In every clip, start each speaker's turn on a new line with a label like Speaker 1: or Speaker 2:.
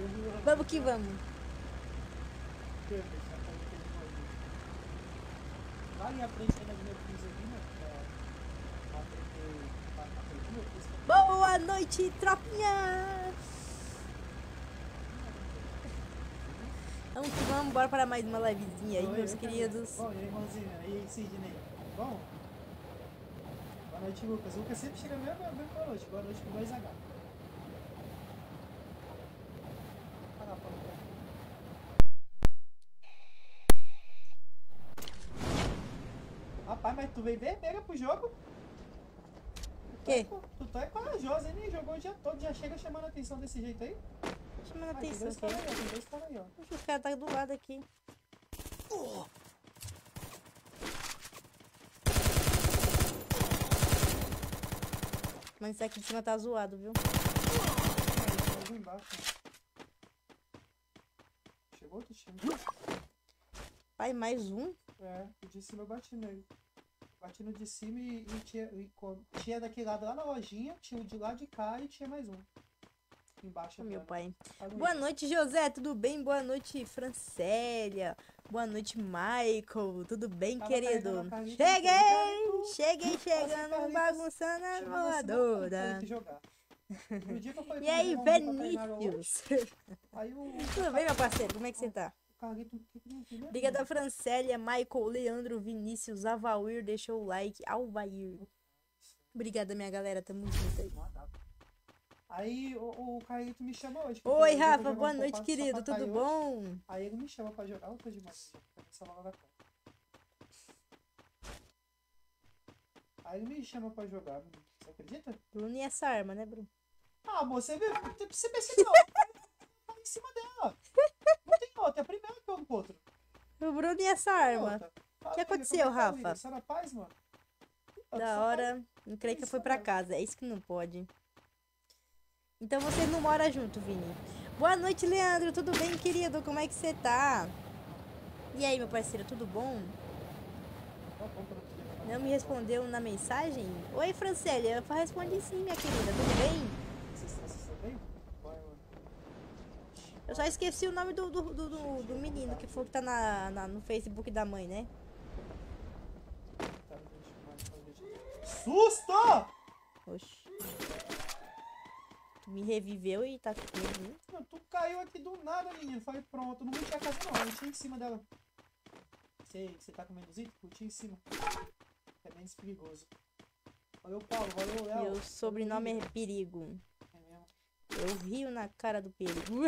Speaker 1: Vamos que vamos.
Speaker 2: Vai à frente da minha pizza aqui, mano. Pra aprender meu pizza.
Speaker 1: Boa noite, tropinha! Vamos que vamos, bora para mais uma livezinha aí, meus queridos.
Speaker 2: Bom, e aí, irmãozinho? E aí, Sidney? Bom? Boa noite, Lucas. O Lucas sempre chega mesmo boa noite. Boa noite com 2H. Rapaz, mas tu veio bem pega pro jogo?
Speaker 1: O quê?
Speaker 2: Tu tá corajoso, hein? Jogou o dia todo, já chega chamando a atenção desse jeito aí?
Speaker 1: Chamando a atenção,
Speaker 2: tem dois caras aí, ó.
Speaker 1: Os caras tá do lado aqui. Mas esse aqui de cima tá zoado, viu?
Speaker 2: Chegou outro time.
Speaker 1: Pai, mais um?
Speaker 2: É, o de cima eu bati nele. Bati no de cima e tinha daquele lado lá na lojinha, tinha o de lá de cá e tinha mais um. Embaixo.
Speaker 1: Meu pai. Boa noite, José, tudo bem? Boa noite, Francélia. Boa noite, Michael. Tudo bem, querido? Cheguei chegando, bagunçando a voadora. E aí, Vinícius? Tudo bem, meu parceiro? Como é que você tá? Obrigada, Francélia, Michael, Leandro, Vinícius, Avair, deixou o like, Alvair. Obrigada, minha galera, tamo junto aí.
Speaker 2: Aí o Carlito me chama hoje.
Speaker 1: Oi, Rafa, boa noite, querido, tudo bom?
Speaker 2: Aí ele me chama pra jogar outra demais. Aí ele me chama pra jogar, você acredita?
Speaker 1: Bruno e essa arma, né, Bruno?
Speaker 2: Ah, moça, você percebeu? Tá em cima dela. Não tem outra, é a primeira que eu encontro.
Speaker 1: O Bruno e essa arma. O que aconteceu, Rafa?
Speaker 2: Só na paz, mano?
Speaker 1: Da hora. Não creio que foi pra casa. É isso que não pode. Então vocês não moram junto, Vini. Boa noite, Leandro. Tudo bem, querido? Como é que você tá? E aí, meu parceiro, tudo bom? Não me respondeu na mensagem? Oi, Francélia. Eu respondi sim, minha querida. Tudo bem? Eu só esqueci o nome do menino que foi que tá no Facebook da mãe, né?
Speaker 2: Susto!
Speaker 1: Oxi. Tu me reviveu e tá tudo.
Speaker 2: Não, tu caiu aqui do nada, menino. Falei, pronto. Não meti a casa, não. Eu tinha em cima dela. Você tá com menos item? Eu tinha em cima. É menos perigoso. Valeu, Paulo. Valeu, Léo.
Speaker 1: Meu sobrenome é Perigo.
Speaker 2: É mesmo.
Speaker 1: Eu rio na cara do perigo.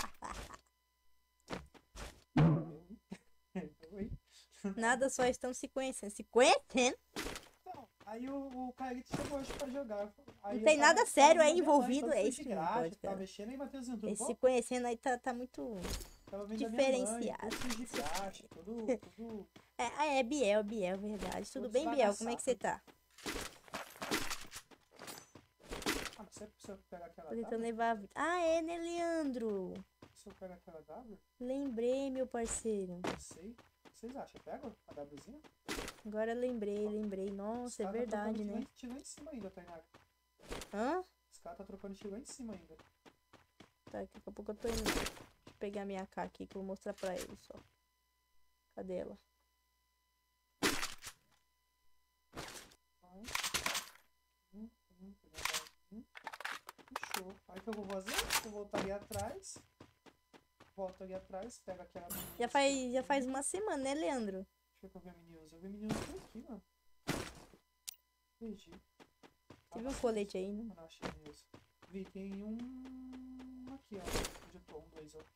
Speaker 1: Nada, só estão se conhecendo. Se conhecendo?
Speaker 2: Então, aí o Carlito chamou hoje pra jogar. Aí
Speaker 1: não tem nada sério aí envolvido. É isso que não pode, cara.
Speaker 2: Mexendo, aí, Matheusinho, tudo
Speaker 1: esse
Speaker 2: bom?
Speaker 1: se conhecendo aí tá muito diferenciado.
Speaker 2: Tudo...
Speaker 1: É Biel, verdade. Tudo bem, Biel? Como é que você tá?
Speaker 2: Ah, você precisa pegar aquela
Speaker 1: Tô tentando levar a vida. Ah, é, né, Leandro?
Speaker 2: Se eu pegar aquela W?
Speaker 1: Lembrei, meu parceiro.
Speaker 2: Não sei. Vocês acham? Pega a Wzinha?
Speaker 1: Agora lembrei. Nossa, é verdade, né?
Speaker 2: Tiro lá em cima ainda, Tainara.
Speaker 1: Hã?
Speaker 2: Os caras tá trocando tiro lá em cima ainda.
Speaker 1: Tá, daqui a pouco eu tô indo. Deixa eu pegar minha AK aqui que eu vou mostrar pra eles só. Cadê ela?
Speaker 2: Fechou. Aí que eu vou fazer? Eu volto ali atrás. Volto ali atrás, pego aquela...
Speaker 1: Já faz uma semana, né, Leandro?
Speaker 2: Deixa eu ver a mini-news. Eu vi a mini-news por aqui, mano. Perdi.
Speaker 1: Você viu um colete aí, né?
Speaker 2: Não achei news. Vi, tem um... Aqui, ó. Onde eu tô? Um, dois, ó.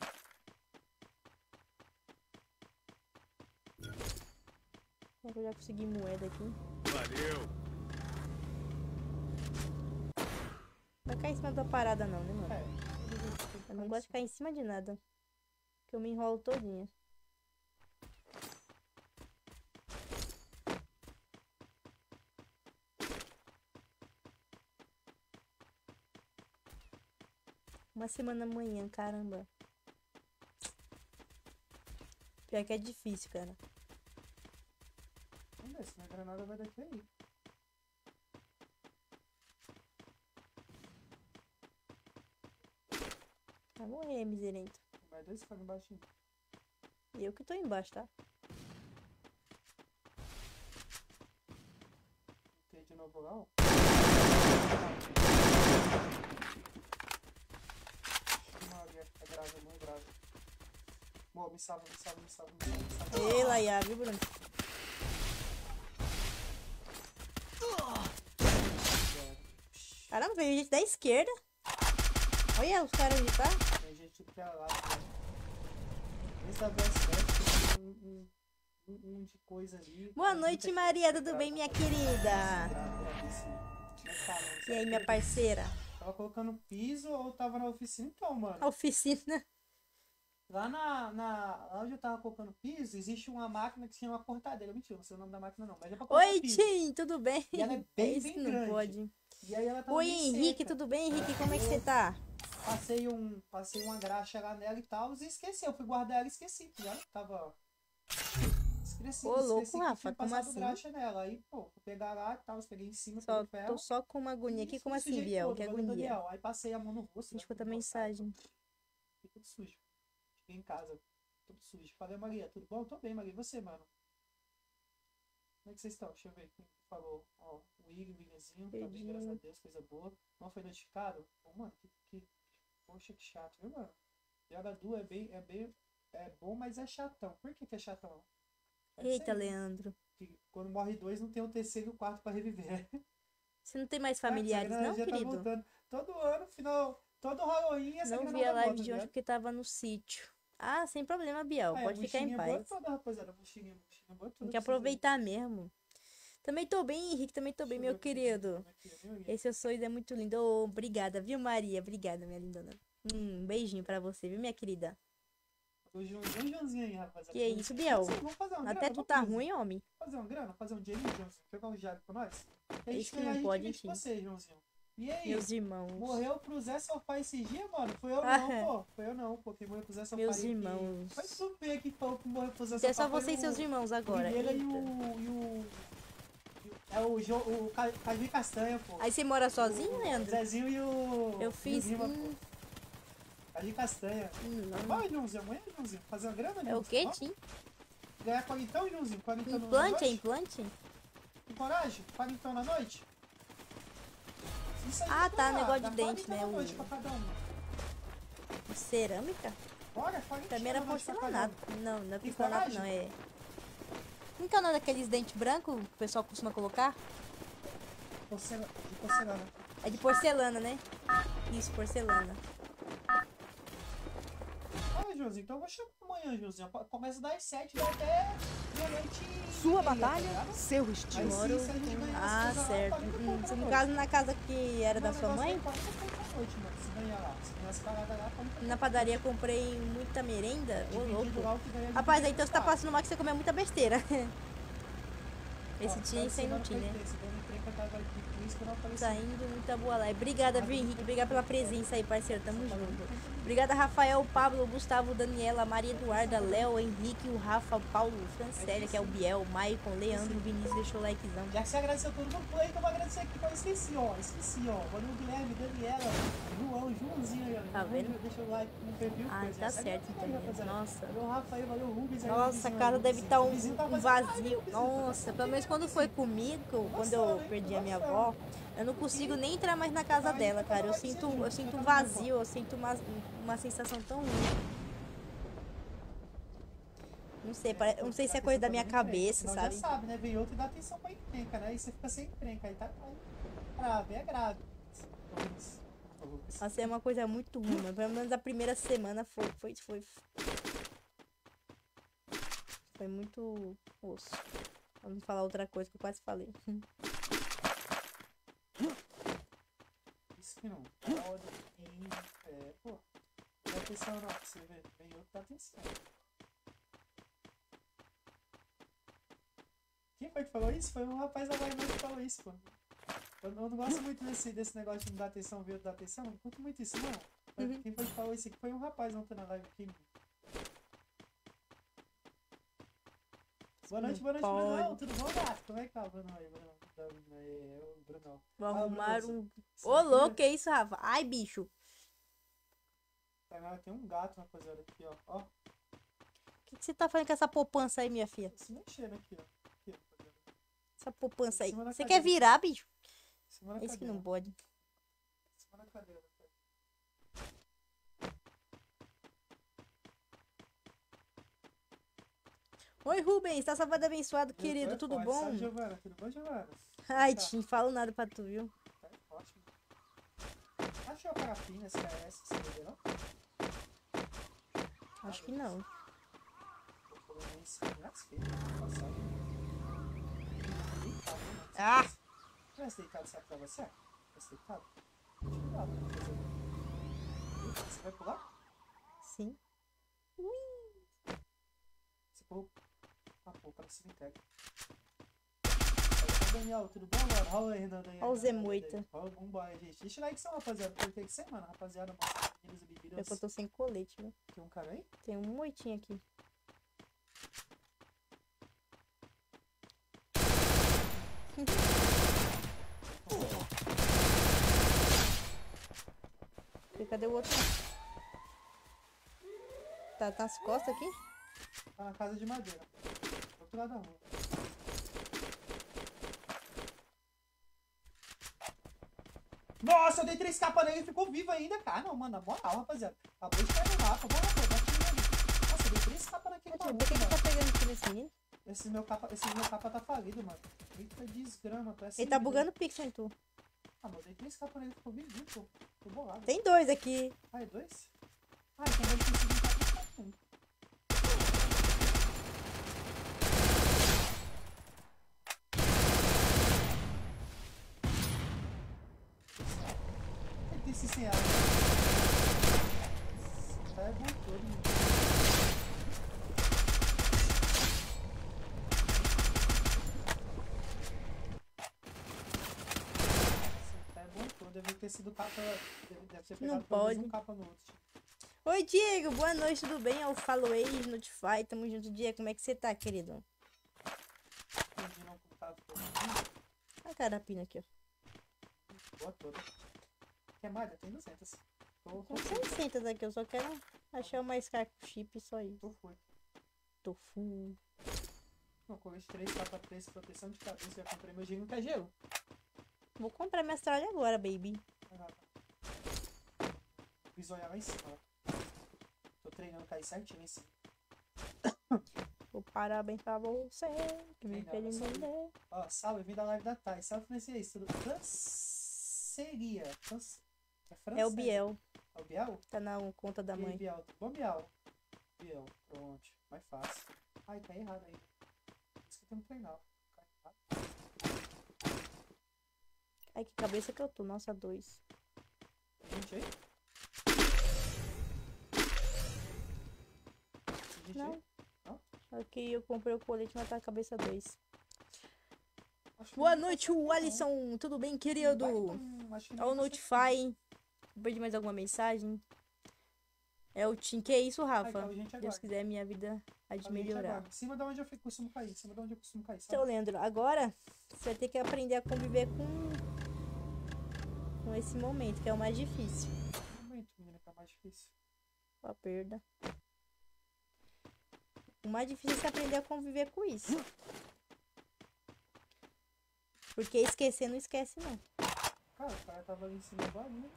Speaker 1: Eu já consegui moeda aqui.
Speaker 3: Valeu!
Speaker 1: Não vai cair em cima da parada não, né, mano?
Speaker 2: É.
Speaker 1: Eu não gosto de ficar em cima de nada. Porque eu me enrolo todinha. Uma semana amanhã, caramba. Pior que é difícil, cara.
Speaker 2: Vamos ver se minha granada vai daqui aí.
Speaker 1: Vai morrer, miserento.
Speaker 2: Mais 2 fogos embaixo.
Speaker 1: Eu que tô embaixo, tá?
Speaker 2: Tem de novo lá, ó. É grave, não é grave. Bom, me salva.
Speaker 1: Ei, Laia, viu, Bruno? Caramba, veio gente da esquerda. Olha os caras ali, tá?
Speaker 2: Tem gente tudo que é lá. Esse da BS de coisa ali.
Speaker 1: Boa noite, Maria. Tudo bem, minha querida? E aí, minha parceira?
Speaker 2: Tava colocando piso ou tava na oficina? Então, mano.
Speaker 1: A oficina.
Speaker 2: Lá lá onde eu tava colocando piso, existe uma máquina que se chama cortadeira. Mentira, não sei o nome da máquina não, mas é pra cortar
Speaker 1: Oi,
Speaker 2: piso.
Speaker 1: Tim, tudo bem?
Speaker 2: E ela é bem,
Speaker 1: isso
Speaker 2: bem
Speaker 1: que não
Speaker 2: grande.
Speaker 1: pode.
Speaker 2: E aí ela tá
Speaker 1: Oi,
Speaker 2: bem
Speaker 1: Henrique,
Speaker 2: seca.
Speaker 1: tudo bem, Henrique? Como é que você tá?
Speaker 2: Passei uma graxa lá nela e tal, e esqueci. Eu fui guardar ela e esqueci. Já tava. Esqueci.
Speaker 1: Ô, louco,
Speaker 2: Que
Speaker 1: Rafa,
Speaker 2: tinha
Speaker 1: como
Speaker 2: passado
Speaker 1: assim?
Speaker 2: graxa nela. Aí, pô, fui pegar lá e tal, peguei em cima,
Speaker 1: Só,
Speaker 2: pelo ferro.
Speaker 1: tô só com uma agonia aqui.
Speaker 2: e
Speaker 1: Como assim,
Speaker 2: sujei
Speaker 1: Biel?
Speaker 2: todo,
Speaker 1: Que
Speaker 2: valeu,
Speaker 1: agonia?
Speaker 2: Daniel. Aí passei a mão no rosto.
Speaker 1: Deixa eu botar mensagem.
Speaker 2: Fiquei tudo sujo. Cheguei em casa, tudo sujo. Falei, Maria, tudo bom? Tô bem, Maria. E você, mano? Como é que vocês estão? Deixa eu ver quem falou. Ó, o Williamzinho, tá bem, graças a Deus, coisa boa. Não foi notificado? Pô, mano, poxa, que chato, viu, mano? Jogador é bom, mas é chatão. Por que é chatão?
Speaker 1: Eita, Leandro.
Speaker 2: Que quando morre 2, não tem o terceiro e o quarto pra reviver.
Speaker 1: Você não tem mais familiares, não,
Speaker 2: já
Speaker 1: querido?
Speaker 2: tá voltando. Todo ano, final, todo Halloween, essa
Speaker 1: Não
Speaker 2: grana
Speaker 1: vi a
Speaker 2: vai
Speaker 1: live
Speaker 2: volta,
Speaker 1: de hoje
Speaker 2: né?
Speaker 1: porque tava no sítio. Ah, sem problema, Biel. Pode ficar em
Speaker 2: mochilinha boa
Speaker 1: paz.
Speaker 2: toda, rapaziada. Mochilinha boa toda.
Speaker 1: Tem que aproveitar mesmo. Também tô bem, Henrique. Também tô bem, meu querido. Esse seu sorriso é muito lindo. Oh, obrigada, viu, Maria? Obrigada, minha lindona. Um beijinho pra você, viu, minha querida?
Speaker 2: O Joãozinho aí, rapaziada.
Speaker 1: Que isso, Biel?
Speaker 2: Vamos fazer uma
Speaker 1: Até
Speaker 2: grana,
Speaker 1: tu tá
Speaker 2: vamos
Speaker 1: ruim, homem.
Speaker 2: fazer uma grana, fazer um dinheirinho, Joãozinho. Pegar um jato pra nós.
Speaker 1: É isso que não pode, enfim.
Speaker 2: Você, Joãozinho. E aí?
Speaker 1: Meus irmãos.
Speaker 2: Morreu pro Zé Sofá esses dias, mano? Foi eu não, pô. Quem morreu pro Zé Sofá.
Speaker 1: Meus irmãos.
Speaker 2: Foi super que falou que morreu pro Zé Sofá.
Speaker 1: É só você e seus irmãos agora.
Speaker 2: É o Caju e Castanha, pô.
Speaker 1: Aí você mora sozinho, Leandro?
Speaker 2: Zezinho e o...
Speaker 1: Eu fiz...
Speaker 2: Caju e Castanha. Vai, Joãozinho, amanhã, Joãozinho. Fazer uma grana, Joãozinho.
Speaker 1: É o quê, Tim?
Speaker 2: Ganhar quarentão, Joãozinho? Quarentão
Speaker 1: Implante, é implante?
Speaker 2: Tem coragem? Quarentão na noite? Isso aí
Speaker 1: Ah, tá,
Speaker 2: dá,
Speaker 1: negócio
Speaker 2: dá
Speaker 1: de dente,
Speaker 2: 40
Speaker 1: né?
Speaker 2: na noite pra cada um.
Speaker 1: Cerâmica?
Speaker 2: Bora, 40
Speaker 1: Pra mim era
Speaker 2: na noite pra cada um.
Speaker 1: porcelanato. Não, não é
Speaker 2: Tem
Speaker 1: porcelanato, não.
Speaker 2: coragem?
Speaker 1: É... Como que é o nome daqueles dentes brancos que o pessoal costuma colocar?
Speaker 2: De porcelana.
Speaker 1: É de porcelana, né? Isso, porcelana.
Speaker 2: Ah, Joãozinho, então eu vou chamar amanhã, Joãozinho. Começa das 7 e vai até meia-noite.
Speaker 3: Sua
Speaker 2: e meia,
Speaker 3: batalha,
Speaker 2: tá ligado?
Speaker 3: seu estilo.
Speaker 2: Aí
Speaker 1: Moro
Speaker 2: sim, se a gente ganhar
Speaker 1: Ah,
Speaker 2: as coisas lá,
Speaker 1: certo.
Speaker 2: 40 conto
Speaker 1: No
Speaker 2: na
Speaker 1: caso,
Speaker 2: noite.
Speaker 1: na casa que era da sua mãe,
Speaker 2: 40 conto na noite, mano. Se ganhar lá. Se ganhar as paradas lá, 40
Speaker 1: na padaria comprei muita merenda. Ô,
Speaker 2: dividido lá,
Speaker 1: louco.
Speaker 2: o que ganha,
Speaker 1: Rapaz, aí
Speaker 2: dividido
Speaker 1: então você tá
Speaker 2: tá.
Speaker 1: passando mal que você comeu muita besteira. Esse
Speaker 2: Ó,
Speaker 1: tinha e esse aí não tinha, né?
Speaker 2: Esse dando encrenca tava aqui, por isso que eu não apareci.
Speaker 1: Tá indo muita boa live. Obrigada, viu, Henrique? Obrigada pela presença aí, parceiro. Tamo junto. Obrigada, Rafael, Pablo, Gustavo, Daniela, Maria Eduarda, Léo, Henrique, o Rafa, o Paulo, Francélia, que é o Biel, o Maicon, Leandro, Vinícius, deixou o likezão.
Speaker 2: Já que você agradeceu todo mundo, play, então eu vou agradecer aqui, mas esqueci, ó. Valeu, Guilherme, Daniela, Joãozinho aí, ó.
Speaker 1: Tá vendo?
Speaker 2: Deixa o like no perfil.
Speaker 1: Ah,
Speaker 2: coisa.
Speaker 1: tá
Speaker 2: Segue
Speaker 1: certo,
Speaker 2: aí,
Speaker 1: então.
Speaker 2: rapaziada.
Speaker 1: Nossa.
Speaker 2: Valeu, Rafael, valeu, Rubens. aí,
Speaker 1: Nossa, a
Speaker 2: vizinho,
Speaker 1: casa
Speaker 2: aí,
Speaker 1: deve estar
Speaker 2: o vizinho tá
Speaker 1: um
Speaker 2: fazendo
Speaker 1: vazio.
Speaker 2: live, o vizinho tá
Speaker 1: Nossa,
Speaker 2: fazendo
Speaker 1: pelo menos quando foi comigo, quando eu perdi a minha avó, eu não consigo nem entrar mais na casa dela, cara. Eu sinto um vazio, eu sinto uma sensação tão ruim. Não sei, não sei se é coisa da minha cabeça, sabe?
Speaker 2: Já sabe, né? Vem outro e dá atenção pra encrenca, né? E você fica sem encrenca, aí tá grave, é grave.
Speaker 1: Nossa, é uma coisa muito ruim, mas pelo menos a primeira semana foi muito osso. Vamos falar outra coisa que eu quase falei.
Speaker 2: Isso que não pode, pô. Não dá atenção não, pra você ver. Vem outro, dá atenção. Quem foi que falou isso? Foi um rapaz da Bahia que falou isso, pô. Eu não gosto muito desse negócio de não dar atenção, ver outro dar atenção. Não curto muito isso, não. Quem foi que falou isso aqui? Foi um rapaz ontem na live aqui. Boa noite, Brunão. Tudo bom, gato? Como é que tá, Brunão aí, Brunão? O Brunão.
Speaker 1: Vou arrumar um... Ô, louco, que isso, Rafa? Ai, bicho.
Speaker 2: Agora tem um gato, rapaziada, aqui, ó. Ó,
Speaker 1: O que você tá fazendo com essa poupança aí, minha filha?
Speaker 2: se mexendo aqui, ó. Aqui, rapaziada.
Speaker 1: Essa poupança
Speaker 2: Em
Speaker 1: aí.
Speaker 2: cima da
Speaker 1: Você
Speaker 2: cadeira.
Speaker 1: quer virar, bicho?
Speaker 2: Em cima da
Speaker 1: É isso que não
Speaker 2: cadeira.
Speaker 1: pode.
Speaker 2: Em cima da cadeira, cara.
Speaker 1: Oi, Rubens. Tá sábado abençoado,
Speaker 2: Eu
Speaker 1: querido.
Speaker 2: tô
Speaker 1: Tudo
Speaker 2: forte.
Speaker 1: bom?
Speaker 2: Salve, Giovana. Tudo bom, Giovana?
Speaker 1: Ai,
Speaker 2: Tá.
Speaker 1: Tim, falo nada pra tu, viu?
Speaker 2: Tá ótimo. Achou a parafina, esse KS, esse bebê, não?
Speaker 1: Acho que não.
Speaker 2: Vou colocar em cima das feitas. Passado. Deitado, né?
Speaker 1: Ah!
Speaker 2: Não é esse deitado, será que pra você? Esse deitado? Cuidado, né? Você vai pular?
Speaker 1: Sim.
Speaker 2: Você pulou? Ah, pô, para se entrega. Oi, Daniel, tudo bom, mano? Olha aí, Daniel.
Speaker 1: Olha o Zé Moita.
Speaker 2: Vambora, gente. Deixa o like só, rapaziada. Porque tem que ser, mano. Rapaziada, mostra meninas e
Speaker 1: É
Speaker 2: bebidas.
Speaker 1: que eu tô sem colete, viu?
Speaker 2: Tem um cara aí?
Speaker 1: Tem um moitinho aqui. Cadê o outro? Tá nas costas aqui?
Speaker 2: Tá na casa de madeira. Do outro lado da rua. Nossa, eu dei 3 capas nele e ficou vivo ainda, cara. Não, mano, na moral, rapaziada. Acabou de cair no mapa. Bora, pô, bate nele. Nossa, eu dei 3 capas naquele
Speaker 1: Por
Speaker 2: maluco,
Speaker 1: que que
Speaker 2: mano.
Speaker 1: tá pegando aqui nesse menino?
Speaker 2: Esse meu capa tá falido, mano. Eita desgrama, parece.
Speaker 1: Ele tá bugando o pixel em tu.
Speaker 2: Ah, mas eu dei 3 capas nele e ficou vivo, pô. Tô bolado.
Speaker 1: Tem dois aqui.
Speaker 2: Ah, é 2? Ah, então eu preciso de um capa. Tem que se ensinar. Tá é bom todo, mano. Esse tá é bom todo. Deve ter sido capa. Deve ter
Speaker 1: Não
Speaker 2: pegado pelo menos
Speaker 1: pode.
Speaker 2: um capa no outro.
Speaker 1: Oi, Diego. Boa noite, tudo bem? É o Followers Notify. Tamo junto, Diego. Como é que você tá, querido?
Speaker 2: Entendi não como tava.
Speaker 1: A carapina aqui, ó.
Speaker 2: Boa toda. Quer mais? Tem 200.
Speaker 1: Com 600 aqui, eu só quero achar uma Scar com chip só isso.
Speaker 2: Tô fui.
Speaker 1: Tô full.
Speaker 2: Não, colete 3, capa 3, proteção de cabeça. Já comprei meu gelo. Quer gelo?
Speaker 1: Vou comprar minha Austrália agora, baby.
Speaker 2: Fiz olhar lá em cima. Ó. Tô treinando cair certinho lá em cima.
Speaker 1: Vou parabéns pra você, que me fez entender.
Speaker 2: Ó, salve, vim da live da Thay. Salve, francês. Tudo. Franceria. É francês.
Speaker 1: É o Biel.
Speaker 2: É o Biel?
Speaker 1: Tá na conta da
Speaker 2: E aí,
Speaker 1: mãe.
Speaker 2: Biel? Tudo bom, Biel? Biel, pronto. Mais fácil. Ai, tá errado aí. Isso que eu tenho que treinar.
Speaker 1: Ai, que cabeça que eu tô. Nossa, 2.
Speaker 2: Tem gente aí? Tem gente
Speaker 1: Não.
Speaker 2: aí? Não?
Speaker 1: Aqui eu comprei o colete, mas tá a cabeça 2.
Speaker 2: Acho que
Speaker 1: Boa
Speaker 2: não
Speaker 1: noite,
Speaker 2: passou
Speaker 1: o
Speaker 2: aqui, não.
Speaker 1: Alisson. Tudo bem, querido?
Speaker 2: Acho que
Speaker 1: É
Speaker 2: não
Speaker 1: o
Speaker 2: passou
Speaker 1: Notify. Perdi mais alguma mensagem? É o Tim. Que isso,
Speaker 2: aqui.
Speaker 1: Rafa?
Speaker 2: Ai, caiu gente
Speaker 1: Se
Speaker 2: agora.
Speaker 1: Deus quiser, minha vida há de
Speaker 2: Caiu gente
Speaker 1: melhorar.
Speaker 2: agora. Em cima de onde eu costumo cair. Em cima de onde eu costumo cair.
Speaker 1: Seu
Speaker 2: Sabe?
Speaker 1: Leandro, agora você vai ter que aprender a conviver com esse momento, que é o mais difícil.
Speaker 2: Momento, menina, que é mais difícil.
Speaker 1: Com a perda. O mais difícil é você aprender a conviver com isso. Porque esquecer não esquece, não.
Speaker 2: Cara, o cara tava ali em cima agora, né?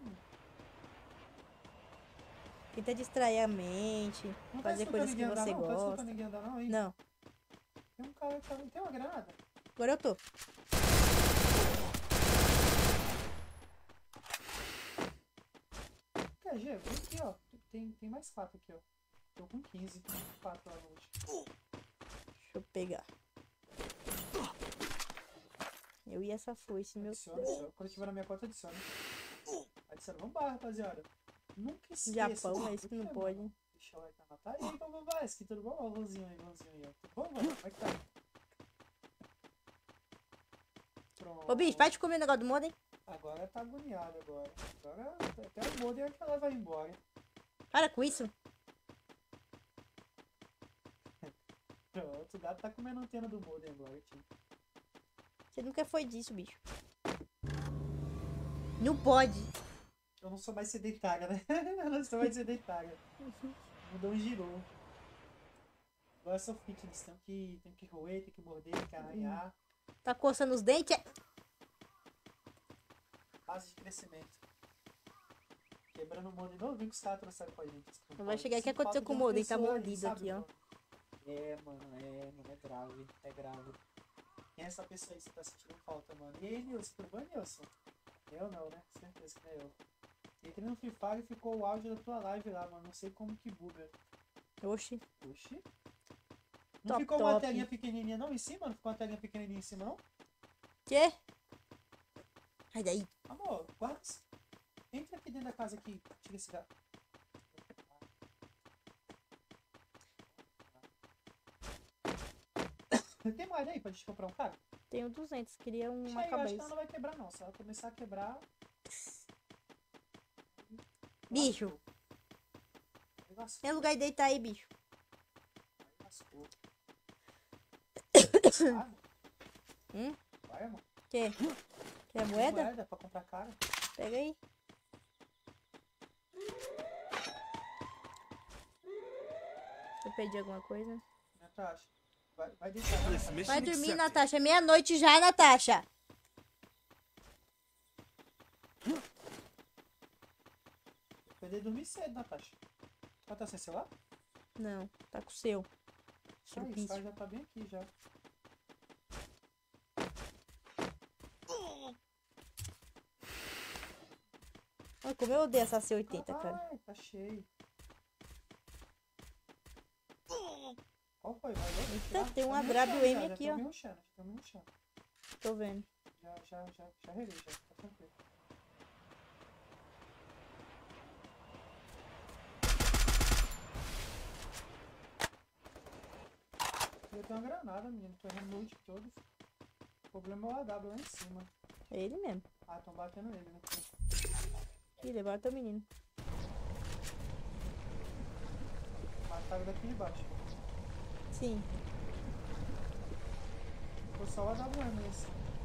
Speaker 1: Tenta distrair a mente,
Speaker 2: Não tá
Speaker 1: fazer
Speaker 2: escutando
Speaker 1: coisas que
Speaker 2: ninguém andar,
Speaker 1: você
Speaker 2: não? Tá escutando
Speaker 1: gosta.
Speaker 2: ninguém andar, não, hein?
Speaker 1: Não,
Speaker 2: Tem um cara que tá... Tem uma granada?
Speaker 1: agora eu tô.
Speaker 2: Quer G? Vem aqui, ó. Tem mais 4 aqui, ó. Tô com 15. 4 lá no último.
Speaker 1: Deixa eu pegar. Eu e essa foice, meu
Speaker 2: Adiciona, adiciona. Quando tiver na minha conta, adiciona. Adiciona. Vambora, rapaziada. Nunca esqueça.
Speaker 1: Japão, é isso que não pode.
Speaker 2: Mano. Deixa eu like na nota. Aí, vamos lá. Esse aqui, tudo bom? Ó, o Lanzinho aí, ó. Tudo bom, mano? Como é que tá? Pronto.
Speaker 1: Ô, bicho, vai te comer o negócio do modem.
Speaker 2: Agora tá agoniado agora. Agora até o modem é que ela vai embora.
Speaker 1: Para com isso.
Speaker 2: Pronto, o gato tá comendo a antena do modem agora, tio.
Speaker 1: Você nunca foi disso, bicho. Não pode.
Speaker 2: não sou mais sedentária, né? Eu não sou mais sedentária. Mudou um girou. Agora eu sou fitness, tenho que roer, tenho que morder, tenho que arranhar.
Speaker 1: Tá coçando os dentes?
Speaker 2: Fase de crescimento. Quebrando o molde novo, vem que os caras trouxeram com a gente.
Speaker 1: Vai chegar aqui, aconteceu com o molde, tá mordido aqui, ó.
Speaker 2: Mano, é grave, é grave. Quem é essa pessoa aí que você tá sentindo falta, mano? E aí, Nilson, tudo bom, Nilson? Eu não, né? Certeza que não é eu. Entrei no Free Fire e ficou o áudio da tua live lá, mano. Não sei como que buga.
Speaker 1: Oxi.
Speaker 2: Não
Speaker 1: Top,
Speaker 2: ficou uma
Speaker 1: top.
Speaker 2: telinha pequenininha não em cima? Não ficou uma telinha pequenininha em cima, não?
Speaker 1: Quê? Sai daí.
Speaker 2: Amor, guarda. Entra aqui dentro da casa aqui. Tira esse gato. Tem moeda aí pra gente comprar um cara?
Speaker 1: Tenho 200, queria uma
Speaker 2: Eu acho que
Speaker 1: cabeça.
Speaker 2: ela não vai quebrar não. Se ela começar a quebrar...
Speaker 1: Bicho.
Speaker 2: Lascou.
Speaker 1: Tem lugar de deitar aí, bicho.
Speaker 2: Lascou.
Speaker 1: Hum?
Speaker 2: Vai, amor.
Speaker 1: Quer? Quer
Speaker 2: Tem
Speaker 1: moeda?
Speaker 2: moeda pra comprar cara.
Speaker 1: Pega aí. Eu perdi alguma coisa.
Speaker 2: Natasha, vai deitar. Né?
Speaker 1: Vai dormir, Natasha. É meia-noite já, Natasha.
Speaker 2: Eu perdi dormir cedo, Natasha. Ela tá sem celular?
Speaker 1: Não, tá com o seu.
Speaker 2: Esse
Speaker 1: Churupício.
Speaker 2: cara já tá bem aqui já.
Speaker 1: Ai, como eu odeio essa C80, cara.
Speaker 2: Ai, tá cheio. Qual foi? Vai ver?
Speaker 1: Eita, tem uma Grab M aqui, ó.
Speaker 2: Já tô me rushando.
Speaker 1: Tô vendo.
Speaker 2: Já reguei, já. Tá tranquilo. Eu tenho uma granada, menino. Tô errando noite todo. O problema é o AW lá em cima.
Speaker 1: É ele mesmo.
Speaker 2: Ah, tão batendo nele, né?
Speaker 1: Ih, levaram teu menino.
Speaker 2: Mataram daqui de baixo.
Speaker 1: Sim.
Speaker 2: Foi só o AWM esse.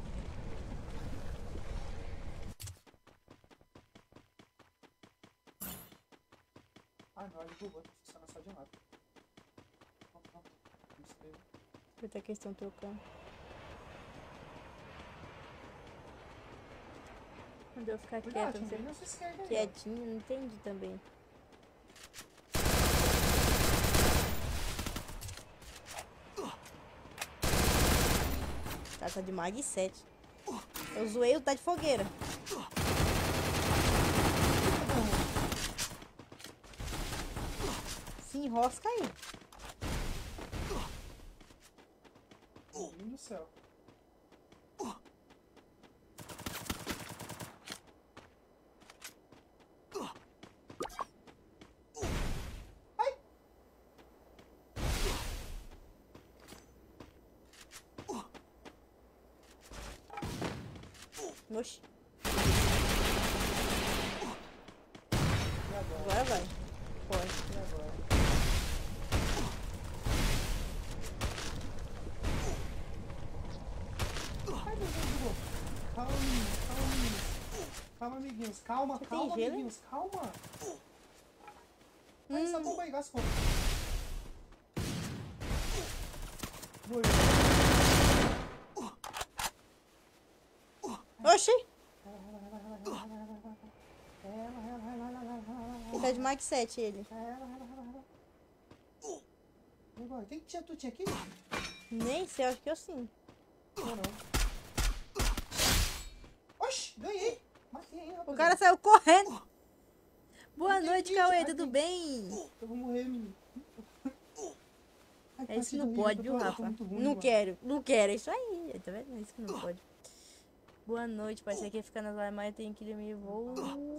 Speaker 2: Ah, não, ele bugou. Tá funcionando só de um lado. Não sei.
Speaker 1: Outra questão trocando. Quando eu ficar
Speaker 2: Cuidado,
Speaker 1: quieta, não
Speaker 2: tem
Speaker 1: sei.
Speaker 2: na sua esquerda aí, ó.
Speaker 1: Quietinho, não entendi também. Tá de Mag 7. Eu zoei o tá de fogueira. Se enrosca aí.
Speaker 2: Meu Deus do céu.
Speaker 1: Oxi.
Speaker 2: E agora?
Speaker 1: Agora vai. Pode.
Speaker 2: E agora? Ai, meu Deus, bugou. Calma, meninos. Calma, meninos. Calma, amiguinhos. Calma,
Speaker 1: Você
Speaker 2: calma,
Speaker 1: tem gelo,
Speaker 2: amiguinhos. Calma. Ai, essa bomba aí, gastou. Foi.
Speaker 1: Oxi.
Speaker 2: Ela.
Speaker 1: Ele tá de Mag 7, ele.
Speaker 2: E agora? Tem que tu tinha aqui?
Speaker 1: Nem sei, acho que eu sim.
Speaker 2: Não, não. Oxi, ganhei. Matei aí, rapaz.
Speaker 1: O cara saiu correndo. Boa
Speaker 2: Não
Speaker 1: noite,
Speaker 2: tem
Speaker 1: Cauê,
Speaker 2: vídeo,
Speaker 1: tudo
Speaker 2: aqui.
Speaker 1: bem?
Speaker 2: Eu vou morrer, menino. Ai,
Speaker 1: É isso que
Speaker 2: partida
Speaker 1: não
Speaker 2: horrível,
Speaker 1: pode,
Speaker 2: eu
Speaker 1: viu,
Speaker 2: tô
Speaker 1: Rafa?
Speaker 2: muito ruim,
Speaker 1: Não
Speaker 2: mano.
Speaker 1: quero, não quero, é isso aí. Tá vendo? É isso que não pode. Boa noite, parece que ia ficar nas lives, mas tem que dormir. Vou.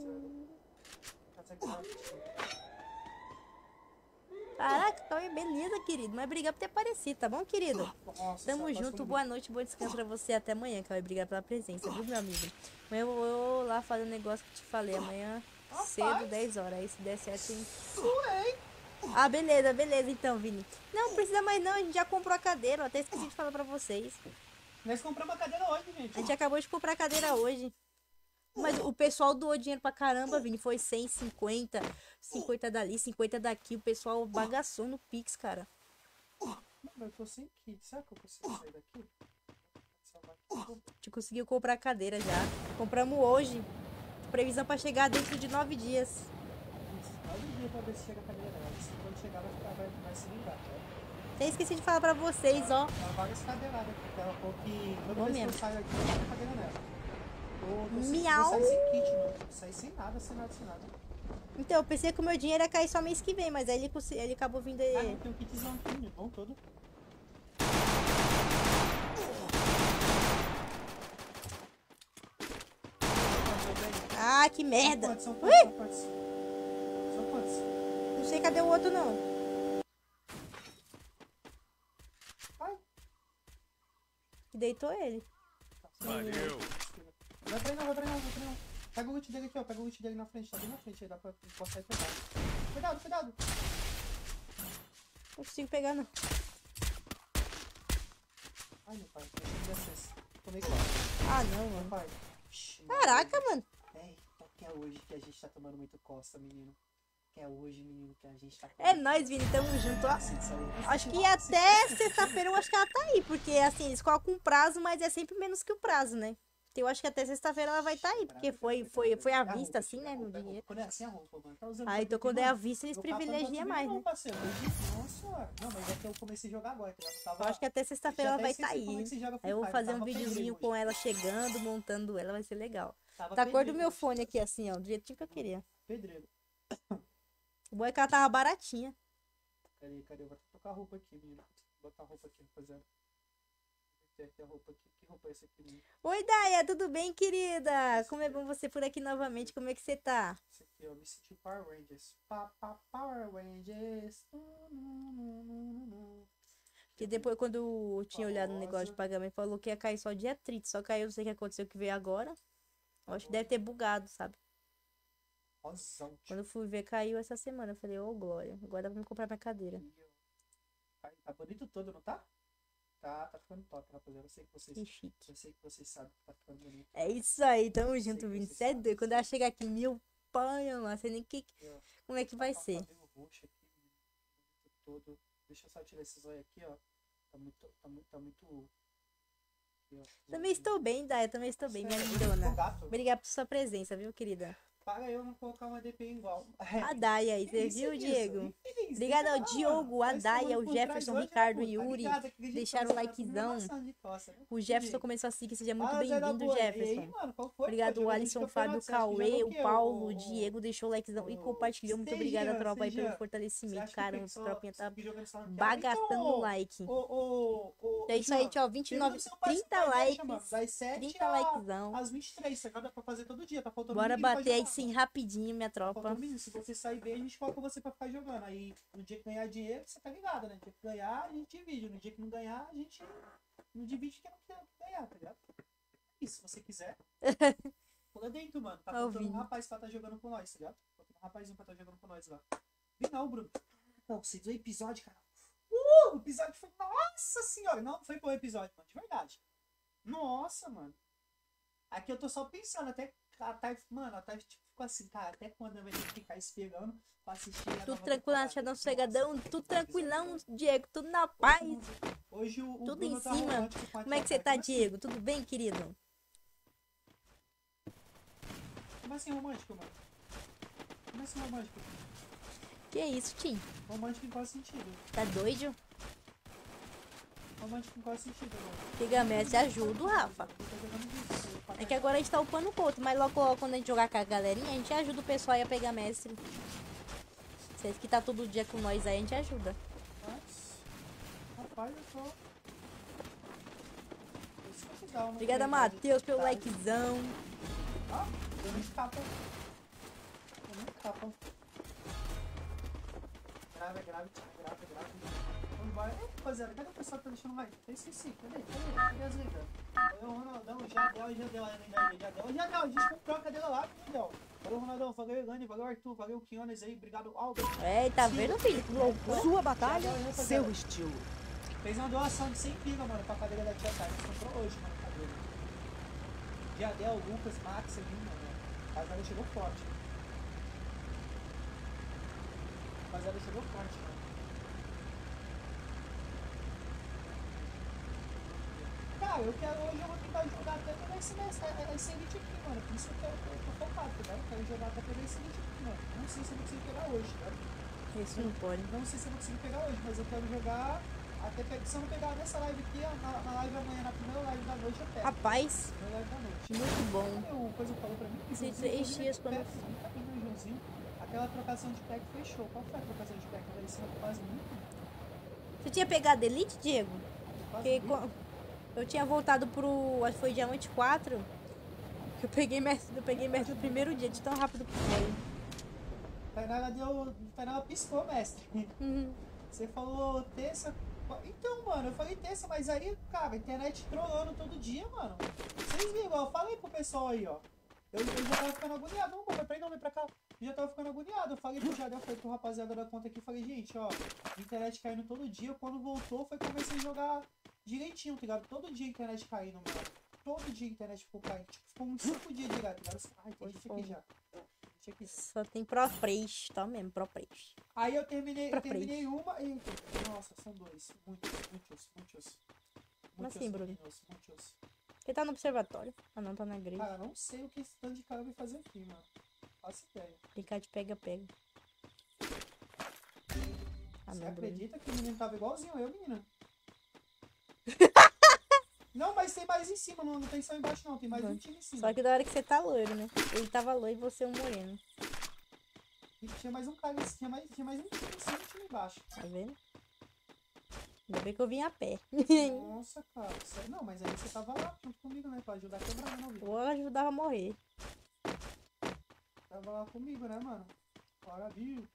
Speaker 1: Caraca, Cauê, beleza, querido. Mas obrigado por ter aparecido, tá bom, querido?
Speaker 2: Nossa,
Speaker 1: Tamo
Speaker 2: essa
Speaker 1: junto,
Speaker 2: próxima
Speaker 1: boa noite, bom descanso pra você. Até amanhã, Cauê. Obrigado pela presença, viu, meu amigo? Amanhã eu vou lá fazer um negócio que eu te falei. Amanhã cedo, 10 horas. Aí se der certo, tem. Ah, beleza, beleza então, Vini. Não precisa mais não, a gente já comprou a cadeira. Eu até esqueci de falar pra vocês.
Speaker 2: Nós compramos a cadeira hoje, gente.
Speaker 1: A gente acabou de comprar a cadeira hoje. Mas o pessoal doou dinheiro pra caramba, Vini. Foi 150, 50 dali, 50 daqui. O pessoal bagaçou no Pix, cara.
Speaker 2: Não, mas eu tô sem kit. Será que eu consigo sair daqui?
Speaker 1: A gente conseguiu comprar a cadeira já. Compramos hoje. Previsão pra chegar dentro de 9 dias.
Speaker 2: Isso, 9 dias pra ver se chega a cadeira dela. Quando chegar, vai se ligar, tá?
Speaker 1: Até esqueci de falar pra vocês, ó.
Speaker 2: Tem várias cadeiradas aqui. Daqui a pouco que toda vez que eu saio aqui, eu boto a cadeira nela.
Speaker 1: Miau.
Speaker 2: Vou sair sem kit, mano. Vou sair sem nada, sem nada, sem nada.
Speaker 1: Então, eu pensei que o meu dinheiro ia cair só mês que vem, mas aí ele acabou vindo aí.
Speaker 2: Ah, não, tem um kitzão aqui, bom todo.
Speaker 1: Ah, que merda!
Speaker 2: São
Speaker 1: Ui!
Speaker 2: quantos? São quantos?
Speaker 1: Não sei cadê o outro, não.
Speaker 2: Ai.
Speaker 1: Deitou ele.
Speaker 3: Valeu.
Speaker 2: Vai pra aí não. Pega o ult dele aqui, ó. Pega o ult dele na frente, tá bem na frente aí, dá pra encostar e pegar. Cuidado.
Speaker 1: Não consigo pegar, não.
Speaker 2: Ai, meu pai, deixa eu ver acesso. Tomei quase.
Speaker 1: Ah, não,
Speaker 2: Meu
Speaker 1: mano.
Speaker 2: pai.
Speaker 1: Caraca, mano.
Speaker 2: Eita, que é hoje que a gente tá tomando muito costa, menino. Que é hoje, menino, que a gente tá
Speaker 1: É nóis, Vini. Tamo junto, ó. Acho que até sexta-feira eu acho que ela tá aí. Porque, assim, eles colocam um prazo, mas é sempre menos que o prazo, né? Então eu acho que até sexta-feira ela vai estar aí. Porque foi à vista, assim, né? No dinheiro.
Speaker 2: Quando é assim a roupa, mano. Tá usando
Speaker 1: Aí, então quando é à vista, eles privilegiam mais, né?
Speaker 2: Não, parceiro. Nossa, não, mas é que eu comecei a jogar agora.
Speaker 1: Eu acho que até sexta-feira ela vai estar aí. Aí eu vou fazer um
Speaker 2: Tava
Speaker 1: videozinho
Speaker 2: pedreiro
Speaker 1: com ela chegando, montando ela, vai ser legal.
Speaker 2: Tava
Speaker 1: Tá a cor do
Speaker 2: pedreiro
Speaker 1: meu
Speaker 2: hoje.
Speaker 1: fone aqui, assim, ó. Do jeitinho que eu queria.
Speaker 2: Pedreiro.
Speaker 1: O bom é que ela tava baratinha.
Speaker 2: Cadê? Eu vou trocar a roupa aqui, menino. Vou botar a roupa aqui, rapaziada. Tem aqui a roupa aqui. Que roupa é essa aqui, menino?
Speaker 1: Oi, Daya, tudo bem, querida? Como é bom você por aqui novamente, como é que você tá?
Speaker 2: Esse aqui, ó. Me senti Power Rangers. Power Rangers.
Speaker 1: Porque depois, quando eu tinha olhado no negócio de
Speaker 2: Famosa.
Speaker 1: pagamento, falou que ia cair só dia 30. Só caiu, não sei o que aconteceu, que veio agora. Eu acho que deve ter bugado, sabe?
Speaker 2: Rosão.
Speaker 1: Quando eu fui ver, caiu essa semana. Eu falei, ô, Glória, agora vamos comprar minha cadeira.
Speaker 2: Tá bonito todo, não tá? Tá ficando top, rapaziada. Eu sei que vocês.
Speaker 1: Que chique.
Speaker 2: Eu sei que vocês sabem que tá ficando bonito.
Speaker 1: É isso aí, tamo
Speaker 2: Sei
Speaker 1: junto,
Speaker 2: que
Speaker 1: Vini.
Speaker 2: você
Speaker 1: Cê é
Speaker 2: sabe,
Speaker 1: doido. Quando
Speaker 2: sei.
Speaker 1: ela chegar aqui, meu pai, mano, não sei nem
Speaker 2: Aqui, ó.
Speaker 1: como é que vai
Speaker 2: Tá com
Speaker 1: ser.
Speaker 2: o cabelo roxo aqui, bonito todo. Deixa eu só tirar esses olhos aqui, ó. Tá muito. Aqui, ó.
Speaker 1: Também estou bem, Daya, também estou bem, minha
Speaker 2: Sério,
Speaker 1: lindona.
Speaker 2: eu tô gato.
Speaker 1: Obrigada por sua presença, viu, querida?
Speaker 2: Para eu não colocar uma DP igual.
Speaker 1: A Daya aí, você viu, Diego? Obrigada ao Diogo, a Daya, o Jefferson, o Ricardo, o Yuri. Deixaram o likezão. O Jefferson começou a seguir, seja muito bem-vindo, Jefferson. Obrigado, o Alisson, o Fábio, o Cauê, o Paulo, o Diego, deixou o likezão e compartilhou. Muito obrigada, tropa, aí pelo fortalecimento. Caramba, a tropinha tá bagaçando o like. É isso aí, tchau, 29, 30 likes, 30 likezão.
Speaker 2: Às 23, você dá pra fazer todo dia, tá faltando
Speaker 1: Bora
Speaker 2: um mínimo pra
Speaker 1: bater aí
Speaker 2: jogar.
Speaker 1: sim, rapidinho, minha
Speaker 2: Falta
Speaker 1: tropa.
Speaker 2: um mínimo. Se você sair bem, a gente coloca você pra ficar jogando. Aí, no dia que ganhar dinheiro, você tá ligado, né? No dia que ganhar, a gente divide. No dia que não ganhar, a gente não divide quem não quer ganhar, tá ligado? E se você quiser, pula dentro, mano. Tá faltando um rapaz pra tá jogando com nós, tá ligado? Faltando um rapazinho pra tá jogando com nós lá. Vi não, Bruno. Não, você viu o episódio, cara? O episódio foi... Nossa senhora! Não foi bom episódio, mano. De verdade. Nossa, mano. Aqui eu tô só pensando, até a tarde, mano, a tarde tipo, ficou assim, cara, até quando eu vou ter que ficar esperando pra assistir a
Speaker 1: Tudo
Speaker 2: nova
Speaker 1: tranquilo,
Speaker 2: temporada?
Speaker 1: achadão
Speaker 2: Nossa,
Speaker 1: sossegadão,
Speaker 2: mano,
Speaker 1: tudo
Speaker 2: que
Speaker 1: tranquilão,
Speaker 2: episódio.
Speaker 1: Diego, tudo na paz.
Speaker 2: Hoje o
Speaker 1: Tudo
Speaker 2: Bruno
Speaker 1: em
Speaker 2: tá
Speaker 1: cima.
Speaker 2: romântico com a
Speaker 1: Como é que
Speaker 2: tia
Speaker 1: você tá,
Speaker 2: Thay.
Speaker 1: Diego? Tudo bem, querido?
Speaker 2: Como assim romântico, mano? Como assim romântico?
Speaker 1: Que isso, Tim?
Speaker 2: Romântico em qual sentido?
Speaker 1: Tá doido?
Speaker 2: Romântico em qual sentido, mano?
Speaker 1: Pega mestre, ajuda o Rafa.
Speaker 2: Eu tô jogando isso.
Speaker 1: É que agora a gente tá upando o ponto, mas logo quando a gente jogar com a galerinha, a gente ajuda o pessoal aí a pegar mestre. Vocês que tá todo dia com nós aí, a gente ajuda.
Speaker 2: Mas, rapaz, eu tô... Isso é legal, né?
Speaker 1: Obrigada, Matheus, pelo likezão.
Speaker 2: Ó, deu muito capa. Deu muito capa. Grave. Vamos embora. Ei, rapaziada, cadê o pessoal que tá deixando like? Eu esqueci, cadê as ligas? Valeu, Ronaldão, já deu, já deu. A gente comprou a cadeira lá, já deu. Valeu, Ronaldão, valeu, Elane, valeu, Arthur, valeu, Quiones aí, obrigado, Aldo.
Speaker 1: É, tá vendo, filho? Que loucura.
Speaker 4: Sua batalha,
Speaker 2: Já deu, rapaziada.
Speaker 4: seu estilo.
Speaker 2: Fez uma doação de 100 pila, mano, pra cadeira da tia Thay. Nós comprou hoje, mano, a cadeira. Jadel, Lucas, Max ali, mano. A rapaziada chegou forte. A rapaziada chegou forte, mano. Cara, hoje eu vou tentar jogar até pegar esse elite aqui, mano. Por isso que eu tô focado, tá ligado? Eu quero jogar até pegar esse elite aqui, mano. Não sei se eu vou conseguir pegar hoje, tá ligado?
Speaker 1: Isso não pode.
Speaker 2: Não sei se eu vou conseguir pegar hoje, mas eu quero jogar até pegar. Se eu não pegar nessa live aqui, na live amanhã, na primeira live da noite, eu pego.
Speaker 1: Rapaz,
Speaker 2: Primeira live da noite.
Speaker 1: muito bom.
Speaker 2: O coisa falou pra mim que
Speaker 1: Esses 3 dias quando...
Speaker 2: Aquela trocação de pack foi show. Qual foi a trocação de pack? Ela ensinou quase muito.
Speaker 1: Você tinha pegado Elite, Diego?
Speaker 2: Quase
Speaker 1: Porque eu tinha voltado pro... Acho que foi Diamante 4. Eu peguei mestre no primeiro dia, de tão rápido que foi.
Speaker 2: Tainara piscou, mestre.
Speaker 1: Uhum.
Speaker 2: Você falou terça. Então, mano, eu falei terça, mas aí, cara, a internet trolando todo dia, mano. Vocês viram, eu falei pro pessoal aí, ó. Eu já tava ficando agoniado. Não, peraí, não, vem pra cá. Eu já tava ficando agoniado. Eu falei pro Jadel, falei pro rapaziada da conta aqui, falei, gente, ó, a internet caindo todo dia. Quando voltou, foi que eu comecei a jogar direitinho, tá ligado? Todo dia a internet caindo, mano. Todo dia a internet ficou caindo. Tipo, ficou uns 5 dias direto, tá ligado? Ai, deixa aqui já.
Speaker 1: Só tem Pro Praise, tá mesmo, Pro Praise.
Speaker 2: Aí eu terminei uma e... Nossa, são dois. Muitos.
Speaker 1: Assim, Bruno?
Speaker 2: Muitos.
Speaker 1: Ele tá no observatório. Ah, não, tá na igreja.
Speaker 2: Cara, não sei o que esse tanto de cara vai fazer aqui, mano. Faço ideia.
Speaker 1: Brincar de pega-pega. Ah,
Speaker 2: Você
Speaker 1: não, Bruno.
Speaker 2: acredita que o menino tava igualzinho eu, menina? Não, mas tem mais em cima, não tem só embaixo não, tem mais um time em cima.
Speaker 1: Só que da hora que você tá loiro, né? Ele tava loiro e você um moreno.
Speaker 2: E tinha mais um cara, tinha mais um time em cima e um time embaixo.
Speaker 1: Tá vendo? Ainda bem que eu vim a pé.
Speaker 2: Nossa, cara. Não, mas aí você tava lá junto comigo, né? Pra ajudar a quebrar, não, viu?
Speaker 1: Ou eu ajudava a morrer.
Speaker 2: Tava lá comigo, né, mano? Bora, viu?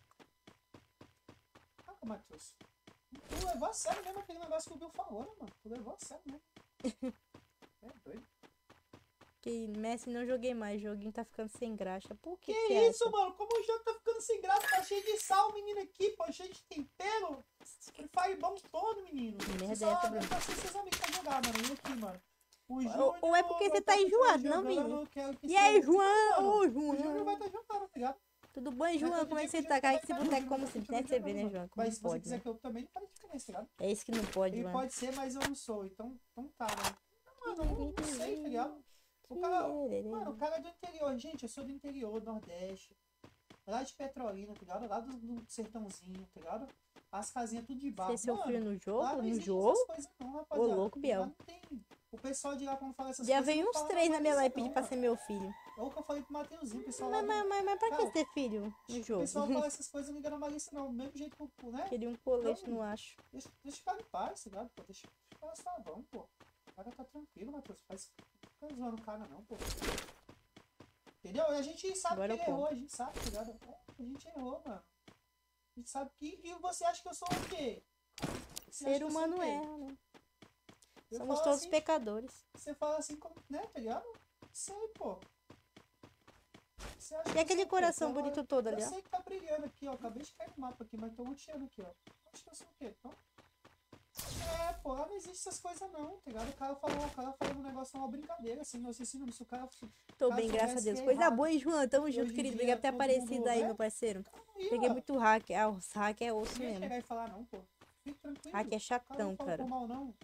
Speaker 2: Ah, Matheus. Tu levou a sério mesmo aquele negócio que o Bill falou, né, mano? Tu levou a sério mesmo. É doido.
Speaker 1: Que Messi não joguei mais, o joguinho tá ficando sem graxa. Por que
Speaker 2: Que
Speaker 1: você
Speaker 2: isso,
Speaker 1: acha?
Speaker 2: mano? Como o jogo tá ficando sem graça, tá cheio de sal, menino, aqui, pô, cheio de tempero. Free Fire bom todo, menino.
Speaker 1: Merda
Speaker 2: Você
Speaker 1: é essa,
Speaker 2: só
Speaker 1: Bruno?
Speaker 2: tá sem seus amigos pra jogar, mano. E aqui, mano. O Júnior,
Speaker 1: Ou é porque você tá enjoado, não, Vini? E aí, João? Ô,
Speaker 2: O Júnior vai
Speaker 1: João.
Speaker 2: estar jogando, tá ligado?
Speaker 1: Tudo bom, João? Como é que você tá? Cara, que esse boteco como se né? Você vê, né, João? Como
Speaker 2: Mas se você
Speaker 1: pode,
Speaker 2: quiser
Speaker 1: né?
Speaker 2: que eu também, não faz diferença, tá ligado?
Speaker 1: É isso que não pode,
Speaker 2: Ele
Speaker 1: mano.
Speaker 2: pode ser, mas eu não sou. Então tá, né? Mano, não sei, tá ligado? Mano, o cara é do interior. Gente, eu sou do interior, do Nordeste. Lá de Petrolina, tá ligado? Lá do sertãozinho, tá ligado? As casinhas tudo de barro.
Speaker 1: Você seu filho no
Speaker 2: Lá
Speaker 1: jogo?
Speaker 2: não
Speaker 1: No
Speaker 2: existe
Speaker 1: jogo?
Speaker 2: essas coisas não,
Speaker 1: Ô,
Speaker 2: rapaziada.
Speaker 1: louco, Biel.
Speaker 2: Lá não tem. O pessoal de lá, quando fala essas
Speaker 1: Já
Speaker 2: coisas...
Speaker 1: veio
Speaker 2: não
Speaker 1: uns
Speaker 2: fala
Speaker 1: 3 na minha live
Speaker 2: não,
Speaker 1: pedir pra
Speaker 2: mano.
Speaker 1: ser meu filho.
Speaker 2: É o que eu falei pro Mateuzinho, o pessoal lá...
Speaker 1: Mas pra que
Speaker 2: Cara,
Speaker 1: ter filho no
Speaker 2: o
Speaker 1: jogo?
Speaker 2: pessoal fala essas coisas, não engana malícia não. Do mesmo jeito que, né?
Speaker 1: Queria um colete, não acho.
Speaker 2: Deixa o cara em paz, tá ligado? Pô, deixa o cara suavão, pô. O cara tá tranquilo, Matheus. Não fica zoando o cara, não, pô. Entendeu? E a gente sabe
Speaker 1: Agora
Speaker 2: que ele
Speaker 1: eu
Speaker 2: errou, a gente sabe, tá ligado? A gente errou, mano. A gente sabe que... E você acha que eu sou o quê? Você acha
Speaker 1: Ser
Speaker 2: que eu sou
Speaker 1: humano
Speaker 2: o quê?
Speaker 1: erra, né?
Speaker 2: Eu
Speaker 1: Somos
Speaker 2: falo
Speaker 1: todos
Speaker 2: assim,
Speaker 1: pecadores.
Speaker 2: Você fala assim, como, né, tá ligado? Sei, pô. Você acha que
Speaker 1: E
Speaker 2: eu
Speaker 1: aquele
Speaker 2: sou o quê?
Speaker 1: coração
Speaker 2: Então,
Speaker 1: bonito todo ali,
Speaker 2: Eu
Speaker 1: ó.
Speaker 2: sei que tá brilhando aqui, ó. Acabei de cair no mapa aqui, mas tô luteando aqui, ó. Acho que eu sou o quê? Então... É, pô, lá não existe essas coisas não, tá ligado? O cara falou um negócio, uma brincadeira, assim, não sei se o cara...
Speaker 1: Tô
Speaker 2: Cara,
Speaker 1: bem,
Speaker 2: soubesse
Speaker 1: graças a Deus.
Speaker 2: que é
Speaker 1: Coisa
Speaker 2: errado.
Speaker 1: boa, hein, João? Tamo
Speaker 2: Hoje
Speaker 1: junto,
Speaker 2: em
Speaker 1: querido.
Speaker 2: dia,
Speaker 1: Obrigado por ter
Speaker 2: todo
Speaker 1: aparecido
Speaker 2: mundo,
Speaker 1: aí,
Speaker 2: né?
Speaker 1: meu parceiro.
Speaker 2: Aí,
Speaker 1: Peguei
Speaker 2: ó,
Speaker 1: muito hack. Ah, os hack é osso
Speaker 2: ninguém
Speaker 1: mesmo.
Speaker 2: chegar e falar não, pô. Fique tranquilo.
Speaker 1: Hack é
Speaker 2: O cara
Speaker 1: chatão,
Speaker 2: não fala
Speaker 1: cara.
Speaker 2: por mal, não.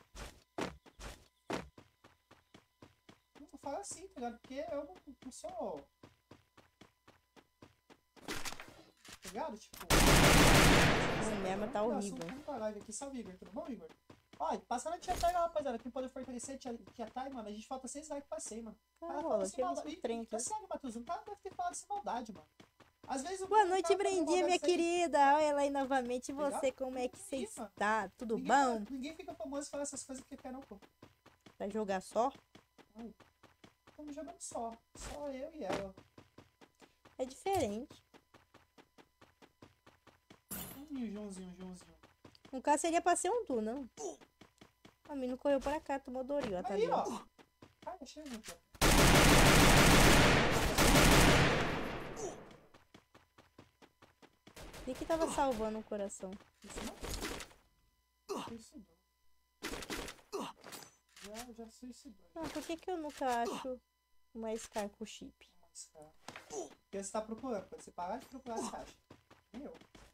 Speaker 2: Não fala assim, tá ligado? Porque eu não sou... Tá ligado? Tipo...
Speaker 1: minha arma tá horrível.
Speaker 2: Aqui, salve, Igor. Tudo bom, Igor? Ó, passa na Tia Tai, rapaziada. Quem pode fortalecer a Tia Tai, mano. A gente falta 6 likes pra 100, mano.
Speaker 1: Caramba, que
Speaker 2: maldade.
Speaker 1: isso, trem.
Speaker 2: Fica sério, Matheus. O cara deve ter falado sem maldade, mano. Às vezes
Speaker 1: Boa noite, Brendinha, minha
Speaker 2: querida.
Speaker 1: querida. Olha ela aí novamente. E
Speaker 2: Legal?
Speaker 1: você, como é que você
Speaker 2: Ih, mano.
Speaker 1: está? Tudo bom?
Speaker 2: Ninguém fica famoso e fala essas coisas que quer não, pô.
Speaker 1: Vai jogar só?
Speaker 2: Estamos jogando só. Só eu e ela.
Speaker 1: É diferente.
Speaker 2: Joãozinho.
Speaker 1: No caso seria pra ser um tu, não? A mim não correu pra cá, tomou Doril. Tá
Speaker 2: Aí,
Speaker 1: vendo?
Speaker 2: ó. Ai, achei muito, ó.
Speaker 1: E que tava salvando o coração?
Speaker 2: Isso não? Isso não. já suicidou.
Speaker 1: Ah, por que eu nunca acho uma Scar com chip?
Speaker 2: Porque você tá procurando, quando você parar de procurar as caixas. Eu.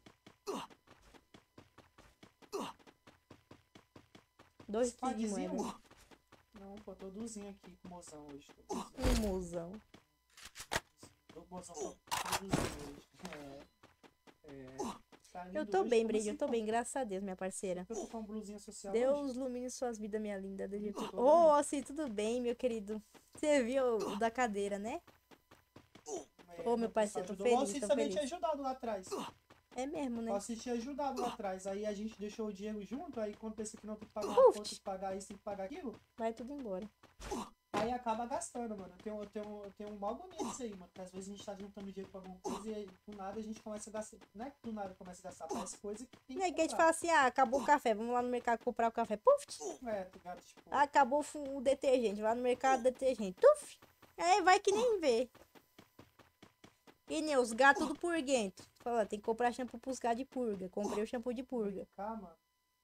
Speaker 1: Dois quilos de moeda.
Speaker 2: Não, pô, tô duzinho aqui com o mozão hoje.
Speaker 1: Um mozão.
Speaker 2: O mozão tá duzinho hoje. Tá
Speaker 1: Eu tô bem, Brady, eu tô bem, graças a Deus, minha parceira.
Speaker 2: Eu tô com uma blusinha social
Speaker 1: Deus
Speaker 2: hoje.
Speaker 1: ilumine suas vidas, minha linda.
Speaker 2: Tô
Speaker 1: Ô, assim, tudo bem, meu querido. Você viu o da cadeira, né? Ô, meu parceiro, tô feliz,
Speaker 2: Você
Speaker 1: tô
Speaker 2: também tinha
Speaker 1: feliz.
Speaker 2: ajudado lá atrás.
Speaker 1: É mesmo, né?
Speaker 2: Você tinha ajudado lá atrás. Aí a gente deixou o Diego junto. Aí quando pensa que não tem que pagar uma conta, tem que pagar isso, tem que pagar aquilo.
Speaker 1: Vai tudo embora.
Speaker 2: Aí acaba gastando, mano. Tem um mal bonito isso aí, mano. Porque às vezes a gente tá juntando dinheiro pra alguma coisa e aí, do nada a gente começa a gastar. Não é que do nada começa a gastar, parece coisa que tem
Speaker 1: E aí que a gente
Speaker 2: comprar.
Speaker 1: fala assim, ah, acabou o café, vamos lá no mercado comprar o café. Puf!
Speaker 2: É, tá ligado? Tipo,
Speaker 1: Ah, acabou o detergente, vai no mercado detergente. Tuf! Aí vai que nem vê. E nem os gatos do purguento. Fala, tem que comprar shampoo pros gatos de purga. Comprei o shampoo de purga.
Speaker 2: brincar, mano.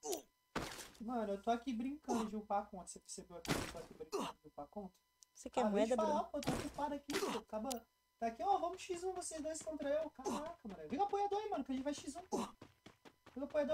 Speaker 2: Mano, eu tô aqui brincando de upar a conta. Você percebeu aqui que eu tô aqui brincando de upar a conta?
Speaker 1: Você quer
Speaker 2: Acabei de
Speaker 1: moeda,
Speaker 2: falar,
Speaker 1: Bruno?
Speaker 2: pô, tô ocupado aqui, pô. Acaba... Tá aqui, ó, vamos X1 vocês dois contra eu. Caraca, mano. Vira apoiador aí, mano, que a gente vai X1, pô. Vira apoiador,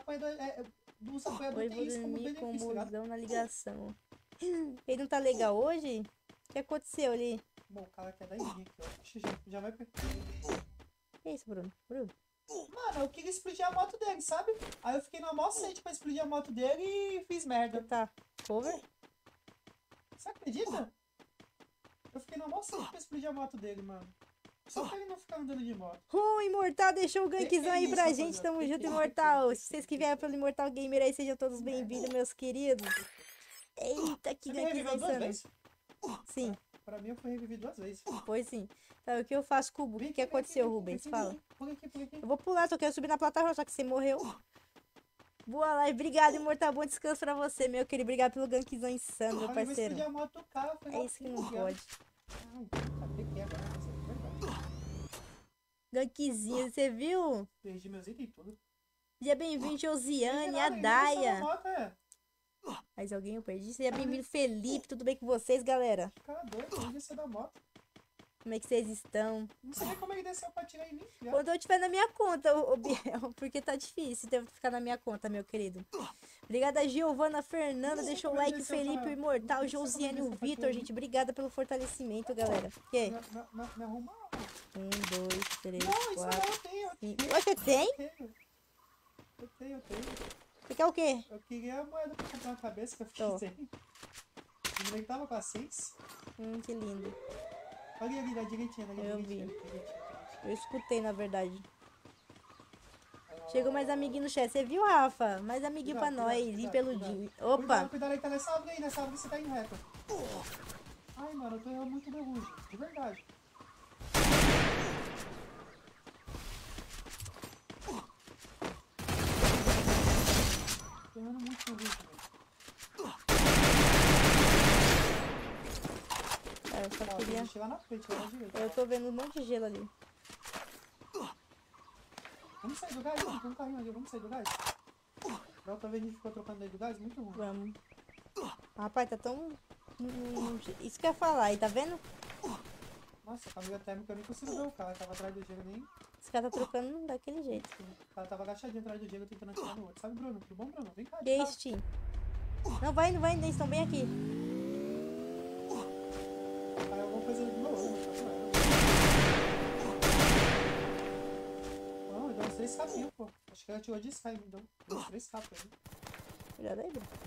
Speaker 2: dos apoiadores
Speaker 1: Hoje vou
Speaker 2: tem isso como
Speaker 1: dormir com o
Speaker 2: benefício, tá ligado?
Speaker 1: mozão na ligação. Ele não tá legal hoje? O que aconteceu ali?
Speaker 2: Bom, o cara quer dar idinha aqui, ó. Acho que já vai perder.
Speaker 1: Que isso, Bruno? Bruno?
Speaker 2: Mano, eu queria explodir a moto dele, sabe? Aí eu fiquei na maior sede pra explodir a moto dele e fiz merda.
Speaker 1: Tá cover?
Speaker 2: Você acredita? Eu fiquei na maior sede pra explodir a moto dele, mano. Só pra ele não ficar andando de moto.
Speaker 1: Imortal deixou o gankzão aí
Speaker 2: isso,
Speaker 1: pra
Speaker 2: rapaziada?
Speaker 1: gente. Tamo junto,
Speaker 2: Que
Speaker 1: Imortal.
Speaker 2: isso?
Speaker 1: Se vocês que vieram pelo Imortal Gamer aí, sejam todos bem-vindos, meus queridos. Eita, que
Speaker 2: Você me reviveu
Speaker 1: gankzão
Speaker 2: 2
Speaker 1: insano.
Speaker 2: vezes?
Speaker 1: Sim,
Speaker 2: Pra mim eu fui revivido 2 vezes.
Speaker 1: foi sim. Tá, o que eu faço com o Bubu? O que aconteceu, Rubens? Fala.
Speaker 2: Por aqui.
Speaker 1: Eu vou pular, só quero subir na plataforma, só que você morreu. Boa live, obrigado, Imortal. Bom descanso pra você, meu querido. Obrigado pelo gankzão insano, meu
Speaker 2: Aí eu
Speaker 1: parceiro.
Speaker 2: explodi a moto do cara.
Speaker 1: É isso que não pode.
Speaker 2: Ai, cadê que é agora? Verdade.
Speaker 1: Gankzinho, você viu?
Speaker 2: Perdi meus itens e tudo.
Speaker 1: Seja bem-vindo, Josiane, a
Speaker 2: Ninguém
Speaker 1: Daia.
Speaker 2: moto,
Speaker 1: Mais alguém eu perdi? Seja bem-vindo, Felipe. Tudo bem com vocês, galera?
Speaker 2: Cara doido, ele desceu da moto.
Speaker 1: Como é que vocês estão?
Speaker 2: Não sei nem como ele desceu pra tirar em mim. Já.
Speaker 1: Quando eu tiver na minha conta, ô Biel, porque tá difícil ter que ficar na minha conta, meu querido. Obrigada, Giovana, Fernanda, deixa o like, Felipe, o Imortal, Josiane, o Vitor, gente. Obrigada pelo fortalecimento, galera. O quê?
Speaker 2: Me arruma.
Speaker 1: 1, 2, 3,
Speaker 2: Não, isso
Speaker 1: 4,
Speaker 2: não, eu tenho.
Speaker 1: 5. Você tem?
Speaker 2: Eu tenho.
Speaker 1: Você quer o quê?
Speaker 2: Eu queria a moeda pra comprar uma cabeça que eu
Speaker 1: Tô.
Speaker 2: fiquei sem. O moleque tava com a 6.
Speaker 1: Que lindo.
Speaker 2: Olha ali, na direitinha,
Speaker 1: Eu vi.
Speaker 2: direitinha.
Speaker 1: Eu escutei, na verdade. Chegou mais amiguinho no chat. Você viu, Rafa? Mais amiguinho pra nós. E peludinho. Opa!
Speaker 2: Cuidado aí, tá nessa árvore aí. Nessa árvore você tá em reta. Ai, mano, eu tô errando muito meu ruge. De verdade. Tô errando muito meu ruge, velho.
Speaker 1: Eu só
Speaker 2: Ó,
Speaker 1: queria...
Speaker 2: deixa lá na frente, lá na direita.
Speaker 1: Eu tô vendo um monte de gelo ali.
Speaker 2: Vamos sair do gás, mano. Tem um carrinho ali. Vamos sair do gás. Da outra vez a gente ficou trocando aí do gás. Muito ruim.
Speaker 1: Vamos. Rapaz, tá tão... Isso que eu ia falar aí, tá vendo?
Speaker 2: Nossa, a camisa térmica eu nem consigo ver o cara. Tava atrás do Diego nem...
Speaker 1: Esse cara tá trocando daquele jeito.
Speaker 2: O cara tava agachadinho atrás do Diego tentando atirar no outro. Sabe, Bruno? Tudo bom, Bruno? Vem cá.
Speaker 1: Que isso, Tim? Não, vai, eles estão bem aqui.
Speaker 2: Aí eu vou fazer de novo. Não, ele deu uns 3 capinhos, pô. Acho que ela tirou de Sky, me deu uns 3 capos aí.
Speaker 1: Cuidado aí, Bruno.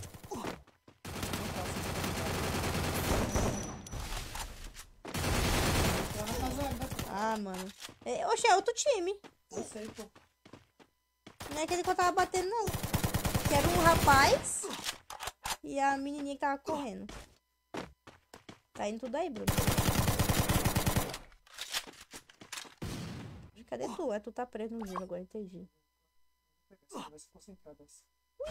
Speaker 1: Ah, mano. Oxe, é outro time.
Speaker 2: Eu sei, pô.
Speaker 1: Não é aquele que eu tava batendo, não. Que era um rapaz e a menininha que tava correndo. Tá indo tudo aí, Bruno. Cadê tu? Tu tá preso no gelo agora, entendi.
Speaker 2: Vai se concentrar dessa.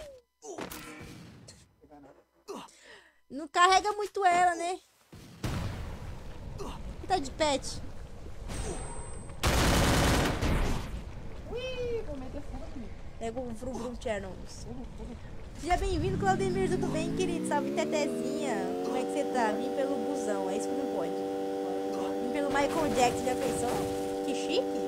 Speaker 2: Pegar nada.
Speaker 1: Não carrega muito ela, né? Que tá de pet?
Speaker 2: Ui, vou meter fogo aqui.
Speaker 1: Pega o Vrum Vrum Chernobyl. Seja bem-vindo, Claudemir, tudo bem, querido? Salve, Tetezinha. Como é que você tá? Vim pelo busão, é isso que não pode. Vim pelo Michael Jackson, já pensou? Que chique.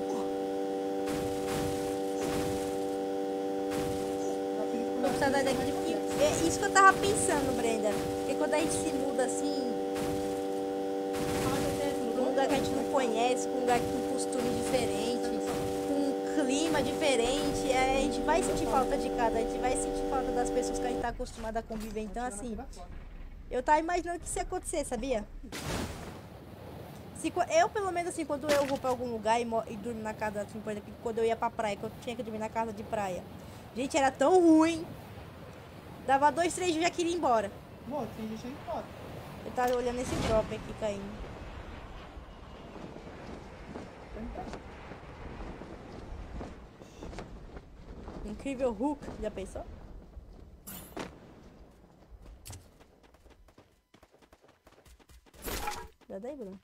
Speaker 1: Tô com saudade daqui. É isso que eu tava pensando, Brenda. Porque quando a gente se muda assim, pra um lugar que a gente não conhece, pra um lugar com costume diferente, com um clima diferente, a gente vai sentir falta de casa, a gente vai sentir falta das pessoas que a gente tá acostumado a conviver. Então, assim, eu tava imaginando que isso ia acontecer, sabia? Eu, pelo menos, assim, quando eu vou pra algum lugar e durmo na casa, assim, por exemplo, quando eu ia pra praia, quando eu tinha que dormir na casa de praia. Gente, era tão ruim. Dava 2, 3 dias e já queria ir embora.
Speaker 2: Bom, tem gente aí fora.
Speaker 1: Eu tava olhando esse drop aqui caindo. Incrível Hulk, já pensou? Já daí, Bruno.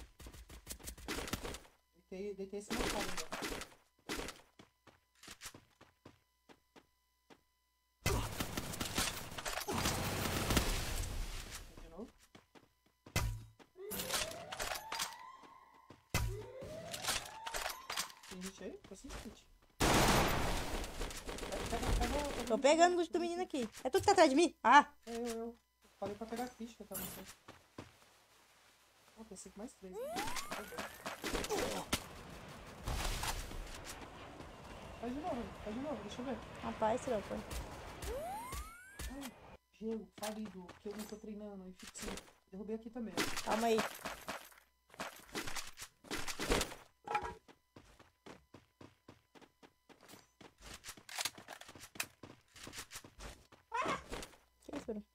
Speaker 2: Deitei esse mercado agora. De novo. Tem gente aí? Tô sem kit.
Speaker 1: Tô pegando o gosto do menino aqui. É tu que tá atrás de mim? Ah!
Speaker 2: É eu. Falei pra pegar ficha que eu tava no centro. Ó, pensei que mais 3. Né? Faz de novo, deixa eu ver.
Speaker 1: Rapaz, tropa.
Speaker 2: Ai, gelo, falido, que eu não tô treinando e fico assim. Derrubei aqui também.
Speaker 1: Calma aí. Que isso, Bruno?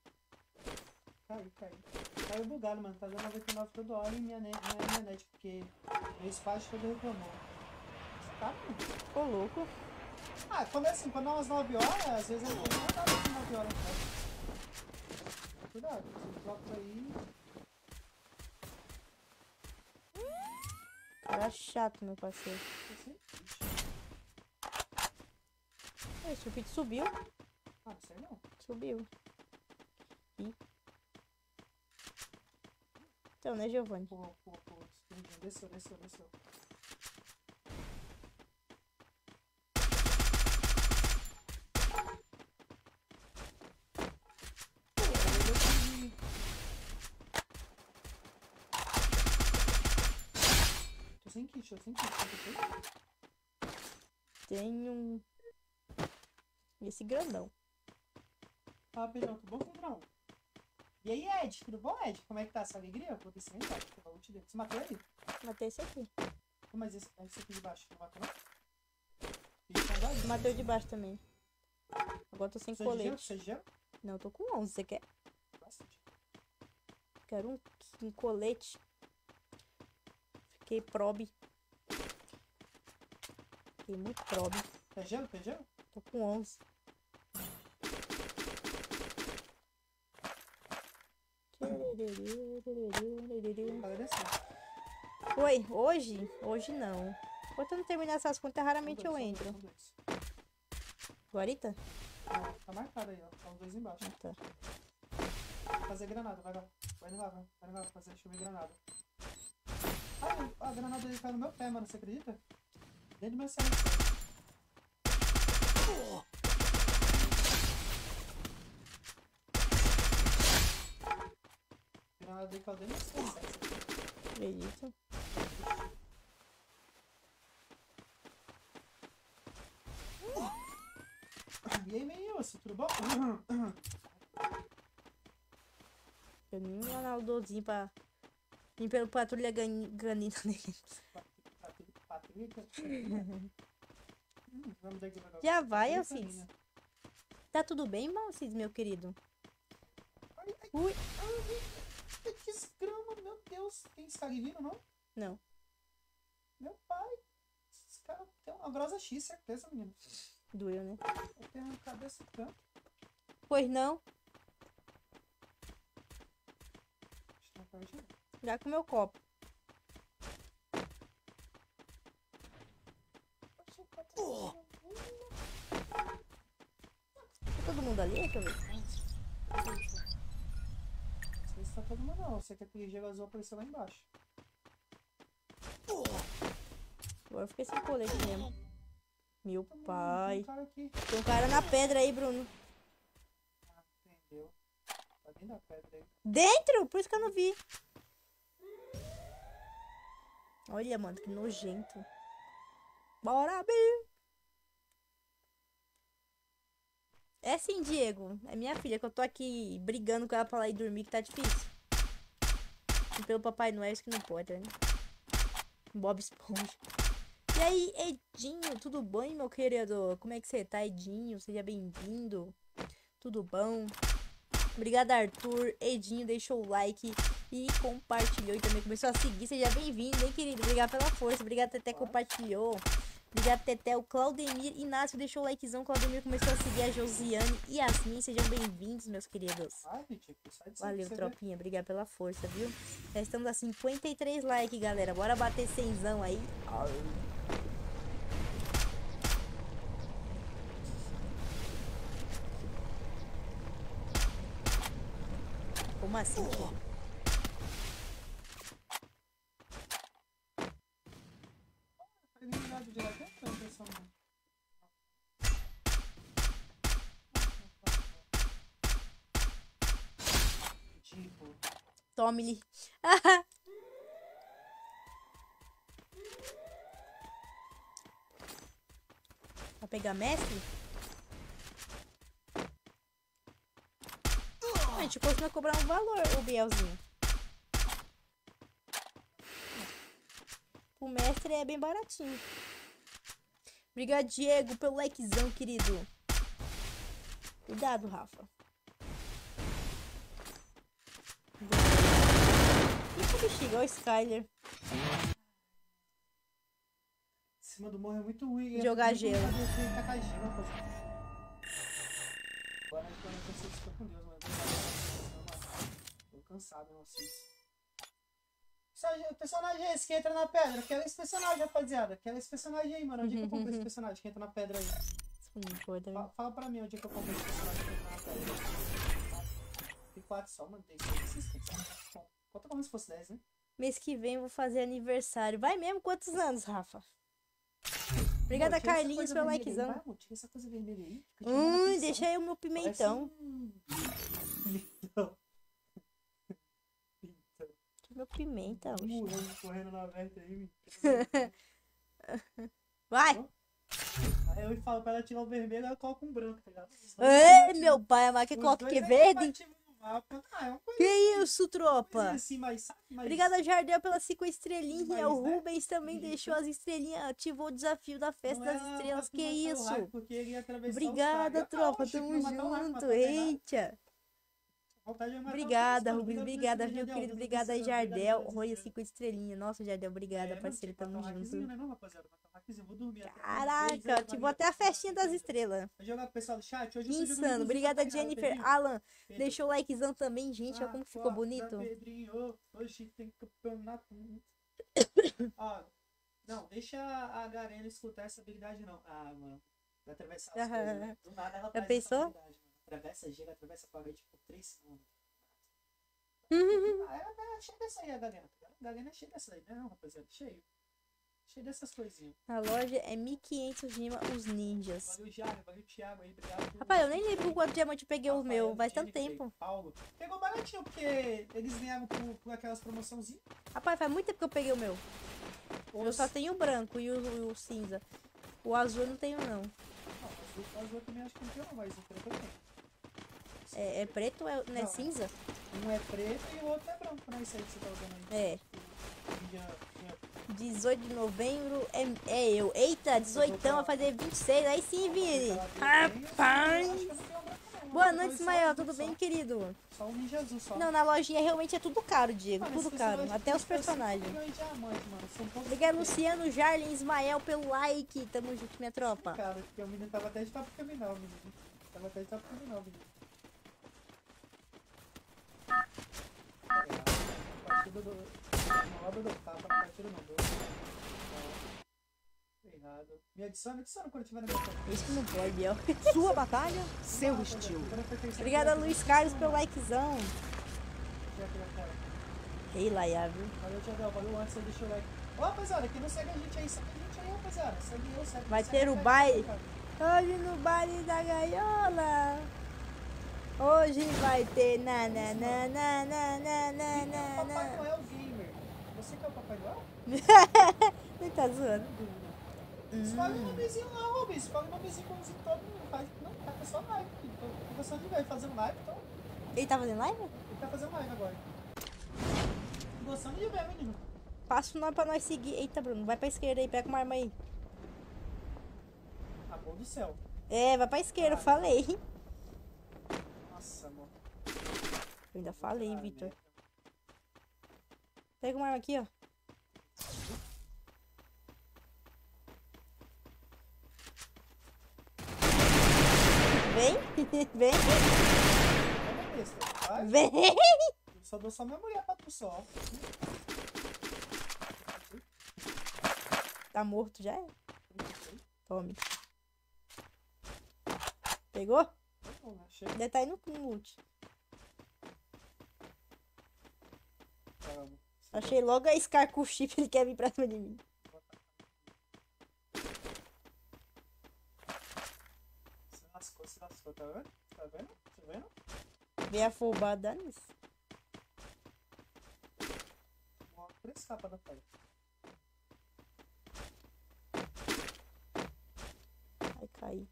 Speaker 2: Caiu bugado, mano. Tá dando 99 toda hora e minha net, porque meu espaço todo reclamou. Tá, mano.
Speaker 1: Ficou louco.
Speaker 2: Ah, quando é assim, quando é umas 9 horas, às vezes eu não dá pra 9 horas. Cuidado, esses blocos aí.
Speaker 1: Cara chato, meu parceiro. Esse vídeo subiu.
Speaker 2: Ah, não sei não.
Speaker 1: Subiu. Ih. Então, né, Giovanni?
Speaker 2: Pô. Desceu. Tô sem kit.
Speaker 1: Tem um... Esse grandão.
Speaker 2: Ah, Pedrão, tudo bom, Pedrão? E aí, Ed, tudo bom, Ed? Como é que tá essa alegria? Eu vou descer aí embaixo, que eu vou te dar. Você matou ele?
Speaker 1: Matei esse aqui.
Speaker 2: Mas esse aqui de baixo, não matou não?
Speaker 1: Matei o de baixo também. Agora tô sem colete.
Speaker 2: Você de gelo?
Speaker 1: Não, eu tô com 11, você quer?
Speaker 2: Bastante.
Speaker 1: Quero um colete. Fiquei probe. Fiquei muito probe.
Speaker 2: Quer gelo?
Speaker 1: Tô com 11. Oi, hoje não. Enquanto eu não terminar essas contas, raramente eu entro. Guarita?
Speaker 2: Não, tá marcado aí, ó. Tá os dois embaixo.
Speaker 1: Ah, tá.
Speaker 2: Fazer granada, vai lá. Vai lá, fazer chover granada. Ai, a granada dele caiu no meu pé, mano, você acredita? Dentro do meu cérebro. A granada dele caiu dentro do meu cérebro.
Speaker 1: Acredito.
Speaker 2: E aí, meio osso, tudo bom?
Speaker 1: Eu nem um Ronaldozinho pra vir pelo patrulha ganina nele.
Speaker 2: Patrica?
Speaker 1: Já vai, Alcides. Tá tudo bem, Alcides, meu querido? Ui.
Speaker 2: Que desgrama, meu Deus. Tem esse cara vindo, não?
Speaker 1: Não.
Speaker 2: Meu pai. Esse cara tem uma grossa X, certeza, menino.
Speaker 1: Doeu, né?
Speaker 2: Eu tenho a cabeça tanto.
Speaker 1: Pois não. Já com meu copo. todo mundo ali? Deixa eu ver.
Speaker 2: Não sei se tá todo mundo não. Eu sei que aquele gelo azul apareceu lá embaixo.
Speaker 1: Agora eu fiquei sem colete mesmo. Meu
Speaker 2: Tem
Speaker 1: pai.
Speaker 2: um cara aqui.
Speaker 1: Tem um cara na pedra aí, Bruno.
Speaker 2: Ah, entendeu. Tá dentro da pedra aí.
Speaker 1: Dentro? Por isso que eu não vi. Olha, mano, que nojento. Bora, Bi! É sim, Diego. É minha filha, que eu tô aqui brigando com ela pra ela ir dormir, que tá difícil. E pelo Papai Noel, isso que não pode, né? Bob Esponja. E aí, Edinho, tudo bom, meu querido? Como é que você tá, Edinho? Seja bem-vindo. Tudo bom? Obrigada, Arthur. Edinho deixou o like e compartilhou e também começou a seguir. Seja bem-vindo, hein, querido? Obrigado pela força. Obrigado, Teté, compartilhou. Obrigado, Teté. O Claudemir Inácio deixou o likezão. Claudemir começou a seguir a Josiane e Yasmin. Sejam bem-vindos, meus queridos. Valeu, tropinha. Obrigado pela força, viu? Já estamos a 53 likes, galera. Bora bater 100zão aí. Como assim?
Speaker 2: Eliminado de lá dentro, não, pessoal. Tipo.
Speaker 1: Tome-lhe. Vai pegar mestre? A gente continua a cobrar um valor, o Bielzinho. O mestre é bem baratinho. Obrigado, Diego, pelo likezão, querido. Cuidado, Rafa. Ih, bexiga, olha o Skyler.
Speaker 2: Em cima do morro é muito ruim.
Speaker 1: Jogar gelo.
Speaker 2: Agora a gente vai acontecer isso com Deus, mano. Tô cansado, não sei. O personagem é esse que entra na pedra. Quero esse personagem, rapaziada. Quero esse personagem aí, mano. Onde é que eu compro esse personagem que entra na pedra aí? Fala pra mim onde é que eu compro esse personagem que entra na pedra. Tem 4 só, mano. Tem 6. Conta como se fosse 10, né?
Speaker 1: Mês que vem eu vou fazer aniversário. Vai mesmo? Quantos anos, Rafa? Obrigada, Carlinhos, pelo likezão.
Speaker 2: Tira essa coisa vermelha aí.
Speaker 1: Deixa aí o meu pimentão. Meu pimenta.
Speaker 2: Correndo na verte aí.
Speaker 1: Vai!
Speaker 2: Aí eu falo pra ela tirar o vermelho, ela coloca um branco, tá ligado?
Speaker 1: Ei, meu pai, mas que coloca que verde? Que isso, tropa?
Speaker 2: Assim, mas
Speaker 1: obrigada, Jardel, pelas 5 estrelinhas. Né? O Rubens também deixou as estrelinhas, ativou o desafio da festa das estrelas. Que isso? Obrigada, tropa. Tamo junto. Eita. Obrigada, Rubens. Obrigada, viu, querido? Obrigada aí, Jardel. Olha, 5 estrelinhas. Nossa, Jardel, obrigada, parceiro. Tamo junto. Caraca, ativou até a festinha das estrelas. Insano. Obrigada, Jennifer. Alan, deixou o likezão também, gente. Olha como ficou bonito.
Speaker 2: Hoje tem campeonato. Ó, não, deixa a Garena escutar essa habilidade, não. Ah, mano. Vai atravessar as coisas, né? Do nada ela faz essa habilidade. Atravessa gelo, atravessa a parede por 3 segundos. É cheio dessa aí, a Garena. A Garena é cheia dessa aí, não, rapaziada? Cheio dessas coisinhas.
Speaker 1: A loja é 1.500 Gema, os ninjas.
Speaker 2: Valeu, Thiago. Valeu, Thiago aí. Obrigado.
Speaker 1: Rapaz, eu nem lembro quanto diamante eu peguei o meu. Faz tanto tempo.
Speaker 2: Paulo. Pegou baratinho, porque eles ganharam por aquelas promoçãozinhas.
Speaker 1: Rapaz, faz muito tempo que eu peguei o meu. Eu só tenho o branco e o cinza. O azul eu não tenho, não.
Speaker 2: O azul eu também acho que não tenho, mas o preto eu tenho.
Speaker 1: É preto ou não é cinza?
Speaker 2: Um é preto e o outro é branco, né? Isso aí que você tá usando aí.
Speaker 1: É. 18 de novembro é eu. Eita, 18 vai fazer 26. Aí sim, Vini. Rapaz. Boa noite, Ismael. Tudo bem, querido?
Speaker 2: Só um ninja azul só.
Speaker 1: Não, na lojinha realmente é tudo caro, Diego. Tudo caro. Até os personagens. Obrigado, Luciano, Jarlin, Ismael, pelo like. Tamo junto, minha tropa.
Speaker 2: Cara, porque o menino tava até de papo criminal, menino. Tava até de papo criminal, menino. Na hora do tapa, não tira não. Nada. Me adiciona quando tiver na minha conta.
Speaker 1: Isso que não pode, Biel.
Speaker 3: Sua batalha, seu estilo.
Speaker 1: Obrigada, Luiz Carlos, pelo likezão. Ei, Laia, viu?
Speaker 2: Valeu, Tiagão. Valeu antes, deixa o like. Ô, rapaziada, quem não segue a gente aí, segue a gente aí, rapaziada. Segue eu, segue.
Speaker 1: Vai
Speaker 2: segue
Speaker 1: ter o
Speaker 2: segue,
Speaker 1: baile.
Speaker 2: cara.
Speaker 1: Hoje no baile da gaiola. Hoje vai ter na na na na na na na
Speaker 2: Quem é o Papai
Speaker 1: na.
Speaker 2: Noel Gamer? Você que é o Papai Noel?
Speaker 1: Ele tá zoando.
Speaker 2: Escolhe um nomezinho lá, Rubens. Escolhe um nomezinho bonzinho todo mundo faz. Não, tá com só live. Tô gostando de ver ele fazendo live, então.
Speaker 1: Ele tá fazendo live?
Speaker 2: Ele tá fazendo live agora. Tô gostando de ver, menino.
Speaker 1: Passa o nome pra nós seguir. Eita, Bruno, vai pra esquerda aí, pega uma arma aí.
Speaker 2: Amor do céu.
Speaker 1: É, vai pra esquerda, eu falei.
Speaker 2: Nossa, amor.
Speaker 1: Eu ainda falei,
Speaker 2: Ah,
Speaker 1: Vitor.
Speaker 2: merda.
Speaker 1: Pega uma arma aqui, ó. Vem, vem,
Speaker 2: Vamos besta. Vai.
Speaker 1: vem.
Speaker 2: Eu só dou só minha mulher pra tu só.
Speaker 1: Tá morto já? É? Tome. Pegou?
Speaker 2: Chega.
Speaker 1: Deve tá aí no ult.
Speaker 2: Caramba.
Speaker 1: Achei logo a Scar com o chip, ele quer vir pra cima de mim.
Speaker 2: Se lascou, tá vendo? Tá vendo? Tá vendo?
Speaker 1: Vem afobada nisso.
Speaker 2: Vou prestar pra dar pai.
Speaker 1: Vai cair.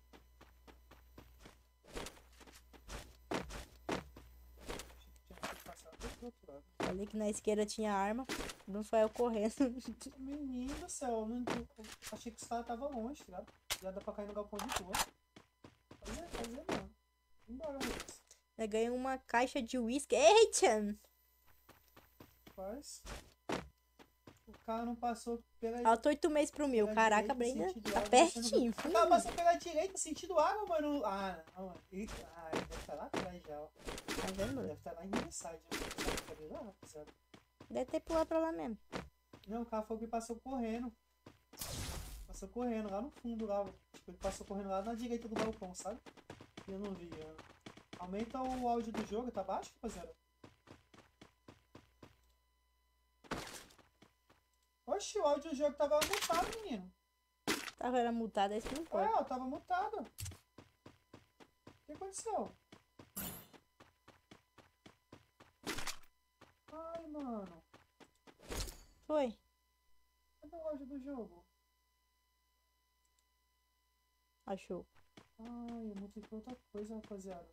Speaker 2: Tinha que passar do outro lado.
Speaker 1: Falei que na esquerda tinha arma. Não foi eu correndo.
Speaker 2: Menino do céu, eu achei que os caras estavam longe, tá ligado? Já dá pra cair no galpão de tua. Fazer não. Embora, Lucas.
Speaker 1: Eu ganhei uma caixa de uísque. Eita!
Speaker 2: Faz. O cara não passou pela
Speaker 1: Falta 8 meses pro mil.
Speaker 2: pela
Speaker 1: Caraca,
Speaker 2: direita,
Speaker 1: Brenda.
Speaker 2: sentido
Speaker 1: Tá
Speaker 2: água,
Speaker 1: pertinho.
Speaker 2: O cara passou pela direita, sentido água, mano. Ah, não, mano. Ele deve estar lá atrás já, ó.
Speaker 1: Tá vendo,
Speaker 2: Deve
Speaker 1: mano?
Speaker 2: estar lá em Riverside. Sabe lá, rapaziada?
Speaker 1: Deve ter pulado pra lá mesmo.
Speaker 2: Não, o cara foi que passou correndo. Passou correndo lá no fundo, lá. Tipo, ele passou correndo lá na direita do balcão, sabe? E eu não vi. Aumenta o áudio do jogo, tá baixo, rapaziada? Oxi, o áudio do jogo tava mutado, menino.
Speaker 1: Tava era multada, isso não pode.
Speaker 2: É, eu tava mutado. O que aconteceu? Ai, mano.
Speaker 1: Foi.
Speaker 2: Cadê o áudio do jogo?
Speaker 1: Achou.
Speaker 2: Ai, eu mutei pra outra coisa, rapaziada.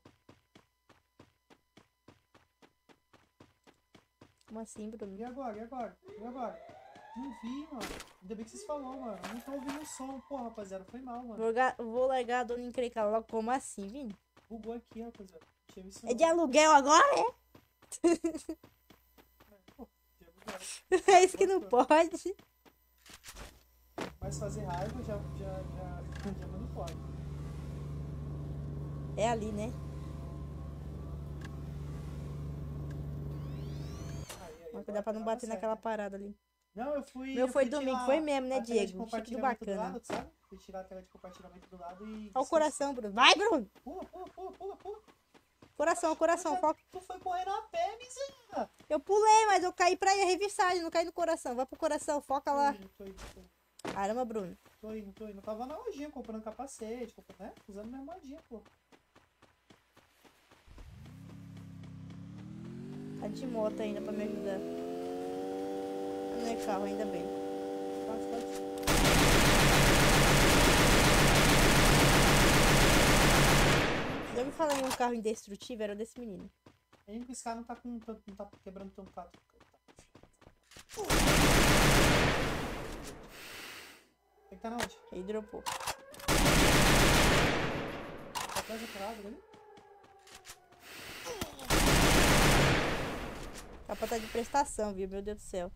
Speaker 1: Como assim, Bruno?
Speaker 2: E agora? E agora? E agora? Não vi, mano. Ainda bem que vocês falaram, mano. Eu não tô ouvindo o som. Porra, rapaziada, foi mal, mano.
Speaker 1: Vou largar a dona encrencar logo. Como assim, Vini?
Speaker 2: Bugou aqui, rapaziada. Tinha visto
Speaker 1: É de aluguel agora, é?
Speaker 2: Pô, tinha bugado.
Speaker 1: É isso que não pode.
Speaker 2: Mas fazer raiva já não pode.
Speaker 1: É ali, né? Mas cuidar pra não bater naquela parada ali.
Speaker 2: Não, eu fui.
Speaker 1: Meu
Speaker 2: eu
Speaker 1: foi
Speaker 2: fui
Speaker 1: domingo,
Speaker 2: tirar
Speaker 1: foi mesmo, né,
Speaker 2: a tela de
Speaker 1: Diego? Chique do
Speaker 2: compartilhamento do
Speaker 1: bacana.
Speaker 2: lado, sabe? Fui tirar a tela de compartilhamento do lado e.
Speaker 1: Olha o coração, Bruno. Vai, Bruno!
Speaker 2: Pula.
Speaker 1: Coração, coração, foca.
Speaker 2: Tu foi correndo a pé, miséria.
Speaker 1: Eu pulei, mas eu caí pra ir a revistagem, não caí no coração. Vai pro coração, foca lá.
Speaker 2: Tô indo.
Speaker 1: Caramba, Bruno.
Speaker 2: Tô indo. Eu tava na lojinha comprando capacete, né? Usando minha modinha, pô.
Speaker 1: Tá de moto ainda pra me ajudar. Não é carro, ainda bem.
Speaker 2: Pode.
Speaker 1: Já ouviu falar em um carro indestrutível? Era desse menino.
Speaker 2: Ainda que esse cara não tá quebrando tanto prato. Tem que tá na onde?
Speaker 1: Ele dropou.
Speaker 2: Tá atrás do lado ali?
Speaker 1: Capa tá de prestação, viu? Meu Deus do céu.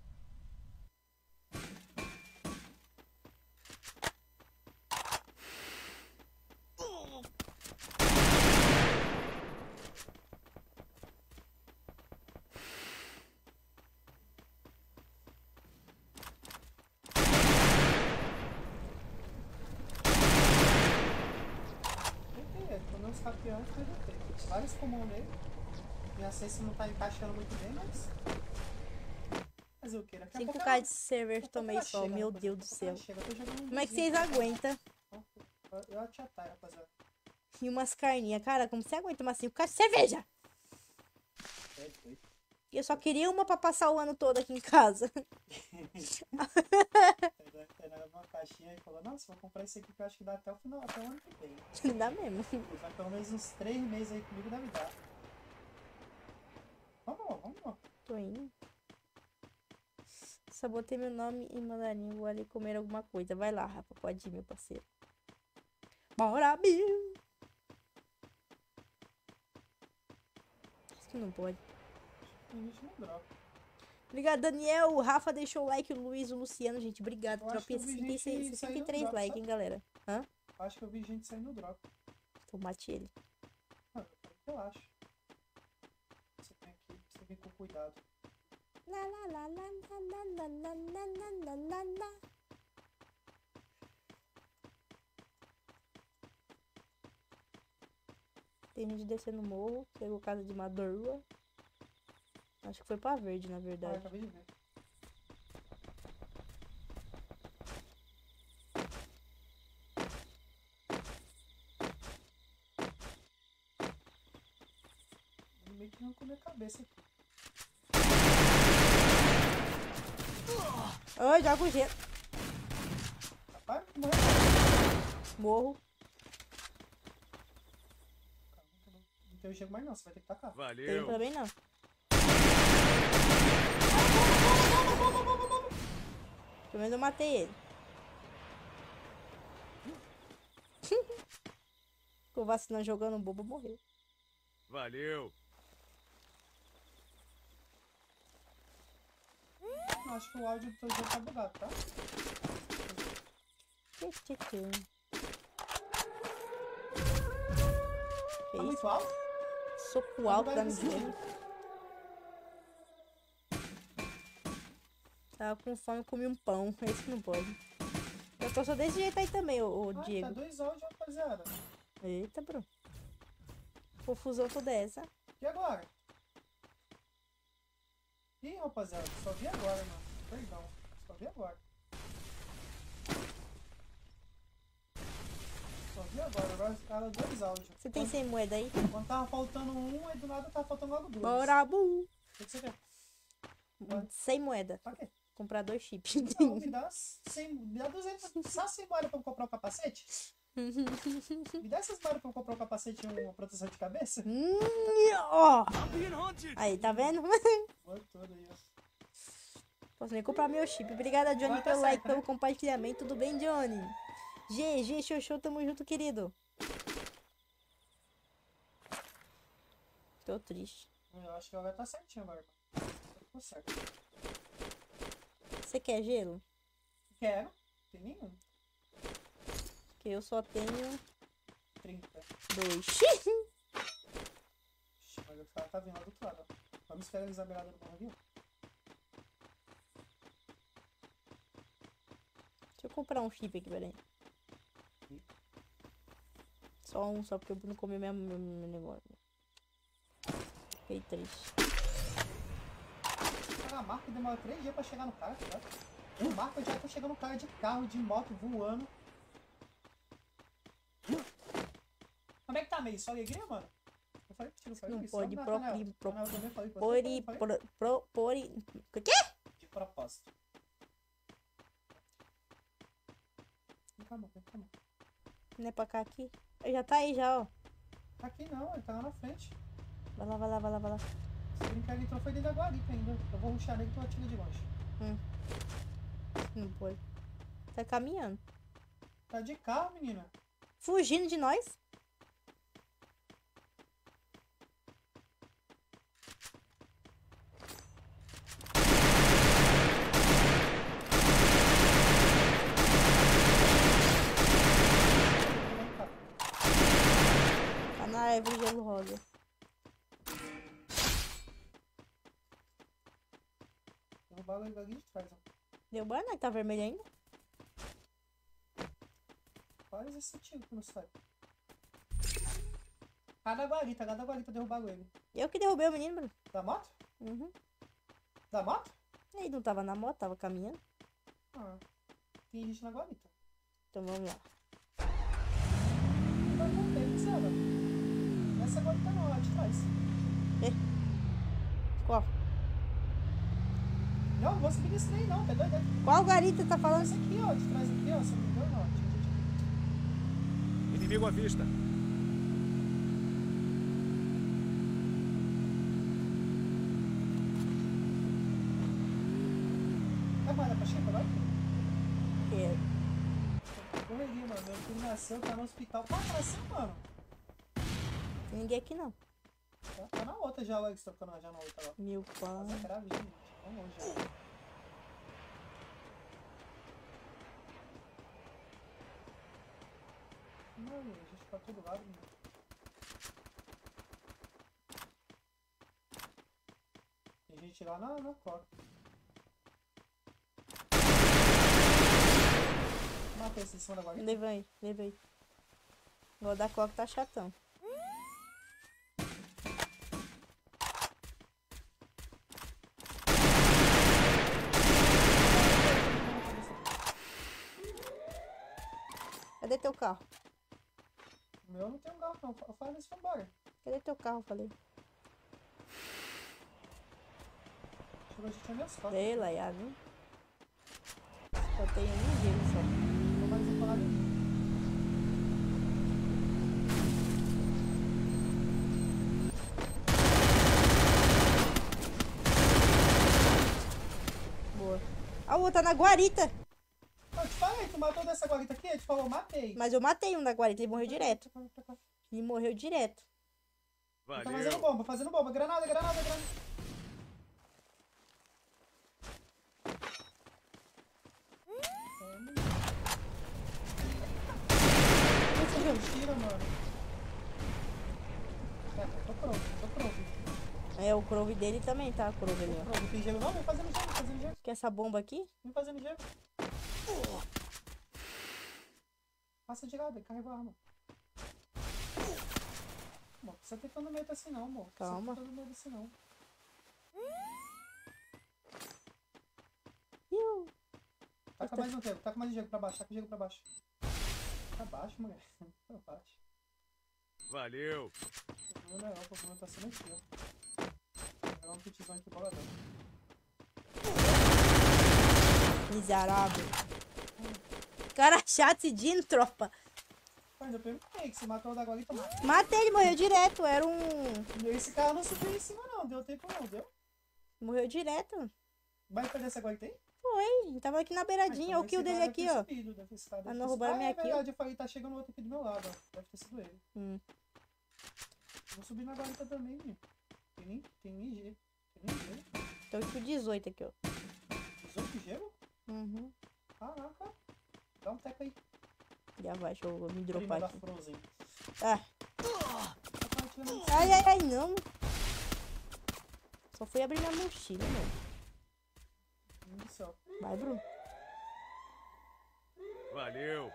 Speaker 2: campeão foi DT. Vários comuns nele. Minha sense não tá encaixando muito bem, mas. Fazer o que? Daqui a pouco
Speaker 1: 5k de server tomei só, meu Deus do céu. Como é que vocês aguentam?
Speaker 2: Eu te atai, rapaziada.
Speaker 1: E umas carninhas, cara, como você aguenta umas 5k de cerveja?
Speaker 2: É doido.
Speaker 1: Eu só queria uma pra passar o ano todo aqui em casa.
Speaker 2: Era uma caixinha e falou, nossa, vou comprar esse aqui que eu acho que dá até o final, até o ano que vem.
Speaker 1: Dá mesmo.
Speaker 2: Vai pelo menos uns 3 meses aí comigo, deve dar. Vamos lá.
Speaker 1: Tô indo. Só botei meu nome em mandarim, vou ali comer alguma coisa. Vai lá, Rafa, pode ir, meu parceiro. Bora, Bill! Acho que não pode.
Speaker 2: A gente não dropa.
Speaker 1: Obrigado, Daniel. O Rafa deixou o like, o Luiz, o Luciano, gente. Obrigado.
Speaker 2: Eu acho que eu vi gente
Speaker 1: 63
Speaker 2: saindo
Speaker 1: likes,
Speaker 2: drop,
Speaker 1: hein, galera. Hã?
Speaker 2: Acho que eu vi gente saindo do drop.
Speaker 1: Então mate ele.
Speaker 2: Relaxa. Você tem que vir com cuidado.
Speaker 1: Lá, lá, lá, lá, lá, lá, lá, lá, lá, lá, lá, lá. Tem gente descendo o morro. Pegou casa de Madorua. Acho que foi pra verde, na verdade.
Speaker 2: Acabei de ver. Ele meio que não comeu a cabeça aqui.
Speaker 1: Ai, joga o gelo.
Speaker 2: Rapaz, morreu.
Speaker 1: Morro.
Speaker 2: Não tem o gelo mais não, você vai ter que tacar.
Speaker 1: Tem
Speaker 4: Valeu.
Speaker 1: também não. Pelo menos eu matei ele. Ficou vacilando jogando bobo, morreu.
Speaker 4: Valeu.
Speaker 2: Eu acho que o áudio do teu jogo tá bugado, tá?
Speaker 1: Que
Speaker 2: Tá muito
Speaker 1: isso?
Speaker 2: alto?
Speaker 1: Soco alto da miséria. Tava com fome, comi um pão. Esse que não pode. Eu tô só desse jeito aí também, ô
Speaker 2: Tá
Speaker 1: Diego.
Speaker 2: 2 áudios, rapaziada.
Speaker 1: Eita, bro. Confusão toda essa.
Speaker 2: E agora? Ih, rapaziada, só vi agora, mano. Perdão, só vi agora. Só vi agora era 2 áudios.
Speaker 1: Você tem 100 moeda aí?
Speaker 2: Quando tava faltando um, aí do nada tava faltando logo 2.
Speaker 1: Bora, bu!
Speaker 2: O que você quer?
Speaker 1: 100 moeda.
Speaker 2: Pra quê?
Speaker 1: Comprar 2 chips.
Speaker 2: Não, me dá 100, me dá 200, só 100 moedas pra eu comprar um capacete? Me dá essas moedas pra eu comprar um capacete e uma proteção de cabeça?
Speaker 1: Ó. Aí, tá vendo?
Speaker 2: Foi tudo aí, ó.
Speaker 1: Posso nem comprar meu chip. Obrigada, Johnny,
Speaker 2: Vai, tá
Speaker 1: pelo
Speaker 2: certo,
Speaker 1: like,
Speaker 2: né?
Speaker 1: pelo compartilhamento. Tudo bem, Johnny? GG, Xoxô, tamo junto, querido. Tô triste.
Speaker 2: Eu acho que agora tá certinho agora. Ficou certo.
Speaker 1: Você quer gelo?
Speaker 2: Quero. Tem nenhum.
Speaker 1: Porque eu só tenho
Speaker 2: 30.
Speaker 1: 2.
Speaker 2: Ixi, mas o cara tá vindo lá do outro lado, ó. Vamos esterilizar a beirada do morro ali, ó.
Speaker 1: Deixa eu comprar um chip aqui, peraí. Só um, só porque eu não comi meu negócio. Fiquei triste.
Speaker 2: A marca demora 3 dias pra chegar no cara, tá? O marca já tá chegando no cara de carro, de moto, voando. Como é que tá, meio? Só alegria, mano? Eu falei que não
Speaker 1: Não
Speaker 2: isso.
Speaker 1: pode
Speaker 2: Só na
Speaker 1: pro-
Speaker 2: canela.
Speaker 1: pro-
Speaker 2: Canela também, falei com você,
Speaker 1: Pori,
Speaker 2: falei.
Speaker 1: pori. O quê?
Speaker 2: De propósito. Vem cá, mano.
Speaker 1: Não é pra cá aqui? Ele já tá aí já, ó.
Speaker 2: Tá aqui não, ele tá lá na frente.
Speaker 1: Vai lá, vai lá, vai lá, vai lá.
Speaker 2: Se brincar, ele entrou foi dentro da guarita ainda. Eu vou ruxar nele e tu atira de longe.
Speaker 1: Não pode. Tá caminhando.
Speaker 2: Tá de carro, menina.
Speaker 1: Fugindo de nós?
Speaker 2: Vem cá.
Speaker 1: Tá na árvore de gelo rosa.
Speaker 2: Derrubaram ele ali de trás, ó.
Speaker 1: Deu banho, né? Tá vermelho ainda?
Speaker 2: Faz esse tiro que não sai. Lá da guarita derrubaram ele.
Speaker 1: Eu que derrubei o menino, Bruno.
Speaker 2: Da moto?
Speaker 1: Uhum.
Speaker 2: Da moto?
Speaker 1: Ele não tava na moto, tava caminhando.
Speaker 2: Ah. Tem gente na guarita.
Speaker 1: Então vamos lá.
Speaker 2: Não vai conter, não será? Nessa guarita não, lá de trás.
Speaker 1: Qual?
Speaker 2: Não, não vou subir nesse trem não, tá doido?
Speaker 1: Qual garita tá falando?
Speaker 2: Essa aqui, ó, de trás aqui, ó, se não me engano, ó.
Speaker 4: Inimigo à vista.
Speaker 2: Tá mais pra chegar agora?
Speaker 1: Quero.
Speaker 2: Correria, mano. Meu filho nasceu, tá no hospital. Qual nasceu, mano?
Speaker 1: Tem ninguém aqui não.
Speaker 2: Tá na outra já, lá que você tá ficando já na outra lá.
Speaker 1: Meu pai.
Speaker 2: Mas é grave, gente. Vamos longe já. Não, a gente tá todo lado, mano. Tem gente lá na coca. Matei esse em cima da guarda.
Speaker 1: Leva aí, leva aí. Vou dar coca, tá chatão. Cadê teu carro?
Speaker 2: O meu não tem um carro, não. Eu falei nesse foi embora.
Speaker 1: Cadê teu carro? Falei.
Speaker 2: Chegou a gente nas minhas costas.
Speaker 1: Sei lá, já viu? Só tem um dele só.
Speaker 2: Não vai dizer falar de mim.
Speaker 1: Boa. A outra na guarita.
Speaker 2: Eu te falei, tu matou dessa guarita aqui? Eu te falou, matei.
Speaker 1: Mas eu matei um da guarita, ele morreu direto. Ele morreu direto.
Speaker 2: Tá
Speaker 4: Valeu.
Speaker 2: fazendo bomba. Granada. Mentira, mano. Tô pronto.
Speaker 1: É, o crove dele também tá, o crove ali, ó.
Speaker 2: Pronto, tem gelo não? Vem fazendo gelo.
Speaker 1: Quer essa bomba aqui?
Speaker 2: Vem fazendo gelo. Passa de lado, carregou a arma. Amor, não precisa ter tanto medo assim não, amor.
Speaker 1: Calma.
Speaker 2: Não precisa ter tanto medo assim não.
Speaker 1: Iu.
Speaker 2: Taca mais um gelo, taca mais um gelo pra baixo, Pra baixo, mulher. Pra baixo.
Speaker 4: Valeu.
Speaker 2: O problema tá sendo aqui, ó. Vou pegar um kitzão aqui boladão.
Speaker 1: Miserável. Cara chato pedindo, tropa.
Speaker 2: Mas eu perguntei que você matou o da guarita, matou.
Speaker 1: Matei, ele morreu direto. Era um...
Speaker 2: Esse cara não subiu em cima não, deu tempo não, deu?
Speaker 1: Morreu direto.
Speaker 2: Vai perder essa guarita aí?
Speaker 1: Foi, tava aqui na beiradinha. Olha o kill dele aqui, ó. Ah, não, roubaram minha kill.
Speaker 2: Verdade, eu falei, tá chegando outro aqui do meu lado, ó. Deve ter sido ele. Vou subir na guarita também, menino. Tem nem gelo.
Speaker 1: Tô com 18 aqui, ó.
Speaker 2: 18 gelo?
Speaker 1: Uhum.
Speaker 2: Caraca. Dá um teco aí.
Speaker 1: Já vai, deixa eu me
Speaker 2: Prima
Speaker 1: dropar
Speaker 2: da
Speaker 1: aqui.
Speaker 2: Frozen.
Speaker 1: Ah.
Speaker 2: Tá tirando
Speaker 1: Ai, não. Só fui abrir minha mochila, meu.
Speaker 2: isso, ó.
Speaker 1: Vai, Bruno.
Speaker 4: Valeu.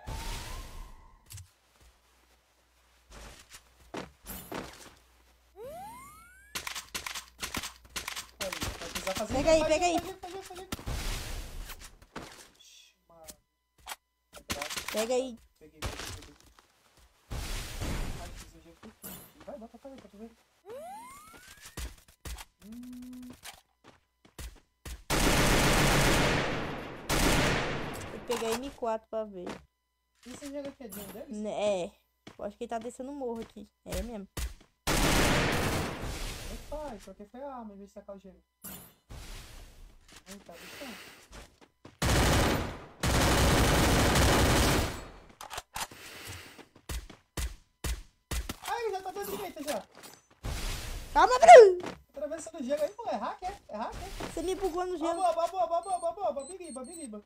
Speaker 2: Aí, vai precisar fazer.
Speaker 1: Pega aí, pega aí.
Speaker 2: Fazer. Ixi, mano.
Speaker 1: Pega aí.
Speaker 2: Peguei. Ai, fiz o jeito. Vai, bota pra tu ver.
Speaker 1: Eu peguei M4 pra ver.
Speaker 2: Esse gelo aqui é de um deles?
Speaker 1: É. Eu acho que ele tá descendo o morro aqui. É mesmo.
Speaker 2: Pai, porque foi a arma em vez de sacar o gelo. Aí, tá deixando. Ai, já tá dando direita já.
Speaker 1: Calma, Bruno.
Speaker 2: Atravessando o gelo aí, pô. É hacker?
Speaker 1: Você me bugou no gelo.
Speaker 2: Boa, biriba.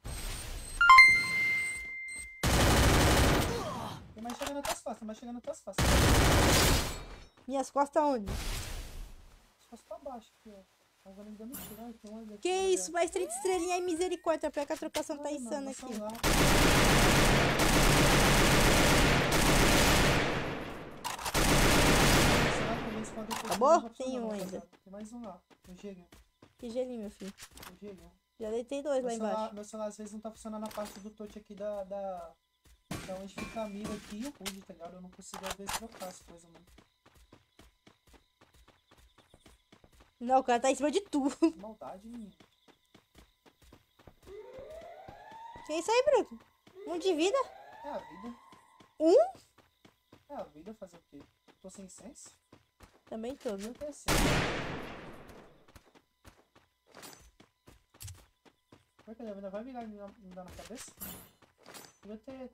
Speaker 2: Tem mais chegando nas tuas costas,
Speaker 1: Minhas costas onde?
Speaker 2: As costas pra baixo aqui, ó. Agora me dando tiro, ai, tem uma aqui,
Speaker 1: Que
Speaker 2: olha.
Speaker 1: isso? Mais 30 estrelinhas aí, misericórdia. Pior que a trocação tá
Speaker 2: Ai,
Speaker 1: insana
Speaker 2: mano,
Speaker 1: aqui.
Speaker 2: celular. Mas quando eu for
Speaker 1: Acabou?
Speaker 2: não tá
Speaker 1: Tem
Speaker 2: funcionando,
Speaker 1: um
Speaker 2: rapaziada.
Speaker 1: ainda.
Speaker 2: Tem mais um lá. O gelinho.
Speaker 1: Que gelinho, meu filho.
Speaker 2: O gelinho.
Speaker 1: Já deitei dois lá embaixo.
Speaker 2: Meu celular às vezes não tá funcionando a parte do touch aqui da onde fica a mira aqui e o HUD, tá ligado? Eu não consigo às vezes trocar as coisas, mano.
Speaker 1: Não, o cara tá em cima de tu.
Speaker 2: Que maldade, menino.
Speaker 1: Que é isso aí, Bruno? Um de vida?
Speaker 2: É a vida.
Speaker 1: Um?
Speaker 2: É a vida fazer o quê? Tô sem sense?
Speaker 1: Também tô, viu?
Speaker 2: É assim. Como é que a vida vai virar e me dar na cabeça? Devia ter...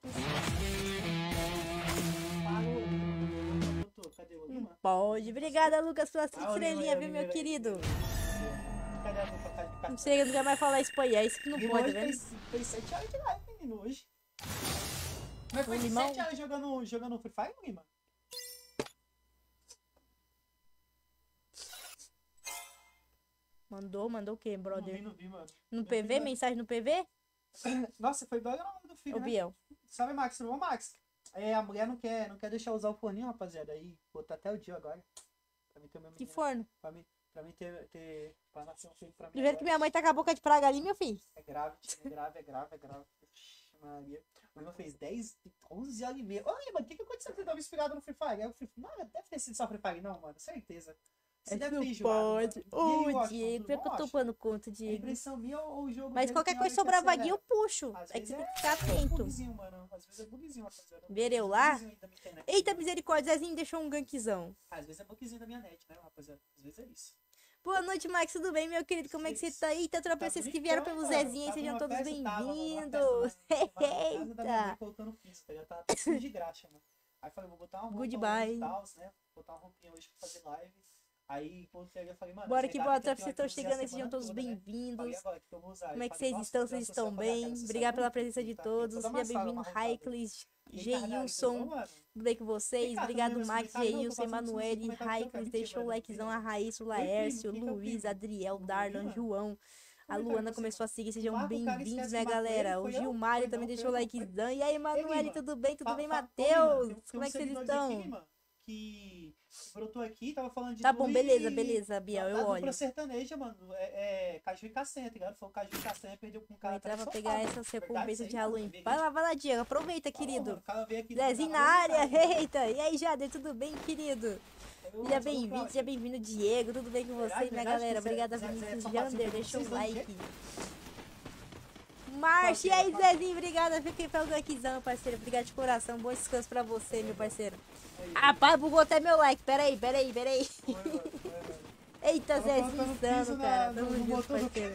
Speaker 2: Parou. Cadê o Lima?
Speaker 1: Pode. Obrigada, Lucas, pela
Speaker 2: Ah, o
Speaker 1: estrelinha,
Speaker 2: Lima,
Speaker 1: viu,
Speaker 2: o
Speaker 1: meu
Speaker 2: Lima,
Speaker 1: querido?
Speaker 2: Cadê a dupla? Cadê
Speaker 1: Não sei, nunca mais falar espanhol. Isso que não
Speaker 2: Lima
Speaker 1: pode,
Speaker 2: hoje
Speaker 1: velho.
Speaker 2: fez 7 horas de live, menino, hoje. Mas foi
Speaker 1: O
Speaker 2: de
Speaker 1: Limão-
Speaker 2: 7 horas jogando Free Fire, Lima?
Speaker 1: Mandou o quê, brother?
Speaker 2: Não vi, mano.
Speaker 1: No PV? Mensagem no PV?
Speaker 2: Nossa, foi igual o nome do filho,
Speaker 1: Ô,
Speaker 2: né?
Speaker 1: Biel.
Speaker 2: Salve, Max. Tudo bom, Max? É, a mulher não quer deixar usar o forninho, rapaziada. Aí, botar até o dia agora. Pra mim ter o meu
Speaker 1: Que
Speaker 2: menino.
Speaker 1: forno?
Speaker 2: Pra mim pra nascer um filho pra mim.
Speaker 1: Do jeito que
Speaker 2: agora.
Speaker 1: minha mãe tá com a boca de praga ali, meu filho.
Speaker 2: É grave, é grave. Ixi, Maria. O Lima fez 11 horas e meia. Ô, Lima, o que aconteceu que você tava inspirado no Free Fire? Aí o Free Fire... Não, deve ter sido só Free Fire, não, mano. Certeza. Você deve ter
Speaker 1: Não
Speaker 2: enjoado,
Speaker 1: pode.
Speaker 2: mano. E aí,
Speaker 1: Ô,
Speaker 2: Washington,
Speaker 1: Diego,
Speaker 2: tudo
Speaker 1: pior
Speaker 2: bom,
Speaker 1: que eu tô
Speaker 2: Washington?
Speaker 1: pondo conta,
Speaker 2: É
Speaker 1: Diego.
Speaker 2: impressão minha ou o jogo...
Speaker 1: Mas
Speaker 2: dele
Speaker 1: qualquer
Speaker 2: tem
Speaker 1: coisa
Speaker 2: hora que
Speaker 1: sobrar
Speaker 2: acelera?
Speaker 1: vaguinho, eu puxo.
Speaker 2: Às
Speaker 1: Aí que
Speaker 2: vezes
Speaker 1: você tem que ficar
Speaker 2: É
Speaker 1: atento.
Speaker 2: bugzinho, mano. Às vezes é bugzinho, rapaziada.
Speaker 1: Vereu lá?
Speaker 2: Bugzinho da minha internet.
Speaker 1: Eita, misericórdia, Zezinho deixou um gankzão.
Speaker 2: Às vezes é bugzinho da minha net, né, rapaziada? Às vezes é isso.
Speaker 1: Boa noite, Max, tudo bem, meu querido? Como é que você tá? Eita, tropa, vocês que
Speaker 2: bonitão,
Speaker 1: vieram pelo
Speaker 2: hein,
Speaker 1: Zezinho aí,
Speaker 2: mano?
Speaker 1: sejam
Speaker 2: Tava
Speaker 1: todos
Speaker 2: numa festa, tava, mano, numa
Speaker 1: bem-vindos.
Speaker 2: festa, mano, na casa da minha mãe
Speaker 1: Eita.
Speaker 2: colocando piso, tá ligado? Tava tudo de graxa, mano. Aí falei, vou botar uma roupa
Speaker 1: Goodbye.
Speaker 2: hoje e tal, né? Botar uma roupinha hoje pra fazer live. Aí, quando eu falei, mano...
Speaker 1: Bora
Speaker 2: essa
Speaker 1: que
Speaker 2: regata
Speaker 1: bora,
Speaker 2: aqui
Speaker 1: tropa,
Speaker 2: eu
Speaker 1: vocês
Speaker 2: tenho
Speaker 1: estão
Speaker 2: que usar a
Speaker 1: chegando aí, sejam
Speaker 2: semana
Speaker 1: todos
Speaker 2: toda, né? Falei,
Speaker 1: bem-vindos.
Speaker 2: agora, que eu vou usar?
Speaker 1: Como é que
Speaker 2: Aí
Speaker 1: vocês
Speaker 2: falei,
Speaker 1: estão?
Speaker 2: nossa,
Speaker 1: Vocês
Speaker 2: já
Speaker 1: estão
Speaker 2: social pra caralho,
Speaker 1: bem?
Speaker 2: social
Speaker 1: Obrigado pela
Speaker 2: muito
Speaker 1: presença de
Speaker 2: bonita,
Speaker 1: todos.
Speaker 2: toda
Speaker 1: Seja
Speaker 2: amassada,
Speaker 1: bem-vindo,
Speaker 2: amarrotada.
Speaker 1: Raiklis,
Speaker 2: Eita, caralho,
Speaker 1: Geilson.
Speaker 2: tudo bom, mano?
Speaker 1: Tudo bem com vocês?
Speaker 2: Vem cá,
Speaker 1: Obrigado,
Speaker 2: tu não
Speaker 1: Max,
Speaker 2: viu meus
Speaker 1: Geilson,
Speaker 2: comentários, não? Tu
Speaker 1: Emanuele,
Speaker 2: passou no comentário
Speaker 1: Raiklis.
Speaker 2: que eu
Speaker 1: Deixou o
Speaker 2: acabei de
Speaker 1: likezão,
Speaker 2: ver.
Speaker 1: a Raíssa, o
Speaker 2: Oi, primo,
Speaker 1: Laércio,
Speaker 2: quem que é o
Speaker 1: Luiz,
Speaker 2: primo?
Speaker 1: Adriel,
Speaker 2: Não
Speaker 1: Darlan,
Speaker 2: vi, mano.
Speaker 1: João. A
Speaker 2: Comentário
Speaker 1: Luana
Speaker 2: pra
Speaker 1: começou a
Speaker 2: você,
Speaker 1: seguir, sejam
Speaker 2: Marca o cara,
Speaker 1: bem-vindos,
Speaker 2: esquece
Speaker 1: né,
Speaker 2: de marcar
Speaker 1: galera?
Speaker 2: ele,
Speaker 1: O
Speaker 2: foi eu?
Speaker 1: Gilmário
Speaker 2: Foi
Speaker 1: também
Speaker 2: não,
Speaker 1: deixou
Speaker 2: foi
Speaker 1: o
Speaker 2: eu não,
Speaker 1: likezão. E aí, Emanuele,
Speaker 2: Lima,
Speaker 1: tudo bem? Tudo bem,
Speaker 2: Ô,
Speaker 1: Matheus?
Speaker 2: Lima,
Speaker 1: Como é que vocês
Speaker 2: seguidores
Speaker 1: estão?
Speaker 2: aqui, Lima, que brotou aqui, tava falando de
Speaker 1: Tá
Speaker 2: tu
Speaker 1: bom,
Speaker 2: e-
Speaker 1: beleza, Biel,
Speaker 2: a
Speaker 1: eu
Speaker 2: dupla
Speaker 1: olho.
Speaker 2: sertaneja, mano, é Caju e Castanha, tá ligado? Foi o Caju e Castanha, perdeu com um
Speaker 1: Vou
Speaker 2: cara
Speaker 1: entrar
Speaker 2: atrás
Speaker 1: pra
Speaker 2: do
Speaker 1: pegar
Speaker 2: sofá,
Speaker 1: essas
Speaker 2: mano.
Speaker 1: recompensas
Speaker 2: Verdade,
Speaker 1: de
Speaker 2: isso aí,
Speaker 1: Halloween.
Speaker 2: mano.
Speaker 1: Vai lá, Diego. Aproveita,
Speaker 2: Tá bom,
Speaker 1: querido.
Speaker 2: mano, o cara veio aqui no
Speaker 1: Zezinho na
Speaker 2: canal,
Speaker 1: área.
Speaker 2: cara.
Speaker 1: Eita. E aí, Jader, tudo bem, querido?
Speaker 2: Eu
Speaker 1: Seja
Speaker 2: sou do
Speaker 1: bem-vindo,
Speaker 2: Cláudio.
Speaker 1: seja bem-vindo, Diego. Tudo bem com você,
Speaker 2: Verdade,
Speaker 1: minha
Speaker 2: verdade,
Speaker 1: galera?
Speaker 2: que
Speaker 1: Obrigada,
Speaker 2: Zé
Speaker 1: Vinícius
Speaker 2: só fazia
Speaker 1: Jander.
Speaker 2: pra
Speaker 1: Deixa
Speaker 2: vocês
Speaker 1: o
Speaker 2: dois de
Speaker 1: like.
Speaker 2: jeito.
Speaker 1: Márcio, e aí,
Speaker 2: Fala, fala.
Speaker 1: Zezinho? Obrigada. Fiquei pelo likezão, parceiro. Obrigado de coração. Bom descanso pra você, meu parceiro. Rapaz, bugou até meu like. Peraí.
Speaker 2: Foi, mano.
Speaker 1: Eita,
Speaker 2: Tava
Speaker 1: Zezinho
Speaker 2: colocando
Speaker 1: insano,
Speaker 2: piso
Speaker 1: cara.
Speaker 2: no
Speaker 1: Tamo junto,
Speaker 2: motor do
Speaker 1: parceiro.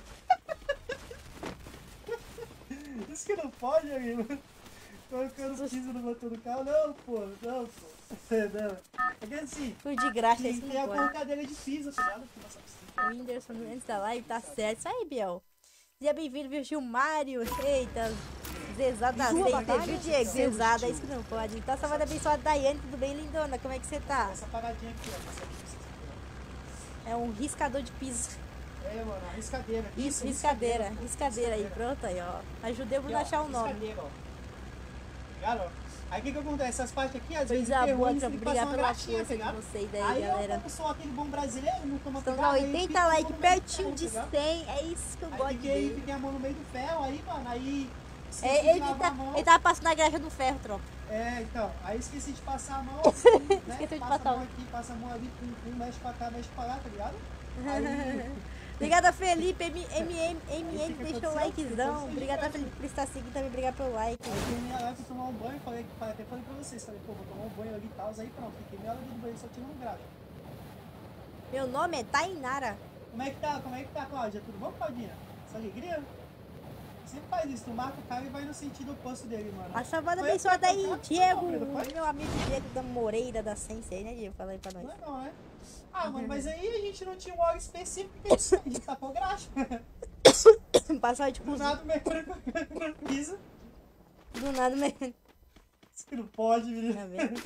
Speaker 2: Isso que não pode, amigo. Colocando piso no motor do carro. Não, pô. Não. É que assim,
Speaker 1: Tudo de graxa, isso
Speaker 2: tem a
Speaker 1: não pode.
Speaker 2: porcadeira de piso, tá ligado? Nossa,
Speaker 1: O Whindersson antes da live, tá certo. Isso aí, Biel. Seja bem-vindo, viu, Gilmário. Eita, Zezada
Speaker 3: Sua
Speaker 1: aceita,
Speaker 3: batalha,
Speaker 1: viu, Diego?
Speaker 3: seu
Speaker 1: Zezada,
Speaker 3: estilo.
Speaker 1: isso que não pode. Então, salvada abençoada, Daiane, tudo bem, lindona? Como é que você tá?
Speaker 2: essa paradinha aqui, ó. Essa aqui, vocês viram.
Speaker 1: É um riscador de piso.
Speaker 2: É, mano, a riscadeira.
Speaker 1: Isso, riscadeira aí, pronto aí, ó. Ajudei o Bruno a achar o nome.
Speaker 2: Riscadeira, ó. Ligado, ó? Aí o que acontece? Essas partes aqui, às vezes,
Speaker 1: Coisa
Speaker 2: ferrou,
Speaker 1: boa,
Speaker 2: eles
Speaker 1: tropa.
Speaker 2: têm que passar
Speaker 1: Obrigado
Speaker 2: uma
Speaker 1: pela
Speaker 2: graxinha,
Speaker 1: força
Speaker 2: tá
Speaker 1: de
Speaker 2: ligado?
Speaker 1: vocês aí,
Speaker 2: Aí
Speaker 1: galera.
Speaker 2: eu sou aquele bom brasileiro, não toma
Speaker 1: Estamos
Speaker 2: cuidado,
Speaker 1: a
Speaker 2: aí
Speaker 1: 80
Speaker 2: fica a
Speaker 1: like,
Speaker 2: mão no meio do
Speaker 1: pertinho
Speaker 2: ferro,
Speaker 1: de
Speaker 2: tá ligado?
Speaker 1: 100. É isso que eu
Speaker 2: Aí
Speaker 1: gosto de
Speaker 2: fiquei,
Speaker 1: ver.
Speaker 2: fiquei a mão no meio do ferro, aí, mano, aí... esqueci
Speaker 1: É,
Speaker 2: de
Speaker 1: ele,
Speaker 2: lavar a mão.
Speaker 1: ele tava passando a graxa do ferro, tropa.
Speaker 2: É, então, aí esqueci de passar a mão, né?
Speaker 1: Esqueceu de
Speaker 2: Passa
Speaker 1: passar
Speaker 2: a
Speaker 1: a
Speaker 2: mão
Speaker 1: mão.
Speaker 2: aqui, passa a mão ali, pum, mexe pra cá, mexe pra lá, tá ligado? Aí...
Speaker 1: Obrigada, Felipe. MM
Speaker 2: Aí, que
Speaker 1: deixou o
Speaker 2: aconteceu?
Speaker 1: likezão.
Speaker 2: Aconteceu
Speaker 1: Obrigada,
Speaker 2: isso,
Speaker 1: Felipe, por estar seguindo também. Obrigado pelo like.
Speaker 2: Aí eu minha live, fui tomar um banho, até falei pra vocês, falei, pô, vou tomar um banho ali e tal, aí pronto, fiquei meia hora dentro do banho, só tirando graxa.
Speaker 1: Meu nome é Tainara.
Speaker 2: Como é que tá, Cláudia? Tudo bom, Claudinha? Essa alegria? Sempre faz isso, tu marca o cara e vai no sentido oposto dele, mano.
Speaker 1: A salvada
Speaker 2: Foi
Speaker 1: abençoada
Speaker 2: a
Speaker 1: aí,
Speaker 2: própria
Speaker 1: Diego.
Speaker 2: câmera, não foi?
Speaker 1: Meu amigo Diego da Moreira da Sensei, né, Diego? Fala aí pra nós.
Speaker 2: Não é não, né? Ah, mano, mas aí a gente não tinha um óleo específico, que a gente tacou graxa.
Speaker 1: Passar de
Speaker 2: Do
Speaker 1: cozinha.
Speaker 2: nada o mercúrio pisa.
Speaker 1: Do nada, mesmo.
Speaker 2: Isso que não pode, menino.
Speaker 1: Tá vendo?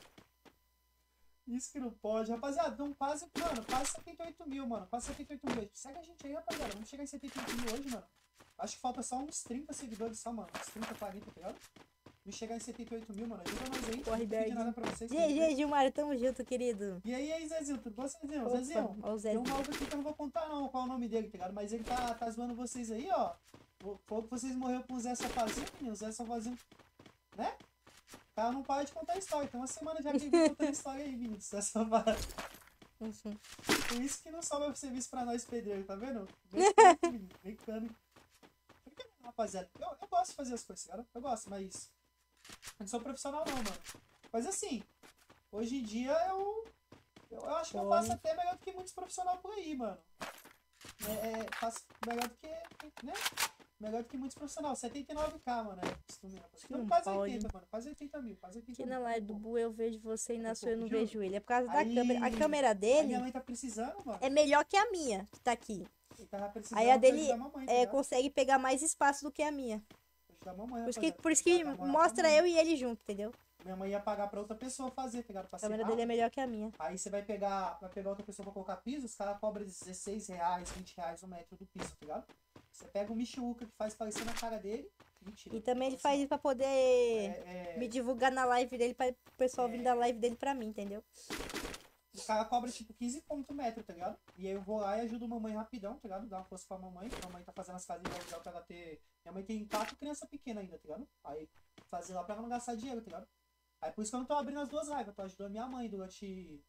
Speaker 2: Isso que não pode. Rapaziada, então quase 78 mil, mano. Quase 78 mil. Segue a gente aí, rapaziada. Vamos chegar em 78 mil hoje, mano. Acho que falta só uns 30 seguidores só, mano. Uns 30, 40, tá ligado? Não chegar em 78 mil, mano. Ajuda nós aí.
Speaker 1: Corre,
Speaker 2: não pedi nada pra vocês.
Speaker 1: GG, Gilmar, tamo junto, querido.
Speaker 2: E aí, Zezinho, tudo bom, Zezinho?
Speaker 1: Opa,
Speaker 2: Zezinho,
Speaker 1: ó o
Speaker 2: tem um
Speaker 1: Zezinho.
Speaker 2: maluco aqui que eu não vou contar não qual é o nome dele, tá ligado? Mas ele tá zoando vocês aí, ó. Falou que vocês morreram com o Zé Sofazinho, menino. O Zé Sofazinho, né? O cara não para de contar história. Tem uma semana já que ele vem contando história aí, menino. Zé Sofazinho. Por isso que não sobra serviço pra nós, pedreiro, tá vendo? Brincando. Rapaziada, eu gosto de fazer as coisas, cara. Eu gosto, mas eu não sou profissional não, mano. Mas assim, hoje em dia eu acho que eu faço até melhor do que muitos profissionais por aí, mano. Faço melhor do que, né? Melhor do que muitos profissionais. 79k, mano. Não, quase 80, mano. Quase 80 mil. Quase 80
Speaker 1: Aqui
Speaker 2: mil.
Speaker 1: na live do Bu eu vejo você e na sua eu não
Speaker 2: Juro.
Speaker 1: vejo ele. É por causa da
Speaker 2: Aí-
Speaker 1: câmera. A câmera
Speaker 2: A
Speaker 1: dele
Speaker 2: minha mãe tá precisando, mano.
Speaker 1: é melhor que a minha, que tá aqui.
Speaker 2: Ele tava precisando
Speaker 1: Aí a
Speaker 2: pra
Speaker 1: dele
Speaker 2: ajudar a mamãe, tá
Speaker 1: é,
Speaker 2: ligado?
Speaker 1: consegue pegar mais espaço do que a minha.
Speaker 2: Ajudar a mamãe,
Speaker 1: Por isso
Speaker 2: rapaziada.
Speaker 1: que
Speaker 2: Ajudar a mamãe,
Speaker 1: mostra
Speaker 2: mamãe.
Speaker 1: eu e ele junto, entendeu?
Speaker 2: Minha mãe ia pagar pra outra pessoa fazer, tá ligado? Pra
Speaker 1: A câmera
Speaker 2: ser
Speaker 1: dele é
Speaker 2: rápido.
Speaker 1: melhor que a minha.
Speaker 2: Aí você vai pegar outra pessoa pra colocar piso, os caras cobram R$16, R$20 o metro do piso, tá ligado? Você pega o Michuca que faz parecer na cara dele, mentira.
Speaker 1: E também ele
Speaker 2: Assim,
Speaker 1: faz isso pra poder me divulgar na live dele, pra o pessoal vir da live dele pra mim, entendeu?
Speaker 2: O cara cobra tipo 15 pontos o metro, tá ligado? E aí eu vou lá e ajudo a mamãe rapidão, tá ligado? Dá uma força pra mamãe. A mamãe tá fazendo as casinhas de aluguel pra ela ter. Minha mãe tem 4 crianças pequenas ainda, tá ligado? Aí fazer lá pra ela não gastar dinheiro, tá ligado? Aí por isso que eu não tô abrindo as duas lives, eu tô ajudando minha mãe durante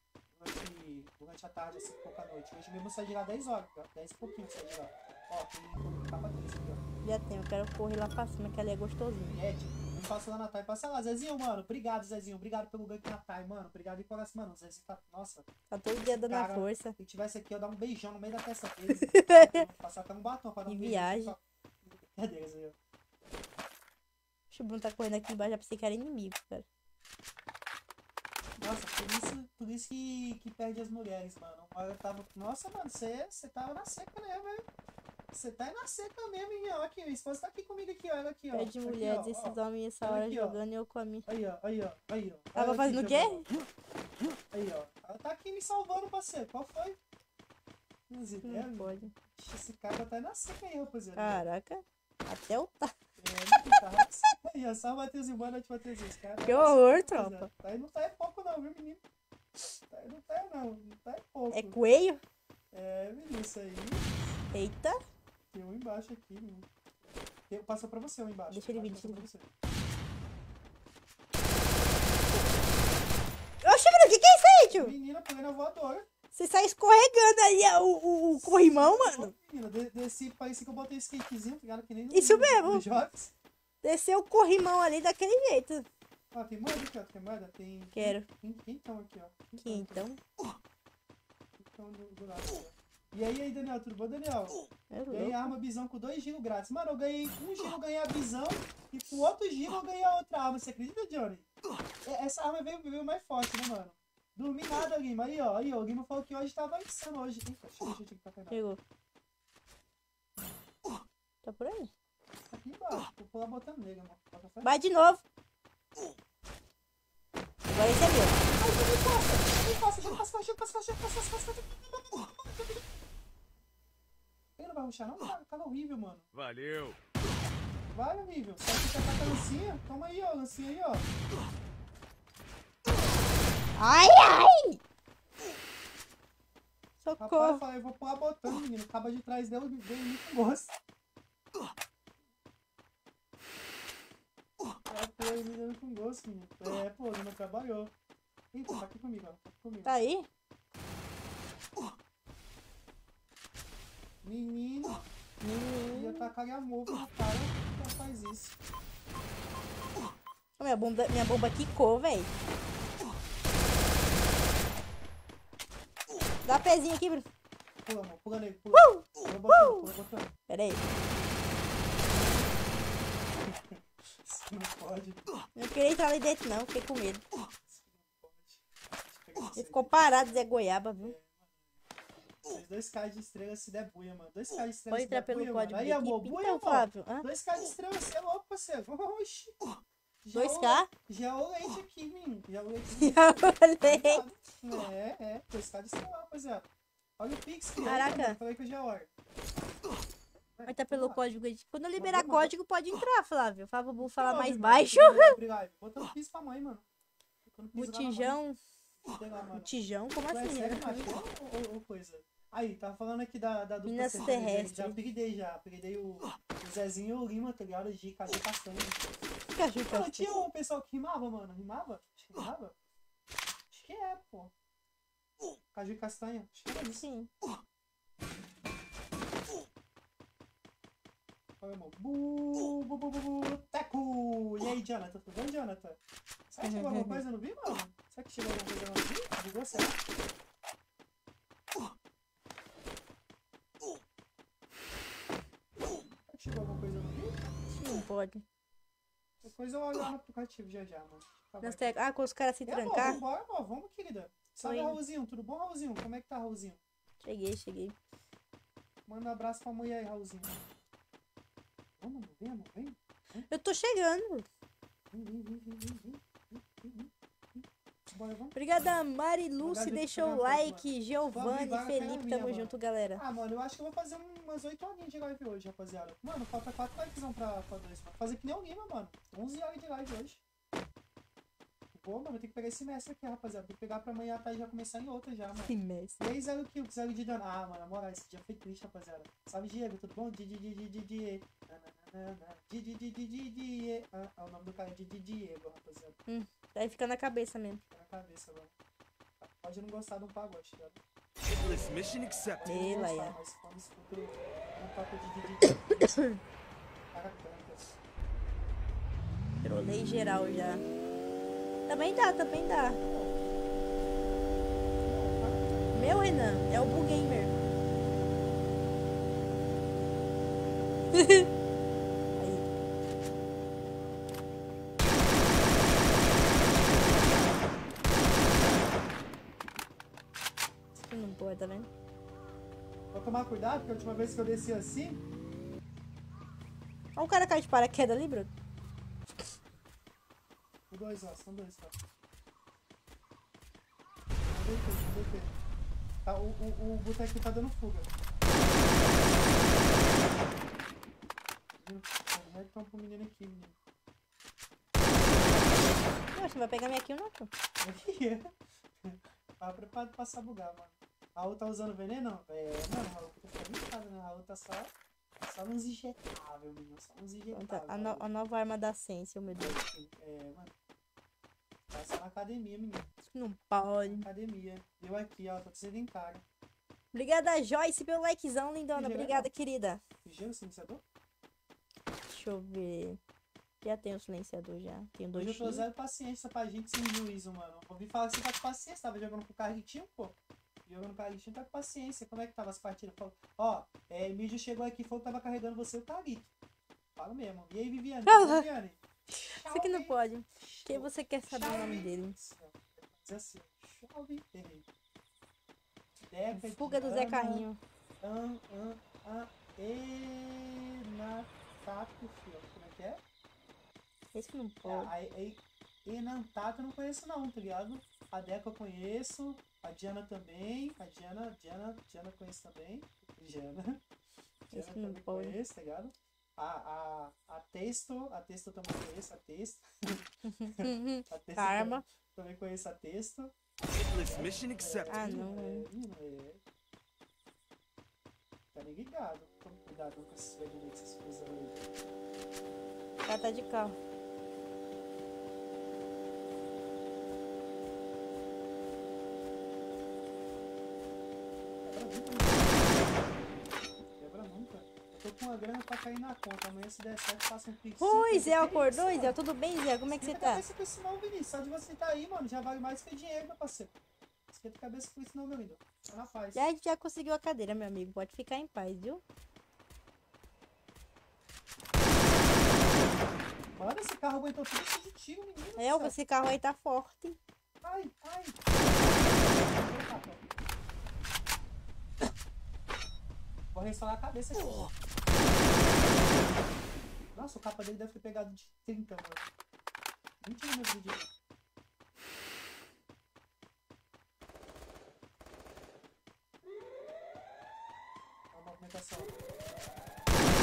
Speaker 2: a tarde, assim, pouca noite. Hoje mesmo eu saí de lá 10 horas, tá? 10 e pouquinho eu saí de lá. Ó, tem capa 3 aqui, ó.
Speaker 1: Já tem, eu quero correr lá pra cima, que ali é gostosinho.
Speaker 2: É, tipo, não passa lá na Thay, passa lá. Zezinho, mano, obrigado, Zezinho. Obrigado pelo gank na Thay, mano. Obrigado de coração, mano. O Zezinho tá. Nossa,
Speaker 1: Tá todo dia dando a
Speaker 2: cara,
Speaker 1: força.
Speaker 2: se tivesse aqui, eu dar um beijão no meio da testa dele. Passar até um batom pra dar um
Speaker 1: Que
Speaker 2: beijão.
Speaker 1: viagem.
Speaker 2: Só. Brincadeira, Zezinho.
Speaker 1: O Bruno tá correndo aqui embaixo, já pensei que era inimigo, cara.
Speaker 2: Nossa, por isso que perde as mulheres, mano. Eu tava. Nossa, mano, você tava na seca mesmo, velho. Você tá na seca mesmo, hein? Ó, aqui, minha esposa tá aqui comigo aqui, ó. Ela aqui, ó.
Speaker 1: Perde
Speaker 2: Aqui,
Speaker 1: mulheres,
Speaker 2: ó,
Speaker 1: esses
Speaker 2: ó.
Speaker 1: homens essa
Speaker 2: Olha
Speaker 1: hora
Speaker 2: aqui, ó.
Speaker 1: jogando e eu com a minha.
Speaker 2: Aí, ó, aí, ó, aí, ó.
Speaker 1: Tava
Speaker 2: Ela
Speaker 1: fazendo o
Speaker 2: aqui
Speaker 1: quê?
Speaker 2: jogando. Aí, ó. Ela tá aqui me salvando, parceiro. Qual foi? Minhas ideias,
Speaker 1: Não pode.
Speaker 2: esse cara tá na seca aí, rapaziada.
Speaker 1: Caraca. Até o tá.
Speaker 2: Tá na seca aí, ó. Só o Matheusinho, boa noite, Matheusinho. Esse cara tá
Speaker 1: Que
Speaker 2: na
Speaker 1: horror,
Speaker 2: seca, rapaziada.
Speaker 1: tropa.
Speaker 2: Tá aí não tá é pouco não, viu, menino? Tá aí não tá é não. Não tá é pouco.
Speaker 1: É coelho?
Speaker 2: É, menino, isso aí.
Speaker 1: Eita.
Speaker 2: Tem um embaixo aqui, menino. Passa pra você um embaixo.
Speaker 1: Deixa ele vir,
Speaker 2: Passa
Speaker 1: deixa ele
Speaker 2: pra você.
Speaker 1: Oxe, Bruno, que é isso aí, tio?
Speaker 2: Menina, pegando a voadora.
Speaker 1: Você sai escorregando aí o corrimão, mano.
Speaker 2: Menina, desci, parece que eu botei skatezinho, tá ligado? Que nem no
Speaker 1: Isso mesmo.
Speaker 2: nos jogos.
Speaker 1: Desceu o corrimão ali daquele jeito.
Speaker 2: Ó, tem moeda aqui, ó. Tem moeda? Tem.
Speaker 1: Quero.
Speaker 2: Quintão aqui, ó.
Speaker 1: Que então?
Speaker 2: Quintão do lado aqui, ó. E aí, Daniel, tudo bom, Daniel?
Speaker 1: É
Speaker 2: Ganhei
Speaker 1: louco.
Speaker 2: arma bisão com 2 giros grátis. Mano, eu ganhei um giro, eu ganhei a bisão. E com outro giro eu ganhei a outra arma. Você acredita, Johnny? Essa arma veio mais forte, né, mano? Dormi nada, Lima. Aí, ó. O Lima falou que hoje tava insano hoje. Eita, deixa eu tá pegando.
Speaker 1: Chegou. Tá por aí.
Speaker 2: Aqui embaixo. Vou pular botando nele, mano. Bota fé.
Speaker 1: Vai de novo. Agora esse é meu.
Speaker 2: Ele não vai rushar não? Cara horrível, mano.
Speaker 4: Valeu.
Speaker 2: Vai, horrível. Só que você ataca a lancinha. Toma aí, ó. Lancinha aí, ó.
Speaker 1: Ai, ai!
Speaker 2: Rapaz,
Speaker 1: Socorro.
Speaker 2: eu vou pular botando, menino. Acaba de trás dela, veio muito gosto. Pô, ele me dando com gosto, menino. É, pô, ele não trabalhou. Eita, tá aqui comigo, ó. Tá aqui comigo.
Speaker 1: Tá aí?
Speaker 2: Menino, ia tacar amor pro cara que faz isso.
Speaker 1: Minha bomba quicou, velho. Dá pezinho aqui, Bruno.
Speaker 2: Pula, amor, pula nele, pula. Pula botando.
Speaker 1: Pera aí.
Speaker 2: Isso não pode.
Speaker 1: Eu não queria entrar ali dentro, não. Fiquei com medo.
Speaker 2: Isso não pode. Deixa eu pegar
Speaker 1: Ele
Speaker 2: você
Speaker 1: ficou
Speaker 2: aqui.
Speaker 1: parado, Zé Goiaba, viu?
Speaker 2: Esses 2k de estrela se der buia, mano. 2k de estrela
Speaker 1: Pode
Speaker 2: se der
Speaker 1: entrar pelo
Speaker 2: buia,
Speaker 1: código
Speaker 2: mano. Aí,
Speaker 1: da
Speaker 2: amor,
Speaker 1: equipe.
Speaker 2: buia,
Speaker 1: Então,
Speaker 2: amor.
Speaker 1: Flávio. Hã?
Speaker 2: 2k de estrela, você é louco, parceiro. Oxi.
Speaker 1: 2K?
Speaker 2: Já é o leite aqui, menino. Já é o leite.
Speaker 1: Já olhei.
Speaker 2: É. 2k de estrela, rapaziada. Olha o Pix, que
Speaker 1: Caraca.
Speaker 2: Falei que eu já olho.
Speaker 1: Vai tá pelo código aí. Quando eu liberar
Speaker 2: Mandou,
Speaker 1: código, pode entrar, Flávio. Flávio, vou falar
Speaker 2: Óbvio,
Speaker 1: mais
Speaker 2: mano.
Speaker 1: baixo.
Speaker 2: Obrigado. Botando piso pra mãe, mano. Botando piso lá na mãe.
Speaker 1: Botijão.
Speaker 2: Sei lá, mano.
Speaker 1: Botijão? Como
Speaker 2: Tu é
Speaker 1: assim?
Speaker 2: sério, macho? Ou coisa? Aí, tava falando aqui da dupla
Speaker 1: Minas
Speaker 2: sertaneja.
Speaker 1: terrestre.
Speaker 2: Já peguei. Peguei o Zezinho e o Lima, tá ligado? De Caju Castanho.
Speaker 1: Caju,
Speaker 2: Mano,
Speaker 1: caju.
Speaker 2: tinha um pessoal que rimava, mano. Rimava? Acho que rimava. Acho que é, pô. Caju e Castanha. Acho que era isso.
Speaker 1: Sim.
Speaker 2: Olha, irmão. Teco! E aí, Jonathan? Tudo bem, Jonathan? Será que chegou alguma coisa? Eu não vi, mano? Será que chegou alguma coisa? Eu não vi? Bugou, será? Chegou alguma coisa no vídeo?
Speaker 1: Não pode.
Speaker 2: Depois eu olho lá no aplicativo já, mano. Tá bom.
Speaker 1: Ah, com os caras se
Speaker 2: Amor,
Speaker 1: trancar.
Speaker 2: vambora, amor. Vamos, querida. Salve,
Speaker 1: Oi.
Speaker 2: Raulzinho. Tudo bom, Raulzinho? Como é que tá, Raulzinho?
Speaker 1: Cheguei.
Speaker 2: Manda um abraço pra mulher aí, Raulzinho. Vamos, amor. Vem, amor. Vem.
Speaker 1: Eu tô chegando.
Speaker 2: Vem. Bora, vamos.
Speaker 1: Obrigada, Mari Lucy.
Speaker 2: Obrigado,
Speaker 1: Deixou o
Speaker 2: obrigado,
Speaker 1: like.
Speaker 2: Vou
Speaker 1: Giovanni,
Speaker 2: abrir vaga
Speaker 1: Felipe,
Speaker 2: pra minha,
Speaker 1: tamo
Speaker 2: mano.
Speaker 1: junto, galera.
Speaker 2: Ah, mano, eu acho que eu vou fazer umas 8 horinhas de live hoje, rapaziada. Mano, falta 4 likes pra 2, mano. Fazer que nem o Lima, mano. 11 horas de live hoje. Pô, mano, tem que pegar esse mestre aqui, rapaziada. Tem que pegar pra amanhã à tarde já começar em outra já, mano.
Speaker 1: Que mestre.
Speaker 2: 3 0 kills, 0 de dano. Ah, mano, na moral, esse dia foi triste, rapaziada. Salve, Diego, tudo bom? Diego. É o nome do cara, Diego, rapaziada.
Speaker 1: Vai ficar na cabeça mesmo.
Speaker 2: Fica na cabeça, mano. Pode não gostar de um pagode, tá ligado?
Speaker 4: Hitless mission accepted.
Speaker 1: Ei,
Speaker 2: Não
Speaker 1: Laia.
Speaker 2: gostar, mas quando escuta um toque de cara canta.
Speaker 1: Trolei geral já. Também dá. Meu, Renan, é o Bugamer. Aí. Isso não pode, tá vendo?
Speaker 2: Vou tomar cuidado, porque a última vez que eu desci assim,
Speaker 1: Olha o cara cai de paraquedas ali, Bruno.
Speaker 2: são dois, tá? Não. Tá, o boteco tá dando fuga. Então pro menino aqui, menino.
Speaker 1: Poxa, você vai pegar minha kill, não, pô?
Speaker 2: Tava preparado pra passar bugar, mano. A Raul tá usando veneno? É, mano, a Raul tá ficando irritada, né? A Raul tá só nos injetáveis, menino. Só nos injetáveis.
Speaker 1: A nova arma da ciência, meu Deus.
Speaker 2: É, mano. Tá só na academia, menino.
Speaker 1: Não pode.
Speaker 2: Academia. Eu aqui, ó, tô sedentário.
Speaker 1: Obrigada, Joyce, pelo likezão, lindona.
Speaker 2: Ligeiro,
Speaker 1: Obrigada, querida.
Speaker 2: Ligeiro silenciador?
Speaker 1: Deixa eu ver. Já tenho o silenciador, já. Tenho
Speaker 2: Hoje eu tô
Speaker 1: 2x.
Speaker 2: zero paciência pra gente sem juízo, mano. Ouvi falar que você tá com paciência. Tava jogando com o Carlitinho, pô. Jogando com o Carlitinho, tá com paciência. Como é que tava as partidas? Falou, ó, Mídio chegou aqui e falou que tava carregando você e o Carlito. Fala mesmo. E aí, Viviane? Viviane?
Speaker 1: Isso aqui não pode. Quem você quer saber o nome dele?
Speaker 2: Diz assim, chove, errei. Deca,
Speaker 1: Fuga do Zé
Speaker 2: Diana,
Speaker 1: Carrinho.
Speaker 2: Enatato, filho. Como é que é?
Speaker 1: Esse que não pode.
Speaker 2: Enantato eu não conheço não, tá ligado? A Deca eu conheço, a Diana também, a Diana eu conheço também. Diana
Speaker 1: Esse que não
Speaker 2: também
Speaker 1: pode.
Speaker 2: conheço, tá ligado? A Testo eu também conheço, a Testo. A Testo
Speaker 1: Karma.
Speaker 2: também conheço a Testo.
Speaker 4: Hitless mission accepted.
Speaker 1: Ah, não.
Speaker 2: Tá ligado? Toma cuidado com esses velhos que vocês usam aí.
Speaker 1: O cara tá de carro.
Speaker 2: Quebra nunca. Eu tô com uma grana pra cair na conta. Amanhã, se der certo, faça um pix.
Speaker 1: Oi, Zé, acordou, Zé? Tudo bem, Zé? Como é que você tá?
Speaker 2: Esquenta a cabeça com isso não, Vinícius. Só de você tá aí, mano, já vale mais que dinheiro, meu parceiro. Esquenta a cabeça com isso não, meu lindo. Tá na paz.
Speaker 1: Já, a gente já conseguiu a cadeira, meu amigo. Pode ficar em paz, viu?
Speaker 2: Mano, esse carro aguentou tudo isso de tiro, menino. do
Speaker 1: É,
Speaker 2: céu.
Speaker 1: esse carro aí tá forte.
Speaker 2: Ai. Vou restaurar a cabeça aqui. Nossa, o capa dele deve ter pegado de 30, mano. 20 no meu vídeo. Olha a movimentação.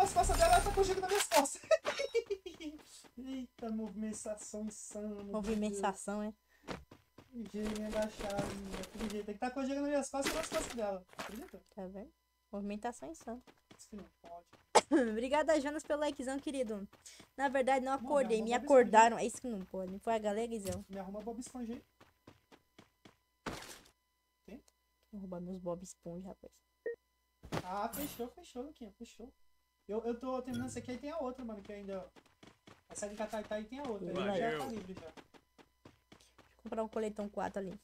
Speaker 2: nas costas dela, ela tá com o gelo nas minhas costas. Eita, movimentação insana.
Speaker 1: Movimentação, é?
Speaker 2: Ligeirinho agachado, daquele jeito. Tem que estar com o gelo nas minhas costas e nas costas dela. Acredita?
Speaker 1: Tá vendo? Movimentação insana.
Speaker 2: Isso que não pode.
Speaker 1: Obrigada, Jonas, pelo likezão, querido. Na verdade, não
Speaker 2: Mano,
Speaker 1: acordei. Me
Speaker 2: arruma Bob
Speaker 1: acordaram. É isso que não pode. Não foi a galera, Guizão.
Speaker 2: Me arruma Bob Esponja aí.
Speaker 1: Vou roubar meus Bob Esponja, rapaz.
Speaker 2: Ah, fechou, Luquinha, fechou. Eu tô terminando essa aqui, aí tem a outra, mano, que ainda... Essa de Cataitá e tem a outra. Aí já
Speaker 4: Valeu.
Speaker 2: tá livre já.
Speaker 1: Deixa eu comprar um coletão 4 ali.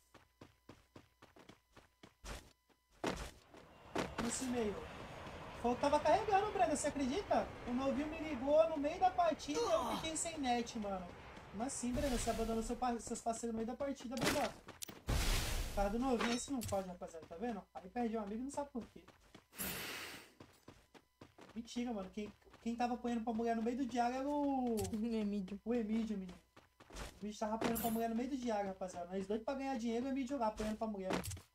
Speaker 2: Nesse meio. Eu tava carregando, Brenda, você acredita? O novinho me ligou no meio da partida e eu fiquei sem net, mano. Como assim, Brenda? Você abandonou seus parceiros no meio da partida, Brenda? Cara do novinho, isso não pode, rapaziada, tá vendo? Aí perde um amigo e não sabe por quê. Mentira, mano. Quem tava apanhando pra mulher no meio do diário era o
Speaker 1: Emílio.
Speaker 2: Emílio, menino. O Emílio tava apanhando pra mulher no meio do diário, rapaziada. Nós doidos pra ganhar dinheiro e o Emílio lá apanhando pra mulher.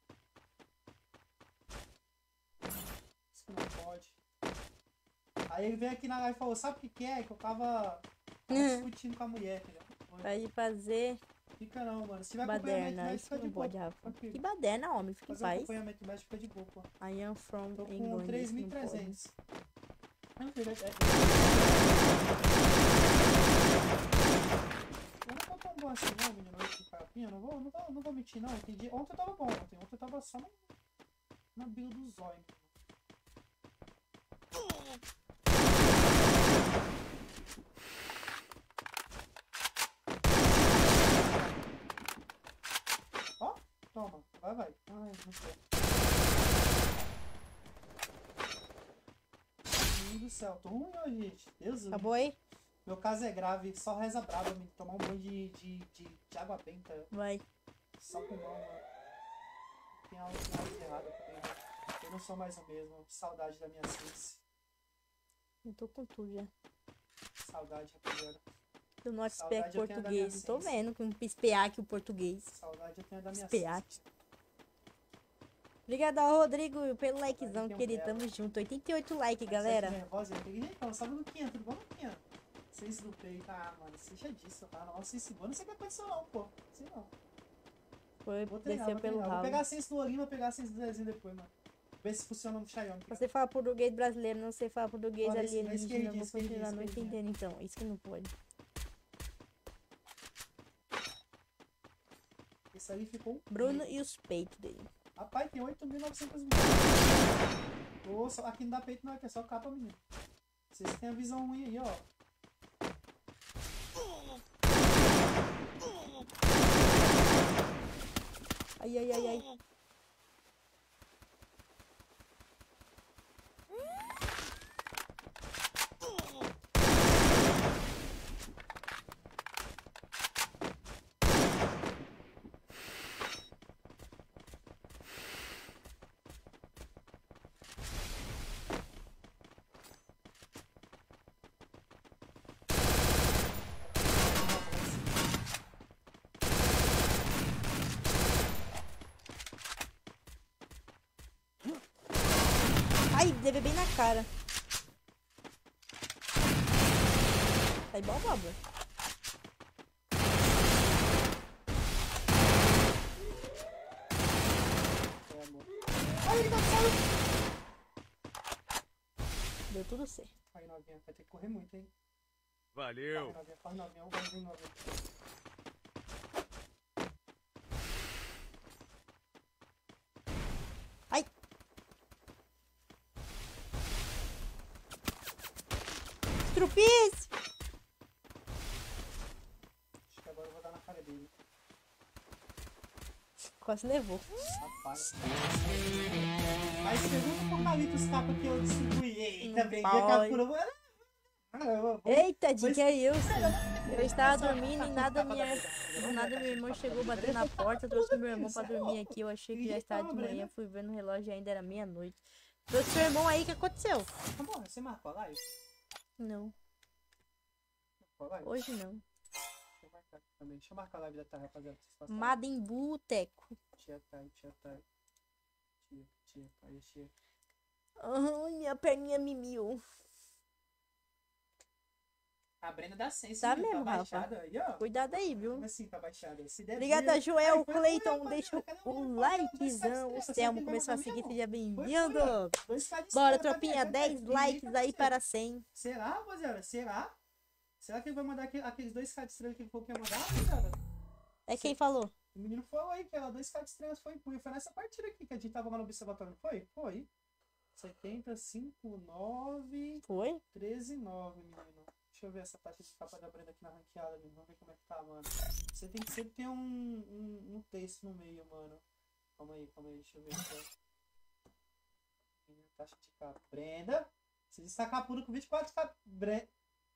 Speaker 2: Isso que não pode. Aí ele veio aqui na live e falou, sabe o que é? Que eu tava discutindo com a mulher, filha.
Speaker 1: Vai fazer
Speaker 2: Fica não, mano. Se tiver
Speaker 1: baderna.
Speaker 2: acompanhamento médico,
Speaker 1: Isso
Speaker 2: fica
Speaker 1: que
Speaker 2: de
Speaker 1: não
Speaker 2: boa.
Speaker 1: pode, Rafa.
Speaker 2: Tranquilo.
Speaker 1: Que baderna, homem. Fica em
Speaker 2: Fazer um
Speaker 1: paz.
Speaker 2: acompanhamento médico fica de boa, pô.
Speaker 1: I am from
Speaker 2: Tô com
Speaker 1: England. isso não pode.
Speaker 2: 3.300. Tranquilo, eu não tô tão bom assim, não, menino. Esse carapinha, não vou mentir, não. Entendi. Ontem eu tava bom, ontem eu tava só na bila do zóio. Ó, toma, vai. Ai, não sei. Meu Deus do céu, tô ruim hoje, gente. Deus.
Speaker 1: Acabou aí?
Speaker 2: Meu caso é grave, só reza brava, me tomar um banho de água benta,
Speaker 1: Vai.
Speaker 2: só com mão, mano. Tem algo de errado comigo. Eu não sou mais o mesmo. Saudade da minha Cici.
Speaker 1: Eu tô com tudo já.
Speaker 2: Saudade, rapaziada.
Speaker 1: Do nosso
Speaker 2: Saudade
Speaker 1: SPEC
Speaker 2: eu tenho da minha
Speaker 1: português. Tô
Speaker 2: ciência.
Speaker 1: vendo que um SPEAC o português.
Speaker 2: Saudade eu tenho da minha
Speaker 1: SPEAC.
Speaker 2: Cici.
Speaker 1: Obrigada, Rodrigo, pelo likezão,
Speaker 2: Tem um
Speaker 1: querido.
Speaker 2: belo.
Speaker 1: Tamo junto. 88 likes,
Speaker 2: Mas
Speaker 1: galera.
Speaker 2: você tá nervosa? Eu peguei, então, salve Luquinha, tudo bom, Luquinha? Cici do peito, mano, seja disso, tá? Nossa, Cici, eu não sei o que aconteceu não, pô. Sei não.
Speaker 1: Foi,
Speaker 2: Vou treinar,
Speaker 1: desceu pelo
Speaker 2: Vou
Speaker 1: ralo.
Speaker 2: pegar a Cici do Olinho, vou pegar a Cici do Zezinho depois, mano. Ver se funciona no Xiaomi.
Speaker 1: Você fala português brasileiro, não sei falar português
Speaker 2: Olha,
Speaker 1: alienígena. Eu vou
Speaker 2: esquerdinha,
Speaker 1: continuar não
Speaker 2: esquerdinha.
Speaker 1: entendendo, então. Isso que não pode.
Speaker 2: Esse ali ficou...
Speaker 1: Bruno e os peitos dele.
Speaker 2: Rapaz, tem 8.900 mil. Nossa, aqui não dá peito não, aqui é só capa, menino. Vocês têm a visão ruim aí, ó.
Speaker 1: Ai. Ai, deve bem na cara. Tá igual babo.
Speaker 2: É, amor. Ai, ele tá saindo.
Speaker 1: Deu tudo certo.
Speaker 2: Aí, novinha, vai ter que correr muito, hein.
Speaker 4: Valeu.
Speaker 2: Corre, novinha, vai vir, novinha.
Speaker 1: Ai. Estrupice!
Speaker 2: Acho que agora eu vou dar na cara dele.
Speaker 1: Quase levou.
Speaker 2: Rapaz. Mas pergunta pro Calitos capa que eu distribuí. Eita,
Speaker 1: Não
Speaker 2: vendi
Speaker 1: pode.
Speaker 2: a captura.
Speaker 1: Eita, Dick, é eu. Eu estava dormindo e nada meu irmão chegou batendo na porta, trouxe meu irmão pra dormir aqui. Eu achei que já estava de manhã, fui ver no relógio e ainda era meia-noite. Trouxe seu irmão aí, o que aconteceu?
Speaker 2: Amor, você marcou a live?
Speaker 1: Não,
Speaker 2: Marcou a live?
Speaker 1: hoje não.
Speaker 2: Deixa eu marcar aqui também. Deixa eu marcar a live da tarde, rapaziada. Pra vocês passarem.
Speaker 1: Madem Boteco.
Speaker 2: Tia Thay. Tia, aí, tia.
Speaker 1: Ai, minha perninha mimiu.
Speaker 2: A Brenda dá senso,
Speaker 1: Tá
Speaker 2: viu?
Speaker 1: mesmo,
Speaker 2: Tá
Speaker 1: Rafa.
Speaker 2: baixada aí, ó.
Speaker 1: Cuidado aí, viu?
Speaker 2: Como assim tá baixada? Se der
Speaker 1: Obrigada,
Speaker 2: view-
Speaker 1: Joel
Speaker 2: Ai, foi
Speaker 1: Cleiton.
Speaker 2: ruim,
Speaker 1: Deixa
Speaker 2: rapaziada. Cadê
Speaker 1: o
Speaker 2: o
Speaker 1: likezão. O
Speaker 2: Será que
Speaker 1: Selmo
Speaker 2: ele
Speaker 1: começou a
Speaker 2: vai
Speaker 1: seguir.
Speaker 2: mandar
Speaker 1: Seja
Speaker 2: mesmo?
Speaker 1: bem-vindo.
Speaker 2: 2K de
Speaker 1: Bora,
Speaker 2: estrela,
Speaker 1: tropinha.
Speaker 2: cadê?
Speaker 1: 10
Speaker 2: Ninguém
Speaker 1: likes
Speaker 2: tá
Speaker 1: aí
Speaker 2: certo.
Speaker 1: para 100.
Speaker 2: Será, rapaziada? Será? Será que ele vai mandar aqueles 2K de estrela que ele falou que ia mandar, rapaziada?
Speaker 1: É quem falou?
Speaker 2: O menino falou aí que ela 2K de estrelas foi punho. Foi nessa partida aqui que a gente tava lá no observatório, não foi? Foi. 70, 5, 9,
Speaker 1: Foi?
Speaker 2: 13, 9, menino. Deixa eu ver essa taxa de capa da Brenda aqui na ranqueada, menino. Vamos ver como é que tá, mano. Você tem que sempre ter um texto no meio, mano. Calma aí, deixa eu ver aqui, ó. Taxa de capa. Brenda, se destacar puro com 24 capa. Brenda.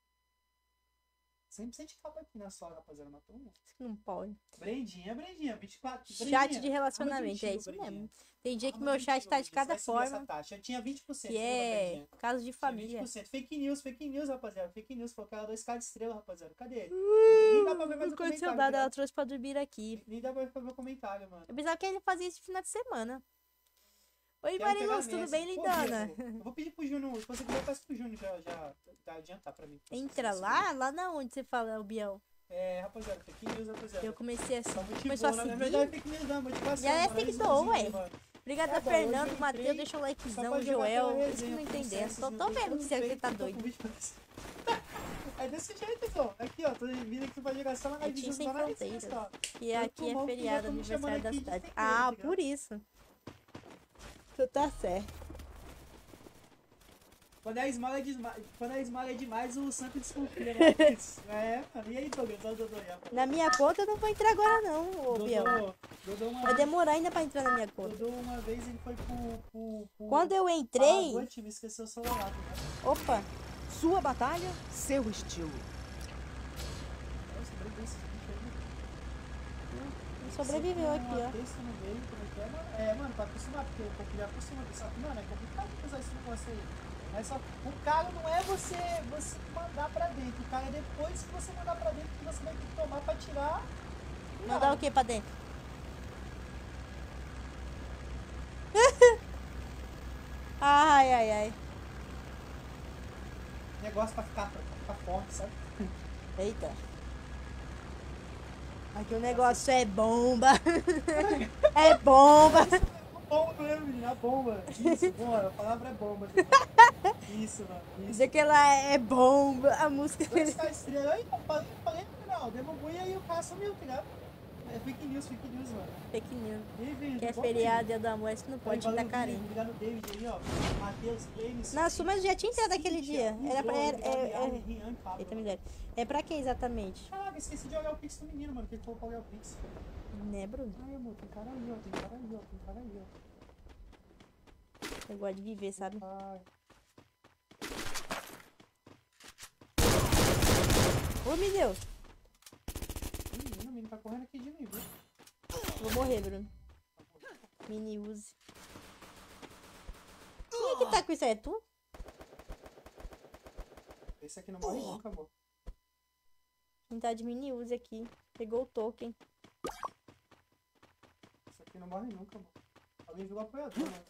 Speaker 2: 100% de capa aqui na sua, rapaziada. Matou um.
Speaker 1: Não pode.
Speaker 2: Brendinha, 24.
Speaker 1: Chat de relacionamento, é isso mesmo. Tem dia que meu chat tá de cada forma,
Speaker 2: Eu tinha 20%.
Speaker 1: que é caso de
Speaker 2: Tinha
Speaker 1: família.
Speaker 2: 20%. Fake news, rapaziada. Fake news. Falou que era 2K de estrela, rapaziada. Cadê ele? Nem dá pra ver mais
Speaker 1: Não
Speaker 2: o
Speaker 1: aconteceu
Speaker 2: comentário.
Speaker 1: nada,
Speaker 2: tá
Speaker 1: ela
Speaker 2: ligado?
Speaker 1: trouxe pra dormir aqui.
Speaker 2: Nem dá pra ver o comentário, mano.
Speaker 1: Eu pensava que ele fazia isso no final de semana. Oi,
Speaker 2: Quero pegar
Speaker 1: Mariluz, tudo
Speaker 2: nessa.
Speaker 1: bem,
Speaker 2: Pô,
Speaker 1: lindona?
Speaker 2: Diego, eu vou pedir pro Júnior. Se você quiser, eu peço pro Júnior já adiantar pra mim.
Speaker 1: Entra lá, lá na onde você fala, o Biel.
Speaker 2: É, rapaziada, fake news, rapaziada.
Speaker 1: Eu comecei a
Speaker 2: Só motivou,
Speaker 1: começou a
Speaker 2: né? Na
Speaker 1: seguir.
Speaker 2: verdade, fake news não, motivação.
Speaker 1: Já é
Speaker 2: mano,
Speaker 1: seguidor,
Speaker 2: resumozinho,
Speaker 1: ué.
Speaker 2: mano.
Speaker 1: Obrigada,
Speaker 2: É, bom,
Speaker 1: Fernando,
Speaker 2: hoje eu
Speaker 1: Matheus,
Speaker 2: entrei
Speaker 1: deixa o
Speaker 2: Só
Speaker 1: likezão,
Speaker 2: pra jogar
Speaker 1: Joel.
Speaker 2: aquela
Speaker 1: Isso que eu não
Speaker 2: resenha com
Speaker 1: entendendo.
Speaker 2: sucesso,
Speaker 1: Tô
Speaker 2: assim,
Speaker 1: vendo
Speaker 2: eu
Speaker 1: que você tá
Speaker 2: tô com
Speaker 1: doido.
Speaker 2: vídeo pra você. É desse jeito, só. Aqui, ó. Tô vindo aqui pra jogar só na
Speaker 1: É
Speaker 2: live
Speaker 1: Tim
Speaker 2: de
Speaker 1: Sem
Speaker 2: só na
Speaker 1: Fronteiras.
Speaker 2: live, ó.
Speaker 1: Que aqui é
Speaker 2: bom que já
Speaker 1: feriado,
Speaker 2: tão me chamando
Speaker 1: aniversário da
Speaker 2: aqui de
Speaker 1: cidade.
Speaker 2: fake
Speaker 1: Ah,
Speaker 2: news, tá
Speaker 1: por isso. Tu tá certo.
Speaker 2: Quando a esmola é demais, o santo desconfia, né? É, mano. E aí, Douglas? Olha o Dodô aí, rapaz.
Speaker 1: Na minha conta eu não vou entrar agora não, ô Biel.
Speaker 2: Dodô
Speaker 1: Vai demorar ainda pra entrar na minha conta.
Speaker 2: Dodô uma vez ele foi pro
Speaker 1: Quando eu entrei...
Speaker 2: Alagoas, me esqueceu o celular, tá ligado?
Speaker 1: Opa,
Speaker 3: Sua batalha, seu estilo.
Speaker 2: Nossa, bem desse bicho aí.
Speaker 1: sobreviveu aqui, ó.
Speaker 2: Texto no meio, como é que é, mano? É, mano, pra acostumar, porque o corpo já acostuma. Só que, mano, é complicado usar esse negócio aí. É só, o cara não é você mandar pra dentro. O cara é depois que você mandar pra dentro que você vai ter que tomar pra tirar.
Speaker 1: Mandar o que pra dentro? Ai, ai, ai.
Speaker 2: Negócio pra ficar forte, sabe?
Speaker 1: Eita. Aqui o negócio é bomba. É bomba.
Speaker 2: Bomba mesmo, menino, a bomba. Isso, bomba. A palavra é bomba. Isso, mano. Isso.
Speaker 1: Dizer que ela é bomba. A música.
Speaker 2: Vai ficar estrela aí, falei no final. Deu uma buia e o cara sumiu, tá ligado? É fake news, mano.
Speaker 1: Fake news.
Speaker 2: E,
Speaker 1: Que é feriado, dia do amor, isso não pode dar carente.
Speaker 2: Obrigado, David aí, ó. Matheus, Games.
Speaker 1: Nossa, mas já tinha entrado aquele dia. Era pra.
Speaker 2: Rian e Pablo.
Speaker 1: Eita, mulher. É pra quem exatamente?
Speaker 2: Caraca, esqueci de olhar o Pix do menino, mano. Que ele falou pra olhar o Pix.
Speaker 1: Né, Bruno?
Speaker 2: Ai, amor, tem cara aí, ó. Tem cara aí, ó.
Speaker 1: Eu gosto de viver, sabe?
Speaker 2: Ai.
Speaker 1: Ô, meu Deus.
Speaker 2: O menino tá correndo aqui de mim, viu?
Speaker 1: Vou morrer, Bruno. Mini use. Quem é que tá com isso aí? É tu?
Speaker 2: Esse aqui não morre nunca, amor.
Speaker 1: Quem tá de mini use aqui? Pegou o token.
Speaker 2: Esse aqui não morre nunca, amor. Alguém viu o apoiador, né?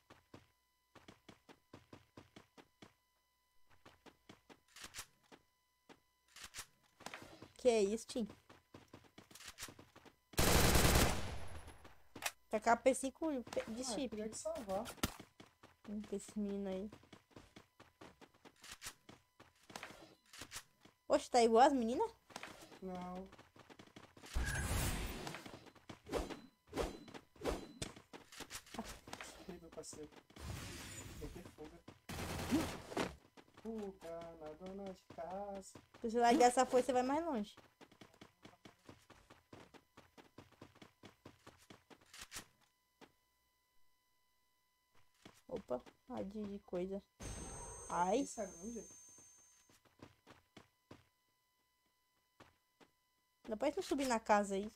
Speaker 1: Que é isso, Tim? Tacar P5 de chip.
Speaker 2: Queria te salvar.
Speaker 1: Esse menino aí. Poxa, tá igual as meninas?
Speaker 2: Não. Meu parceiro. Tem que ter fuga. Fuga na dona de casa.
Speaker 1: Se você largar essa força, você vai mais longe. Opa, a de coisa. Ai,
Speaker 2: Isso é grande.
Speaker 1: depois tu subir na casa aí.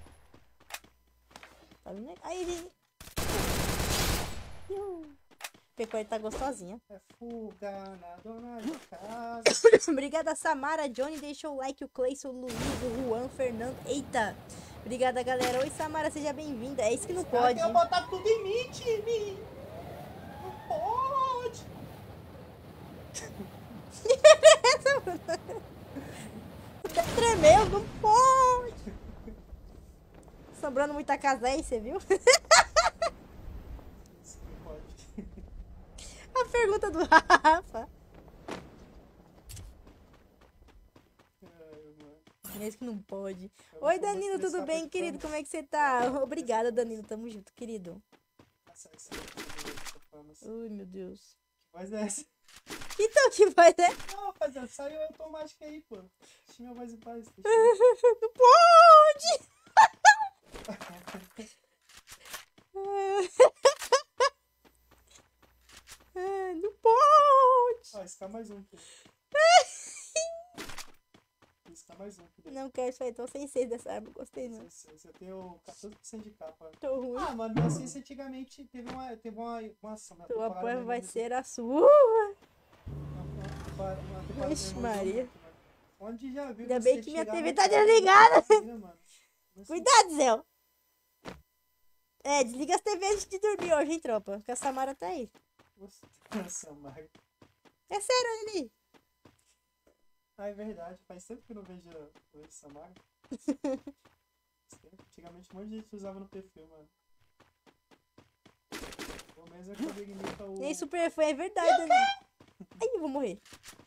Speaker 1: Tá vendo? Aí, Iu. Pecoria tá gostosinha.
Speaker 2: É fuga na dona de casa.
Speaker 1: Obrigada, Samara, Johnny, deixou o like, o Cleison, o Luiz, o Juan, Fernando. Eita! Obrigada, galera. Oi, Samara, seja bem-vinda. É isso que não pode.
Speaker 2: Eu botar tudo em mim, time. Não pode.
Speaker 1: Até tremeu, não pode. Sobrando muita casa aí, você viu?
Speaker 2: Isso não pode.
Speaker 1: A pergunta do Rafa. É isso que não pode. Oi, Danilo, tudo bem, querido? Como é que você tá? Obrigada, Danilo. Tamo junto, querido. Ui, meu Deus.
Speaker 2: Que voz é essa?
Speaker 1: Então, que vai, né?
Speaker 2: Não, rapaziada, saiu automático aí, pô. Deixa minha voz em paz.
Speaker 1: Não pode! Não pode!
Speaker 2: Ó, esse tá mais um, pô. Esse tá mais um. Pô.
Speaker 1: Não quero isso aí, tô sem sede dessa arma, gostei não.
Speaker 2: Você tem o 14% de capa.
Speaker 1: Tô ruim.
Speaker 2: Ah, mano, na ciência antigamente teve uma ação. Né?
Speaker 1: Tua prova vai ser a sua. Vixe, Maria.
Speaker 2: Onde já viu?
Speaker 1: Ainda bem que minha TV tá desligada. Cuidado, Zé. É, desliga as TV antes de dormir hoje, hein, tropa? Porque a Samara tá aí.
Speaker 2: Samara.
Speaker 1: É sério, ali.
Speaker 2: Ah, é verdade. Faz tempo que eu não vejo Samara. Antigamente um monte de gente usava no perfil, mano. Pelo menos é quando ele imita o...
Speaker 1: Nem super fã, é verdade, Dani. Ai, eu vou morrer.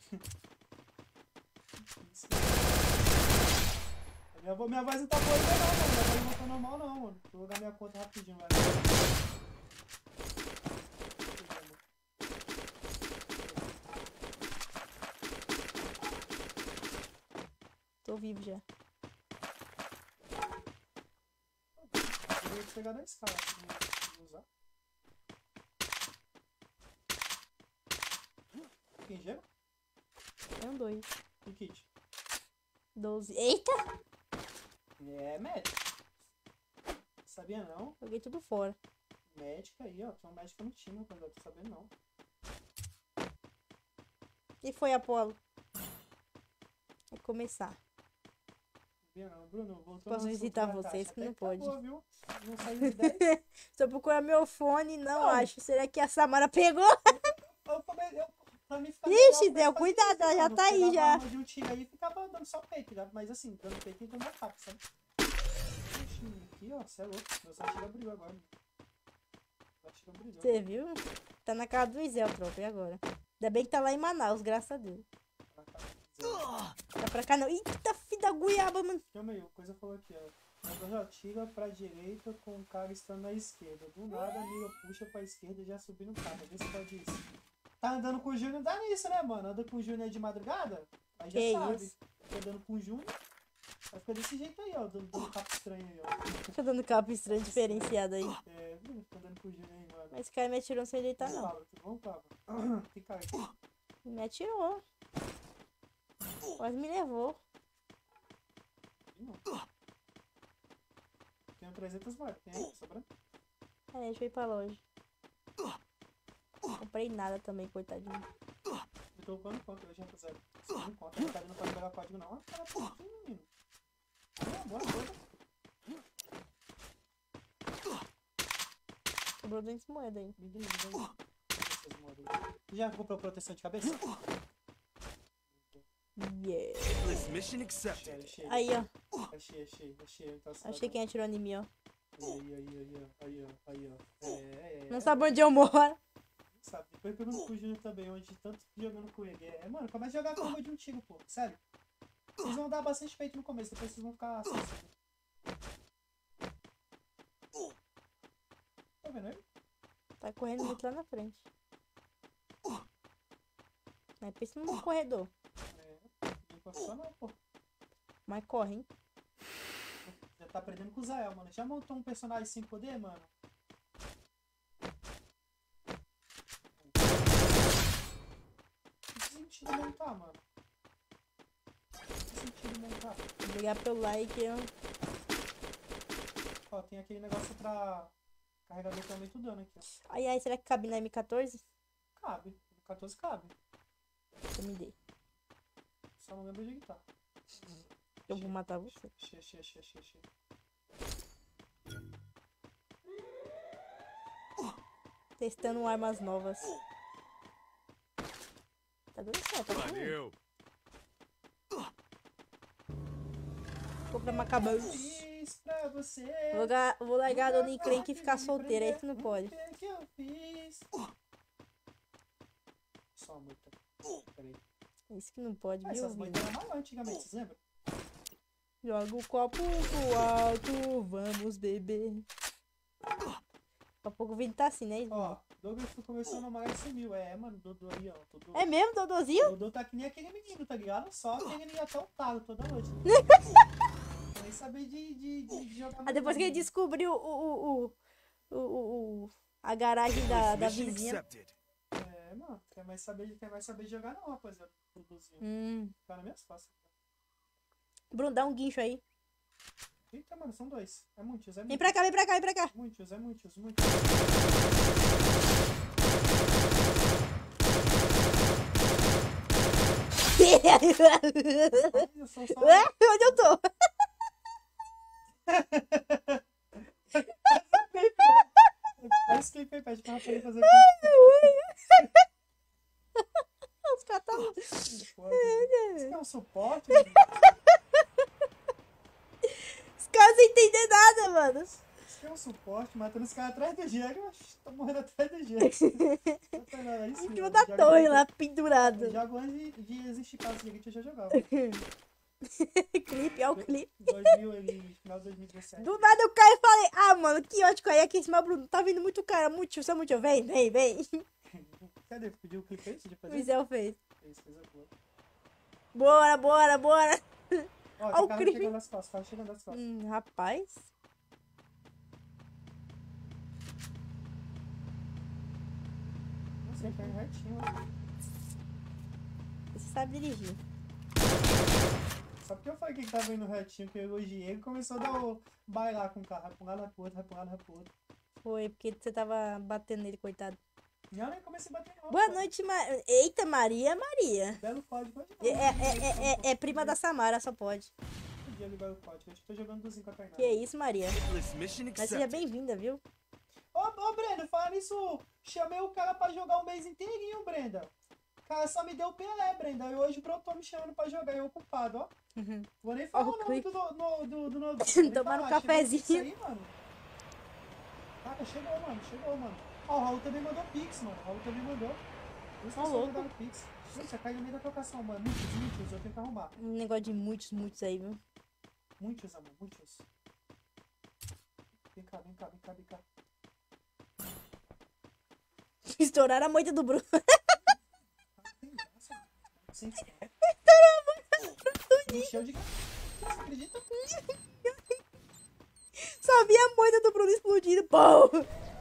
Speaker 2: Minha voz não tá boa ainda não, mano. Minha voz não tá normal não, mano. Vou jogar minha conta rapidinho, velho.
Speaker 1: Tô vivo já.
Speaker 2: Eu vou pegar da escala pra usar. Tem gelo?
Speaker 1: É um 2.
Speaker 2: E kit?
Speaker 1: 12. Eita!
Speaker 2: É, médico. Sabia não?
Speaker 1: Joguei tudo fora.
Speaker 2: Médica aí, ó. Tem uma médica no time, mas eu tô sabendo não.
Speaker 1: E foi, Apolo? Vai começar.
Speaker 2: Sabia não. Bruno, voltou.
Speaker 1: Posso visitar vocês que não pode.
Speaker 2: Acabou, viu? Não saiu de 10.
Speaker 1: Se eu procurar meu fone, não acho. Será que a Samara pegou?
Speaker 2: Pra mim ficar
Speaker 1: Ixi,
Speaker 2: melhor,
Speaker 1: Zé, cuidado, ela já
Speaker 2: mano.
Speaker 1: tá aí
Speaker 2: Pegava
Speaker 1: já.
Speaker 2: a arma de um tiro aí e ficava dando só peito, já. Mas assim, dando peito e dando ataque, sabe? Aqui, ó, você é louco. Meu Satira brilhou agora. Satira brilhou.
Speaker 1: Você viu? Tá na casa do Isel, tropa, e agora? Ainda bem que tá lá em Manaus, graças a Deus. Tá pra cá não. Eita, filho da goiaba, mano.
Speaker 2: Calma aí, o coisa falou aqui, ó. Ela tira pra direita com o cara estando na esquerda. Do nada a mira puxa pra esquerda e já subir no carro. Vê se pode isso. Tá andando com o Júnior, dá nisso, né, mano? Anda com o Júnior de madrugada? Aí já
Speaker 1: Que
Speaker 2: sabe.
Speaker 1: isso?
Speaker 2: Tá andando com o Júnior. Vai ficar desse jeito aí, ó. Dando capo estranho aí, ó.
Speaker 1: Tá dando capa estranha diferenciada aí.
Speaker 2: É, tá andando com o Júnior aí, mano.
Speaker 1: Mas esse cara me atirou sem ajeitar, não.
Speaker 2: Vamos, Pablo. Tem cara aqui.
Speaker 1: Me atirou. Quase me levou.
Speaker 2: Não. Tem 300 marcas. Tem aí, sobrando?
Speaker 1: É, deixa eu ir pra loja. Comprei nada também, coitadinho.
Speaker 2: Eu tô upando quanto hoje, rapaziada? Não conta, não tá dando pra pegar código não. Ah, cara, pô, menino. Bora,
Speaker 1: Sobrou 200 moedas aí.
Speaker 2: Me dê essas moedas aí. Já comprou proteção de cabeça?
Speaker 1: Yeah.
Speaker 4: Hitless mission accepted.
Speaker 2: Achei.
Speaker 1: Aí, ó.
Speaker 2: Achei. Então,
Speaker 1: Achei quem atirou em mim, ó.
Speaker 2: Aí, ó.
Speaker 1: Não sabe onde eu moro.
Speaker 2: Sabe, depois pergunto pro Júnior também, onde tanto jogando com ele. Mano, começa a jogar com uma de um tiro, pô. Sério. Vocês vão dar bastante peito no começo, depois vocês vão ficar assim. Tá vendo aí?
Speaker 1: Tá correndo muito lá na frente. Mas pensa no corredor.
Speaker 2: Não posso só não, pô.
Speaker 1: Mas corre, hein?
Speaker 2: Já tá aprendendo com o Zael, mano. Já montou um personagem sem poder, mano? Que sentido montar, mano? Que sentido montar?
Speaker 1: Vou ligar pelo like, ó.
Speaker 2: Ó, tem aquele negócio pra carregador que aumenta o dano aqui, ó.
Speaker 1: Ai, será que cabe na M14?
Speaker 2: cabe. No 14 cabe.
Speaker 1: Você me dê.
Speaker 2: Só não lembro onde ele tá.
Speaker 1: Eu vou matar você.
Speaker 2: Cheia.
Speaker 1: Testando armas novas. Tá dando certo, tá dando.
Speaker 4: Valeu.
Speaker 1: Compra macabão.
Speaker 2: Fiz pra você.
Speaker 1: Vou largar a Dona Encrenca e ficar solteira. É isso que não pode.
Speaker 2: O que eu fiz? Só a multa. Peraí.
Speaker 1: É isso que não pode, viu,
Speaker 2: Essas
Speaker 1: Vini?
Speaker 2: multas eram maiores antigamente, vocês lembram?
Speaker 1: Joga o copo pro alto, vamos beber. Daqui a pouco o Vini tá assim, né?
Speaker 2: Ó, Douglas começou a namorar e sumiu. É, mano, Dodô aí, ó. Dodô.
Speaker 1: É mesmo, Dodozinho?
Speaker 2: Dodô tá que nem aquele menino, tá ligado? Só aquele menino até o talo toda noite. Nem saber de jogar.
Speaker 1: Ah, depois que ele descobriu a garagem da
Speaker 4: Mission
Speaker 1: vizinha.
Speaker 4: accepted.
Speaker 2: É, mano, quer mais saber de jogar não, rapaziada. Dodôzinho. Tá nas minhas costas.
Speaker 1: Bruno, dá um guincho aí.
Speaker 2: Eita, mano, são dois. É muitos, é
Speaker 1: Vem
Speaker 2: muitos.
Speaker 1: pra cá, vem pra cá, vem pra cá.
Speaker 2: Muitos. Eu sou só...
Speaker 1: Onde eu tô?
Speaker 2: Faz clipe aí, pede pra rapaz fazer
Speaker 1: Os caras tá...
Speaker 2: Isso é um suporte, mano.
Speaker 1: Os caras não entendem nada, mano.
Speaker 2: Isso é um suporte, matando os caras atrás do Diego. Tô morrendo atrás do Diego.
Speaker 1: Em cima da torre lá, pendurado.
Speaker 2: Jogo antes de existir caso de Diego, eu já jogava.
Speaker 1: Clipe, ó o clipe.
Speaker 2: 2000, ele, final de 2017.
Speaker 1: Do nada eu caí e falei, ah, mano, que ótimo aí aqui em cima, Bruno. Tá vindo muito cara, muito tio, só muito tio. Vem.
Speaker 2: Cadê? Pediu o clipe aí? Você já
Speaker 1: O
Speaker 2: fazer?
Speaker 1: Isel fez.
Speaker 2: Fez boa.
Speaker 1: Bora.
Speaker 2: Ó,
Speaker 1: Ó,
Speaker 2: tem
Speaker 1: o
Speaker 2: cara
Speaker 1: clipe.
Speaker 2: chegando nas costas, cara chegando nas costas.
Speaker 1: Rapaz.
Speaker 2: Não sei, tá retinho, ó.
Speaker 1: Você sabe dirigir.
Speaker 2: Só porque eu falei que ele tava indo retinho, que eu elogiei, ele começou a dar o bailar com o carro, vai pra um lado, vai pro outro.
Speaker 1: Foi porque você tava batendo nele, coitado.
Speaker 2: Não, nem comecei a bater não.
Speaker 1: Boa
Speaker 2: pô.
Speaker 1: noite, Eita, Maria.
Speaker 2: Belo código hoje.
Speaker 1: É prima da Samara, só pode.
Speaker 2: Um dia ele vai o código, hoje eu tô jogando dozinho com a Tainá.
Speaker 1: Que isso, Maria.
Speaker 4: Hitless mission
Speaker 1: Mas seja
Speaker 4: accepted.
Speaker 1: bem-vinda, viu?
Speaker 2: Ô, Brenda, fala nisso, chamei o cara pra jogar o mês inteirinho, Brenda. O cara só me deu Pelé, Brenda, e hoje brotou me chamando pra jogar, eu ocupado, ó. Vou nem falar
Speaker 1: Ó,
Speaker 2: o nome
Speaker 1: clique.
Speaker 2: do novo.
Speaker 1: Tomando um cafezinho.
Speaker 2: Isso aí, mano. Cara, chegou, mano. Ó, o Raul também mandou Pix, mano. O Raul também mandou. Os
Speaker 1: Ó,
Speaker 2: pessoal
Speaker 1: louco.
Speaker 2: mandaram Pix. Gente, já caiu no meio da trocação, mano. Muitos, eu tenho que arrumar.
Speaker 1: Um negócio de muitos aí, viu?
Speaker 2: Muitos, amor, muitos. Vem cá.
Speaker 1: Estouraram a moita do Bruno.
Speaker 2: Tem graça, mano. Sem encheu de... Você acredita?
Speaker 1: Só vi a moita do Bruno explodindo. Pô!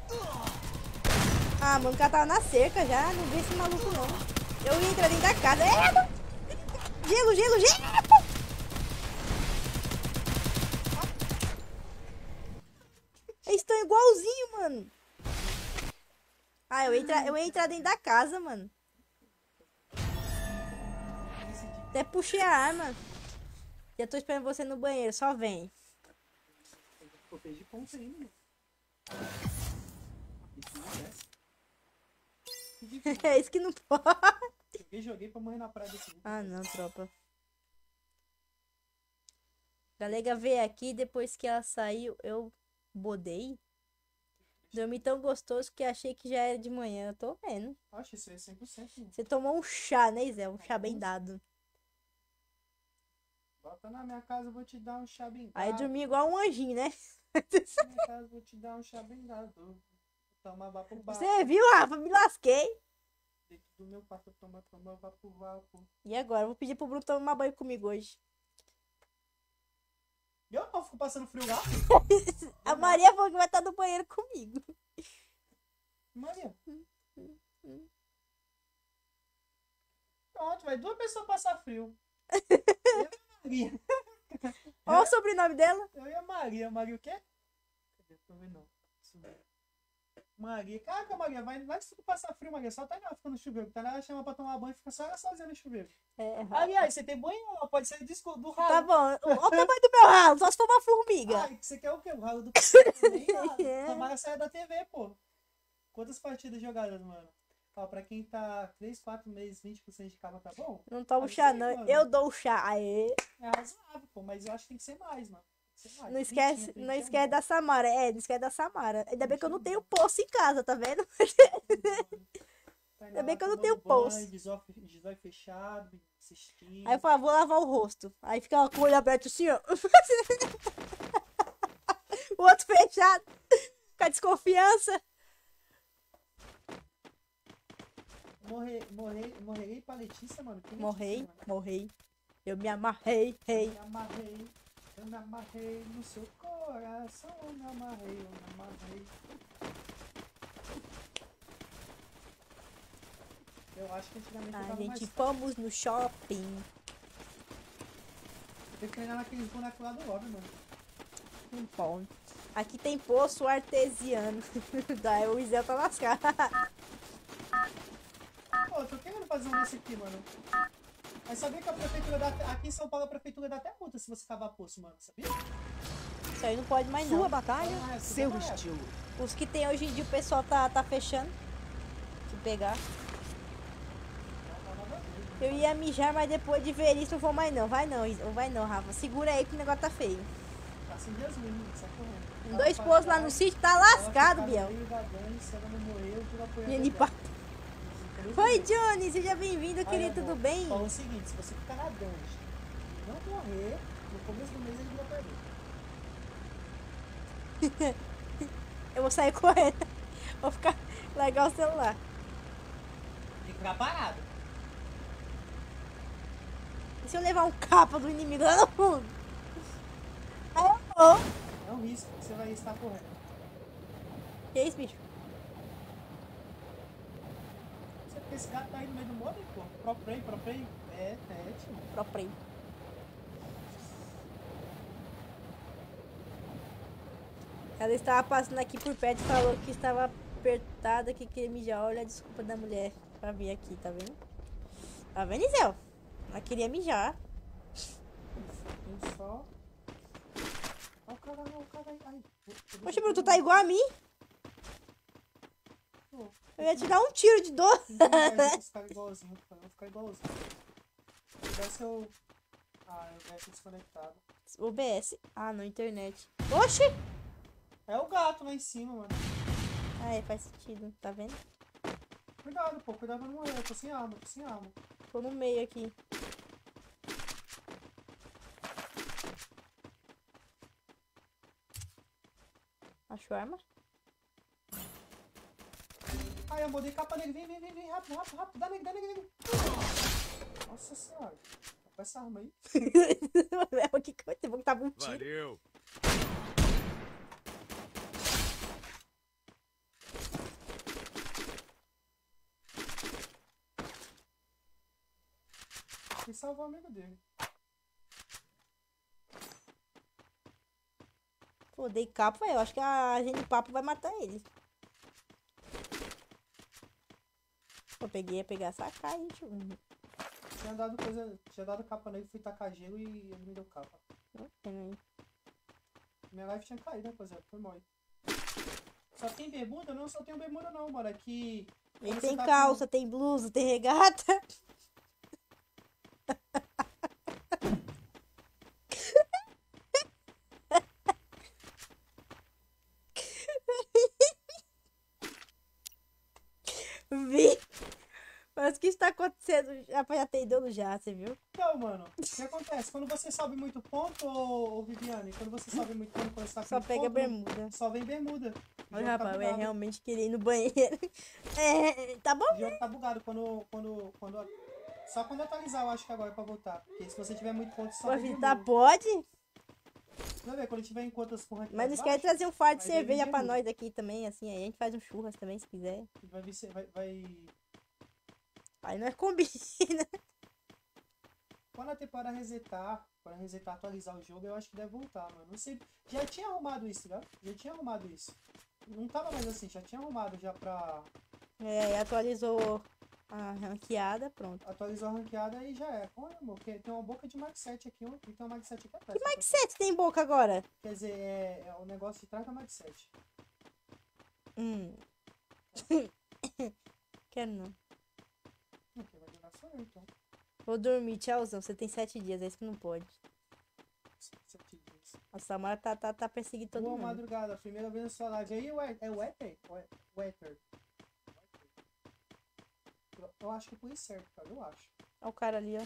Speaker 1: Ah, mano, o cara tava na cerca já. Não vi esse maluco, não. Eu ia entrar dentro da casa. Gelo! Eles estão igualzinho, mano. Ah, eu ia entrar dentro da casa, mano. Até puxei a arma. Já tô esperando você no banheiro, só vem.
Speaker 2: Pô, perdi ponto ainda, mano.
Speaker 1: É isso que não pode.
Speaker 2: Joguei pra morrer na praia desse vídeo.
Speaker 1: Ah, não, tropa. Galega veio aqui, depois que ela saiu, eu bodei. Dormi tão gostoso que achei que já era de manhã. Eu tô vendo.
Speaker 2: Acho isso aí é 100%, mano.
Speaker 1: Você tomou um chá, né, Zé? Um chá bem dado.
Speaker 2: Bota na minha casa, eu vou te dar um chá bem dado.
Speaker 1: Aí dormi igual um anjinho, né?
Speaker 2: Na minha casa, eu vou te dar um chá bem dado. Toma vá pro bar.
Speaker 1: Você viu, Rafa? Me lasquei.
Speaker 2: Dentro do meu quarto, toma vá pro vácuo.
Speaker 1: E agora? Eu vou pedir pro Bruno tomar banho comigo hoje.
Speaker 2: Eu não fico passando frio lá.
Speaker 1: A Maria falou que vai estar no banheiro comigo.
Speaker 2: Maria. Pronto, vai 2 pessoas passar frio. Eu e a Maria.
Speaker 1: Olha o sobrenome dela.
Speaker 2: Eu e a Maria. Maria o quê? Cadê? Tô vendo não. Isso mesmo. Maria, caraca, Maria, vai se tu passar frio, Maria, só tá ela fica no chuveiro. Tá ela chama pra tomar banho e fica só ela sozinha no chuveiro.
Speaker 1: É,
Speaker 2: Aliás, você tem banho, ela pode sair do ralo.
Speaker 1: tá bom. Olha o tamanho do meu ralo, só se for uma formiga.
Speaker 2: Ai, você quer o quê? O ralo do também?
Speaker 1: É.
Speaker 2: Tomara saia da TV, pô. Quantas partidas jogadas, mano? Ó, pra quem tá 3, 4 meses, 20% de cava, tá bom?
Speaker 1: Não tomo
Speaker 2: Ah,
Speaker 1: chá,
Speaker 2: sei,
Speaker 1: não.
Speaker 2: mano.
Speaker 1: Eu dou o chá. Aê.
Speaker 2: É razoável, pô, mas eu acho que tem que ser mais, mano. Tem que ser mais.
Speaker 1: Não esquece,
Speaker 2: 20,
Speaker 1: não
Speaker 2: 20 é
Speaker 1: esquece
Speaker 2: bom.
Speaker 1: da Samara. É, não esquece da Samara. Ainda bem que eu não tenho poço em casa, tá vendo?
Speaker 2: Ainda
Speaker 1: Ainda bem que eu não
Speaker 2: tomando
Speaker 1: tenho poço.
Speaker 2: banho, de zóio fechado, assistindo.
Speaker 1: Aí eu falo, vou lavar o rosto. Aí fica com o olho aberto assim, ó. O outro fechado. Com a desconfiança.
Speaker 2: Morrerei pra Letícia, mano. Que
Speaker 1: Morrei,
Speaker 2: Letícia, mano?
Speaker 1: morrei. Eu me amarrei, rei.
Speaker 2: Eu me amarrei no seu coração, eu me amarrei. Eu acho que antigamente eu
Speaker 1: A
Speaker 2: tava mais
Speaker 1: gente fomos no shopping.
Speaker 2: Eu treinar naqueles bonecos lá do lobby, mano.
Speaker 1: Bom. Aqui tem poço artesiano. Daí o Isel tá lascado.
Speaker 2: Pô, eu tô querendo fazer um desse aqui, mano. Mas sabia que a prefeitura dá... Aqui em São Paulo a prefeitura dá até multa se você cavar poço, mano. Sabia?
Speaker 1: Isso aí não pode mais não.
Speaker 3: Sua batalha,
Speaker 2: Ah,
Speaker 3: seu
Speaker 2: tudo bem.
Speaker 3: estilo.
Speaker 1: Os que tem hoje em dia o pessoal tá fechando. Se pegar. Eu ia mijar, mas depois de ver isso não vou mais não. Vai não, Rafa. Segura aí que o negócio tá feio.
Speaker 2: Tá sem dias mínimos, sai correndo.
Speaker 1: Com 2 poços lá no sítio, tá lascado, Biel. Menino pá. Oi, Johnny, seja bem-vindo, querido, tudo bem?
Speaker 2: Fala o seguinte, se você ficar na dungeon e não morrer, no começo do mês ele vira perder.
Speaker 1: Eu vou sair correndo. Vou ficar legal o celular.
Speaker 2: Tem que ficar parado.
Speaker 1: E se eu levar um capa do inimigo lá no fundo? Aí eu vou.
Speaker 2: É um risco que você vai estar correndo.
Speaker 1: Que isso, bicho?
Speaker 2: Você porque esse gato tá aí no meio do modo, pô. Pro play. É, tio.
Speaker 1: Próprio. Ela estava passando aqui por perto e falou que estava apertada, que queria mijar. Olha a desculpa da mulher pra vir aqui, tá vendo? Tá vendo, Isel? Ela queria mijar.
Speaker 2: Tem só... Ó o cara aí. Ai,
Speaker 1: Poxa, Bruno, tu tá igual a mim?
Speaker 2: Pô,
Speaker 1: Eu ia te dar um tiro de dor.
Speaker 2: não vai ficar igualzinho, cara. Eu vou ficar igualzinho. Se tivesse eu... Ah, eu deixo desconectado.
Speaker 1: OBS. Ah, não, internet. Oxi!
Speaker 2: É o gato lá em cima, mano.
Speaker 1: Ah, é, faz sentido, tá vendo?
Speaker 2: Cuidado, pô. Cuidado pra não morrer. Eu tô sem arma.
Speaker 1: Tô no meio aqui. Achou a arma?
Speaker 2: Ai, eu mudei capa nele. Vem. Rápido. Dá nele. Nossa senhora. Tá com essa arma aí.
Speaker 1: Que coisa, eu vou botar um tiro.
Speaker 4: Valeu.
Speaker 2: E salvar o amigo dele.
Speaker 1: Pô, dei capa, eu acho que a gente papo vai matar ele. Eu ia pegar essa caixa, gente.
Speaker 2: Tinha dado capa nele, fui tacar gelo e ele me deu capa.
Speaker 1: Não tem aí.
Speaker 2: Minha live tinha caído, rapaziada. Foi mal aí. Só tem bermuda? Não, só tenho bermuda não, mano. Aqui...
Speaker 1: Ele
Speaker 2: quando
Speaker 1: tem
Speaker 2: você tá
Speaker 1: calça, tem blusa, tem regata. Vi. Mas o que está acontecendo? Já tem dono já, você viu?
Speaker 2: Então, mano, o que acontece? Quando você sobe muito ponto, ô Viviane, quando você sobe muito ponto, quando você tá com
Speaker 1: Só
Speaker 2: muito
Speaker 1: pega
Speaker 2: ponto,
Speaker 1: bermuda.
Speaker 2: só vem bermuda. O
Speaker 1: Olha,
Speaker 2: jogo tá
Speaker 1: rapaz, eu ia
Speaker 2: bugado.
Speaker 1: realmente querer ir no banheiro. É, tá bom?
Speaker 2: O jogo tá bugado só quando atualizar, eu acho que agora é pra voltar. Porque se você tiver muito ponto, só
Speaker 1: Pô,
Speaker 2: vem
Speaker 1: filho, tá,
Speaker 2: bermuda.
Speaker 1: pode?
Speaker 2: Vai ver, quando tiver em contas com rank
Speaker 1: Mas não
Speaker 2: mais
Speaker 1: esquece de
Speaker 2: baixo,
Speaker 1: trazer um fardo de
Speaker 2: vai vir
Speaker 1: cerveja pra
Speaker 2: bermuda.
Speaker 1: nós aqui também, assim. Aí a gente faz um churras também, se quiser.
Speaker 2: vai vir,
Speaker 1: Aí nós combina.
Speaker 2: quando a temporada resetar, atualizar o jogo, eu acho que deve voltar, mano. Não sei, já tinha arrumado isso, né? Já tinha arrumado isso. não tava mais assim, já tinha arrumado já pra...
Speaker 1: É, atualizou a ranqueada, pronto.
Speaker 2: Atualizou a ranqueada e já é. Olha, amor, tem uma boca de Mag 7 aqui, e tem uma Mag 7 aqui atrás.
Speaker 1: Que Mag 7 tem boca agora?
Speaker 2: Quer dizer, é o negócio de trás da Mag 7.
Speaker 1: Quero não.
Speaker 2: Quem vai jogar sou eu, então.
Speaker 1: Vou dormir, tchauzão. Você tem 7 dias, é isso que não pode.
Speaker 2: 7 dias.
Speaker 1: A Samara tá perseguindo todo
Speaker 2: Boa
Speaker 1: mundo.
Speaker 2: madrugada, primeira vez na sua live. Aí, é o Ether? Wetter. Eu acho que eu pus certo, cara, eu acho.
Speaker 1: Olha o cara ali, ó.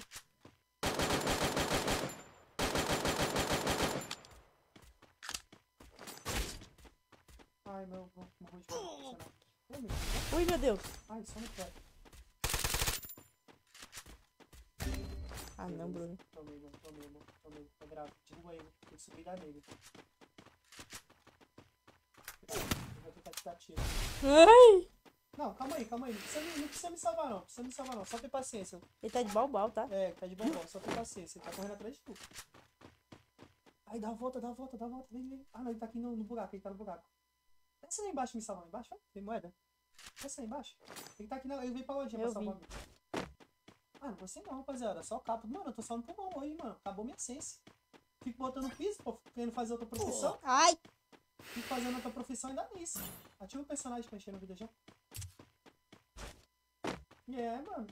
Speaker 2: Ai, meu vou de funcionar. Ô, meu Deus.
Speaker 1: Ui, meu Deus.
Speaker 2: Ai, só não pode.
Speaker 1: Ah, não, Bruno.
Speaker 2: Tomei. Tá grave. Derruba aí, tem que subir da nele. Eu vou tentar te dar tiro.
Speaker 1: Ai!
Speaker 2: Não, calma aí. Não precisa me salvar, não. Só ter paciência.
Speaker 1: Ele tá de balbal, tá?
Speaker 2: É, tá de bombom, só ter paciência. Ele tá correndo atrás de tu. Ai, dá a volta. Vem. Ah, não, ele tá aqui no buraco, ele tá no buraco. Desce lá embaixo, me salvar lá embaixo, vai. Tem moeda. Desce lá embaixo. Ele tá aqui na... Ele veio pra lojinha pra salvar mim. Ah, não gostei não, rapaziada. Só capa. Mano, eu tô só no pulmão hoje, mano. Acabou minha essência. Fico botando piso, pô. Querendo fazer outra profissão.
Speaker 1: Ai!
Speaker 2: Fico fazendo outra profissão e dá nisso. Ativa o personagem pra encher no vídeo já. Mano.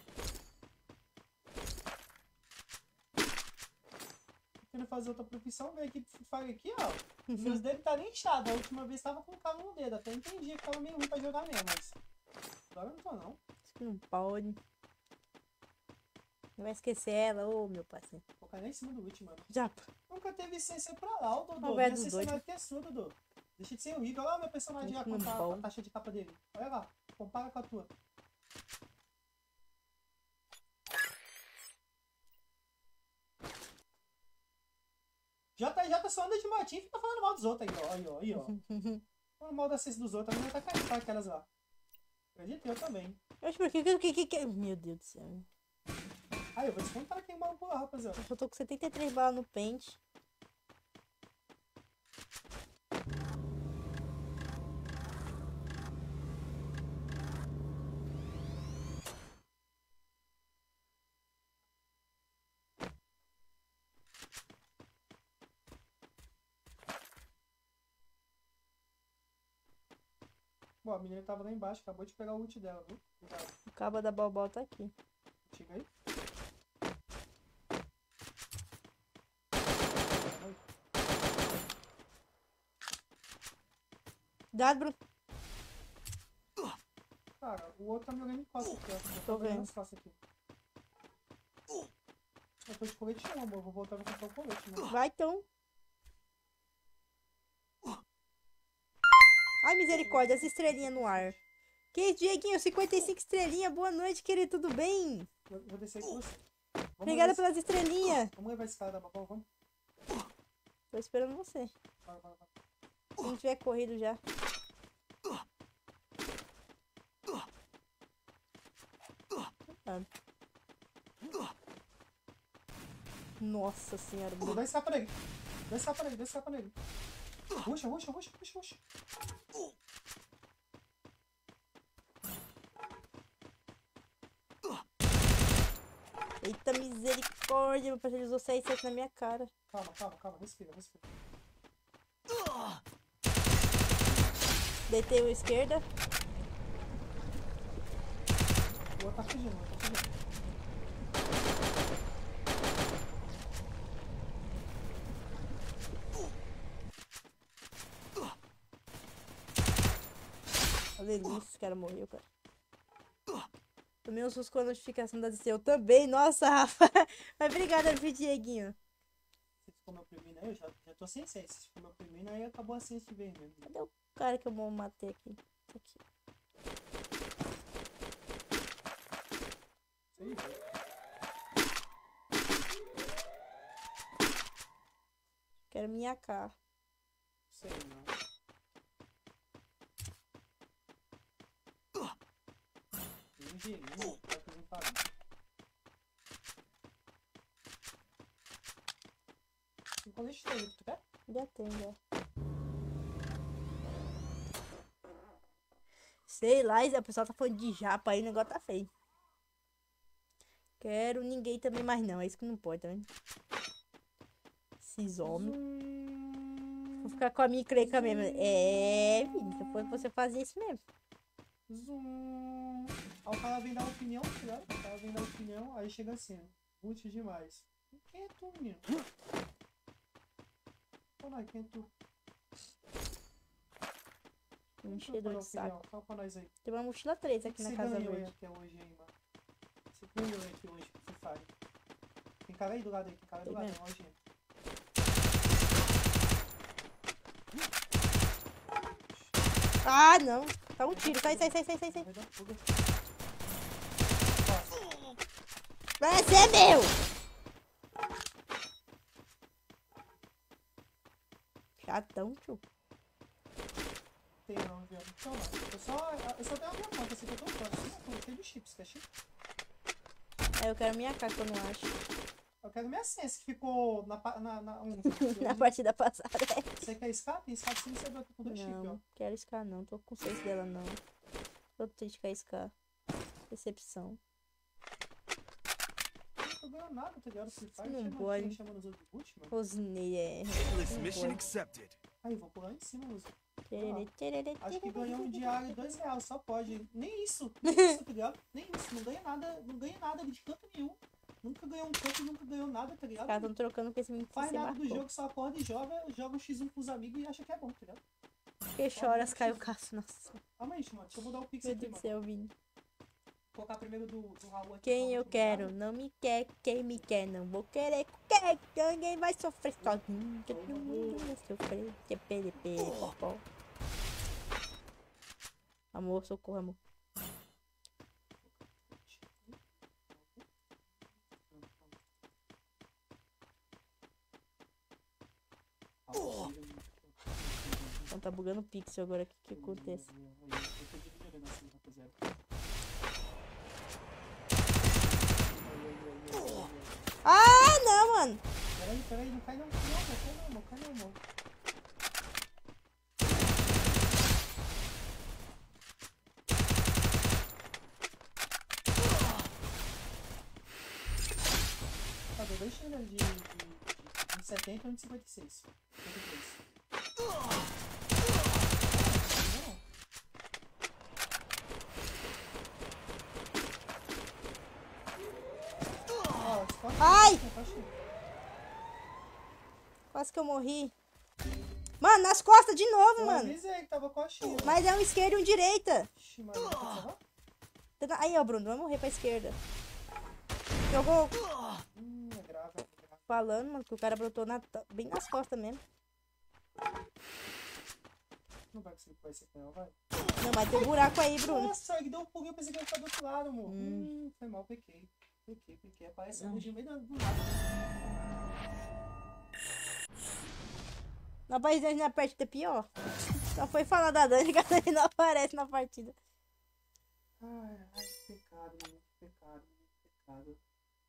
Speaker 2: Querendo fazer outra profissão, veio aqui, faz aqui, ó. Os meus dedos tá nem inchado. A última vez tava com o calo no dedo. Até entendi que tava meio ruim pra jogar mesmo, mas... Agora eu não tô, não.
Speaker 1: Acho que não pode. Não vai esquecer ela, ô meu parceiro.
Speaker 2: Vou cair lá em cima do ult, mano.
Speaker 1: Já.
Speaker 2: Nunca teve essência pra lá, o Dodô.
Speaker 1: Não,
Speaker 2: Minha
Speaker 1: dos
Speaker 2: essência
Speaker 1: dois.
Speaker 2: não é ter sua, Dodô. Deixa de ser horrível. Olha lá meu personagem já
Speaker 1: Muito
Speaker 2: com
Speaker 1: bom.
Speaker 2: a taxa de capa dele. Olha lá. Compara com a tua. JJ só anda de motinho e fica falando mal dos outros aí, ó. Falando mal da essência dos outros. A menina tá caindo pra aquelas lá. Acredito, eu também.
Speaker 1: Eu acho que... Meu Deus do céu.
Speaker 2: Aí, eu vou descontar quem mal por lá, rapaziada.
Speaker 1: Eu tô com 73 balas no pente.
Speaker 2: Bom, a menina tava lá embaixo, acabou de pegar o ult dela, viu? Cuidado.
Speaker 1: O cabo da balbal tá aqui.
Speaker 2: Chega aí.
Speaker 1: Cuidado, Bruno.
Speaker 2: Cara, o outro tá me olhando em costas aqui, ó. Eu
Speaker 1: Tô
Speaker 2: olhando
Speaker 1: vendo.
Speaker 2: nas costas aqui. Eu tô de colete não, amor. Vou voltar pra comprar o colete, mano.
Speaker 1: Vai, então. Ai, misericórdia, as estrelinhas no ar. Que isso, Dieguinho? 55 estrelinhas. Boa noite, querido. Tudo bem?
Speaker 2: Vou descer com você.
Speaker 1: Obrigada pelas estrelinhas.
Speaker 2: Vamos levar esse cara da babão, vamos?
Speaker 1: Tô esperando você.
Speaker 2: Vai.
Speaker 1: Se não tiver corrido já. Ah. Nossa senhora, Bruno.
Speaker 2: Dá esse capa nele. Ruxa.
Speaker 1: Eita misericórdia, meu parceiro usou 6 na minha cara.
Speaker 2: Calma. Respira.
Speaker 1: Deitei o esquerda.
Speaker 2: O outro tá fugindo.
Speaker 1: Aleluia, esse cara morreu, cara. Tomei um susto com a notificação da DC. Eu também, nossa, Rafa. Mas obrigada, Dieguinho.
Speaker 2: Se ficou meu primeiro aí, eu já tô sem essência. Se ficou meu primeiro aí, acabou a essência de vez mesmo.
Speaker 1: Cadê o cara que eu matei aqui? Aqui.
Speaker 2: Sei,
Speaker 1: Quero minha AK.
Speaker 2: sei não. Tem um gelinho, vai fazer farinha. Tem colete todo, tu quer?
Speaker 1: Já tem, já. Sei lá, a pessoa tá falando de japa aí, o negócio tá feio. Quero ninguém também mais não, é isso que não pode também. Esses homens. Vou ficar com a minha creca mesmo. É, filho, se fosse você fazia isso mesmo.
Speaker 2: Zoom. Aí o cara vem dar opinião, tá ligado? O cara vem dar opinião, aí chega assim, útil demais. Quem é tu, menino? Fala, quem é tu?
Speaker 1: Enchedor de saco.
Speaker 2: Fala pra nós aí.
Speaker 1: Tem uma mochila 3 aqui na casa
Speaker 2: ganhou
Speaker 1: verde.
Speaker 2: até hoje aí, mano? Você ganhou aqui hoje pro Free Fire. Tem cara aí do lado aí, tem cara aí do lado,
Speaker 1: mesmo.
Speaker 2: na lojinha.
Speaker 1: Ah, não. Tá um tiro. Sai.
Speaker 2: Vai dar fuga.
Speaker 1: Vai ser meu! Chatão, tio.
Speaker 2: Tem não, viu? Então, mano, eu só tenho a minha conta, essa aqui eu tô fora. Eu tenho de chips, quer chip?
Speaker 1: É, eu quero minha cara que eu não acho.
Speaker 2: Eu quero minha sense, que ficou na
Speaker 1: Na partida passada.
Speaker 2: Você quer SK? Tem SK sim, você vai com dois chips, ó.
Speaker 1: Não, quero SK não. Tô com 6 dela não. Tô triste com a SK. Decepção.
Speaker 2: Não tô ganhando nada, tá ligado? Free Fire,
Speaker 1: Não pode.
Speaker 2: chamando os outros de boot, mano.
Speaker 1: Rosnei é.
Speaker 4: Hitless mission accepted.
Speaker 2: Aí, vou pular em cima, Luz.
Speaker 1: Tererê.
Speaker 2: Acho que ganhou um diário de R$2, só pode. Nem isso, tá ligado? Nem isso, não ganha nada de canto nenhum. Nunca ganhou um canto, nunca ganhou nada, tá
Speaker 1: Os
Speaker 2: ligado?
Speaker 1: caras tão trocando com esse menino que
Speaker 2: Faz
Speaker 1: você
Speaker 2: nada do
Speaker 1: marcou.
Speaker 2: jogo, só acorda e joga um X1 com os amigos e acha que é bom, tá ligado?
Speaker 1: Que choras, Caio Castro. Nossa.
Speaker 2: Calma aí, mano, deixa eu mudar o pix
Speaker 1: Meu
Speaker 2: aqui,
Speaker 1: Deus do
Speaker 2: mano.
Speaker 1: céu, Vini.
Speaker 2: Vou colocar primeiro do Raul aqui.
Speaker 1: Quem eu quero não me quer, quem me quer não vou querer. Quem ninguém vai sofrer sozinho. Que todo mundo vai sofrer. TPDP, popó. Amor, socorro, amor. Então tá bugando o pixel agora, o que acontece? Ah, não, mano.
Speaker 2: Peraí, não cai não, cai não, amor. Tá, deu 2 tiros de 70 e um de 56. 53.
Speaker 1: Ai! Quase que eu morri. Mano, nas costas de novo,
Speaker 2: Eu
Speaker 1: mano.
Speaker 2: avisei que tava coxinha.
Speaker 1: Mas é um esquerda e um direita.
Speaker 2: Ixi, mano, pode salvar?
Speaker 1: Aí, ó, Bruno, vai morrer pra esquerda. Jogou
Speaker 2: É grave, é grave.
Speaker 1: falando, mano, que o cara brotou bem nas costas mesmo.
Speaker 2: Não vai conseguir fazer isso não, vai.
Speaker 1: Não, mas tem um buraco aí, Bruno.
Speaker 2: Nossa, ele deu um pulinho, eu pensei que ele ia ficar do outro lado, amor. Foi mal, pequei. Aparece um de meio do nada.
Speaker 1: Na partida na partida é pior. Só foi falar da Dani que a Dani não aparece na partida.
Speaker 2: Ai, que pecado, mano. Que pecado.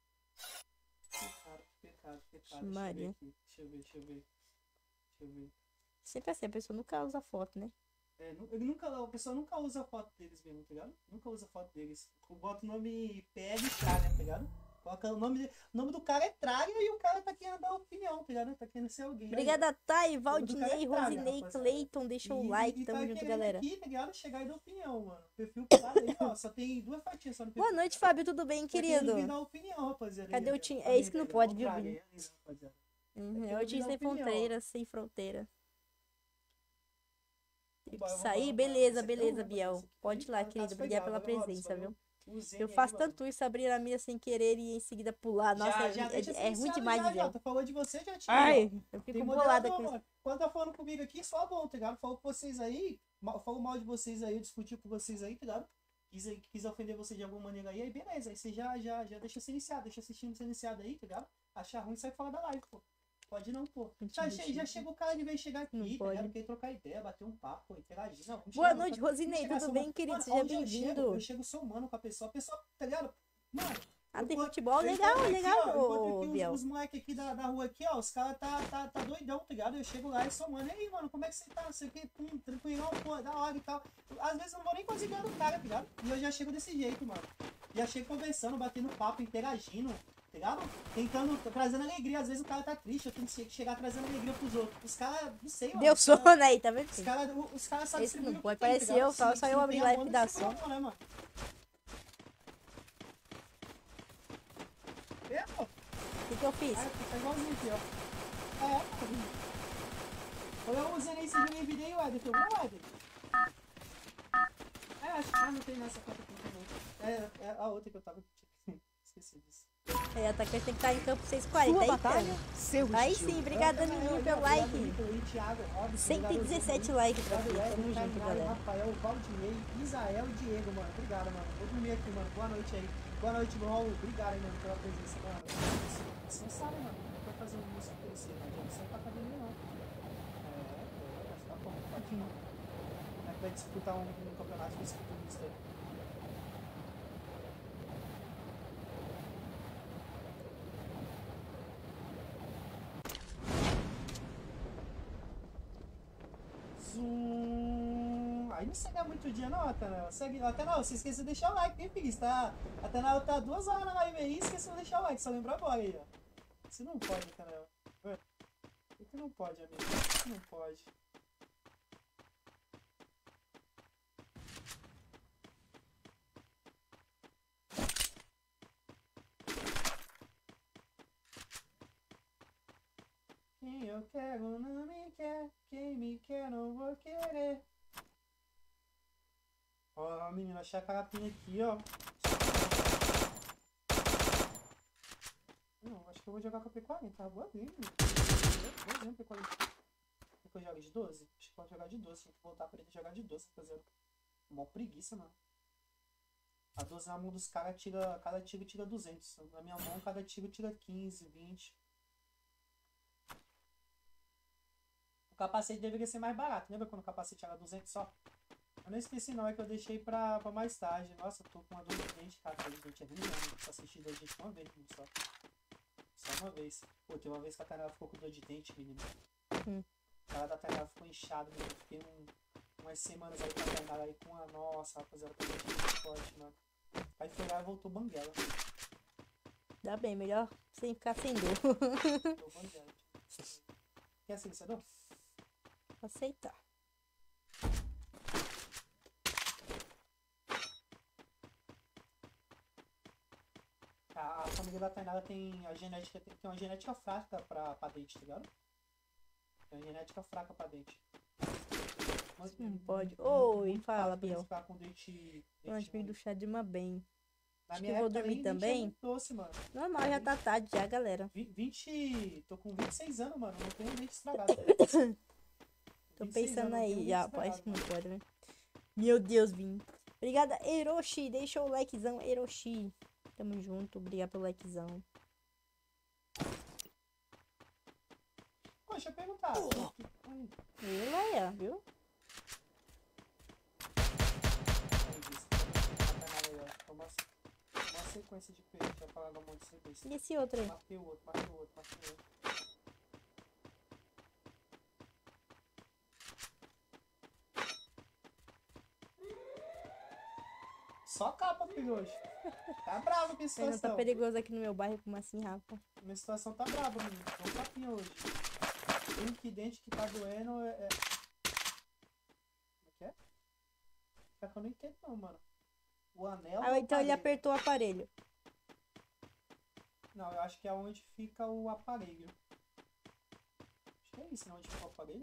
Speaker 2: Pecado.
Speaker 1: Maria.
Speaker 2: Deixa eu ver.
Speaker 1: Sempre assim, a pessoa nunca usa foto, né?
Speaker 2: É, a pessoa nunca usa foto deles mesmo, tá ligado? Nunca usa foto deles. Bota o nome PLK, né, tá ligado? Coloca o nome do cara é Traga e o cara tá querendo dar opinião, tá ligado? Tá querendo ser alguém.
Speaker 1: Obrigada, Thay,
Speaker 2: O nome do cara
Speaker 1: Valdinei,
Speaker 2: é Traga,
Speaker 1: Rosinei,
Speaker 2: rapaziada.
Speaker 1: Cleiton, deixa o like, tamo
Speaker 2: tá
Speaker 1: junto,
Speaker 2: querendo
Speaker 1: galera.
Speaker 2: aqui, tá ligado? Chegar e dar opinião, mano. O perfil claro aí, ó. Só tem 2 fatias só no perfil.
Speaker 1: Boa noite, Fábio, tudo bem,
Speaker 2: Tá querendo
Speaker 1: querido?
Speaker 2: vir dar opinião, rapaziada.
Speaker 1: Cadê
Speaker 2: Aí,
Speaker 1: o time?
Speaker 2: ó.
Speaker 1: É isso que não
Speaker 2: Aí,
Speaker 1: pode,
Speaker 2: ó,
Speaker 1: viu,
Speaker 2: Traga
Speaker 1: Vini?
Speaker 2: aí, rapaziada.
Speaker 1: É o time sem
Speaker 2: opinião, ó.
Speaker 1: fronteiras, sem fronteira. Tive que
Speaker 2: Eu vou
Speaker 1: sair,
Speaker 2: falar,
Speaker 1: beleza,
Speaker 2: esse aqui é
Speaker 1: beleza,
Speaker 2: um,
Speaker 1: Biel.
Speaker 2: esse aqui
Speaker 1: Pode ir lá,
Speaker 2: tá- tá
Speaker 1: querido. Obrigada pela
Speaker 2: despejado,
Speaker 1: presença,
Speaker 2: olha,
Speaker 1: viu?
Speaker 2: o Zene
Speaker 1: Eu
Speaker 2: aí,
Speaker 1: faço
Speaker 2: mano.
Speaker 1: tanto isso, abrir a mira sem querer e em seguida pular. Nossa,
Speaker 2: Já deixa
Speaker 1: é ruim
Speaker 2: silenciado
Speaker 1: demais,
Speaker 2: já,
Speaker 1: Biel.
Speaker 2: Tu falou de você, já tinha.
Speaker 1: Ai,
Speaker 2: ó.
Speaker 1: eu
Speaker 2: Tem
Speaker 1: fico bolada
Speaker 2: moderador,
Speaker 1: com isso.
Speaker 2: mano. Quando tá falando comigo aqui, só bom, tá ligado? Falou com vocês aí, falou mal de vocês aí, eu discuti com vocês aí, tá ligado? Quis ofender vocês de alguma maneira aí beleza. Aí você já deixa silenciado, deixa assistindo silenciado aí, tá ligado? Achar ruim, sai fora da live, pô. Pode não, pô. Já chega o cara de vez chegar aqui,
Speaker 1: Não
Speaker 2: tá
Speaker 1: pode.
Speaker 2: ligado? Quer trocar ideia, bater um papo, interagir. Não, vamos
Speaker 1: Boa
Speaker 2: chegar,
Speaker 1: noite,
Speaker 2: vamos
Speaker 1: Rosinei,
Speaker 2: chegar,
Speaker 1: tudo bem, querido?
Speaker 2: mano,
Speaker 1: Seja
Speaker 2: onde
Speaker 1: bem-vindo.
Speaker 2: Eu chego somando com a pessoa, tá ligado? Mano,
Speaker 1: Ah, tem futebol legal, ô, Biel.
Speaker 2: Os moleques aqui da rua aqui, ó, os caras tá doidão, tá ligado? Eu chego lá e sou, mano, e aí, mano, como é que você tá? Não sei o que, pum, tranquilão, pô, da hora e tal. Às vezes eu não vou nem conseguir ganhar do cara, tá ligado? E eu já chego desse jeito, mano. Já chego conversando, batendo papo, interagindo, tá ligado? Tentando, trazendo alegria. Às vezes o cara tá triste, eu tenho que chegar trazendo alegria pros outros. Os caras, não sei, mano.
Speaker 1: Deu sono aí, tá vendo?
Speaker 2: Os caras sabem
Speaker 1: Esse não pode, parece eu, só eu abrir live e dar som.
Speaker 2: Né, mano?
Speaker 1: O que eu fiz?
Speaker 2: Tá igualzinho aqui, ó. Eu usei esse jogo em vídeo aí, o Eder. Tu viu, Eder? Acho que não tem nessa conta aqui também. É a outra que eu tava. Esqueci disso.
Speaker 1: É, atacante tem que estar em campo 640.
Speaker 3: Sua
Speaker 1: Aí,
Speaker 3: batalha, seu
Speaker 1: aí
Speaker 3: estilo.
Speaker 1: sim, obrigado, Danilinho, pelo like. 117 likes pra você. Tamo junto, galera.
Speaker 2: Rafael, Valdinei, Isael e Diego, mano. Obrigado, mano. Vou dormir aqui, mano. Boa noite aí. Boa noite, meu Raul. Obrigado aí, mano, pela presença, mano. Você não sabe, mano. Não tô fazendo isso pra você. Não adianta você pra academia, não. Tá bom, pode ir. Como é que vai disputar um campeonato de fisiculturista aí? Aí não segue há muito dia não, Atenal. Segue, Atenal, você esqueceu de deixar o like, hein, filho? Atenal tá 2 horas na live aí e esqueceu de deixar o like, só lembrou agora aí, ó. Você não pode, Atenal. Por que não pode, amigo? Por que não pode? Quem eu quero não me quer, quem me quer não vou querer. Ó, menina, achei a carapinha aqui, ó. Não, acho que eu vou jogar com a P40, tá boa dele. Vou P40. Depois joga de 12? Acho que pode jogar de 12, tem que voltar pra ele jogar de 12, fazer mó preguiça, mano. A 12 na mão dos caras, cada tiro tira 200. Na minha mão, cada tiro tira 15, 20. O capacete deveria ser mais barato. Lembra quando o capacete era 200 só? Eu não esqueci não, é que eu deixei pra mais tarde. Nossa, eu tô com uma dor de dente, cara. Dor de dente é ruim, né? Só assisti dor de dente uma vez, só. Só uma vez. Pô, tem uma vez que a Tainara ficou com dor de dente, menino. O cara da Tainara ficou inchado, menino. Eu fiquei umas semanas aí com a Tainara aí com a... Nossa, rapaziada, com a dente muito forte, mano. Aí foi lá e voltou banguela.
Speaker 1: Dá bem, melhor sem ficar sem dor.
Speaker 2: Voltou banguela. Quer silenciador?
Speaker 1: Aceitar.
Speaker 2: A família da Tainara tem a genética, tem uma genética fraca pra dente, tá ligado? Tem uma genética fraca pra dente. Mas,
Speaker 1: Não pode. Oi, fala, Biel.
Speaker 2: Ficar com dente
Speaker 1: Eu acho que do chá de uma bem.
Speaker 2: Na
Speaker 1: Acho que
Speaker 2: minha
Speaker 1: eu vou
Speaker 2: época,
Speaker 1: dormir
Speaker 2: nem
Speaker 1: também.
Speaker 2: 20 é muito doce, mano.
Speaker 1: Normal, já tá tarde já, galera.
Speaker 2: Tô com 26 anos, mano. Não tenho dente estragado.
Speaker 1: Tô pensando aí. Ah, acho que não pode, né? Meu Deus, Vim. Obrigada, Eroshi. Deixa o likezão, Eroshi. Tamo junto. Obrigado pelo likezão.
Speaker 2: Deixa eu perguntar.
Speaker 1: E lá, viu?
Speaker 2: Uma sequência de peixe. Já falava um monte de sequência.
Speaker 1: E esse outro aí?
Speaker 2: Marquei o outro, marquei o outro, marquei o outro. Só capa, filho, hoje. Tá bravo com a situação.
Speaker 1: Não tá perigoso aqui no meu bairro, como assim, Rafa?
Speaker 2: Minha situação tá brava, menino. Tô um tapinha hoje. Tem que dente que tá doendo Como é que é? É que eu não entendo não, mano. O anel.
Speaker 1: Ah, então ele apertou o aparelho.
Speaker 2: Não, eu acho que é onde fica o aparelho. Acho que é isso, né? Onde fica o aparelho.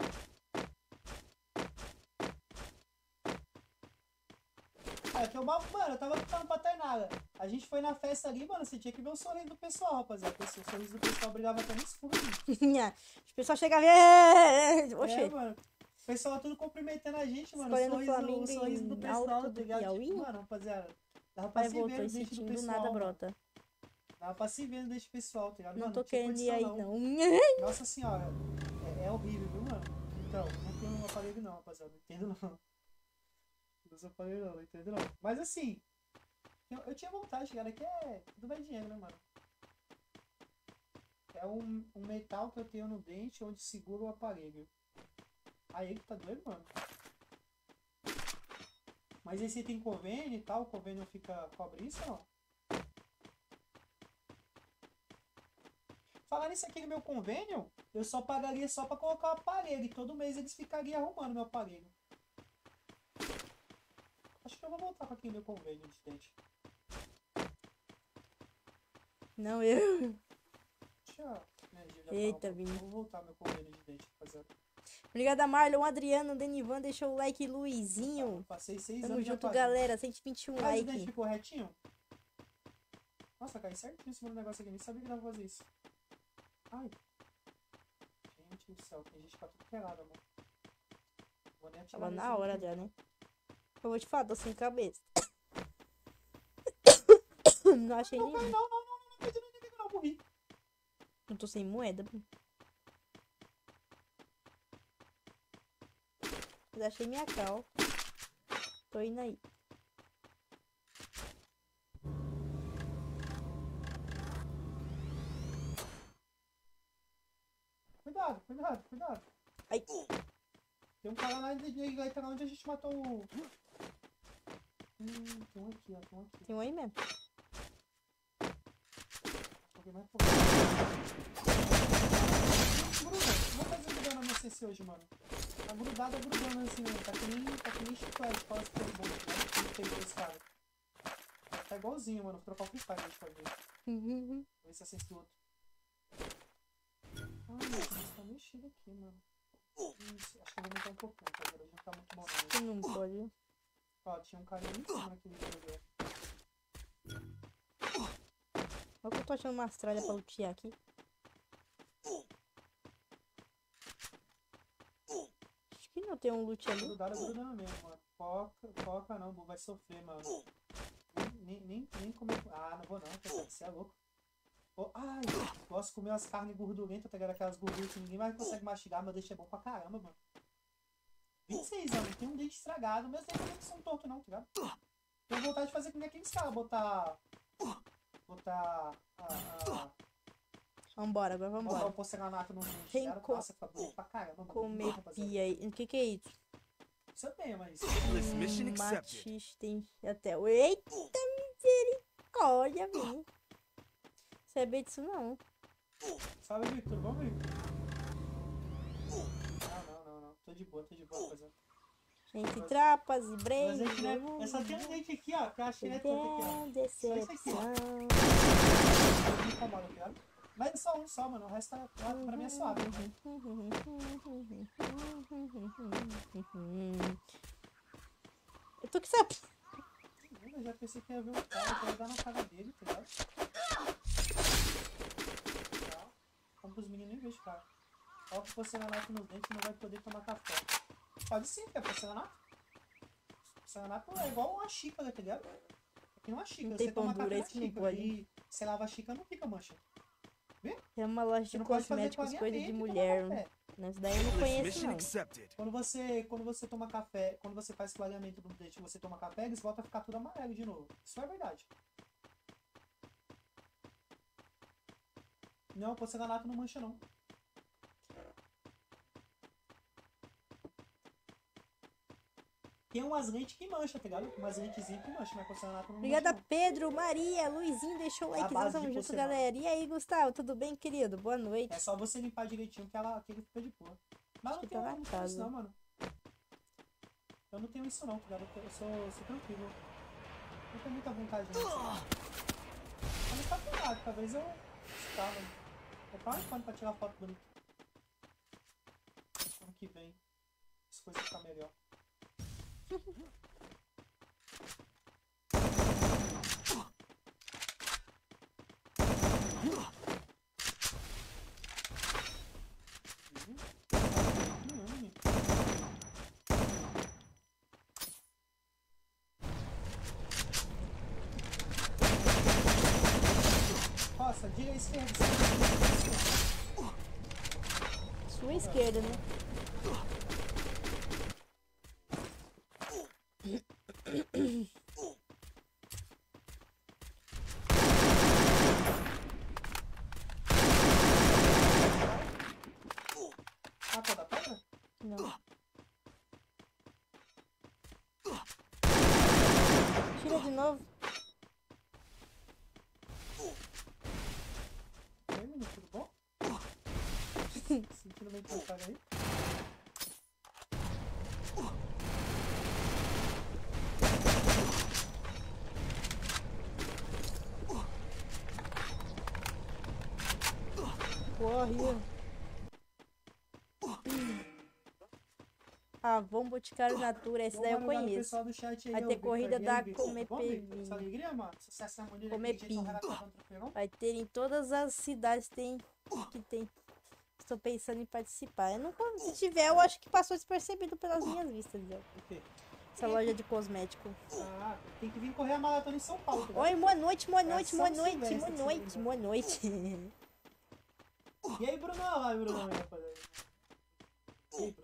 Speaker 2: Ah, que eu, mano, eu tava ficando pra Tainara. A gente foi na festa ali, mano. Você tinha que ver o sorriso do pessoal, rapaziada. O sorriso do pessoal brigava até no escuro.
Speaker 1: O pessoal chegava. Oxê.
Speaker 2: Mano. O pessoal tudo cumprimentando a gente, mano.
Speaker 1: Escolhendo
Speaker 2: O sorriso do pessoal, tá ligado? Tipo, mano, rapaziada. Dava pra
Speaker 1: Pai
Speaker 2: se ver
Speaker 1: voltou
Speaker 2: no
Speaker 1: esse
Speaker 2: dente do
Speaker 1: time do
Speaker 2: pessoal.
Speaker 1: nada
Speaker 2: Mano.
Speaker 1: brota.
Speaker 2: Dava pra se ver no dente do pessoal, tá ligado?
Speaker 1: Não
Speaker 2: mano,
Speaker 1: tô
Speaker 2: tinha
Speaker 1: querendo ir aí,
Speaker 2: condição,
Speaker 1: não.
Speaker 2: Nossa senhora. É horrível, viu, mano? Então, não tem um aparelho não, rapaziada. Não entendo não. Não usa aparelho não entendo não. Mas assim, Eu tinha vontade, cara, que é... Tudo vai dinheiro, né, mano? É um metal que eu tenho no dente onde segura o aparelho. Aí que tá doido, mano. Mas esse tem convênio e tal, o convênio cobre isso ou não? Falar nisso aqui no meu convênio, eu só pagaria só pra colocar o aparelho. E todo mês eles ficariam arrumando meu aparelho. Acho que eu vou voltar com aquele meu convênio de dente.
Speaker 1: Não, eu.
Speaker 2: Eita,
Speaker 1: Vini.
Speaker 2: Vou voltar meu convênio de dente, rapaziada.
Speaker 1: Obrigada, Marlon, Adriano, Denivan, deixou o like, Luizinho.
Speaker 2: Passei 6
Speaker 1: Tamo
Speaker 2: anos de
Speaker 1: junto,
Speaker 2: aparelho.
Speaker 1: galera. 121
Speaker 2: Mas o
Speaker 1: like.
Speaker 2: dente ficou retinho? Nossa, cai certinho em cima do negócio aqui. Nem sabia que dava pra fazer isso. Ai. Gente do céu, tem gente que tá tudo pelada, mano. Vou nem atirar
Speaker 1: Tava
Speaker 2: nesse
Speaker 1: na hora
Speaker 2: aqui.
Speaker 1: já, né? Eu vou te falar, tô sem cabeça. Não achei
Speaker 2: Não,
Speaker 1: nenhum.
Speaker 2: não, perdi no inimigo, não, morri.
Speaker 1: Não tô sem moeda. Mas achei minha cal. Tô indo aí.
Speaker 2: Cuidado, cuidado, cuidado.
Speaker 1: Ai.
Speaker 2: Tem um cara lá onde a gente matou o... tem um aqui, ó, tem um aqui.
Speaker 1: Tem um aí mesmo.
Speaker 2: Alguém mais por Bruno, não tá desgrudando na minha CC hoje, mano. Tá grudada, grudando assim, mano. Tá que nem chiclete, fala que foi bom, né? Não tem esse cara. Tá igualzinho, mano. Vou trocar o Free Fire, deixa eu ver. Vou ver se acerta o outro. Ai, meu Deus, tá mexido aqui, mano. Isso, acho que eu vou aumentar um pouquinho, tá? Agora já tá muito bom,
Speaker 1: Que não pode.
Speaker 2: Ó, tinha um carinha ali em cima naquele jogo.
Speaker 1: Olha que eu tô achando uma tralha pra lutear aqui. Acho que não tem um loot ali.
Speaker 2: Grudando mesmo, mano. Foca não, vai sofrer, mano. Nem comer. Ah, não vou não, cara. Você é louco. Oh, ai, gosto de comer umas carnes gordurentas, tá ligado? Aquelas gorduras que ninguém mais consegue mastigar, mas deixa bom pra caramba, mano. 26 anos, tem um dente estragado, mas tem não são torto não, tá ligado? Tenho vontade de fazer com aqueles caras, botar
Speaker 1: Vambora, agora vambora.
Speaker 2: botar o porcelanato no dente.
Speaker 1: Tem
Speaker 2: Nossa, fica bonito pra caramba, mano.
Speaker 1: Comer
Speaker 2: Rapaziada.
Speaker 1: pia aí. O que é isso?
Speaker 2: Isso eu tenho, mas...
Speaker 4: This mission accepted.
Speaker 1: Matix tem até... Eita, misericórdia, Vini. Sabia disso não.
Speaker 2: Salve, Victor, tudo bom, Victor? Não. Tô de boa, rapaziada.
Speaker 1: Entre trapas e
Speaker 2: Mas
Speaker 1: brejas.
Speaker 2: é que, né, eu só tenho um dente aqui, ó, que eu achei que é tudo aqui, ó. Só isso aqui, ó.
Speaker 1: Decepção.
Speaker 2: Não me incomoda, tá ligado? Mas é só um só, mano. O resto tá, pra mim é suave, né?
Speaker 1: Eu tô que sabe.
Speaker 2: Eu já pensei que ia ver um cara, que ia dar na cara dele, tá ligado? Tá. Como pros meninos nem vejo, cara. Coloca o porcelanato nos dentes e não vai poder tomar café. Pode sim, que é porcelanato. Porcelanato é igual uma xícara, tá ligado? Aqui não é uma xícara,
Speaker 1: Não tem
Speaker 2: você toma
Speaker 1: pão duro,
Speaker 2: café na
Speaker 1: esse que não
Speaker 2: xícara.
Speaker 1: pode.
Speaker 2: E você lava a xícara, não fica mancha.
Speaker 1: É uma loja
Speaker 2: Você
Speaker 1: de
Speaker 2: não pode fazer
Speaker 1: cosméticos, coisa de
Speaker 2: clareamento e tomar
Speaker 1: mulher.
Speaker 2: café.
Speaker 1: Nessa daí eu não
Speaker 4: This
Speaker 1: conheço,
Speaker 4: mission
Speaker 1: não.
Speaker 4: accepted.
Speaker 2: Quando você toma café, quando você faz clareamento do dente e você toma café, eles voltam a ficar tudo amarelo de novo. Isso é verdade. Não, porcelanato não mancha não. Tem umas lentes que mancha, tá ligado? Umas lentezinhas que mancha, mas porcelanato não
Speaker 1: Obrigada,
Speaker 2: mancha
Speaker 1: Pedro, Maria, Luizinho, deixou o
Speaker 2: A
Speaker 1: like.
Speaker 2: base
Speaker 1: Tamo
Speaker 2: de
Speaker 1: junto,
Speaker 2: porcelana.
Speaker 1: galera. E aí, Gustavo, tudo bem, querido? Boa noite.
Speaker 2: não. É só você limpar direitinho que ele fica de boa. Mas
Speaker 1: Acho
Speaker 2: não
Speaker 1: que tá na
Speaker 2: tenho
Speaker 1: casa.
Speaker 2: isso não, mano. Eu não tenho isso não, tá ligado? Eu sou tranquilo. Não tenho muita vontade disso. Mas tá pelado, talvez eu estava. Vou pra onde pra tirar foto bonita. Ano que vem. As coisas ficam melhor. Nossa, diga a esquerda.
Speaker 1: Sua esquerda, né?
Speaker 2: não.
Speaker 1: Tira de novo.
Speaker 2: E aí, menino, tudo bom? Sentindo bem trocado aí?
Speaker 1: Corre. Avon Boticário Natura, esse daí eu conheço.
Speaker 2: Pessoal do chat aí,
Speaker 1: Vai
Speaker 2: ô,
Speaker 1: ter
Speaker 2: Victor.
Speaker 1: corrida
Speaker 2: E aí,
Speaker 1: da
Speaker 2: Victor?
Speaker 1: Comer
Speaker 2: Tudo bom, Victor?
Speaker 1: Pevin.
Speaker 2: Essa alegria, mano? Sucesso e harmonia
Speaker 1: Comer
Speaker 2: daquele jeito,
Speaker 1: Pim.
Speaker 2: relatando no troféu.
Speaker 1: Vai ter em todas as cidades que tem. Estou pensando em participar. Eu nunca, se tiver, eu acho que passou despercebido pelas minhas vistas, já.
Speaker 2: O quê?
Speaker 1: Essa loja de cosmético.
Speaker 2: Ah, tem que vir correr a maratona em São Paulo. Tá ligado?
Speaker 1: Oi, boa noite, boa noite,
Speaker 2: São
Speaker 1: boa noite,
Speaker 2: Silvestre,
Speaker 1: boa
Speaker 2: que
Speaker 1: noite,
Speaker 2: você
Speaker 1: boa noite.
Speaker 2: E aí, Brunão? Ai, Brunão, aí, rapaziada. E aí, Bruno?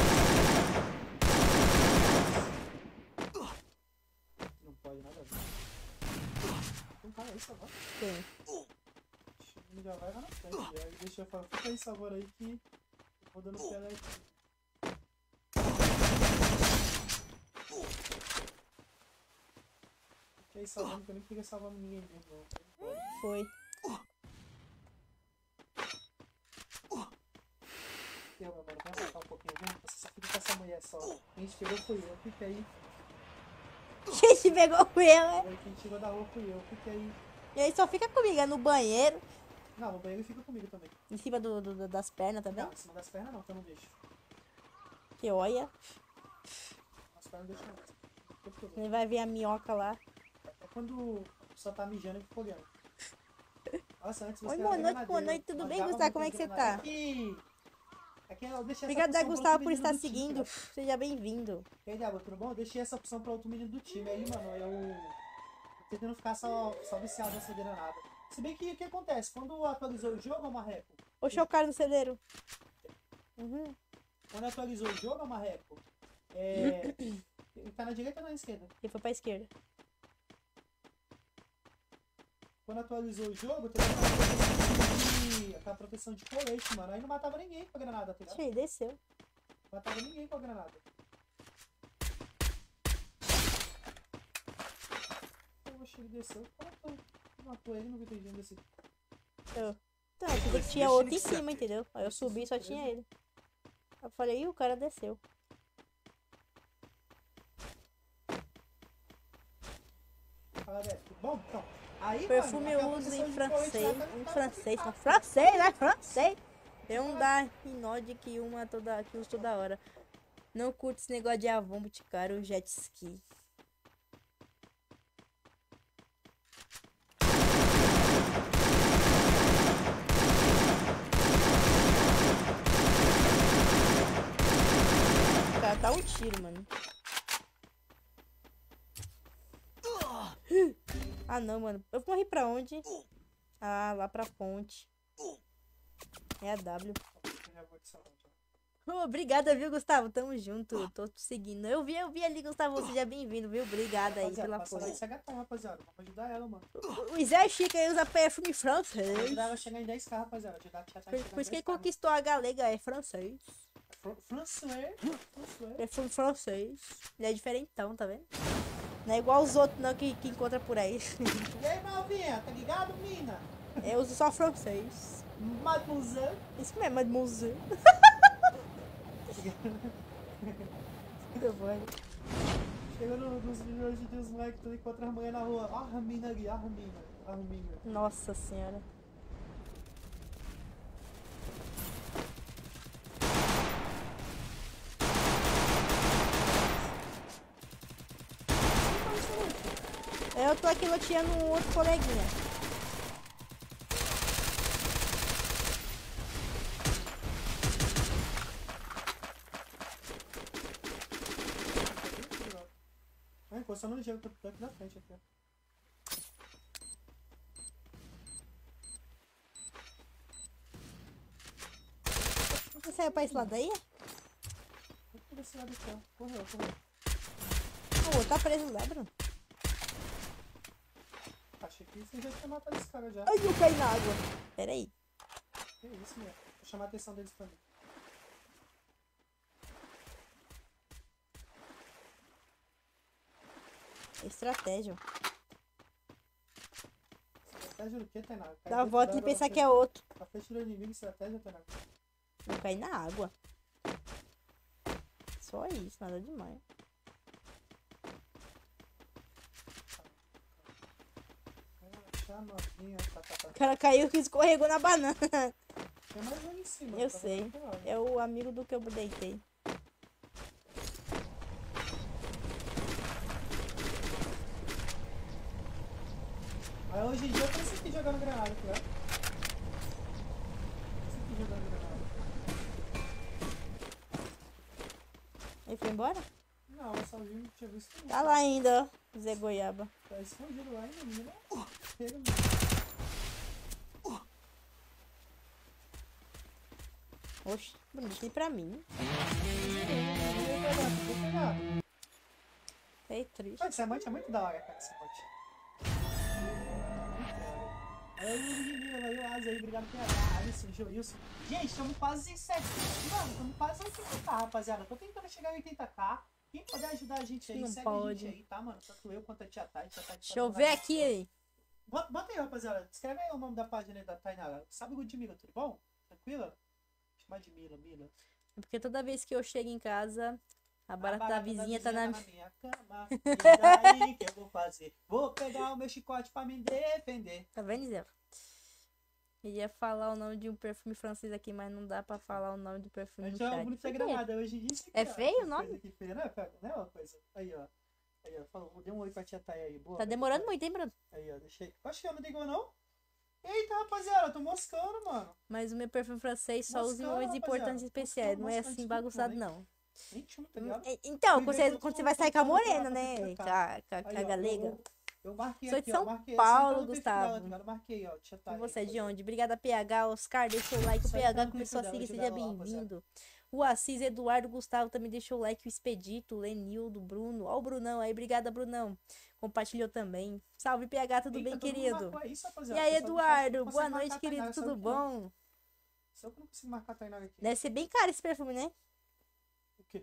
Speaker 2: Não pode nada a ver. Tem um cara aí, salvar.
Speaker 1: Tem.
Speaker 2: Ele já vai lá na frente. E aí deixa eu falar, fica aí, salvar aí que eu vou dando pé aqui. Fica aí salvando, que eu nem queria salvar ninguém mesmo.
Speaker 1: Foi.
Speaker 2: Eu, meu mano, vamos acertar um pouquinho, viu? Você só fica com essa mulher só. Quem te pegou fui eu, fica aí.
Speaker 1: Quem te pegou com ele,
Speaker 2: Quem tirou da rua fui eu, fica aí.
Speaker 1: E aí só fica comigo, é no banheiro,
Speaker 2: Não, o banheiro fica comigo também.
Speaker 1: em cima das pernas também.
Speaker 2: Não, em cima das pernas não, que eu não deixo.
Speaker 1: Que olha,
Speaker 2: As pernas não deixam não. Tempo todo.
Speaker 1: ele vai ver a minhoca lá.
Speaker 2: É quando só tá mijando e fica olhando. Nossa, antes você
Speaker 1: Oi,
Speaker 2: era
Speaker 1: boa noite,
Speaker 2: granadeiro,
Speaker 1: tudo
Speaker 2: mas
Speaker 1: bem,
Speaker 2: dava
Speaker 1: Gustavo?
Speaker 2: muita
Speaker 1: Como é que você
Speaker 2: granada.
Speaker 1: tá?
Speaker 2: Aqui eu deixei essa
Speaker 1: Obrigada,
Speaker 2: opção pra
Speaker 1: Gustavo,
Speaker 2: outro
Speaker 1: por
Speaker 2: menino
Speaker 1: estar
Speaker 2: do time,
Speaker 1: seguindo.
Speaker 2: cara.
Speaker 1: Seja bem-vindo.
Speaker 2: E aí, Diabo, tudo bom? Eu deixei essa opção pra outro menino do time. Aí, mano, eu tô tentando ficar só viciado nessa granada. Se bem que o que acontece? Quando atualizou o jogo, Marreco,
Speaker 1: Oxe, é o cara do celeiro. Uhum.
Speaker 2: quando atualizou o jogo, Marreco, ele tá na direita ou na esquerda?
Speaker 1: Ele foi pra esquerda.
Speaker 2: Quando atualizou o jogo, teve aquela proteção de colete, mano. Aí não matava ninguém com a granada, tá ligado?
Speaker 1: Ixi, desceu.
Speaker 2: Não matava ninguém com a granada. Eu achei que ele desceu. Matou ele, não vi que ele tinha descido.
Speaker 1: Então, eu pensei que tinha outro em cima, entendeu? Aí eu subi e só tinha ele. Eu falei, ih, o cara desceu.
Speaker 2: Fala, velho, tudo bom? Então, aí,
Speaker 1: Perfume
Speaker 2: mano,
Speaker 1: eu
Speaker 2: aquela
Speaker 1: uso
Speaker 2: proteção
Speaker 1: em
Speaker 2: de colete
Speaker 1: francês.
Speaker 2: lá tá-
Speaker 1: Em
Speaker 2: tá-
Speaker 1: francês, não. Francês, né? Francês. Tem um da Rinode que que uso toda hora. Não curto esse negócio de Avon Boticário, jet ski. Cara, tá um tiro, mano. Ah, não, mano. Eu morri pra onde? Ah, lá pra ponte. É a W.
Speaker 2: Já vou te salvar, já.
Speaker 1: Obrigada, viu, Gustavo? Tamo junto. Tô te seguindo. Eu vi ali, Gustavo. Seja bem-vindo, viu? Obrigada aí
Speaker 2: Rapaziada,
Speaker 1: pela
Speaker 2: passa lá
Speaker 1: força.
Speaker 2: esse HT, rapaziada. Vamos ajudar ela, mano.
Speaker 1: O Zé Chica aí usa perfume
Speaker 2: Vamos
Speaker 1: francês.
Speaker 2: ajudar ela a chegar em 10k, rapaziada. Ajudar a tia Tati a chegar
Speaker 1: Por
Speaker 2: em
Speaker 1: isso que ele
Speaker 2: 10K.
Speaker 1: conquistou a galega, é francês.
Speaker 2: François.
Speaker 1: Perfume francês. Ele é diferentão, tá vendo? Não é igual os outros não que encontra por aí.
Speaker 2: E aí, novinha, tá ligado, mina?
Speaker 1: Eu uso só francês.
Speaker 2: Mademoiselle.
Speaker 1: Isso mesmo, mademoiselle. Muito bom.
Speaker 2: Chega nos vídeos hoje de os moleques, tu encontra as mulheres na rua. Ah, mina ali, ah, mina. Ah, mina.
Speaker 1: Nossa senhora. Eu tô aqui loteando um outro coleguinha.
Speaker 2: Ah, encostou no gelo, tô aqui na frente aqui, ó.
Speaker 1: Você saiu pra esse lado aí?
Speaker 2: Vou por esse lado aqui, ó. Correu, correu.
Speaker 1: O outro tá preso lá, Bruno.
Speaker 2: Achei que você já tinha matado esse cara já.
Speaker 1: Ai, eu caí na água. Pera aí.
Speaker 2: Que isso, meu. Vou chamar a atenção deles pra mim.
Speaker 1: Estratégia.
Speaker 2: Estratégia do que, Tainá?
Speaker 1: Dá a volta e pensar que é outro.
Speaker 2: A frente do inimigo, estratégia, Tainá.
Speaker 1: Não cair na água. Só isso, nada demais.
Speaker 2: Tá novinha,
Speaker 1: O cara caiu que escorregou na banana.
Speaker 2: Tem mais um em cima.
Speaker 1: Eu
Speaker 2: tá
Speaker 1: sei.
Speaker 2: vendo lá, né?
Speaker 1: É o amigo do que eu deitei.
Speaker 2: Aí hoje em dia eu tô esse aqui jogando granada, tá ligado? Esse aqui jogando granada.
Speaker 1: Ele foi embora?
Speaker 2: Não, eu só vi, não tinha visto isso.
Speaker 1: Tá lá ainda, ó. Zé Goiaba.
Speaker 2: Tá escondido lá ainda, menina. Pega,
Speaker 1: Oxe, bonito e pra mim.
Speaker 2: Vou pegar.
Speaker 1: É triste.
Speaker 2: Mano, esse amante é muito da hora, cara, esse amante. Aí o menino aí, o Asa aí, obrigado pela Alisson, Joilson. Gente, estamos quase em 7. Mano, estamos quase 80k, rapaziada. Tô tentando chegar em 80k. Quem puder ajudar a gente aí,
Speaker 1: Não
Speaker 2: segue
Speaker 1: pode.
Speaker 2: a gente aí, tá, mano? Tanto eu quanto a Tia Thay.
Speaker 1: Deixa eu ver aqui.
Speaker 2: Bota aí, rapaziada. Escreve aí o nome da página aí da Tainara. Sabe o Ludmilla, tudo bom? Tranquila? Chama de Mila.
Speaker 1: É porque toda vez que eu chego em casa, a barata da vizinha tá na
Speaker 2: minha cama. E daí que eu vou fazer? Vou pegar o meu chicote pra me defender.
Speaker 1: Tá vendo, Zé? Eu ia falar o nome de um perfume francês aqui, mas não dá pra falar o nome do perfume
Speaker 2: A
Speaker 1: no
Speaker 2: gente é
Speaker 1: chat.
Speaker 2: bonita
Speaker 1: Por quê?
Speaker 2: granada. Hoje em dia isso aqui,
Speaker 1: É
Speaker 2: ó,
Speaker 1: feio o
Speaker 2: essa
Speaker 1: nome?
Speaker 2: coisa aqui feia, né? Não é uma coisa. Aí, ó. Aí, ó. Falou, dê um oi pra Tia Thay aí. Boa,
Speaker 1: Tá
Speaker 2: pra
Speaker 1: demorando
Speaker 2: Tia
Speaker 1: muito, hein, Bruno?
Speaker 2: Thay. Aí, ó. Deixei. Acho que eu não ligou, não? Eita, rapaziada. Eu tô moscando, mano.
Speaker 1: Mas o meu perfume francês só usa em
Speaker 2: Moscando,
Speaker 1: momentos
Speaker 2: rapaziada.
Speaker 1: importantes e especiais. Não é
Speaker 2: Moscando,
Speaker 1: assim
Speaker 2: desculpa,
Speaker 1: bagunçado,
Speaker 2: mano,
Speaker 1: não.
Speaker 2: Nem tinha, tá ligado?
Speaker 1: Então,
Speaker 2: Fui ver
Speaker 1: quando
Speaker 2: todos
Speaker 1: você
Speaker 2: os
Speaker 1: vai sair com a
Speaker 2: contatos lá
Speaker 1: morena,
Speaker 2: pra
Speaker 1: né?
Speaker 2: você
Speaker 1: Com
Speaker 2: tratar.
Speaker 1: a
Speaker 2: Aí, ó,
Speaker 1: galega.
Speaker 2: eu marquei
Speaker 1: Sou
Speaker 2: aqui,
Speaker 1: de São
Speaker 2: ó. Marquei.
Speaker 1: Paulo,
Speaker 2: Você entra no perfil dela,
Speaker 1: Gustavo.
Speaker 2: tá ligado? Marquei, ó. Tia
Speaker 1: E
Speaker 2: Thay.
Speaker 1: você é de onde? Obrigada, PH. Oscar, deixou o like. O
Speaker 2: Só
Speaker 1: PH
Speaker 2: entra no
Speaker 1: começou a
Speaker 2: perfil
Speaker 1: seguir,
Speaker 2: dela,
Speaker 1: seja
Speaker 2: ajudar ela, rapaziada.
Speaker 1: bem-vindo. O Assis, Eduardo, Gustavo também deixou o like. O Expedito, Lenildo, Bruno. Ó o Brunão aí. Obrigada, Brunão. Compartilhou também. Salve, PH. Tudo
Speaker 2: Eita,
Speaker 1: bem,
Speaker 2: todo mundo
Speaker 1: querido?
Speaker 2: marcou aí,
Speaker 1: E
Speaker 2: rapaziada.
Speaker 1: aí,
Speaker 2: O pessoal do chat não
Speaker 1: Eduardo?
Speaker 2: consegue
Speaker 1: Boa
Speaker 2: marcar
Speaker 1: noite,
Speaker 2: a
Speaker 1: querido.
Speaker 2: Tainara,
Speaker 1: Tudo
Speaker 2: só que eu.
Speaker 1: bom?
Speaker 2: Só que eu não consigo marcar a Tainara aqui.
Speaker 1: Deve ser bem caro esse perfume, né?
Speaker 2: O quê?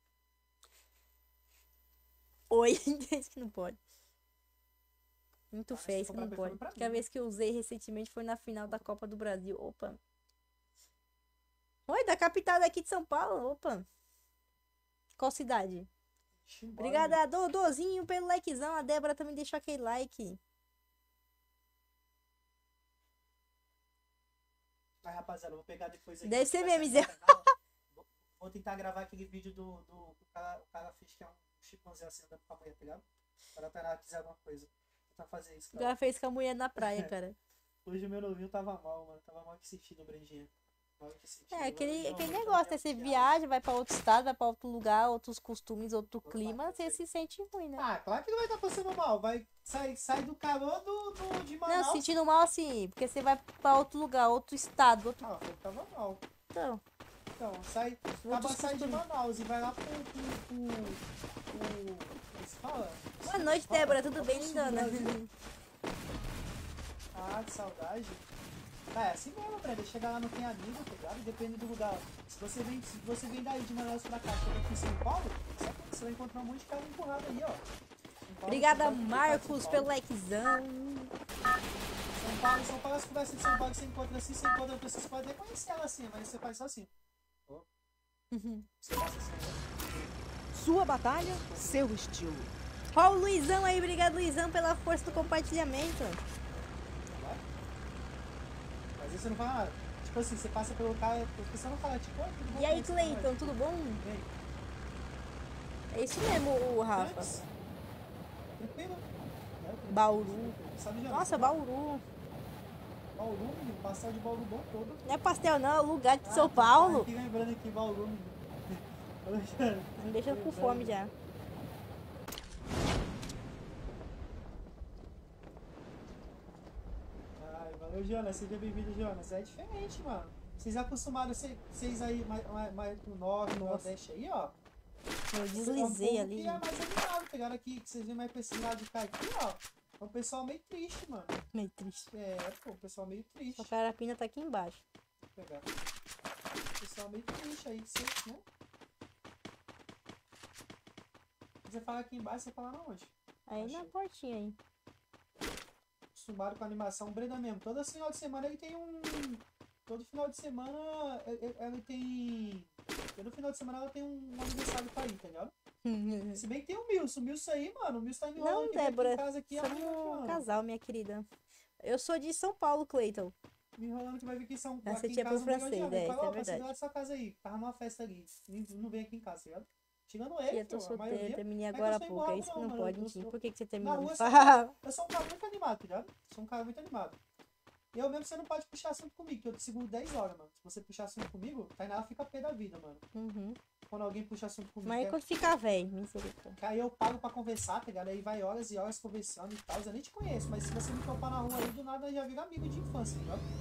Speaker 1: Oi, esse que não pode. Muito
Speaker 2: mas
Speaker 1: feio,
Speaker 2: tem
Speaker 1: esse
Speaker 2: que
Speaker 1: que não
Speaker 2: comprar
Speaker 1: pode.
Speaker 2: perfume pra
Speaker 1: Porque a
Speaker 2: mim,
Speaker 1: vez que eu usei recentemente foi na final da Copa do Brasil. Opa. Oi, da capital daqui de São Paulo. Opa. Qual cidade?
Speaker 2: Ximbora,
Speaker 1: Obrigada, Dodozinho, pelo likezão. A Débora também deixou aquele like.
Speaker 2: Mas, rapaziada, eu vou pegar depois aqui.
Speaker 1: Deve ser
Speaker 2: vai
Speaker 1: mesmo,
Speaker 2: sair
Speaker 1: Zé.
Speaker 2: no canal. Vou tentar gravar aquele vídeo do o cara fez que é um chimpanzé assim andando com a mulher, tá ligado? Para a Tainara quiser alguma coisa. Vou tentar fazer isso, cara.
Speaker 1: Ela fez com a mulher na praia, cara.
Speaker 2: Hoje o meu novinho tava mal, mano. Tava mal que sentido, Brandinha. Mal que sentido.
Speaker 1: É, aquele
Speaker 2: Não,
Speaker 1: negócio, né? Você
Speaker 2: não,
Speaker 1: viaja, vai pra outro estado, vai pra outro lugar, outros costumes, outro clima, você se sente ruim, né?
Speaker 2: Ah, claro que não vai estar passando mal. Vai sai do calor de Manaus.
Speaker 1: Não, sentindo mal assim, porque você vai pra outro lugar, outro estado, outro.
Speaker 2: Ah, eu tava mal.
Speaker 1: Então,
Speaker 2: Então, acaba sai de Manaus e vai lá pro como se fala?
Speaker 1: boa noite, Débora, tudo bem, lindona?
Speaker 2: Ah, que saudade. Ah, é assim mesmo, Brenda. Chega lá não tem amigo, tá ligado? Depende do lugar. Se você vem daí de Manaus pra cá, chega aqui em São Paulo, você vai encontrar um monte de cara empurrado aí, ó. São Paulo,
Speaker 1: Obrigada,
Speaker 2: São Paulo,
Speaker 1: Marcos,
Speaker 2: São
Speaker 1: pelo
Speaker 2: Paulo.
Speaker 1: likezão.
Speaker 2: São Paulo, as conversas de São Paulo, você encontra assim, você encontra pessoas, você pode até conhecer ela assim, mas você faz só assim. Você passa assim, né?
Speaker 3: Sua batalha, seu estilo.
Speaker 1: Ó o Luizão aí, obrigado, Luizão, pela força do compartilhamento.
Speaker 2: Às vezes você não fala nada. Tipo assim, você passa pelo cara, a pessoa não fala, tipo, oi, tudo bom?
Speaker 1: E aí,
Speaker 2: Como é que você tá?
Speaker 1: Cleiton, tudo bom?
Speaker 2: E aí?
Speaker 1: É isso mesmo, o Rafa.
Speaker 2: Antes, tranquilo. Né?
Speaker 1: Bauru.
Speaker 2: Sabe já?
Speaker 1: Nossa, Bauru.
Speaker 2: Bauru, menino, pastel de Bauru bom todo.
Speaker 1: Não é pastel, não, é lugar de São
Speaker 2: Tá
Speaker 1: Paulo.
Speaker 2: aqui lembrando aqui, Bauru, menino.
Speaker 1: Me deixa com fome já.
Speaker 2: Ai, valeu, Jonas. Seja bem-vindo, Jonas. É diferente, mano. Vocês acostumaram, vocês aí mais pro norte, nordeste aí, ó.
Speaker 1: Eu
Speaker 2: É um
Speaker 1: deslizei
Speaker 2: povo
Speaker 1: ali.
Speaker 2: que é mais animado, pegaram aqui, que vocês vêm mais pra esse lado de cá aqui, ó. É um pessoal meio triste, mano.
Speaker 1: Meio triste.
Speaker 2: É, pô, um pessoal meio triste.
Speaker 1: A carapina tá aqui embaixo.
Speaker 2: Vou pegar. Pessoal meio triste aí, você, né? Você fala aqui embaixo, você fala na onde?
Speaker 1: Aí na
Speaker 2: Achei.
Speaker 1: portinha aí.
Speaker 2: Acostumado com a animação. Brenda mesmo. Todo final de semana ele tem um. Todo final de semana ele tem. Todo final de semana ela tem um aniversário pra ir, tá ligado? Se bem que tem o Milson. O Milson aí, mano. O Milson tá enrolando
Speaker 1: Não,
Speaker 2: que vem aqui
Speaker 1: Débora.
Speaker 2: em casa aqui.
Speaker 1: Somos um
Speaker 2: mano.
Speaker 1: casal, minha querida. Eu sou de São Paulo, Cleiton.
Speaker 2: Me enrolando que vai vir aqui em São
Speaker 1: Essa
Speaker 2: aqui em
Speaker 1: tia é
Speaker 2: casa
Speaker 1: pro
Speaker 2: um milhão de
Speaker 1: francês,
Speaker 2: anos.
Speaker 1: é,
Speaker 2: Fala,
Speaker 1: isso é
Speaker 2: ó, passei
Speaker 1: verdade.
Speaker 2: lá da sua casa aí. Tava numa festa ali. Não vem aqui em casa, tá ligado? Tirando
Speaker 1: Tia,
Speaker 2: ele,
Speaker 1: tô
Speaker 2: filho, a
Speaker 1: solteira,
Speaker 2: maioria.
Speaker 1: terminei
Speaker 2: É que
Speaker 1: agora
Speaker 2: eu
Speaker 1: há
Speaker 2: sou
Speaker 1: pouco. É
Speaker 2: igual,
Speaker 1: isso que
Speaker 2: não,
Speaker 1: não
Speaker 2: mano.
Speaker 1: pode,
Speaker 2: Eu
Speaker 1: mentira.
Speaker 2: sou-
Speaker 1: Por que você
Speaker 2: Na
Speaker 1: terminou
Speaker 2: rua,
Speaker 1: de
Speaker 2: eu
Speaker 1: falar?
Speaker 2: Eu sou um cara muito animado, tá ligado? Sou um cara muito animado. Eu mesmo, você não pode puxar assunto comigo, que eu te seguro 10 horas, mano. Se você puxar assunto comigo, Tainá fica pé da vida, mano.
Speaker 1: Uhum.
Speaker 2: Quando alguém puxa assunto comigo,
Speaker 1: Mas aí
Speaker 2: que
Speaker 1: quando ficar velho, misericórdia.
Speaker 2: aí eu pago pra conversar, tá ligado? Aí vai horas e horas conversando e tal. Eu nem te conheço, mas se você me topar na rua aí, do nada já vira amigo de infância, tá ligado?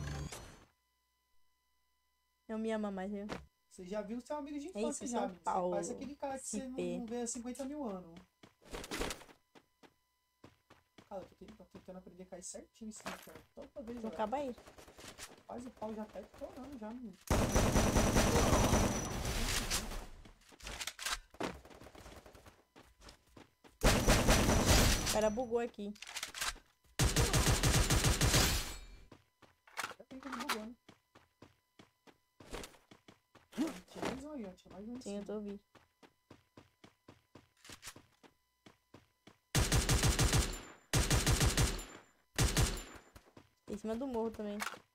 Speaker 1: Eu me amo mais, viu?
Speaker 2: Você já viu que você é um amigo de
Speaker 1: É
Speaker 2: infância
Speaker 1: isso,
Speaker 2: já,
Speaker 1: São
Speaker 2: menino. Você
Speaker 1: Paulo,
Speaker 2: parece aquele cara que você
Speaker 1: SP.
Speaker 2: não vê há 50 mil anos. Cara, tô tentando aprender a cair certinho isso, cara. Toda vez,
Speaker 1: Então
Speaker 2: velho.
Speaker 1: acaba aí.
Speaker 2: Faz o pau já tá estourando já, menino.
Speaker 1: O cara bugou aqui.
Speaker 2: Já tem que ele bugou, né? Tinha mais um aí, ó. Tinha mais um em
Speaker 1: Sim, eu
Speaker 2: cima.
Speaker 1: tô ouvindo. Em cima do morro também.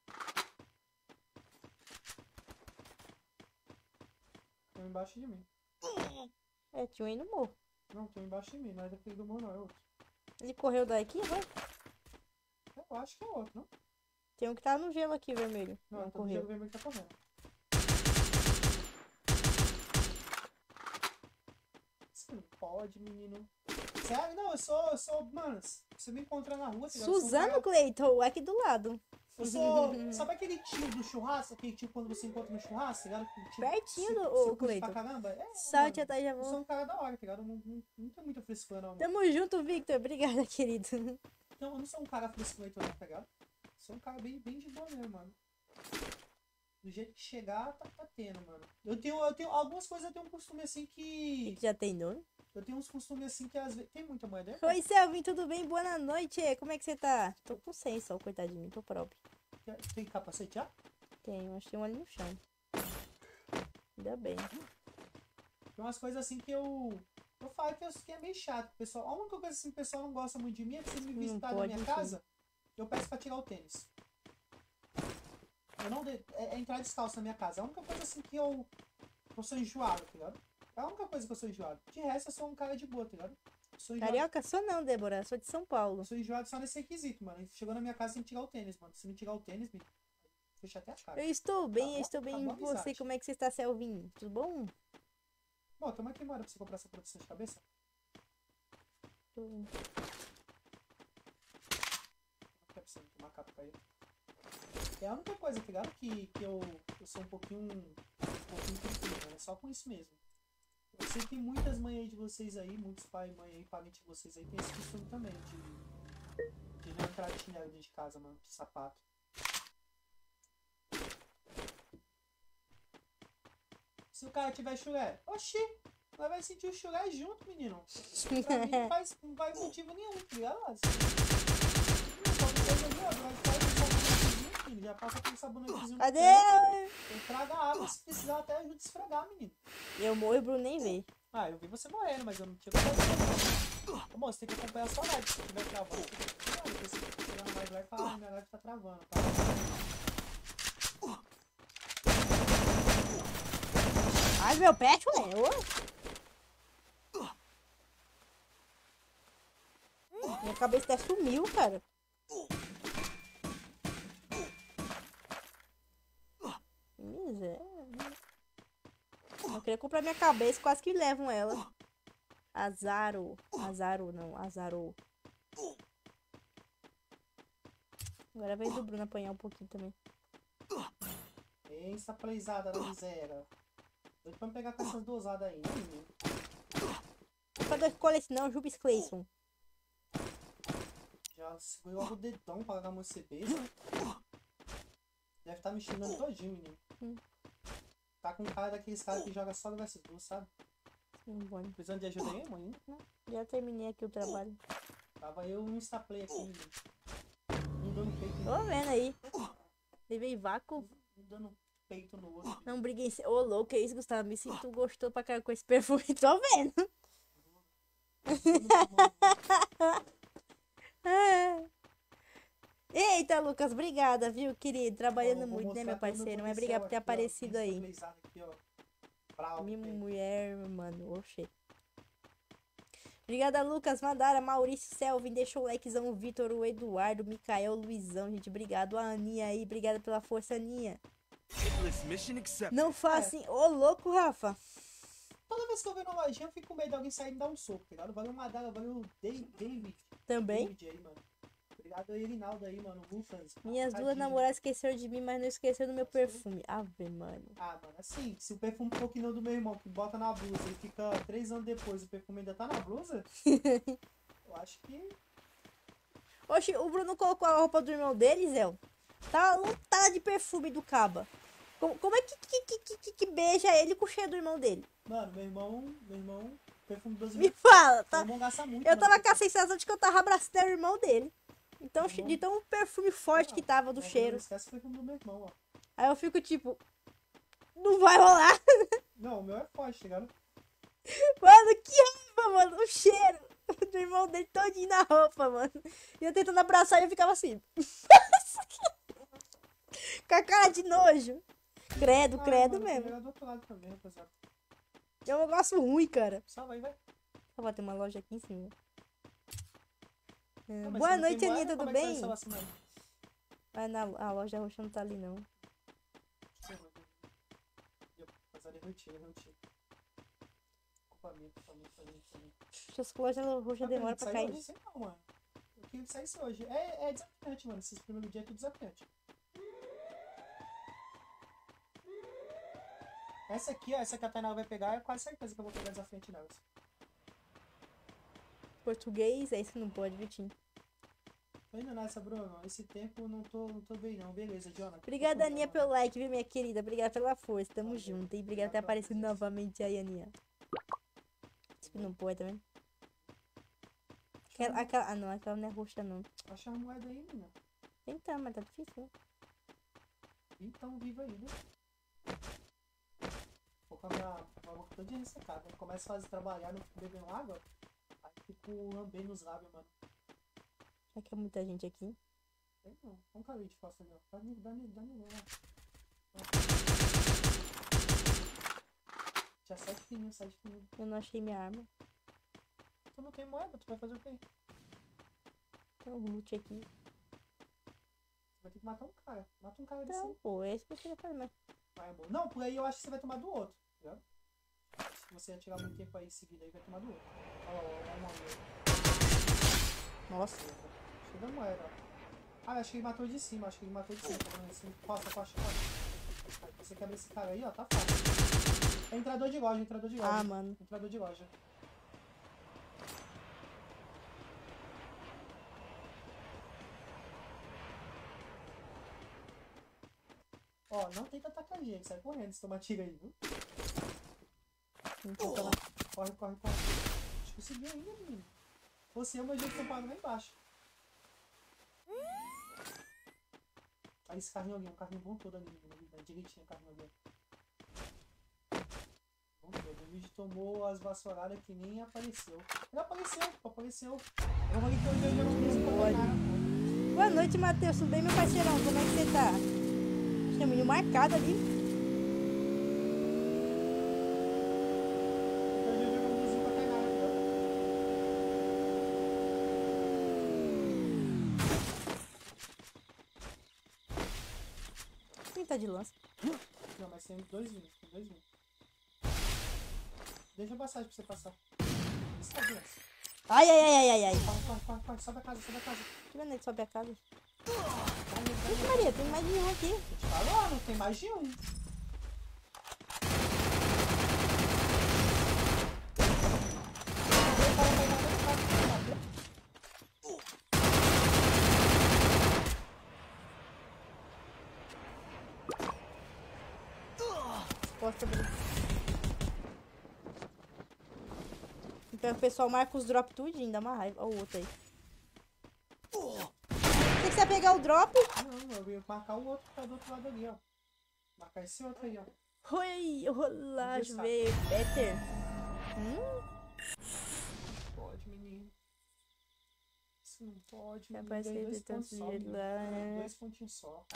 Speaker 2: Tem um embaixo de mim.
Speaker 1: É, tinha um aí no morro.
Speaker 2: Não, tem um embaixo de mim. Não é daquele do morro, não. É outro.
Speaker 1: Ele correu daqui, vai.
Speaker 2: Eu acho que é outro, não?
Speaker 1: Tem um que tá no gelo aqui, vermelho.
Speaker 2: Não,
Speaker 1: Não
Speaker 2: tá do
Speaker 1: correu.
Speaker 2: jogo vermelho que tá correndo. Você não pode, menino. Sério? Não, eu sou, mano, se você me encontrar na rua, tá ligado? Eu sou um
Speaker 1: Suzano
Speaker 2: cara-
Speaker 1: Cleiton, aqui do lado.
Speaker 2: Eu sou. Sabe aquele tio do churrasco? Aquele tio quando você encontra no churrasco, tá ligado? Aquele tio
Speaker 1: Pertinho
Speaker 2: que
Speaker 1: do-
Speaker 2: você
Speaker 1: ô,
Speaker 2: curte
Speaker 1: Cleiton.
Speaker 2: pra caramba? É,
Speaker 1: Salve,
Speaker 2: mano,
Speaker 1: tia, tá, já
Speaker 2: eu sou
Speaker 1: vou.
Speaker 2: um cara da hora, tá ligado? Eu não tenho muita frescura, não. Mano.
Speaker 1: Tamo junto, Victor. Obrigada, querido.
Speaker 2: Então, eu não sou um cara frescurento, não, tá ligado? Sou um cara bem de boa mesmo, mano. Do jeito que chegar, tá tendo, mano. Eu tenho algumas coisas, eu tenho um costume assim que.
Speaker 1: Já tem dono?
Speaker 2: Eu tenho uns costumes assim que às vezes. Tem muita moeda?
Speaker 1: Oi, Selvin, tudo bem? Boa noite. Como é que você tá? Tô com 100 só, coitado de mim, tô próprio.
Speaker 2: Tem capacete já?
Speaker 1: Tenho, acho que tem um ali no chão. Ainda bem.
Speaker 2: Tem umas coisas assim que eu falo que é meio chato, pessoal. A única coisa assim que o pessoal não gosta muito de mim é que vocês me visitarem na
Speaker 1: pode,
Speaker 2: minha
Speaker 1: sim.
Speaker 2: casa, eu peço pra tirar o tênis. Eu não é entrar descalço na minha casa. É a única coisa assim que eu sou enjoado, tá ligado? É a única coisa que eu sou enjoado. De resto, eu sou um cara de boa, tá ligado? Eu sou enjoado,
Speaker 1: Carioca? Sou não, Débora. Sou de São Paulo.
Speaker 2: eu sou enjoado só nesse requisito, mano. Chegou na minha casa sem tirar o tênis, mano. Se me tirar o tênis, me fecha até a cara.
Speaker 1: Eu estou bem,
Speaker 2: bom?
Speaker 1: eu estou bem.
Speaker 2: Tá
Speaker 1: E
Speaker 2: bom,
Speaker 1: você,
Speaker 2: amizade.
Speaker 1: como é que você está, Selvin? Tudo bom?
Speaker 2: Bom, toma aqui, mano, pra você comprar essa proteção de cabeça. Quer pra você tomar capa pra ele. É a única coisa, tá ligado? Que eu sou um pouquinho tranquilo, né? Só com isso mesmo. Eu sei que muitas mães aí de vocês aí, muitos pais e mãe aí, parentes de vocês aí, tem esse costume também de não entrar de chinelo dentro de casa, mano, de sapato. Se o cara tiver chulé, oxi, nós vai sentir o chulé junto, menino. Pra mim não faz motivo nenhum, tá ligado? Já passa aquele sabonetezinho.
Speaker 1: Cadê?
Speaker 2: Eu trago a água, se precisar até ajuda a esfregar, menino.
Speaker 1: Eu morro e o Bruno nem vê.
Speaker 2: Ah, eu vi você morrendo, mas eu não tinha como. Bom, você tem que acompanhar a sua live. Se estiver travando, você tem que acompanhar. Depois você chegar na live lá e falar, minha live tá travando, tá?
Speaker 1: Ai, meu pet, ué. Minha cabeça até sumiu, cara. Que miséria. Eu queria comprar minha cabeça, quase que levam ela. Azaro. Azaro, não. Azarou. Agora é vez do Bruno apanhar um pouquinho também.
Speaker 2: Essa playzada da miséria. Doido pra me pegar com essas dosadas aí, né, menino?
Speaker 1: Pra eu escolher esse não, Jubis Clayson.
Speaker 2: Já segurou o dedão pra largar meu CB. Deve estar me xingando todinho, menino. Tá com cara daqueles caras que joga só no vs2, sabe?
Speaker 1: Bom,
Speaker 2: Precisando de ajuda aí, mãe?
Speaker 1: já terminei aqui o trabalho.
Speaker 2: Tava eu no Instaplay aqui, um dando peito
Speaker 1: Tô vendo aí. Levei vácuo.
Speaker 2: um dando peito no outro.
Speaker 1: Não briguei. Ô, louco, é isso, Gustavo? Me sinto gostou pra caralho com esse perfume. Tô vendo. Eita, Lucas, obrigada, viu, querido? Trabalhando muito, né, meu parceiro? Mas obrigado por ter aparecido aí. Minha mulher, mano, oxê. Obrigada, Lucas, Mandara, Maurício, Selvin, deixou o likezão, o Vitor, o Eduardo, o Micael, o Luizão, gente, obrigado. A Aninha aí, obrigada pela força, Aninha.
Speaker 4: Mission accepted.
Speaker 1: Não faça assim, ô louco, Rafa.
Speaker 2: Toda vez que eu venho na lojinha, eu fico com medo de alguém sair e me dar um soco, tá ligado? Valeu Madara, valeu David.
Speaker 1: Também.
Speaker 2: David aí, mano. Obrigado aí, Rinaldo aí, mano. Lucas.
Speaker 1: Minhas duas
Speaker 2: Tadinho.
Speaker 1: namoradas esqueceram de mim, mas não esqueceram do meu perfume. Ave, mano.
Speaker 2: Ah, mano, assim, se o perfume for que não do meu irmão, que bota na blusa e fica 3 anos depois o perfume ainda tá na blusa, eu acho que...
Speaker 1: Oxi, o Bruno colocou a roupa do irmão dele, Zé. Tá lotada de perfume do caba. Como é que beija ele com o cheiro do irmão dele?
Speaker 2: Mano, meu irmão, perfume dos
Speaker 1: Me fala,
Speaker 2: Meu
Speaker 1: tá?
Speaker 2: irmão gasta muito,
Speaker 1: Eu tava
Speaker 2: mano.
Speaker 1: com a sensação de que eu tava abraçando o irmão dele. Então,
Speaker 2: Irmão?
Speaker 1: de tão perfume forte que tava do
Speaker 2: Mas
Speaker 1: cheiro.
Speaker 2: Não esquece o perfume do meu irmão, ó.
Speaker 1: Aí eu fico tipo, não vai rolar.
Speaker 2: Não, o meu é forte, tá ligado?
Speaker 1: Mano, que raiva, mano. O cheiro do irmão dele todinho na roupa, mano. E eu tentando abraçar e eu ficava assim. Com a cara de nojo. Credo, credo
Speaker 2: mano,
Speaker 1: mesmo.
Speaker 2: eu do outro lado também, rapaziada.
Speaker 1: É um negócio ruim, cara.
Speaker 2: Salva aí, vai.
Speaker 1: Só vai ter uma loja aqui em cima.
Speaker 2: Não, mas
Speaker 1: Boa
Speaker 2: se não tem
Speaker 1: noite,
Speaker 2: moeda,
Speaker 1: Aninha, tudo
Speaker 2: como é que
Speaker 1: bem?
Speaker 2: sai essa vacina aí?
Speaker 1: Mas a loja roxa não tá ali, não.
Speaker 2: Rapaziada, eu retiro. Culpa minha.
Speaker 1: Acho que a loja roxa demora pra cair.
Speaker 2: Hoje? Sei não, mano. Eu queria que saísse hoje. É desafiante, mano. Esses primeiros dias é tudo desafiante. Essa aqui, ó, essa que a Tainara vai pegar, é quase certeza que eu vou pegar desafiante nelas.
Speaker 1: Português, é isso que não pode, Vitinho.
Speaker 2: Tô indo nessa, Bruno. Esse tempo eu não tô bem, não. Beleza, Jonathan.
Speaker 1: Obrigada, Aninha, pelo like, viu, minha querida? Obrigada pela força. Tamo junto. E obrigada por ter aparecido novamente aí, Aninha. Isso que não pode também. Ah, não, aquela não é roxa, não.
Speaker 2: Acha a moeda aí, menina.
Speaker 1: Tentando, mas tá difícil, né?
Speaker 2: Então, viva aí, né? Vou com a minha boca toda ressecada. Começo a fazer trabalhar, não fico bebendo água. Aí fico lambendo os lábios, mano.
Speaker 1: Já que é muita gente aqui.
Speaker 2: Tem não. Vamos cair de costa ali, ó. Dá nele, ó. Já sai de fininho.
Speaker 1: Eu não achei minha arma.
Speaker 2: Tu não tem moeda, tu vai fazer o quê?
Speaker 1: Tem um loot aqui.
Speaker 2: Você vai ter que matar um cara. Mata um cara desse.
Speaker 1: Então, pô, é isso que eu queria fazer, mas...
Speaker 2: Vai, amor. Não, por aí eu acho que você vai tomar do outro, tá ligado? Se você atirar muito tempo aí seguido aí, vai tomar do outro. Olha lá, uma moeda.
Speaker 1: Nossa.
Speaker 2: Deixa eu dar moeda, ó. Ah, acho que ele matou de cima, Tá vendo assim? Costa. Aí você quebra esse cara aí, ó, tá fácil. É entrador de loja.
Speaker 1: Ah, mano.
Speaker 2: Entrador de loja. Ó, não tenta atacar a gente, sai correndo, se toma tiro aí, viu? Corre. Acho que consegui ainda, menino. Você é o meu jeito de ser pago lá embaixo. Aí esse carrinho ali, um carrinho bom todo ali, direitinho o carrinho ali. Bom todo. O vídeo tomou as vassouradas que nem apareceu. Ele apareceu. Eu vou então eu não fiz pra cara.
Speaker 1: Boa noite, Matheus. Tudo bem, meu parceirão? Como é que você tá? Tem um menino marcado ali. Quem tá de lança?
Speaker 2: Não, mas tem dois vinhos. Deixa eu passar pra você passar. Isso tá de lança.
Speaker 1: Ai.
Speaker 2: Corre, sobe a casa.
Speaker 1: Que vendo ele sobe a casa? Ixi, Maria, tem mais de um aqui.
Speaker 2: Tô te falando, tem mais de um.
Speaker 1: Posso abrir. Então o pessoal marca os drop tudinho, dá uma raiva. Olha o outro aí. que você ia pegar o drop?
Speaker 2: Não, eu ia marcar o outro que tá do outro lado ali, ó. Marcar esse outro aí, ó.
Speaker 1: Oi, rolar,
Speaker 2: Deixa eu
Speaker 1: ver, Peter.
Speaker 2: Pode, menino. Isso não pode,
Speaker 1: Já
Speaker 2: menino.
Speaker 1: parece
Speaker 2: Ganhei
Speaker 1: que
Speaker 2: dois
Speaker 1: tem
Speaker 2: pontos
Speaker 1: tanto
Speaker 2: só,
Speaker 1: dinheiro
Speaker 2: menino.
Speaker 1: lá, né?
Speaker 2: 2 pontinhos só.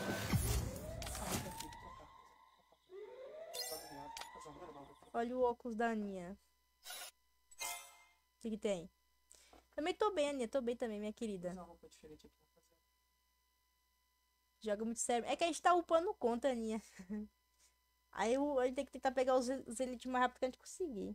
Speaker 1: Olha o óculos da Aninha. O que que tem? Também tô bem, Aninha. Tô bem também, minha querida.
Speaker 2: Uma roupa diferente aqui, rapaziada.
Speaker 1: Joga muito sério. É que a gente tá upando conta, Aninha. Aí a gente tem que tentar pegar os elites mais rápido que a gente conseguir.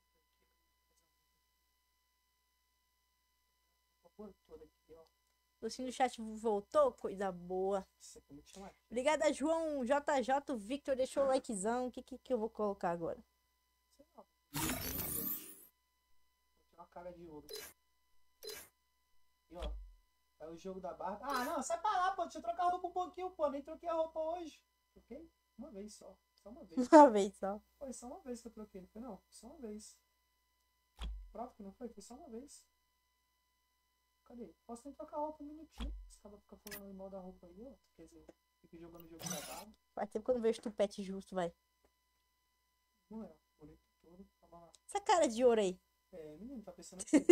Speaker 2: Toda aqui, ó.
Speaker 1: Lucinho do chat voltou, coisa boa.
Speaker 2: Isso aqui, como é que chama?
Speaker 1: Obrigada, João JJ Victor. Deixou o likezão. O que eu vou colocar agora?
Speaker 2: Sei lá. Tem uma cara de ouro. E ó. É o jogo da barra. Ah, não, sai pra lá, pô. Deixa eu trocar a roupa um pouquinho, pô. Nem troquei a roupa hoje. Troquei? Uma vez só. Só uma vez.
Speaker 1: Uma vez só.
Speaker 2: Foi só uma vez que eu troquei, não foi não? Só uma vez. Prova que não foi? Foi só uma vez. Cadê? Posso nem trocar a roupa um minutinho. Esse cara fica falando mal da roupa aí, ó. Quer dizer, fica jogando o jogo da barra.
Speaker 1: Faz tempo que eu não vejo tupete justo, vai.
Speaker 2: Não é, bonito todo. Calma lá.
Speaker 1: Essa cara de ouro aí.
Speaker 2: É, menino, tá pensando que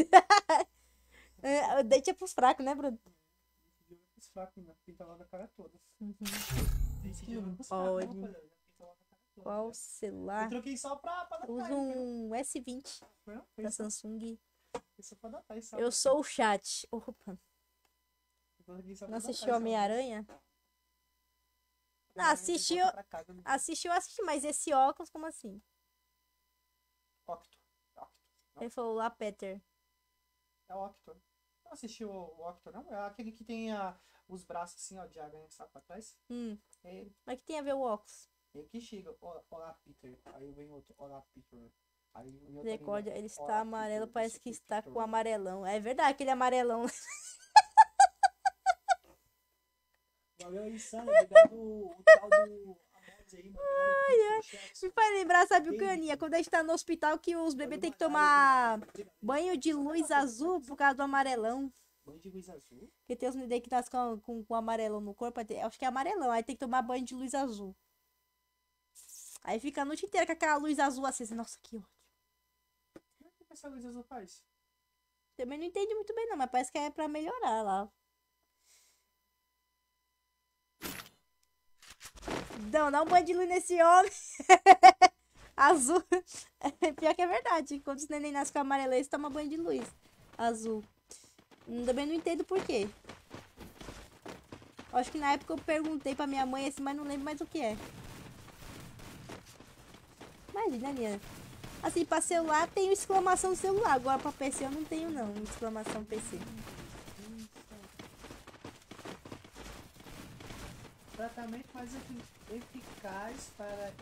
Speaker 1: O dente é pros fracos, né, Bruno?
Speaker 2: esse jogo é pros fracos, menina. Pinta logo a cara toda.
Speaker 1: Uhum.
Speaker 2: Esse jogo é pros
Speaker 1: Pode.
Speaker 2: fracos, rapaziada. Já pinta logo a cara toda.
Speaker 1: Qual
Speaker 2: Eu
Speaker 1: celular?
Speaker 2: troquei só pra dar
Speaker 1: Eu uso
Speaker 2: time,
Speaker 1: um S20
Speaker 2: foi não? Foi
Speaker 1: da
Speaker 2: só-
Speaker 1: Samsung.
Speaker 2: foi só pra dar time, só.
Speaker 1: Eu sou o chat. Opa.
Speaker 2: Eu troquei só pra
Speaker 1: Não
Speaker 2: dar
Speaker 1: assistiu
Speaker 2: time, só.
Speaker 1: Homem-Aranha? Não,
Speaker 2: Eu
Speaker 1: assistiu.
Speaker 2: volto pra casa, né?
Speaker 1: Assistiu, mas esse óculos, como assim?
Speaker 2: Octo.
Speaker 1: Ele falou lá, Peter.
Speaker 2: É o Octo. Não assistiu o Octo, não? É aquele que tem os braços assim, ó, de aranha, sabe, pra trás? É ele.
Speaker 1: Mas que tem a ver o óculos?
Speaker 2: Ele que chega, olá, Peter. Aí vem outro, olá, Peter. Aí vem outro
Speaker 1: Recorde,
Speaker 2: ali,
Speaker 1: ele
Speaker 2: olá,
Speaker 1: está amarelo,
Speaker 2: Peter,
Speaker 1: parece
Speaker 2: não
Speaker 1: que
Speaker 2: sei o
Speaker 1: está
Speaker 2: Peter.
Speaker 1: com amarelão. É verdade, aquele amarelão.
Speaker 2: Valeu aí, Sandra. Obrigado o tal do Amores aí, mano. Obrigado, Jackson.
Speaker 1: Me faz lembrar, sabe o Caninha? Quando a gente tá no hospital que os bebês tem que tomar banho de luz azul por causa do amarelão.
Speaker 2: Banho de luz azul?
Speaker 1: Porque tem os neném que nascem com amarelão no corpo. Acho que é amarelão. Aí tem que tomar banho de luz azul. Aí fica a noite inteira com aquela luz azul assim. Nossa, que ódio.
Speaker 2: O que essa luz azul faz?
Speaker 1: Também não entendi muito bem, não. Mas parece que é pra melhorar lá. Não, dá um banho de luz nesse homem. Azul. Pior que é verdade. Quando os neném nascem com amarelo, eles tomam banho de luz. Azul. Também não entendo por quê. Acho que na época eu perguntei pra minha mãe assim, mas não lembro mais o que é. Imagina, Nina. Assim, pra celular tem exclamação celular. Agora pra PC eu não tenho, não. Exclamação PC.
Speaker 2: Tratamento mais eficaz para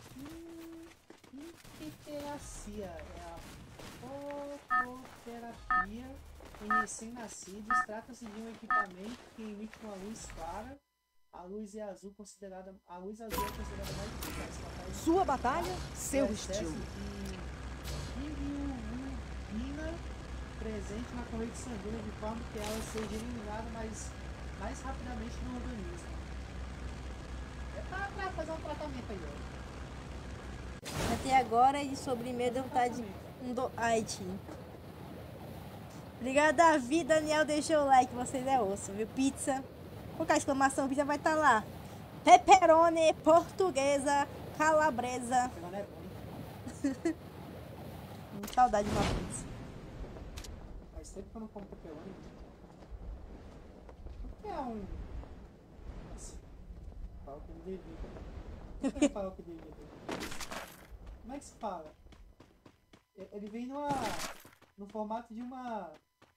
Speaker 2: hiperterapia é a fototerapia em recém-nascidos. Trata-se de um equipamento que emite uma luz clara. A luz é azul considerada. A luz azul é considerada mais eficaz. Capaz de
Speaker 3: Sua batalha, seu
Speaker 2: o excesso
Speaker 3: estilo.
Speaker 2: de bilirrubina presente na corrente sanguínea de forma que ela seja eliminada mais rapidamente no organismo. É pra fazer um tratamento aí, ó.
Speaker 1: Até agora e sobremesa deu vontade de Haiti. Obrigado, Davi. Daniel deixou o like. Vocês é osso, viu? Pizza. Colocar a exclamação, pizza vai estar lá. Pepperoni, portuguesa, calabresa.
Speaker 2: Agora é bom, hein?
Speaker 1: Saudade de uma pizza.
Speaker 2: Faz tempo que eu não como pepperoni. O que é um. Nossa. Fala que devia. O que é fala que devia? Como é que se fala? Ele vem no formato de uma.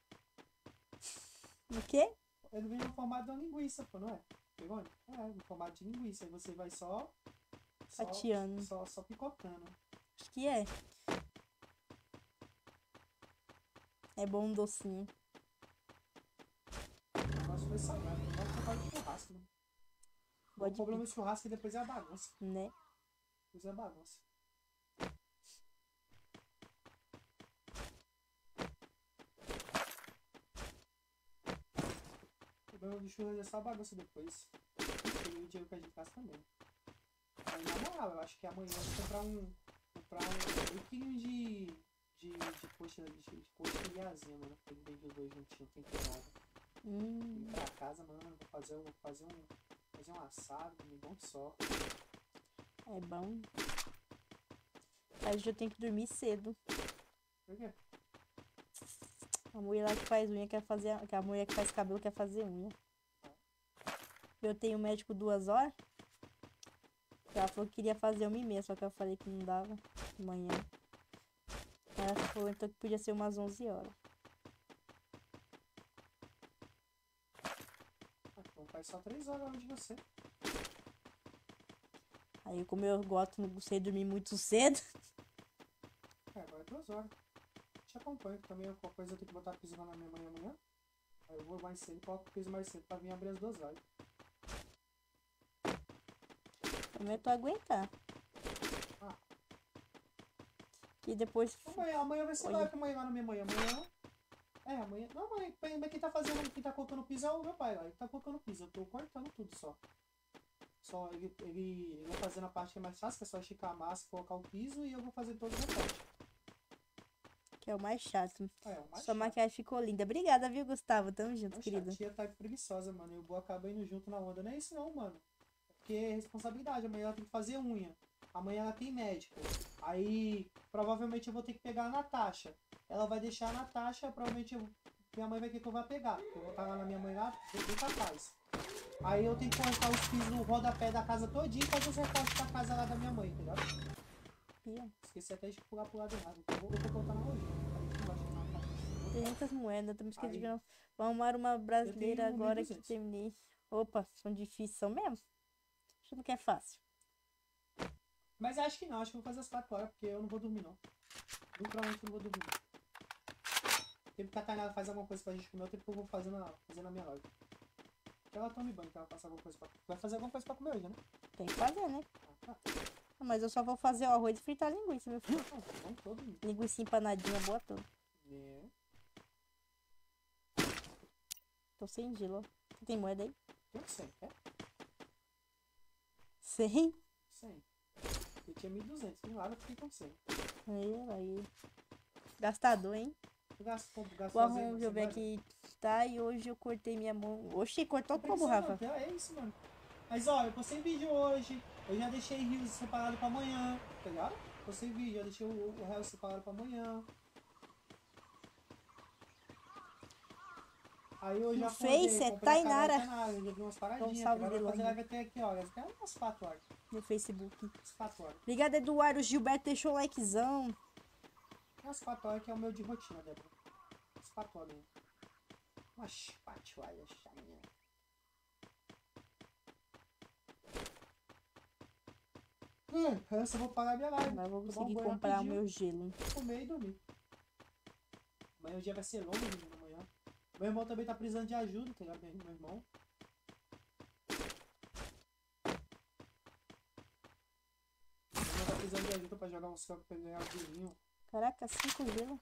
Speaker 1: O quê?
Speaker 2: Ele vem no formato de uma linguiça, pô, não é? Pegou? É, no formato de linguiça. Aí você vai só
Speaker 1: Fatiando.
Speaker 2: Só picotando.
Speaker 1: Acho que é. É bom um docinho.
Speaker 2: O negócio foi salgado. O negócio foi de churrasco, né? O
Speaker 1: Gosto de
Speaker 2: problema do churrasco é que depois é a bagunça.
Speaker 1: Né?
Speaker 2: Depois é a bagunça. problema do churras é só bagunça depois. E o dinheiro que a gente gasta também. Aí, na moral, eu acho que amanhã eu vou comprar um 1 quilinho de coxilhazinha, mano. Porque ele vende os dois juntinhos, tem que nada. Ir pra casa, mano, vou fazer um assado, um bom só.
Speaker 1: É bom. Mas eu tenho que dormir cedo.
Speaker 2: Por quê?
Speaker 1: A mulher lá que faz unha quer fazer. A mulher que faz cabelo quer fazer unha. Eu tenho médico 2 horas. Ela falou que queria fazer 1h30, só que eu falei que não dava amanhã. Ela falou então que podia ser umas 11 horas.
Speaker 2: Então faz só 3 horas longe de você.
Speaker 1: Aí como eu gosto, não sei dormir muito cedo.
Speaker 2: Agora é 2 horas. Te acompanho, que também qualquer coisa eu tenho que botar piso lá na minha mãe amanhã. Aí eu vou mais cedo e coloco o piso mais cedo pra vir abrir as 2 horas.
Speaker 1: Prometo aguentar.
Speaker 2: Ah.
Speaker 1: Que depois.
Speaker 2: Amanhã vai ser lá que amanhã lá na minha mãe. Amanhã. Não, mãe, mas quem tá colocando piso é o meu pai lá. Ele tá colocando piso. Eu tô cortando tudo só. Só ele vai fazendo a parte que é mais fácil, que é só esticar a massa, colocar o piso e eu vou fazer todas as partes.
Speaker 1: Que é o mais chato.
Speaker 2: É o mais
Speaker 1: Sua
Speaker 2: chato.
Speaker 1: maquiagem ficou linda. Obrigada, viu, Gustavo? Tamo junto, querido.
Speaker 2: A tia tá preguiçosa, mano. E o Boa acaba indo junto na onda. Não é isso não, mano. É porque é responsabilidade. Amanhã ela tem que fazer unha. Amanhã ela tem médico. Aí, provavelmente eu vou ter que pegar a Natasha. Ela vai deixar a Natasha, provavelmente minha mãe vai querer que eu vá pegar. Eu vou estar lá na minha mãe lá, bem capaz. Aí eu tenho que cortar os pisos no rodapé da casa todinho e fazer os recortes da casa lá da minha mãe, entendeu? Esqueci até de pular pro lado errado. Então eu vou botar na lojinha.
Speaker 1: 300 moedas, também esqueci de não. Vou arrumar uma brasileira agora que terminei. Opa, são difíceis, são mesmo? Acho que é fácil.
Speaker 2: Mas acho que não, acho que eu vou fazer as 4 horas, porque eu não vou dormir não. Muito provavelmente eu não vou dormir. Tempo que a Tainara faz alguma coisa pra gente comer, o tempo que eu vou fazer na minha loja. Que ela tome banho, que ela faça alguma coisa pra... Vai fazer alguma coisa pra comer hoje, né?
Speaker 1: Tem que fazer, né?
Speaker 2: Ah, tá.
Speaker 1: Mas eu só vou fazer o arroz e fritar a linguiça, meu filho.
Speaker 2: Vamos todo mundo.
Speaker 1: Linguiça empanadinha boa toda.
Speaker 2: É.
Speaker 1: Tô sem gelo, ó. Você tem moeda aí?
Speaker 2: Tem 100, quer?
Speaker 1: 100?
Speaker 2: 100. Eu tinha 1.200, tem lá, eu fiquei com 100.
Speaker 1: Aí. Gastador, hein?
Speaker 2: Gasto
Speaker 1: Vamos ver aqui. Tá, e hoje eu cortei minha mão. Oxi, cortou como, Rafa?
Speaker 2: É isso, mano. Mas ó, eu postei vídeo hoje. Eu já deixei rios separado pra amanhã. Tá ligado? Postei vídeo, já deixei o réu separado pra amanhã. Aí eu já
Speaker 1: Face é Tainara.
Speaker 2: Eu já vi umas paradinhas.
Speaker 1: Então, salve
Speaker 2: Agora eu vou fazer
Speaker 1: de
Speaker 2: live até aqui, ó. Vai ficar umas 4 horas.
Speaker 1: No Facebook.
Speaker 2: Umas 4 horas.
Speaker 1: Obrigada, Eduardo. Gilberto deixou o likezão.
Speaker 2: Umas 4 horas que é o meu de rotina, Débora. Umas 4 horas mesmo. Umas 4 horas, chaminha. Essa eu vou pagar minha live.
Speaker 1: Agora eu vou conseguir comprar o meu gelo.
Speaker 2: Comer e dormir. Amanhã o dia vai ser longo, menino, amanhã. Meu irmão também tá precisando de ajuda, tá ligado? Meu irmão. Meu irmão tá precisando de ajuda pra jogar uns campos pra ganhar o gelinho.
Speaker 1: Caraca, 5 gelo.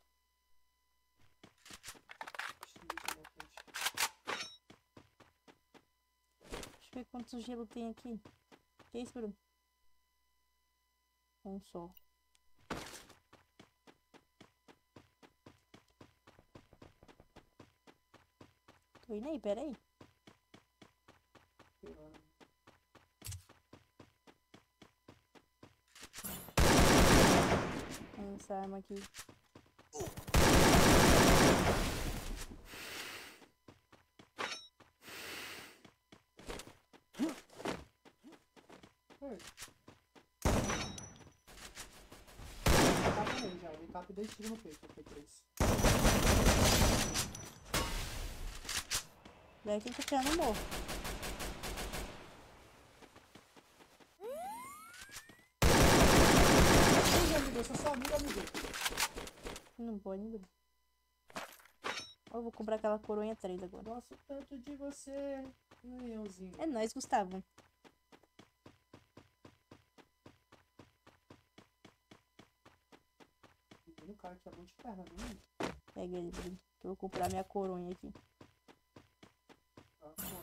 Speaker 1: Deixa eu ver quantos gelo tem aqui. Que isso, Bruno? Um só. Tô indo aí, peraí. Essa arma aqui.
Speaker 2: Ele tapa 2 tiros no peito, foi 3.
Speaker 1: Daí tem que ficar no morro.
Speaker 2: Eu sou seu amigo, amigo.
Speaker 1: Não pode, Bruno. Eu vou comprar aquela coronha 3 agora.
Speaker 2: Gosto tanto de você, leãozinho.
Speaker 1: É nóis, Gustavo.
Speaker 2: O cara que é bom de perna, viu?
Speaker 1: Pega ele, Bruno. Que eu vou comprar minha coronha aqui.
Speaker 2: Ah,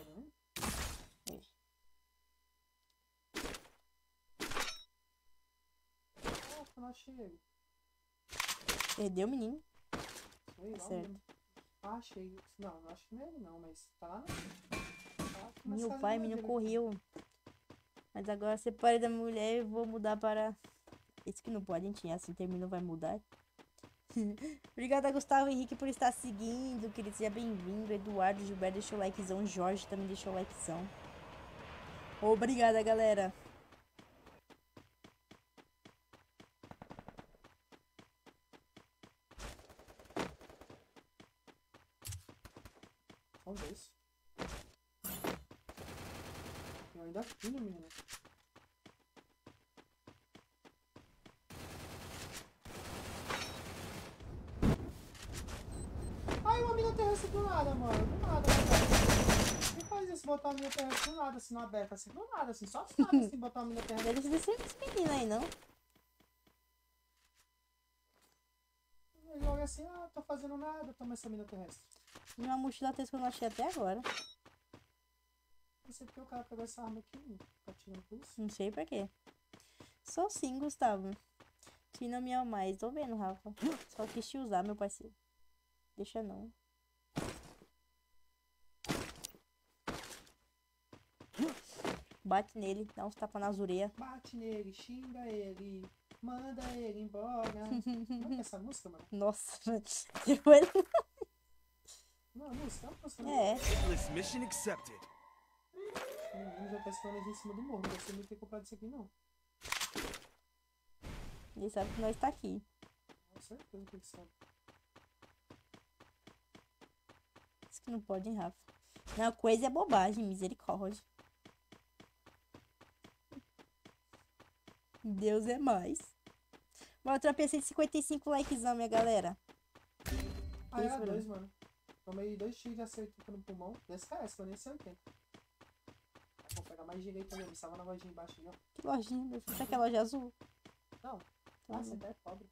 Speaker 2: não achei ele.
Speaker 1: Perdeu o menino.
Speaker 2: Sei lá,
Speaker 1: certo.
Speaker 2: mesmo. Ah, achei. Não, não acho que não é ele não, mas tá lá, né?
Speaker 1: Meu pai, menino correu. Mas agora separei da mulher e vou mudar para... Isso que não pode, gente. Assim termina, vai mudar. Obrigada, Gustavo Henrique, por estar seguindo. Querido, seja bem-vindo. Eduardo Gilberto deixou o likezão. Jorge também deixou o likezão. Obrigada, galera.
Speaker 2: São dois. Eu ainda filho, menino. Ai, uma mina terrestre do nada, mano. Do nada, né? Quem faz isso? Botar uma mina terrestre do nada, assim, no aberto, assim, do nada, assim, só do nada, assim, botar uma mina terrestre.
Speaker 1: Deve ser esse menino aí, não?
Speaker 2: Ele olha assim, ah, tô fazendo nada, toma essa mina terrestre.
Speaker 1: Uma mochila texto que eu não achei até agora.
Speaker 2: Não sei porque o cara pegou essa arma aqui, tá tirando por isso.
Speaker 1: Não sei pra quê. Sou sim, Gustavo. Que não me ama mais. Tô vendo, Rafa. Só quis te usar, meu parceiro. Deixa não. Bate nele, dá uns tapas na orelhas.
Speaker 2: Bate nele, xinga ele, manda ele embora. Não é essa música, mano?
Speaker 1: Nossa, depois...
Speaker 2: Não, a música, é uma música.
Speaker 1: É.
Speaker 4: Hitless mission accepted.
Speaker 2: O menino já tá esperando em cima do morro, não vai ser muito ter comprado isso aqui, não.
Speaker 1: Ele sabe que nós tá aqui.
Speaker 2: Com certeza que ele sabe.
Speaker 1: Isso que não pode, hein, Rafa. Não, coisa é bobagem, misericórdia. Deus é mais. Bom, eu tropecei de 55 likezão, minha galera.
Speaker 2: Ah,
Speaker 1: Isso,
Speaker 2: era
Speaker 1: Bruno.
Speaker 2: 2, mano. Tomei 2 tiros de acerto no pulmão. DSKS, foi nem 180. Vou pegar mais direito ali, estava na lojinha embaixo ali, ó.
Speaker 1: Que lojinha, meu filho. Será que é loja azul?
Speaker 2: Não. Ah, você até é pobre.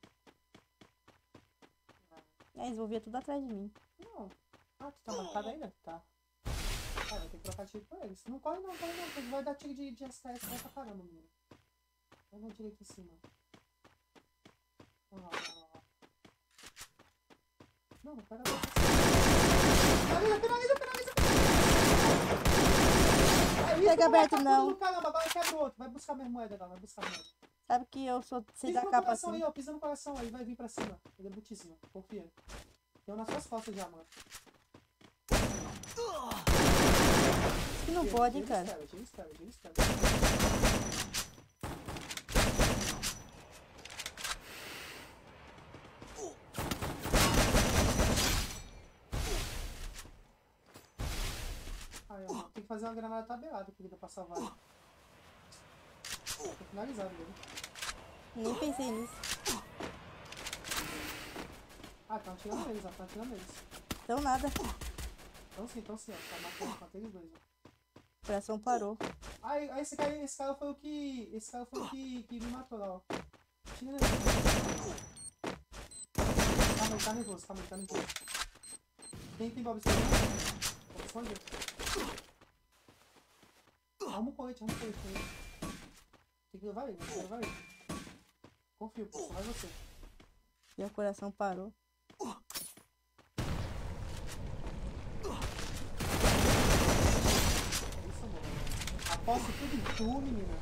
Speaker 1: É, eles vão vir tudo atrás de mim.
Speaker 2: Não. Ah, tu tá marcado ainda? Tá. Ah, vai ter que trocar tiro com eles. Não corre não, corre não. Tu vai dar tiro de SKS, vai pra caramba, menino. Vai na direita em cima. Olha lá, olha lá. Não, pega a boca. Finaliza!
Speaker 1: Pega aberto, não.
Speaker 2: Caramba, agora quebra o outro. Vai buscar minha moeda lá, vai buscar a moeda.
Speaker 1: Sabe que eu sou sem
Speaker 2: Pisa
Speaker 1: dar
Speaker 2: no
Speaker 1: capa
Speaker 2: coração
Speaker 1: assim.
Speaker 2: aí, ó. Pisa no coração aí, vai vir pra cima. Ele é butizinho, confia. Tem um nas suas costas já, mano.
Speaker 1: Que não pode, hein, cara.
Speaker 2: Espera. Aí, ó, tem que fazer uma granada tabelada, querida, pra salvar ele. Tô finalizado ele.
Speaker 1: Nem pensei nisso.
Speaker 2: Ah, estão atirando eles, ó. Estão atirando eles.
Speaker 1: Então nada.
Speaker 2: Então sim, ó. Tá matando eles dois, ó.
Speaker 1: O coração parou.
Speaker 2: Aí esse cara foi o que. Esse cara foi o que me matou lá, ó. Tira ele. Calma aí, tá nervoso. Tem Bob Esponja? Bob Esponja? Arruma um colete aí. Tem que levar ele, Confio, pô, só vai você.
Speaker 1: E o coração parou.
Speaker 2: Isso, amor. Aposto tudo em tu, menina.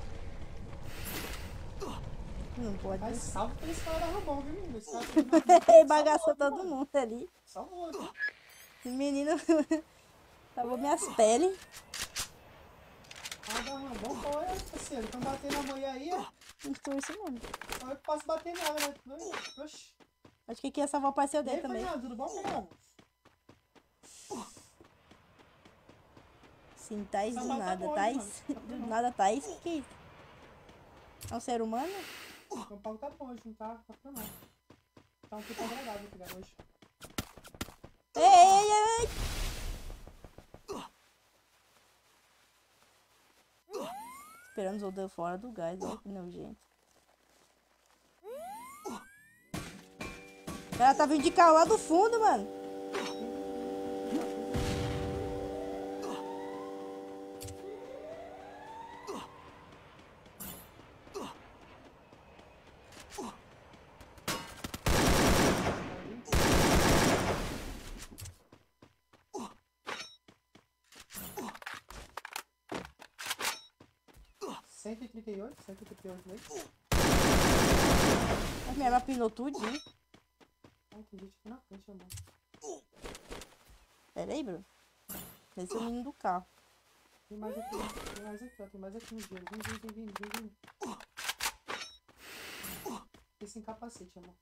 Speaker 1: Não pode.
Speaker 2: Mas salve pra esse cara da Ramon, viu, menino? Esse cara
Speaker 1: Bagaçou todo mundo ali.
Speaker 2: Salvou, né?
Speaker 1: Esse menino salvou minhas peles.
Speaker 2: Ah, da Ramon, qual é, parceiro? Estão batendo a mulher aí, ó.
Speaker 1: Não estou isso mesmo.
Speaker 2: Só eu que posso bater nela, né? Oxi.
Speaker 1: Acho que queria salvar o parceiro
Speaker 2: E aí,
Speaker 1: dele também.
Speaker 2: Fernando, tudo bom, Fernando?
Speaker 1: Sim, Thais do
Speaker 2: Essa
Speaker 1: nada.
Speaker 2: tá boa,
Speaker 1: Thais?
Speaker 2: mano. Tá
Speaker 1: Do
Speaker 2: bom.
Speaker 1: nada, Thais? O que é isso? É um ser humano?
Speaker 2: São Paulo tá bom hoje, não tá não. Tá um pouco agradável pegar hoje.
Speaker 1: Ei! Esperando os outros fora do gás, ó, que nojento. O cara tá vindo de carro lá do fundo, mano.
Speaker 2: 138 meio.
Speaker 1: A minha arma pinou tudinho.
Speaker 2: Ai, tem gente aqui na frente, amor.
Speaker 1: Pera aí, Bruno. Esse é o menino do carro.
Speaker 2: Tem mais aqui, ó. Tem mais aqui no dia. Vem. Tem sem capacete, amor.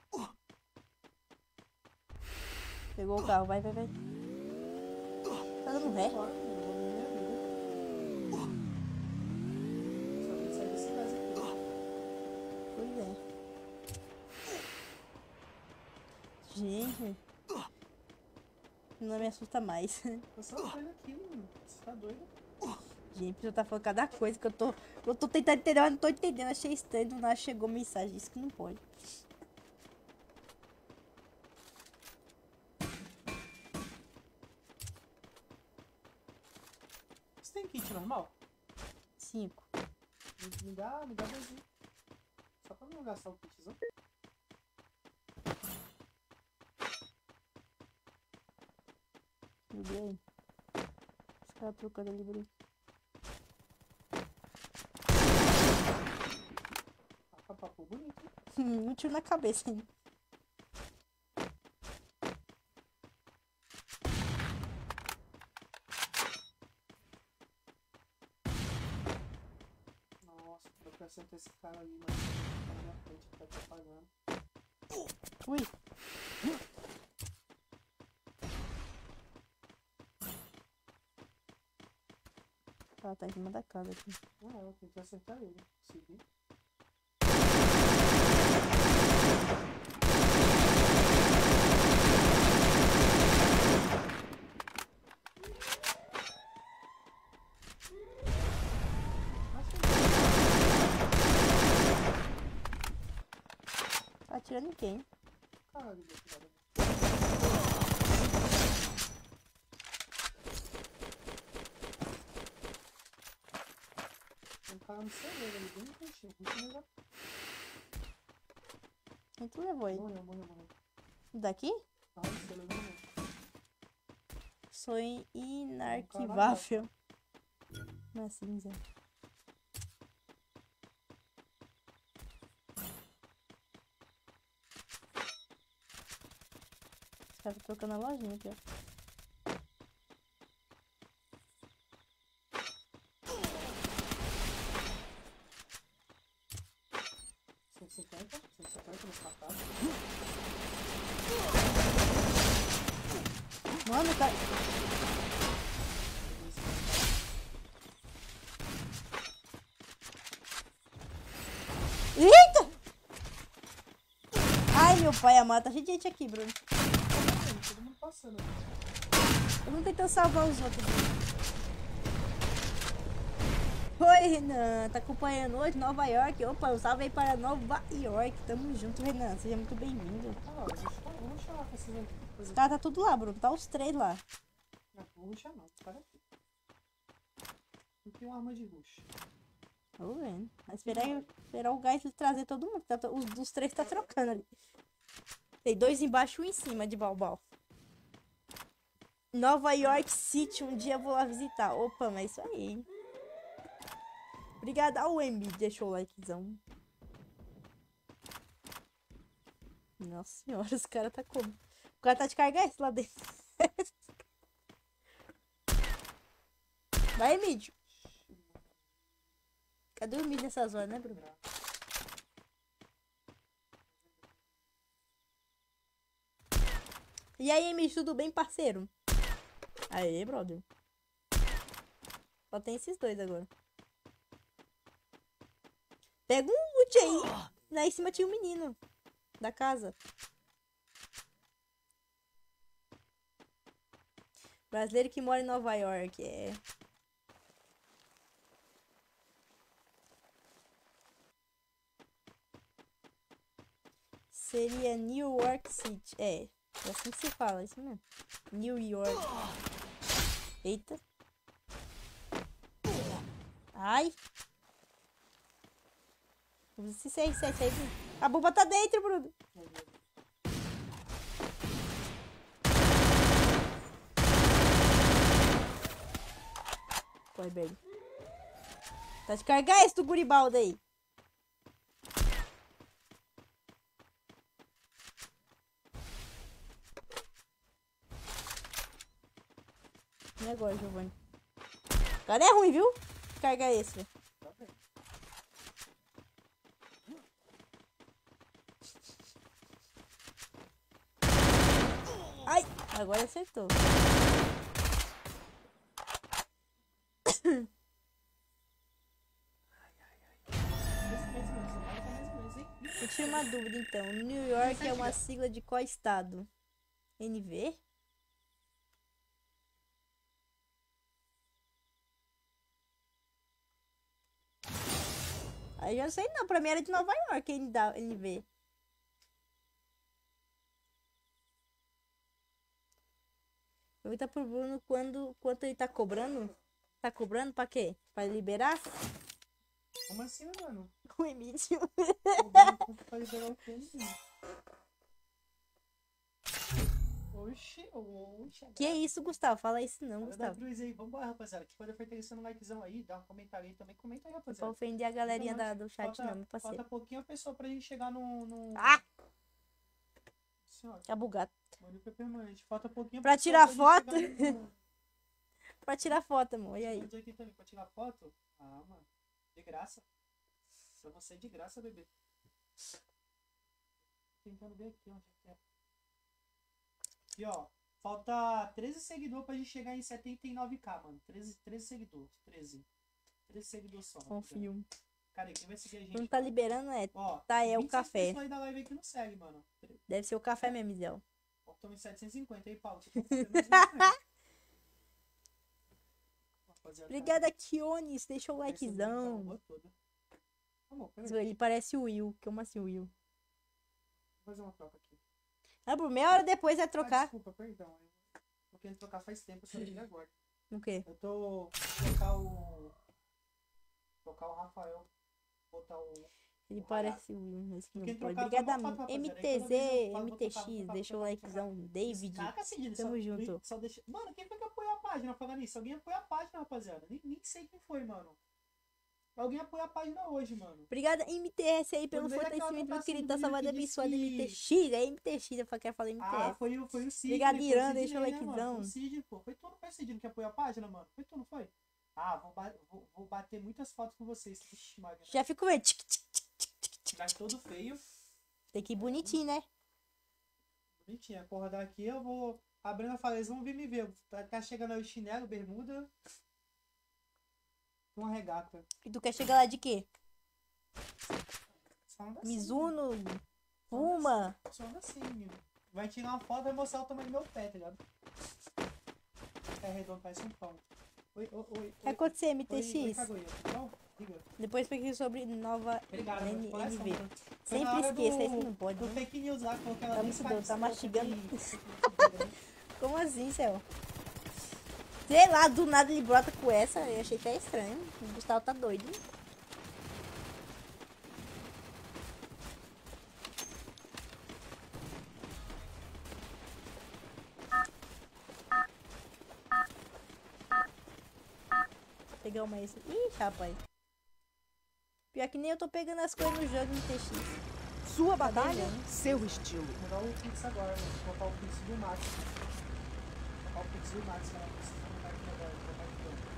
Speaker 1: Pegou o carro, vai. Tá dando ré?
Speaker 2: Bora, eu vou minha vida. Só tem que sair desse gás aqui.
Speaker 1: Pois é. Gente. Não me assusta mais.
Speaker 2: Eu só olho aqui, mano. Você tá doido?
Speaker 1: Gente, eu tá falando cada coisa que eu tô tentando entender, mas não tô entendendo. Achei estranho, do nada chegou mensagem. Isso que não pode.
Speaker 2: Você tem kit normal?
Speaker 1: 5.
Speaker 2: Me dá doisinho. Só pra não gastar o kitzão.
Speaker 1: Meu Deus. Os caras trocando ali, Bruno.
Speaker 2: Tá papo bonito.
Speaker 1: Um tiro na cabeça ainda.
Speaker 2: Nossa, eu quero sentar esse cara ali, mas tá na minha frente, que tá atrapalhando.
Speaker 1: Ui. Ela tá em cima da casa aqui.
Speaker 2: Ah, eu tenho que acertar ele. Consegui.
Speaker 1: Tá atirando em quem?
Speaker 2: Caralho, meu filho. Tem um cara no celeiro ali, bem no cantinho.
Speaker 1: Quem tu levou aí?
Speaker 2: Morreu.
Speaker 1: Daqui?
Speaker 2: Ah, no celeiro morreu.
Speaker 1: Sou inarquivável. Não é cinza. Os caras trocando a lojinha aqui, ó.
Speaker 2: Nos pacados.
Speaker 1: Mano, tá... Eita! Ai, meu pai amado. Tá cheio de gente aqui, Bruno.
Speaker 2: Todo mundo passando.
Speaker 1: Eu não tentando salvar os outros. Oi, Renan. Tá acompanhando hoje Nova York? Opa, eu salve aí para Nova York. Tamo junto, Renan. Seja muito bem-vindo.
Speaker 2: Ah, vou ruxar lá com essas coisas.
Speaker 1: Tá tudo lá, Bruno. Tá os 3 lá.
Speaker 2: Não, vou ruxar não. Para aqui. Não tem uma arma de ruxa.
Speaker 1: Tô vendo. Vai esperar o gás trazer todo mundo. Os dos 3 tá trocando ali. Tem 2 embaixo e 1 em cima de Balbal. Nova York City. Um dia eu vou lá visitar. Opa, mas é isso aí, hein? Obrigada ao Embi. Deixou o likezão. Nossa senhora, os caras tá como? O cara tá de carga esse lá dentro. Vai, Emílio. Cadê o Emílio nessas horas, né, Bruno? E aí, Emílio, tudo bem, parceiro? Aê, brother. Só tem esses 2 agora. Pega um ult aí. Lá em cima tinha um menino. Da casa. Brasileiro que mora em Nova York. É. Seria New York City. É assim que se fala, isso mesmo. New York. Eita. Ai. Esse CR7 aí. A bomba tá dentro, Bruno. Foi bem. Tá de carregar esse do Guribaldo aí. E agora, Giovanni? O cara é ruim, viu? Carregar esse, velho.
Speaker 2: Tá bem.
Speaker 1: Ai, agora acertou. Eu tiro uma dúvida então. New York é uma sigla de qual estado? NV? Aí eu já sei não, pra mim era de Nova York, NV. Pergunta pro Bruno quanto ele tá cobrando. Tá cobrando pra quê? Pra liberar?
Speaker 2: Como assim, mano?
Speaker 1: O Emílio.
Speaker 2: Pra liberar o quê, menino? Oxi.
Speaker 1: Que isso, Gustavo? Fala isso não,
Speaker 2: Dá
Speaker 1: Gustavo.
Speaker 2: cruz aí. Vambora, rapaziada. Que quando for interessando um likezão aí, dá um comentário aí também. Comenta aí,
Speaker 1: Pra
Speaker 2: rapaziada.
Speaker 1: ofender a galerinha do chat, não, meu parceiro.
Speaker 2: Falta pouquinho a pessoa pra gente chegar no...
Speaker 1: Ah!
Speaker 2: Senhora,
Speaker 1: Tá bugado.
Speaker 2: mano, permanente. Falta pouquinho
Speaker 1: Pra
Speaker 2: pessoa
Speaker 1: tirar
Speaker 2: gente
Speaker 1: foto?
Speaker 2: chegar no-
Speaker 1: Pra tirar foto, amor. E aí?
Speaker 2: Pode aqui também, pra tirar foto? Ah, mano. De graça. Pra você de graça, bebê. Tentando ver aqui onde é. E ó, falta 13 seguidores pra gente chegar em 79k, mano. 13 seguidores. 13 seguidores só.
Speaker 1: Confio.
Speaker 2: Cara, quem vai seguir a gente?
Speaker 1: Não tá liberando, é.
Speaker 2: Ó,
Speaker 1: Tá, é o
Speaker 2: 26
Speaker 1: café.
Speaker 2: pessoas aí da live aqui não segue, mano.
Speaker 1: Deve ser o café mesmo, Zé.
Speaker 2: Faltam 750 aí, Paulo. Você tá fazendo mais um, né? Rapaziada,
Speaker 1: Obrigada, Kionis. Deixa o
Speaker 2: essa
Speaker 1: likezão.
Speaker 2: rua toda. Amor, peraí,
Speaker 1: Ele parece o Will. Como assim, Will?
Speaker 2: vou fazer uma troca aqui.
Speaker 1: Ah, por meia hora depois vai
Speaker 2: Ah,
Speaker 1: trocar.
Speaker 2: desculpa, perdão. Eu tô querendo trocar faz tempo, eu só liguei agora.
Speaker 1: O quê?
Speaker 2: Eu tô... Trocar o Rafael. Botar o...
Speaker 1: Ele parece o Will, mas que não
Speaker 2: Quem
Speaker 1: pode.
Speaker 2: trocar,
Speaker 1: Obrigada,
Speaker 2: troca a foto, rapaziada. Aí
Speaker 1: MTZ,
Speaker 2: toda vez eu falo, vou
Speaker 1: MTX.
Speaker 2: trocar,
Speaker 1: Deixa o
Speaker 2: trocar,
Speaker 1: likezão. David.
Speaker 2: Caraca, Cidinho,
Speaker 1: Tamo junto.
Speaker 2: Só deixa... Mano, quem foi que apoiou a página falando isso? Alguém apoiou a página, rapaziada. Nem sei quem foi, mano. Alguém apoia a página hoje, mano.
Speaker 1: Obrigada, MTS aí, pelo
Speaker 2: Foi daquela
Speaker 1: fortalecimento, meu
Speaker 2: votação
Speaker 1: querido.
Speaker 2: do
Speaker 1: Tá
Speaker 2: vídeo
Speaker 1: salvado,
Speaker 2: que disse
Speaker 1: abençoado,
Speaker 2: que-
Speaker 1: MTX. É MTX, eu quero falar MTS.
Speaker 2: Ah, foi o Cid.
Speaker 1: Obrigado,
Speaker 2: foi o
Speaker 1: Irã,
Speaker 2: Sidney,
Speaker 1: deixa o
Speaker 2: né,
Speaker 1: likezão.
Speaker 2: mano? Foi o Cid, pô. Foi tu, não foi o Cid que apoiou a página, mano? Foi tu, não foi? Ah, vou bater muitas fotos com vocês. Vixe, Maria.
Speaker 1: Já fico vendo. Tic, tic, tic, tic, tic, tic.
Speaker 2: Tá todo feio.
Speaker 1: Tem que ir bonitinho, né?
Speaker 2: Bonitinho. Acordar aqui, eu vou... A Brenda fala, eles vão vir me ver. Tá chegando aí o chinelo, bermuda. Uma regata.
Speaker 1: E tu quer chegar lá de quê?
Speaker 2: Só anda assim,
Speaker 1: Mizuno, Puma.
Speaker 2: Só anda assim, menino. Vai tirar uma foto e vai mostrar o tamanho do meu pé, tá ligado? É redondo, parece um pão. Oi.
Speaker 1: O que aconteceu,
Speaker 2: Oi,
Speaker 1: MTX?
Speaker 2: Kaguya, tudo bom? Diga.
Speaker 1: Depois peguei sobre nova
Speaker 2: Obrigado, mano, de coração,
Speaker 1: NV.
Speaker 2: mano. Foi na
Speaker 1: Sempre
Speaker 2: hora
Speaker 1: esqueça,
Speaker 2: do-
Speaker 1: isso não pode.
Speaker 2: Do
Speaker 1: Né?
Speaker 2: fake news lá, que falou que ela
Speaker 1: Tá
Speaker 2: nem
Speaker 1: muito
Speaker 2: faz
Speaker 1: doido, tá
Speaker 2: isso,
Speaker 1: mastigando.
Speaker 2: que-
Speaker 1: Como assim, céu? Sei lá, do nada ele brota com essa. Eu achei até estranho. O Gustavo tá doido. Vou pegar uma esse. Ih, rapaz. Pior que nem eu tô pegando as coisas no jogo no TX.
Speaker 3: Sua batalha, seu estilo.
Speaker 2: Vou mudar o Pix agora, mano. Vou colocar o Pix do Max. Vou colocar o Pix do Max, cara. Precisa colocar aqui agora. Vou colocar aqui, ó.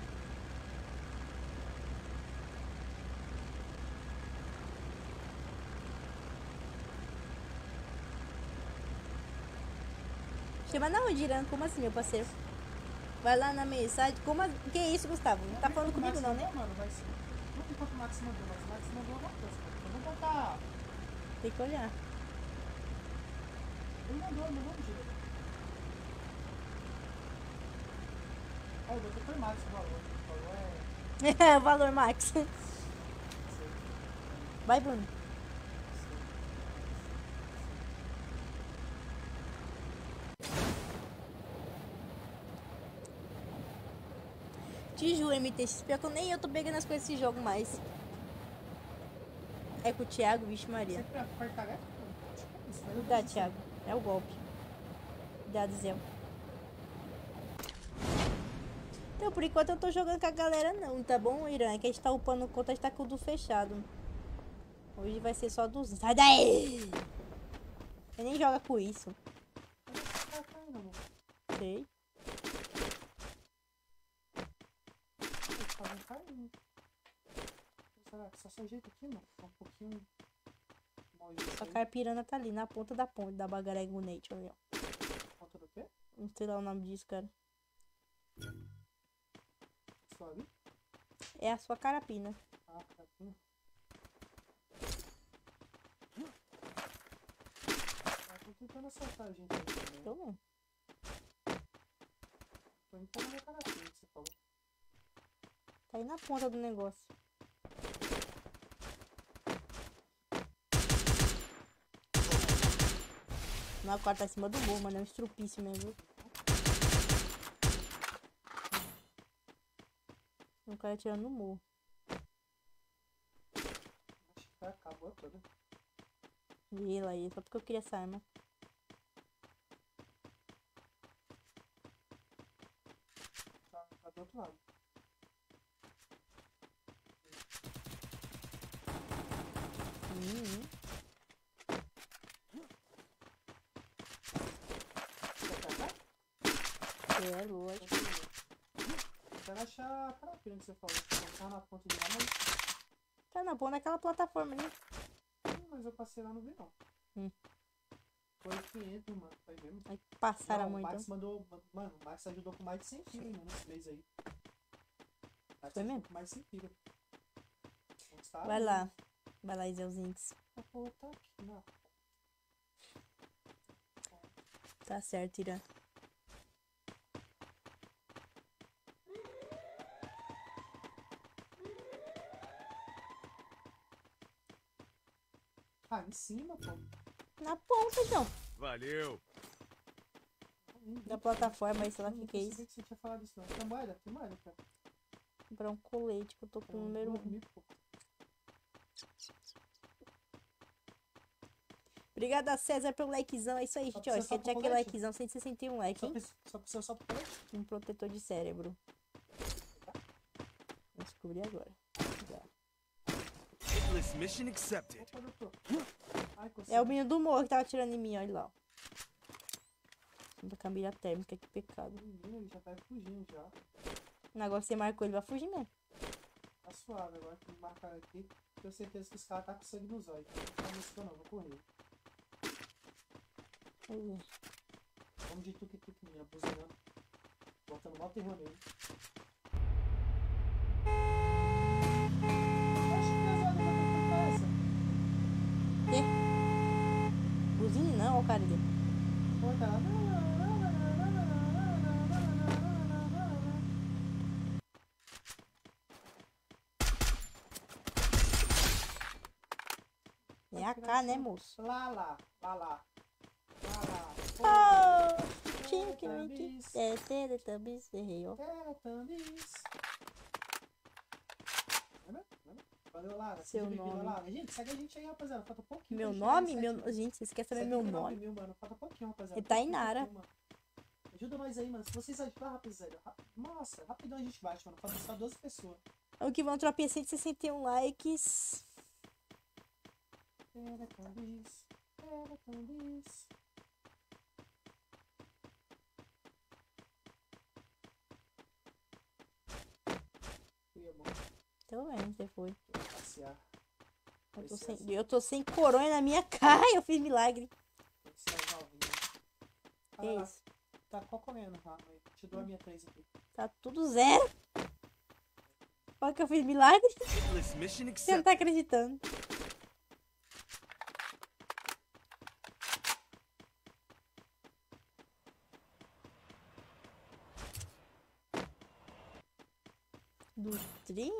Speaker 1: Chama não, Girando. Como assim, meu parceiro? Vai lá na mensagem. Como a... Que isso, Gustavo? Não tá falando comigo não, né?
Speaker 2: Mano, vai ser. Não sei quanto o Max mandou, mas o Max mandou alguma coisa, cara. Eu vou botar.
Speaker 1: Tem que olhar.
Speaker 2: Ele mandou um dia. Ah, eu botei foi Max o valor. O valor é.
Speaker 1: Valor Max. Vai, Bruno. Te juro, MTX. Pior que eu nem eu tô pegando as coisas desse jogo mais. É com o Thiago, vixe Maria.
Speaker 2: Sempre apertar, né? Isso, mas eu
Speaker 1: Cuidado,
Speaker 2: fiz
Speaker 1: Thiago. É o golpe. Cuidado, Zé. Então, por enquanto eu tô jogando com a galera não, tá bom, Irã? É que a gente tá upando conta, a gente tá com tudo fechado. Hoje vai ser só dos... Sai daí! Você nem joga com isso.
Speaker 2: Tá caindo, amor.
Speaker 1: Sei.
Speaker 2: Tá caindo. Será que só esse jeito aqui, mano? Tá um pouquinho... mal isso
Speaker 1: A
Speaker 2: aí.
Speaker 1: carpirana tá ali, na ponta da ponte da Bagarego Nate, ali, ó.
Speaker 2: Conta do quê?
Speaker 1: Não sei lá o nome disso, cara.
Speaker 2: Suave?
Speaker 1: É a sua carapina.
Speaker 2: Ah, tá aqui. Tô tentando acertar a gente aí também.
Speaker 1: Tô não.
Speaker 2: Tô indo pra minha cara que você falou.
Speaker 1: Tá aí na ponta do negócio. Não, o cara tá em cima do morro, mano. É um estrupício mesmo. O cara atirando no morro.
Speaker 2: Acho que acabou toda.
Speaker 1: E ele aí, só porque eu queria essa arma.
Speaker 2: Tá do outro lado. Quer pegar?
Speaker 1: É, lógico.
Speaker 2: Quero achar a carapina que você falou. Tá na ponta de lá, mas...
Speaker 1: Tá na ponta daquela plataforma ali.
Speaker 2: Mas eu passei lá, não vi não. Foi 500, mano. Tá vendo?
Speaker 1: Aí passaram
Speaker 2: Não, o
Speaker 1: muito.
Speaker 2: Max mandou... Mano, o Max ajudou com mais de 100 tiros, mano, esse mês aí. Max
Speaker 1: Foi
Speaker 2: ajudou
Speaker 1: mesmo?
Speaker 2: com mais de 100 tiros. Tá
Speaker 1: Vai lá. Vai lá, Iselzinx.
Speaker 2: A porra tá aqui, né?
Speaker 1: Tá certo, Irã.
Speaker 2: Ah, em cima, pô.
Speaker 1: Na ponta, então.
Speaker 4: Valeu.
Speaker 1: Da plataforma aí, sei lá o
Speaker 2: Eu não
Speaker 1: que é
Speaker 2: percebi
Speaker 1: isso.
Speaker 2: que você tinha falado isso, não. Tem moeda? Tem moeda, cara?
Speaker 1: Comprar um colete que eu tô com o número 1. Obrigada, César, pelo likezão. É isso aí,
Speaker 2: Só
Speaker 1: gente. Ó,
Speaker 2: precisa só
Speaker 1: esquece aquele
Speaker 2: colete?
Speaker 1: likezão, 161 like, hein?
Speaker 2: Só precisa só pro colete?
Speaker 1: Um protetor de cérebro. Vou descobrir agora.
Speaker 4: Hitless mission accepted.
Speaker 2: Opa, doutor. Ai,
Speaker 1: É o menino do morro que tava atirando em mim, olha lá. Ó. Da cambilha térmica, que pecado.
Speaker 2: Menino, ele já tá fugindo já.
Speaker 1: O negócio que você marcou, ele vai fugir mesmo.
Speaker 2: Tá suave, agora que me marcaram aqui. Tenho certeza que os caras tá com sangue nos olhos. Então não tá música não, vou correr. Vamos de tuk-tuk, menina, buzinando. Botando mal terror nele. Acho que as horas da essa.
Speaker 1: Buzine não, ó o cara dele.
Speaker 2: Pô, tá lá.
Speaker 1: É AK, né, moço?
Speaker 2: Lá.
Speaker 1: Oh, Teletubbies. Teletubbies, errei, ó.
Speaker 2: Teletubbies. Lembra? Valeu, Lara.
Speaker 1: Seu
Speaker 2: Seja bem-vinda,
Speaker 1: nome.
Speaker 2: Lara. Gente, segue a gente aí, rapaziada. Falta pouquinho.
Speaker 1: Meu
Speaker 2: pra chegar
Speaker 1: nome?
Speaker 2: em
Speaker 1: Meu...
Speaker 2: 7
Speaker 1: Gente, vocês querem saber meu
Speaker 2: 79
Speaker 1: nome?
Speaker 2: mil, mano. Falta pouquinho, rapaziada.
Speaker 1: É Tainara.
Speaker 2: Pouquinho, mano. Ajuda nós aí, mano. Se vocês ajudarem, rapaziada. Nossa, rapidão a gente bate, mano. Falta só 12 pessoas.
Speaker 1: O que vão tropinha 161 likes.
Speaker 2: Teletubbies. Foi bom.
Speaker 1: Então bem, você foi.
Speaker 2: Passear.
Speaker 1: Eu tô sem coronha na minha cara. Eu fiz milagre.
Speaker 2: Passear novinho.
Speaker 1: Que isso?
Speaker 2: Tá qual comendo, Rafa? Te dou a minha 3 aqui.
Speaker 1: Tá tudo zero. Olha que eu fiz milagre.
Speaker 4: Hitless mission
Speaker 1: Você não
Speaker 4: accepted.
Speaker 1: tá acreditando. Do tri?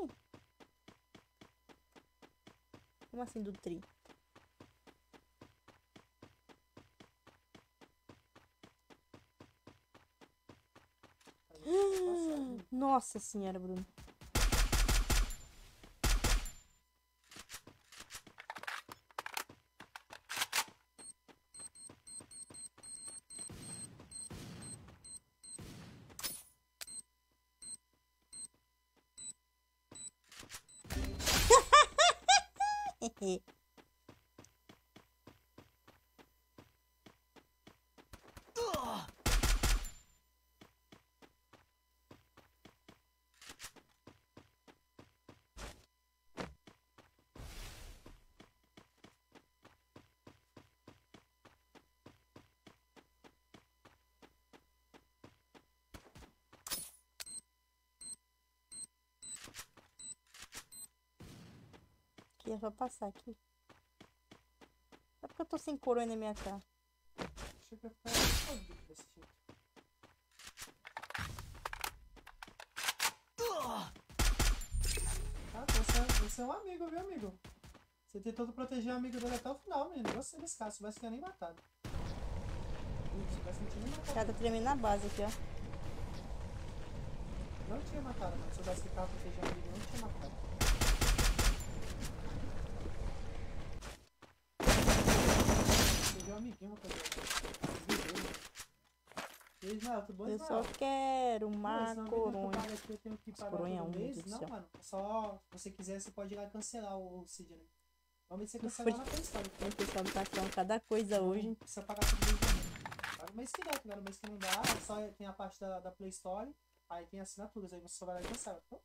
Speaker 1: Como assim do tri? Nossa senhora, Bruno. E aqui é só passar aqui. É porque eu tô sem coroa na minha cara.
Speaker 2: Achei que ia ficar fodido desse jeito. Ah, você é um amigo, viu, amigo? Você tentou proteger o amigo dele até o final, menino. Você nesse caso, se tivesse nem matado. Se tivesse nem
Speaker 1: O
Speaker 2: matado.
Speaker 1: cara tá tremendo na base aqui, ó.
Speaker 2: Não tinha matado, mano. Se eu tivesse ficado protegendo o amigo, não tinha matado. Protegeu o amiguinho, rapaziada. E aí, Ismael, tudo bom,
Speaker 1: Eu
Speaker 2: Ismael?
Speaker 1: só quero uma
Speaker 2: Não,
Speaker 1: coronha.
Speaker 2: eu tenho que pagar
Speaker 1: Coronha
Speaker 2: todo
Speaker 1: um, meu
Speaker 2: mês.
Speaker 1: Deus do
Speaker 2: Não,
Speaker 1: céu.
Speaker 2: mano. Só se você quiser, você pode ir lá e cancelar o Sidney. Normalmente você cancela lá na Play Store.
Speaker 1: O pessoal tá falando cada coisa hoje.
Speaker 2: Não precisa pagar todo mês também. Paga o mês que dá, tá ligado? O mês que não dá, só tem a parte da Play Store. Aí tem assinaturas, aí você só vai lá e cancela. Então,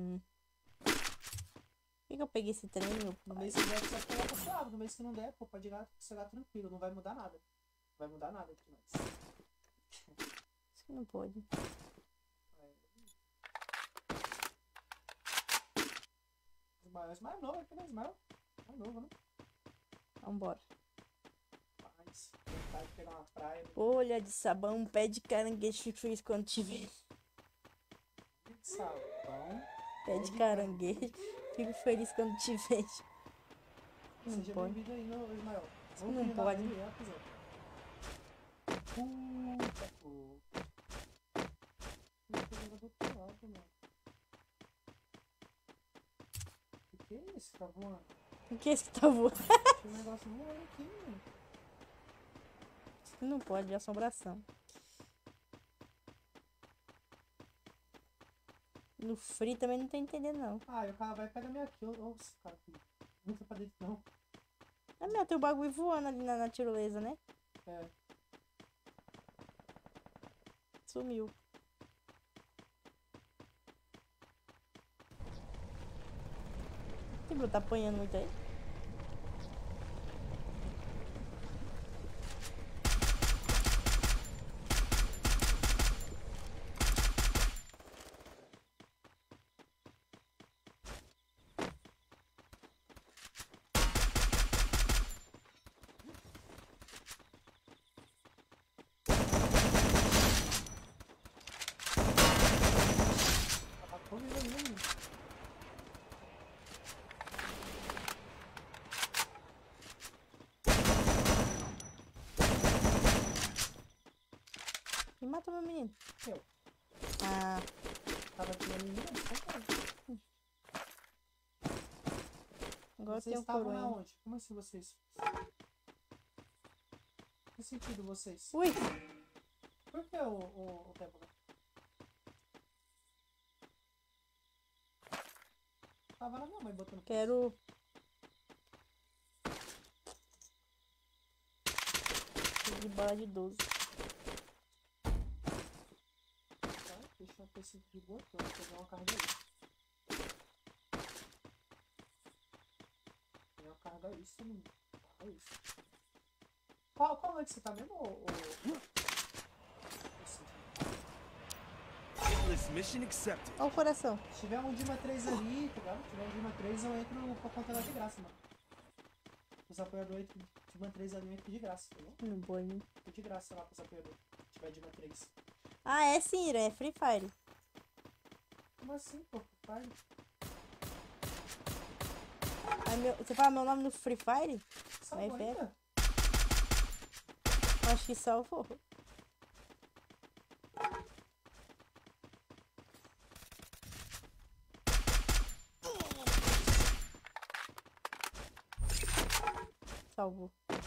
Speaker 1: Por que eu peguei esse trem, meu
Speaker 2: no
Speaker 1: pai?
Speaker 2: mês que der, você vai pegar cancelado. No mês que não der, pô, pode ir lá e cancelar tranquilo. Não vai mudar nada. Não vai mudar nada aqui mais.
Speaker 1: Isso que não pode.
Speaker 2: Ismael novo aqui, né? Ismael? É novo, né?
Speaker 1: Vambora.
Speaker 2: Mas, vontade de pegar uma praia.
Speaker 1: Folha de sabão, pé de caranguejo, fico feliz quando te vejo.
Speaker 2: Sabão.
Speaker 1: Pé de caranguejo, fico feliz quando te vejo. Não
Speaker 2: Seja
Speaker 1: pode.
Speaker 2: bem-vindo aí, meu Ismael.
Speaker 1: Isso não pode.
Speaker 2: Puta, pô. Eu tô jogando do outro lado, mano. O que é isso? Tá voando?
Speaker 1: O que é esse que tá voando?
Speaker 2: Tem um negócio voando aqui, mano.
Speaker 1: Isso que não pode, de assombração. No free também não tô entendendo, não.
Speaker 2: Ah, e o cara vai pegar minha kill. Nossa, cara, aqui. Não tá pra dentro, não.
Speaker 1: É meu, tem o bagulho voando ali na tirolesa, né?
Speaker 2: É.
Speaker 1: Sumiu. Esse Bruno tá apanhando muito aí.
Speaker 2: Tá comigo ali, mano.
Speaker 1: Quem matou meu menino?
Speaker 2: Eu.
Speaker 1: Ah,
Speaker 2: Tava atirando em mim,
Speaker 1: agora
Speaker 2: Vocês
Speaker 1: tem um
Speaker 2: estavam
Speaker 1: coronha.
Speaker 2: aonde? Como assim vocês? Que sentido vocês?
Speaker 1: Ui!
Speaker 2: Por que o tempo? Tava na minha mãe botando.
Speaker 1: Quero. De bola de 12.
Speaker 2: Tá, deixa eu ter esse de boa, que eu vou pegar uma carga aí. Tem uma carga isso, menino. É isso. Qual é que você tá vendo,
Speaker 4: This mission accepted.
Speaker 1: Olha o coração.
Speaker 2: Se tiver um Dima 3 ali, tá ligado? Se tiver um Dima 3, eu entro pra conta lá de graça, mano. Os apoiadores entram Dima 3 ali, eu entro de graça, entendeu?
Speaker 1: Não pode.
Speaker 2: Entro de graça lá pros apoiadores. Se tiver Dima 3.
Speaker 1: Ah, é sim, Ira, é Free Fire.
Speaker 2: Como assim, pô? Pai?
Speaker 1: Aí você fala meu nome no Free Fire?
Speaker 2: Salvou
Speaker 1: Vai,
Speaker 2: ainda?
Speaker 1: Acho que salvou. Salvou.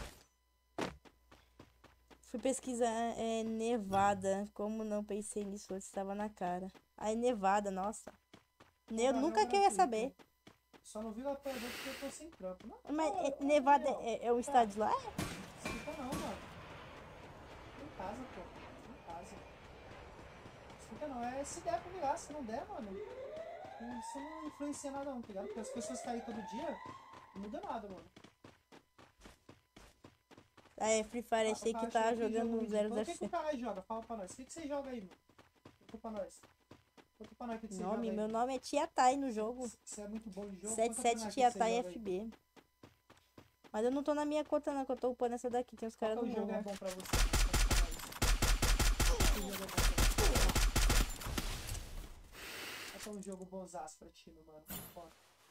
Speaker 1: Fui pesquisar Nevada. Como não pensei nisso antes, estava na cara. Aí Nevada, nossa. Eu
Speaker 2: Não,
Speaker 1: nunca
Speaker 2: não,
Speaker 1: queria
Speaker 2: não,
Speaker 1: saber.
Speaker 2: Só não vi lá perto porque eu tô sem trampo. Não,
Speaker 1: Mas
Speaker 2: não,
Speaker 1: Nevada
Speaker 2: não,
Speaker 1: é o estádio lá?
Speaker 2: Fica não, mano. Fica em casa, pô. Fica em casa. Fica não. É se der pra virar. Se não der, mano. Isso não influencia nada não, tá ligado? Porque as pessoas que tá aí todo dia, não muda nada, mano.
Speaker 1: Ah, é Free Fire, achei que tá jogando
Speaker 2: O que o
Speaker 1: 007.
Speaker 2: cara joga? Fala pra nós. O que você joga aí, mano? Conta pra nós. Conta pra nós o que você joga
Speaker 1: Nome,
Speaker 2: aí.
Speaker 1: meu nome é Tia Tai no jogo.
Speaker 2: Você é muito bom de jogo. Conta pra nós
Speaker 1: 77
Speaker 2: o que
Speaker 1: Tia
Speaker 2: você
Speaker 1: Tai
Speaker 2: joga aí.
Speaker 1: FB. Mas eu não tô na minha conta não, que eu tô upando essa daqui. Tem os
Speaker 2: Qual
Speaker 1: caras
Speaker 2: que
Speaker 1: do
Speaker 2: é o jogo é
Speaker 1: mundo.
Speaker 2: bom pra você? Qual que jogo é bom pra você? Qual que é um jogo bonzaço pra ti, meu mano? Conta.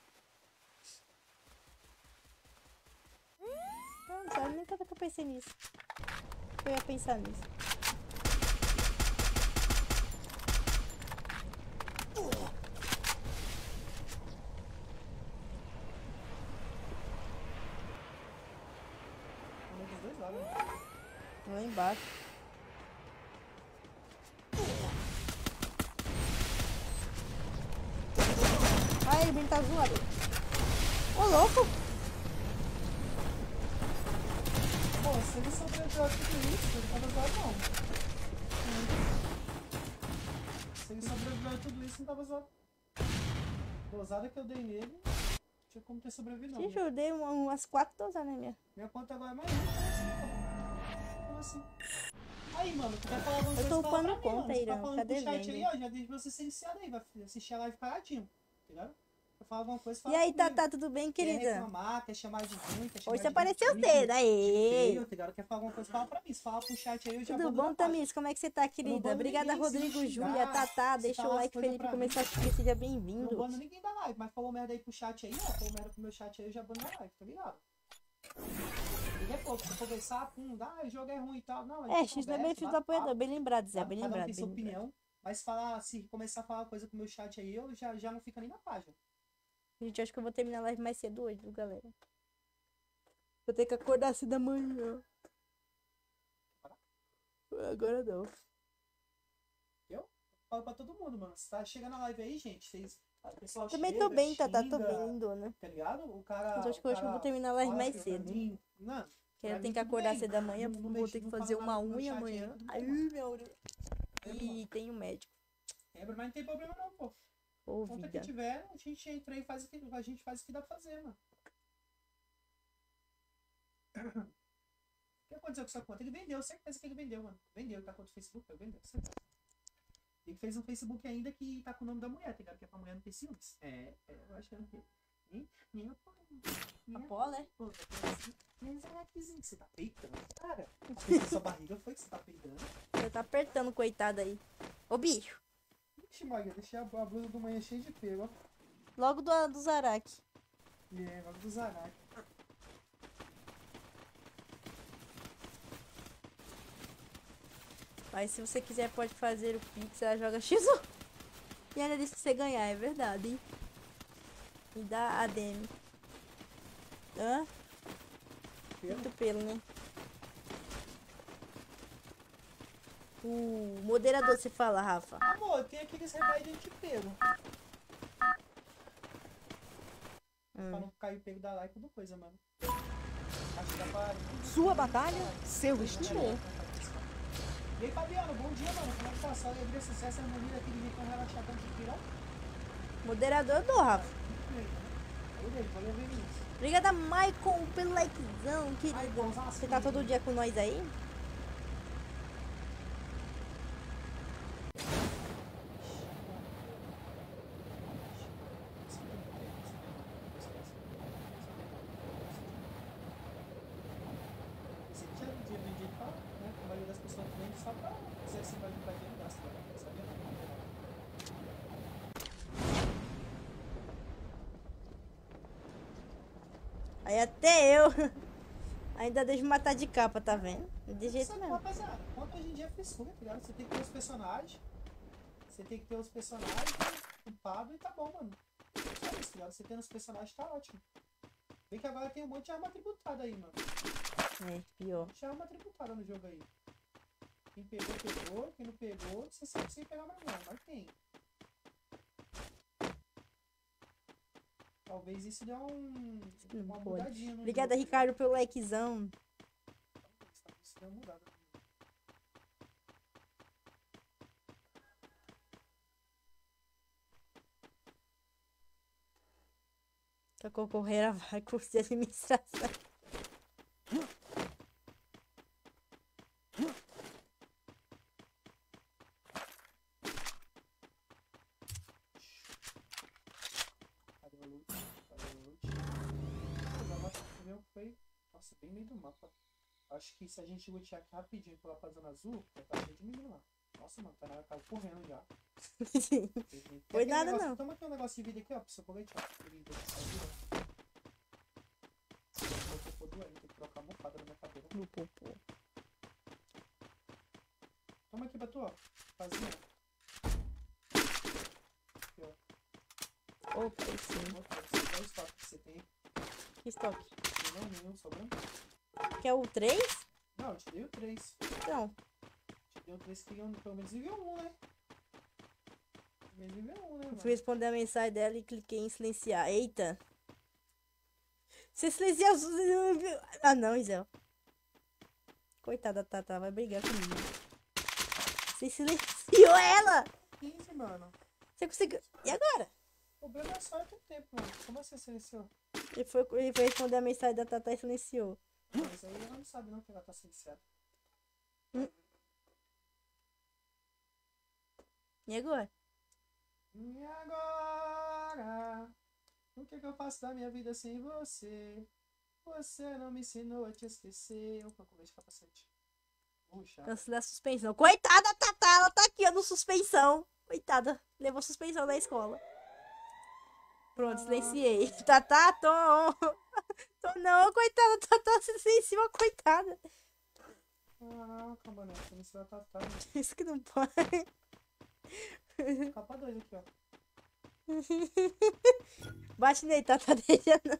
Speaker 1: Não sabe nem tanto que eu pensei nisso. Eu ia pensar nisso.
Speaker 2: Um dos dois lados, né?
Speaker 1: Lá embaixo. Ai, o menino tá zoado. Ô, louco!
Speaker 2: Pô, se ele sobreviveu a tudo isso, ele tava zoado não. Se ele sobreviveu a tudo isso, não tava zoado. A dosada que eu dei nele, não tinha como ter sobrevivido não.
Speaker 1: Gente, eu dei umas 4 dosadas, né, minha?
Speaker 2: Minha conta agora é mais um. Como assim? Aí, mano, tu quer falar alguma coisa?
Speaker 1: tô
Speaker 2: Fala
Speaker 1: upando
Speaker 2: pra mim,
Speaker 1: conta,
Speaker 2: mano. Você
Speaker 1: Irã,
Speaker 2: tá falando
Speaker 1: cadê
Speaker 2: pro chat
Speaker 1: vendo?
Speaker 2: aí, ó, já deixa você ser iniciado aí, vai assistir a live paradinho, tá ligado? Quer falar alguma coisa,
Speaker 1: E
Speaker 2: fala
Speaker 1: aí,
Speaker 2: comigo.
Speaker 1: Tatá, tudo bem,
Speaker 2: Quer
Speaker 1: querida?
Speaker 2: reclamar, quer chamar de ruim, quer chamar
Speaker 1: Hoje
Speaker 2: de
Speaker 1: você apareceu
Speaker 2: ridículo,
Speaker 1: cedo,
Speaker 2: de
Speaker 1: aí.
Speaker 2: feio, tá ligado? Quer falar alguma coisa, fala pra mim. Se falar pro chat aí, eu já
Speaker 1: Tudo
Speaker 2: mando na
Speaker 1: bom,
Speaker 2: página.
Speaker 1: Tamis? Como é que você tá,
Speaker 2: Eu não
Speaker 1: querida?
Speaker 2: bando
Speaker 1: Obrigada,
Speaker 2: ninguém, se me
Speaker 1: Rodrigo,
Speaker 2: xingar,
Speaker 1: Júlia, Tatá.
Speaker 2: se
Speaker 1: Deixa o
Speaker 2: falar as
Speaker 1: like,
Speaker 2: coisas
Speaker 1: Felipe,
Speaker 2: pra
Speaker 1: começar a
Speaker 2: mim.
Speaker 1: assistir. Seja
Speaker 2: Não
Speaker 1: bem-vindo.
Speaker 2: bando ninguém da live, mas falou merda aí pro chat aí, ó. Falou merda pro meu chat aí, eu já bando na live, tá ligado? E depois, se for conversar, o jogo é ruim e tal. Não, a
Speaker 1: É,
Speaker 2: gente
Speaker 1: X não é
Speaker 2: conversa,
Speaker 1: benefício do
Speaker 2: bate
Speaker 1: apoiador.
Speaker 2: papo,
Speaker 1: Bem lembrado, Zé. Bem
Speaker 2: cada um
Speaker 1: lembrado,
Speaker 2: tem
Speaker 1: bem
Speaker 2: sua
Speaker 1: lembrado.
Speaker 2: opinião. Mas se começar a falar coisa com o meu chat aí, eu já não fica nem na página.
Speaker 1: Gente, acho que eu vou terminar a live mais cedo hoje, viu, galera? Vou ter que acordar assim da manhã. Agora não.
Speaker 2: Eu falo pra todo mundo, mano. Você tá chegando na live aí, gente. O pessoal
Speaker 1: Também
Speaker 2: chega,
Speaker 1: tô bem, Tatá. Tô
Speaker 2: xinga,
Speaker 1: bem, lindona.
Speaker 2: tá ligado? O cara.
Speaker 1: Mas acho que hoje eu vou terminar a live
Speaker 2: fala
Speaker 1: mais
Speaker 2: pra
Speaker 1: cedo.
Speaker 2: mim, mano,
Speaker 1: Que
Speaker 2: pra
Speaker 1: eu
Speaker 2: mim
Speaker 1: tenho que
Speaker 2: tudo
Speaker 1: acordar
Speaker 2: bem.
Speaker 1: cedo da manhã,
Speaker 2: Não
Speaker 1: vou
Speaker 2: mexe,
Speaker 1: ter que
Speaker 2: não
Speaker 1: fazer
Speaker 2: fala
Speaker 1: uma
Speaker 2: nada com o meu
Speaker 1: unha
Speaker 2: chat aí,
Speaker 1: amanhã.
Speaker 2: tudo bem,
Speaker 1: Ai,
Speaker 2: mano.
Speaker 1: minha orelha. E tem o médico.
Speaker 2: Quebra, mas não tem problema não, pô.
Speaker 1: Ô,
Speaker 2: Conta que
Speaker 1: vida.
Speaker 2: tiver, a gente entra aí e faz a gente faz o que dá pra fazer, mano. O que aconteceu com sua conta? Ele vendeu, certeza que ele vendeu, mano. Vendeu, tá com o Facebook, ele vendeu, certeza. Ele fez um Facebook ainda que tá com o nome da mulher, tá ligado? Que é pra mulher não ter ciúmes. Eu achando que. Nem a
Speaker 1: Apó, né?
Speaker 2: Pô, mas Araquezinho, você tá peitando, cara. A sua barriga foi que você tá peitando.
Speaker 1: Você tá apertando, coitado aí. Ô, bicho.
Speaker 2: Ixi, Maria, deixei a blusa do manhã cheia de pelo, ó.
Speaker 1: Logo do Zarak.
Speaker 2: Logo do Zarak.
Speaker 1: Mas se você quiser, pode fazer o Pix, ela joga X1. E ainda diz que você ganhar, é verdade, hein? E dá ADM. Hã? Muito pelo, né? O moderador se fala, Rafa.
Speaker 2: Amor, tem aqueles remédios de pelo. Pra não cair o pelo da like do coisa, mano. Acho que dá pra...
Speaker 3: Sua batalha, seu estilo.
Speaker 2: E aí, Fabiano, bom dia, mano. Como é que tá? Só alegria, sucesso, harmonia daquele jeitão relaxadão de pirão?
Speaker 1: Moderador do Rafa.
Speaker 2: Valeu, Vinícius.
Speaker 1: Obrigada, Michael, pelo likezão, querido. Você tá todo dia com nós aí?
Speaker 2: Você tinha vendido pra, né? A maioria das pessoas vende só pra dizer assim, vai juntar dinheiro e gasta, sabia?
Speaker 1: Aí até eu ainda deixo matar de capa, tá vendo? De jeito
Speaker 2: Sabe,
Speaker 1: não.
Speaker 2: rapaziada, conta hoje em dia é frescura, tá ligado? Você tem que ter os personagens. Você tem que ter os personagens upados e tá bom, mano. Só isso, tá ligado? Você tendo os personagens tá ótimo. Vê que agora tem um monte de arma tributada aí, mano.
Speaker 1: É, pior.
Speaker 2: Um monte de arma tributada no jogo aí. Quem pegou, pegou. Quem não pegou, você sabe sem pegar mais não. Mas tem. Talvez isso dê uma
Speaker 1: pode.
Speaker 2: mudadinha no
Speaker 1: Obrigada,
Speaker 2: jogo,
Speaker 1: Ricardo, pelo likezão.
Speaker 2: Isso deu uma mudada.
Speaker 1: A concorrera vai curso de administração.
Speaker 2: Cadê o loot? Cadê o loot? Nossa, o meu foi... Nossa, bem meio do mapa. Acho que se a gente lutear aqui rapidinho pela zona azul, vai estar cheio de menino lá. Nossa, mano, tá na cara correndo já.
Speaker 1: Sim. Foi nada,
Speaker 2: negócio,
Speaker 1: não.
Speaker 2: Toma aqui um negócio de vida aqui, ó, pro seu colete, ó. Ele deixa só vida. Eu tô doendo, tem que trocar a almofada na minha cadeira.
Speaker 1: No popô.
Speaker 2: Toma aqui pra tu, ó. Fazinha. Aqui, ó.
Speaker 1: Opa, aí sim.
Speaker 2: Outra, você dá o estoque que você tem.
Speaker 1: Que estoque?
Speaker 2: Tem não, nenhum sobrando?
Speaker 1: Quer o 3?
Speaker 2: Não, eu te dei o 3.
Speaker 1: Não.
Speaker 2: Te dei o 3 que pelo menos nível 1, né? Pelo menos nível 1, né,
Speaker 1: Eu
Speaker 2: mano?
Speaker 1: fui responder a mensagem dela e cliquei em silenciar. Eita. Você silenciou os... Ah, não, Isel. Coitada da Tata, vai brigar comigo. Você silenciou ela!
Speaker 2: 15, mano.
Speaker 1: Você conseguiu... E agora?
Speaker 2: O problema é só o tempo, mano. Como assim silenciou?
Speaker 1: Ele foi responder a mensagem da Tata e silenciou.
Speaker 2: Mas aí ela não sabe não que ela tá silenciada.
Speaker 1: E agora?
Speaker 2: E agora? O que eu faço da minha vida sem você? Você não me ensinou a te esquecer. Opa, colete de capacete. Puxa.
Speaker 1: Cancelar a suspensão. Coitada da Tata, ela tá aqui, ó, no suspensão. Coitada, levou suspensão da escola. Pronto, silenciei. Tata, tô não, coitada, Tata, silenciou, coitada.
Speaker 2: Caraca, mano, silenciou a Tatá.
Speaker 1: Isso que não pode.
Speaker 2: Capa 2 aqui, ó.
Speaker 1: Bate nele, Tata, deixa não.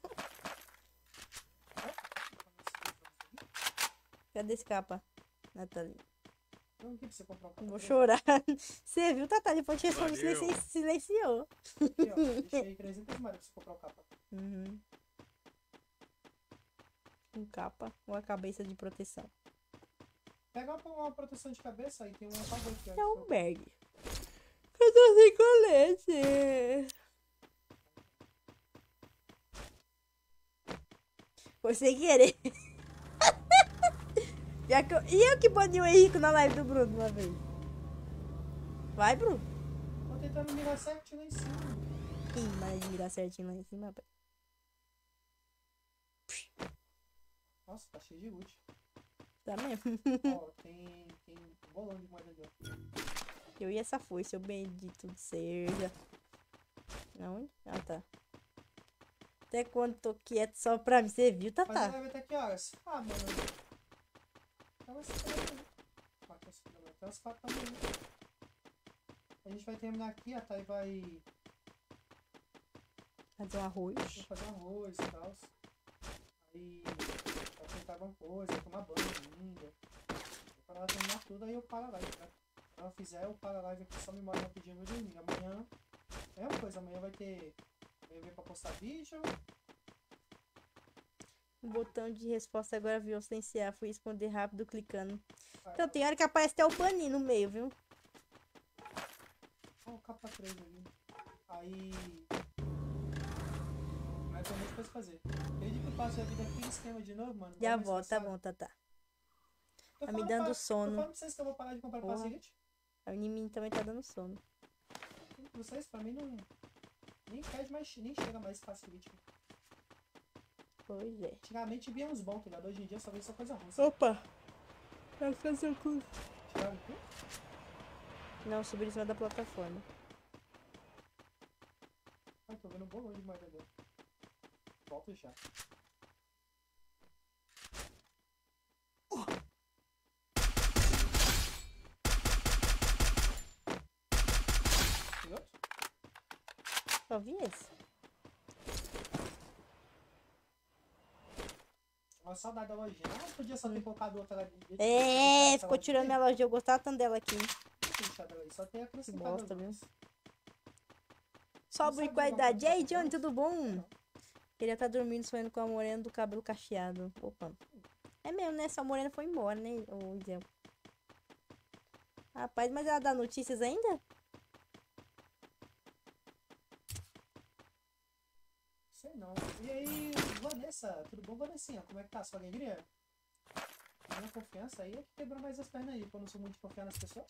Speaker 1: Cadê esse capa, Nathalie?
Speaker 2: Então aqui pra você comprar um capa.
Speaker 1: Vou chorar. Você viu, Tata? Depois te responde, silenciou.
Speaker 2: Aqui, ó. Deixei 300 mais pra você comprar o capa.
Speaker 1: Uhum. Um capa ou a cabeça de proteção.
Speaker 2: Pega uma proteção de cabeça aí, tem um favor aqui, ó.
Speaker 1: É um bag. Eu tô sem colete. Foi sem querer. E eu que bani o Henrique na live do Bruno uma vez. Vai, Bruno.
Speaker 2: Tô tentando mirar certinho lá em cima.
Speaker 1: Ih, mas mirar certinho lá em cima, pai.
Speaker 2: Nossa, tá cheio de loot.
Speaker 1: Tá mesmo?
Speaker 2: Ó, tem um bolão de moeda ali, ó.
Speaker 1: Eu e essa foi, seu bendito seja. Aonde? Ah, tá. Até quando tô quieto só pra mim, você viu,
Speaker 2: Mas
Speaker 1: Tatá?
Speaker 2: vai ver até que horas? Ah, mano. Então vai ser até as 4 da manhã. A gente vai terminar aqui, a Thay vai
Speaker 1: Fazer um arroz.
Speaker 2: fazer um arroz e tal. Aí vai tentar alguma coisa, tomar banho ainda. Quando ela terminar tudo, aí eu paro a live, tá? Quando ela fizer, eu paro a live aqui, só me mora rapidinho e vou dormir. Amanhã, é uma coisa, amanhã vai ter ver pra postar vídeo.
Speaker 1: O botão de resposta agora viu silenciar. Fui responder rápido clicando. Então tem hora que aparece até o paninho no meio, viu?
Speaker 2: Ó, capa 3 ali. Aí. Mas tem muita coisa pra fazer. Desde que eu passo a vida aqui em esquema de novo, mano.
Speaker 1: Já
Speaker 2: igual mês
Speaker 1: volto, tá
Speaker 2: passado.
Speaker 1: bom, Tatá.
Speaker 2: Tô
Speaker 1: Tá me
Speaker 2: falando
Speaker 1: dando
Speaker 2: pra-
Speaker 1: sono.
Speaker 2: Tô falando pra vocês que eu vou parar de comprar
Speaker 1: Porra.
Speaker 2: paciente.
Speaker 1: A mim também tá dando sono.
Speaker 2: Vocês, pra mim, não. Nem pede mais, nem chega mais facilite.
Speaker 1: Pois é.
Speaker 2: Antigamente vinha uns bons, tá ligado? Hoje em dia só vem só coisa ruim.
Speaker 1: Opa! Vai fazer o cu.
Speaker 2: Tiraram tudo?
Speaker 1: Não, subir em cima da plataforma.
Speaker 2: Ai, tô vendo um bolão de moeda dele. Volto já. Tem outro?
Speaker 1: Só vi esse.
Speaker 2: Uma saudade da lojinha. Ah, podia só ter colocado outra lá dentro.
Speaker 1: É, ficou tirando minha loja. Eu gostava tanto dela aqui.
Speaker 2: Só tem a
Speaker 1: Que bosta, viu? Sobre qualidade. E aí, Johnny, tudo bom? Ele já tá dormindo, sonhando com a morena do cabelo cacheado. Opa. É mesmo, né? Essa morena foi embora, né? O Zé. Rapaz, mas ela dá notícias ainda?
Speaker 2: Sei não. E aí, Vanessa, tudo bom, Vanessinha? Como é que tá a sua alegria? Minha confiança aí é que quebrou mais as pernas aí, quando eu sou muito de confiar nas pessoas.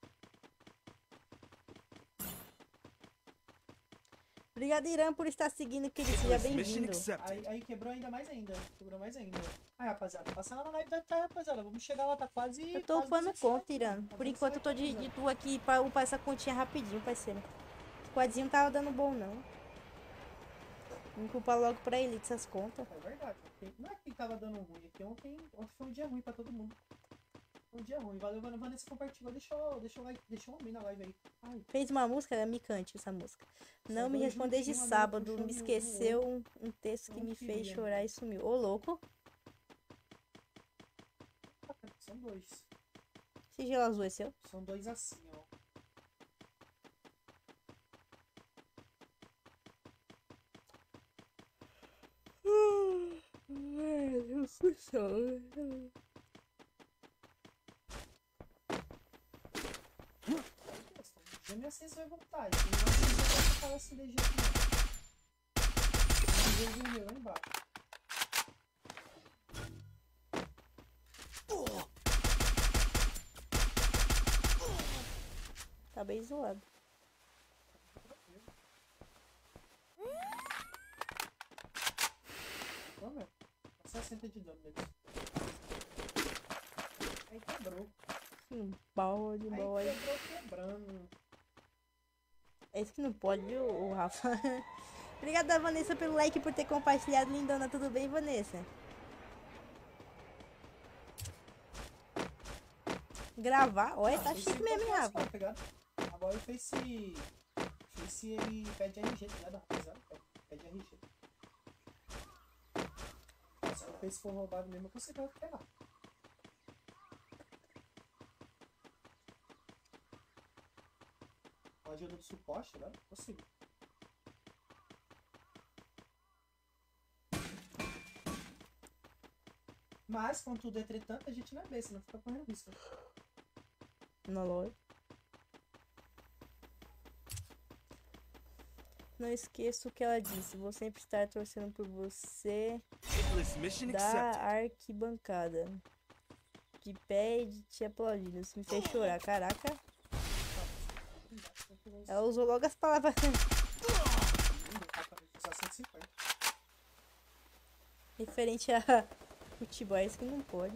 Speaker 1: Obrigado, Irã, por estar seguindo, querido. Seja
Speaker 4: Mission
Speaker 1: bem-vindo.
Speaker 4: accepted.
Speaker 2: Aí quebrou ainda mais ainda. Quebrou mais ainda. Aí, rapaziada, passa lá na live da Thay, rapaziada. Vamos chegar lá, tá quase.
Speaker 1: Eu tô
Speaker 2: quase
Speaker 1: upando
Speaker 2: 200
Speaker 1: conta,
Speaker 2: likes,
Speaker 1: Irã.
Speaker 2: mano.
Speaker 1: Por enquanto eu tô de tu aqui pra upar essa continha rapidinho, parceiro. O quadzinho não tava dando bom, não. Vamos upar logo pra Elite essas contas.
Speaker 2: É verdade. Não é que tava dando ruim, é que ontem foi um dia ruim pra todo mundo. Um dia ruim. Valeu, Vanessa compartilhou. Deixa um like, deixa um homem na live aí. Ai,
Speaker 1: Fez uma música, me cante essa música. Não me
Speaker 2: dois
Speaker 1: respondeu de
Speaker 2: juntinhos,
Speaker 1: sábado,
Speaker 2: puxou
Speaker 1: me
Speaker 2: no
Speaker 1: esqueceu um texto que
Speaker 2: Não
Speaker 1: me fez
Speaker 2: queria,
Speaker 1: chorar
Speaker 2: né?
Speaker 1: e sumiu. Ô, louco.
Speaker 2: são dois.
Speaker 1: Esse gelo azul é seu?
Speaker 2: São dois assim, ó.
Speaker 1: Eu fui só.
Speaker 2: Gêmeo assim você vai voltar. E não vai falar assim de jeito nenhum. Um lá embaixo.
Speaker 1: Tá bem zoado.
Speaker 2: Vamos ver. 60 de dano deles. Aí quebrou.
Speaker 1: Não pode,
Speaker 2: Aí
Speaker 1: boy.
Speaker 2: quebrou quebrando.
Speaker 1: É isso que não pode, viu, o Rafa? Obrigada, Vanessa, pelo like e por ter compartilhado. Lindona, tudo bem, Vanessa? Gravar? Olha, tá chique mesmo, hein, Rafa?
Speaker 2: Tá ligado? Agora o Face ele pede RG, tá ligado, rapaziada? Pede RG. Se o Face for roubado mesmo, você vai pegar. Com a ajuda do suporte, tá ligado? Possível. Mas, contudo, entretanto, a gente não é besta, não fica correndo risco.
Speaker 1: Na loja. Não esqueça o que ela disse. Vou sempre estar torcendo por você
Speaker 4: Hitless mission
Speaker 1: da
Speaker 4: accepted.
Speaker 1: arquibancada. De pé e de te aplaudindo. Isso me fez chorar. Caraca. Ela usou logo as palavras. Referente a futebol. É isso que não pode.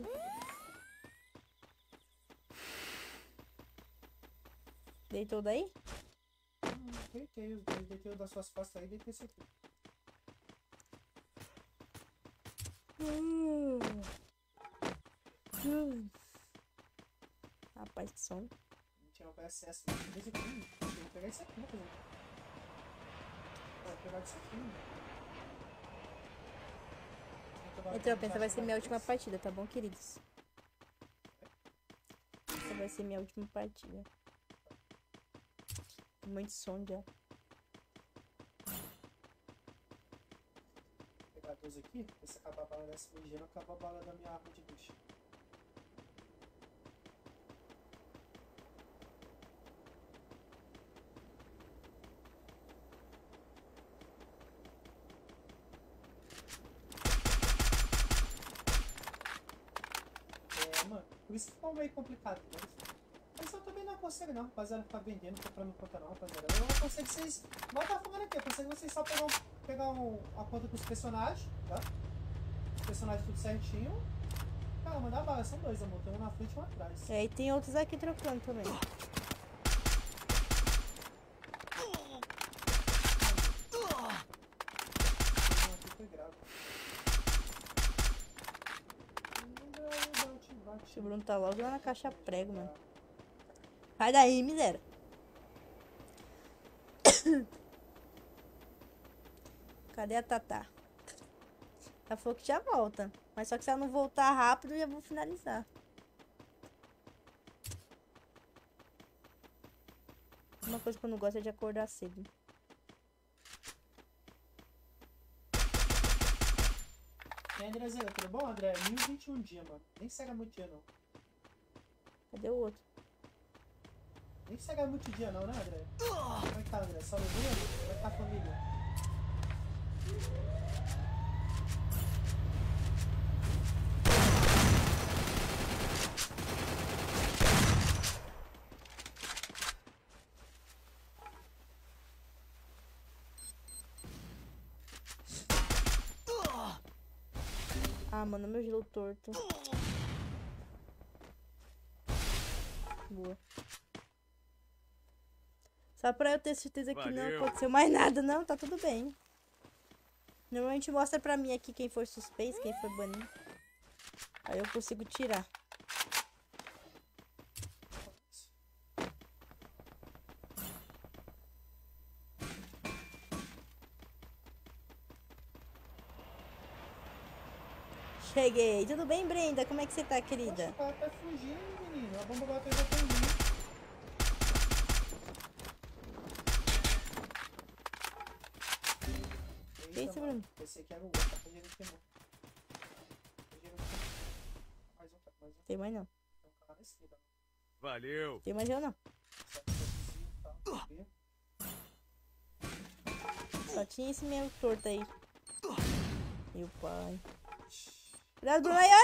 Speaker 1: Deitou daí?
Speaker 2: Deitei o das suas costas aí, deitei esse aqui.
Speaker 1: Rapaz, que sono.
Speaker 2: Não tinha o PSS, esse aqui. Vou pegar esse aqui, rapaziada. Vou pegar esse aqui.
Speaker 1: Então, pensa, vai ser minha última partida, tá bom, queridos? Essa vai ser minha última partida. Tô muito sono já.
Speaker 2: Vou pegar 12 aqui, se acabar a bala dessa ligeira, acaba a bala da minha arma de bucha. Mano, por isso que ficou meio complicado, né? Mas eu também não aconselho não, rapaziada, ficar vendendo, comprando conta não, rapaziada. Eu aconselho vocês, igual eu tava falando aqui, eu aconselho vocês só pegar a conta com os personagens, tá? Os personagens tudo certinho. Cara, mandar bala, são dois, amor, tem um na frente e um atrás.
Speaker 1: E aí tem outros aqui trocando também. O Bruno tá logo lá na caixa prego, mano. Sai daí, miséria. Cadê a Tatá? Ela falou que já volta. Mas só que se ela não voltar rápido, eu já vou finalizar. Uma coisa que eu não gosto é de acordar cedo.
Speaker 2: E aí, Andrezinha, tudo bom, André? 1021 dias, mano. Nem cega muito dia, não.
Speaker 1: Cadê o outro?
Speaker 2: Nem cega muito dia, não, né, André? Como é que tá, André? Só alegria? Como é que tá a família?
Speaker 1: Ah, mano, meu gelo torto. Boa. Só pra eu ter certeza que não
Speaker 4: Valeu.
Speaker 1: aconteceu mais nada, não, tá tudo bem. Normalmente mostra pra mim aqui quem foi suspenso, quem foi banido. Aí eu consigo tirar. Cheguei. Tudo bem, Brenda? Como é que você tá, querida?
Speaker 2: Nossa, o cara tá fugindo, menino. A bomba bateu já em mim.
Speaker 1: Que isso,
Speaker 2: mano.
Speaker 1: Bruno?
Speaker 2: Esse aqui era o outro, tá fugindo de queimou. Mais um, mais um.
Speaker 1: Tem mais não.
Speaker 2: Tem um cara nesse nível.
Speaker 4: Valeu.
Speaker 1: Tem mais eu não. Só tinha esse mesmo torto aí. Meu pai. Cuidado, Bruno aí.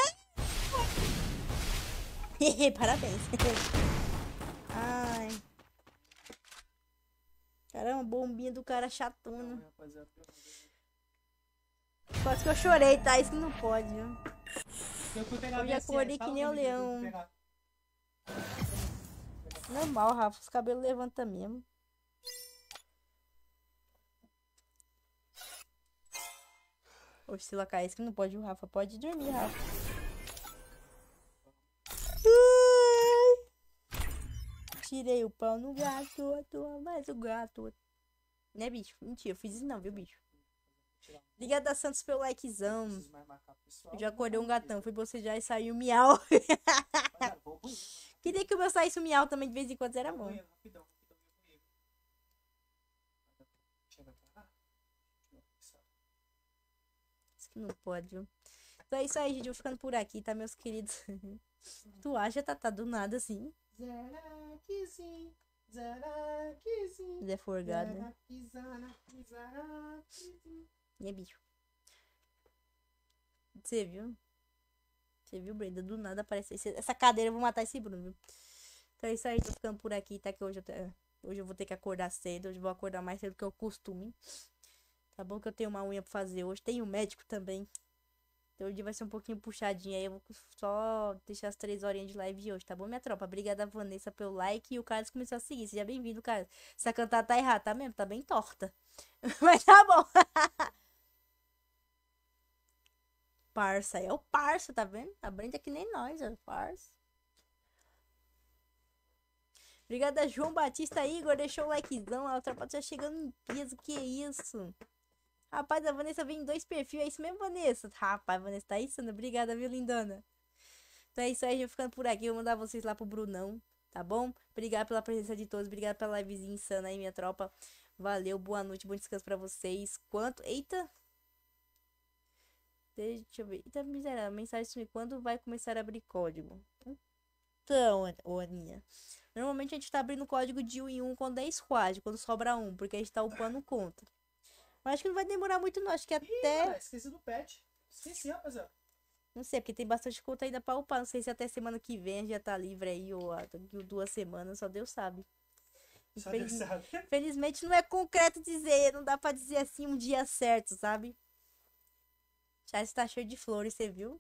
Speaker 1: Parabéns. Ai. Caramba, bombinha do cara chatona. Quase que eu chorei, tá? Isso não pode, viu?
Speaker 2: Eu fui pegar
Speaker 1: Eu já acordei que nem o leão.
Speaker 2: pegar.
Speaker 1: Normal, Rafa. Os cabelos levantam mesmo. Oxe, se lacar isso que não pode, o Rafa. Pode dormir, Rafa. Tirei o pau no gato, mas o gato. Né, bicho? Mentira, eu fiz isso não, viu, bicho? Obrigada, Santos, pelo likezão.
Speaker 2: Preciso mais marcar o pessoal.
Speaker 1: Eu já acordei um gatão. Fui bocejar e saiu miau.
Speaker 2: Mas, vou banheiro,
Speaker 1: Queria que o meu saísse o miau também de vez em quando, era
Speaker 2: mano.
Speaker 1: bom.
Speaker 2: Banheiro, rapidão, banheiro. Chega aqui.
Speaker 1: Isso que não pode, viu? Então é isso aí, gente. Eu vou ficando por aqui, tá, meus queridos? Tu acha, tá do nada assim?
Speaker 2: Zerakizinho.
Speaker 1: Zé Forgado, né? E bicho. Você viu? Você viu, Brenda? Do nada aparece. Essa cadeira, eu vou matar esse Bruno, viu? Então é isso aí, tô ficando por aqui, tá? Que hoje eu vou ter que acordar cedo. Hoje eu vou acordar mais cedo do que eu costume. Tá bom que eu tenho uma unha pra fazer hoje. Tem um médico também. Então o dia vai ser um pouquinho puxadinho. Aí eu vou só deixar as 3 horinhas de live de hoje, tá bom, minha tropa? Obrigada, Vanessa, pelo like. E o Carlos começou a seguir. Seja bem-vindo, Carlos. Essa cantada tá errada, tá mesmo? Tá bem torta. Mas tá bom. Parça. É o parça, tá vendo? A Brenda é que nem nós, é o parça. Obrigada, João Batista Igor. Deixou o likezão. A tropa tá chegando em peso. Que isso? Rapaz, a Vanessa vem em 2 perfis. É isso mesmo, Vanessa? Rapaz, Vanessa tá insana. Obrigada, viu, lindona? Então é isso aí, eu vou ficando por aqui. Eu vou mandar vocês lá pro Brunão, tá bom? Obrigado pela presença de todos. Obrigado pela livezinha insana aí, minha tropa. Valeu, boa noite, bom descanso pra vocês. Quanto? Eita! Deixa eu ver. Eita, miserável. Mensagem sumiu. Quando vai começar a abrir código? Então, ô Aninha. Normalmente a gente tá abrindo código de 1 em 1 com 10 squad, quando sobra 1, porque a gente tá upando conta. Mas acho que não vai demorar muito não, acho que até...
Speaker 2: Cara, esqueci do pet. Esqueci, rapaziada.
Speaker 1: Não sei, porque tem bastante conta ainda pra upar. Não sei se até semana que vem já tá livre aí, ou daqui 2 semanas, só Deus sabe.
Speaker 2: Só Deus sabe.
Speaker 1: Infelizmente não é concreto dizer, não dá pra dizer assim um dia certo, sabe? Já está cheio de flores, você viu?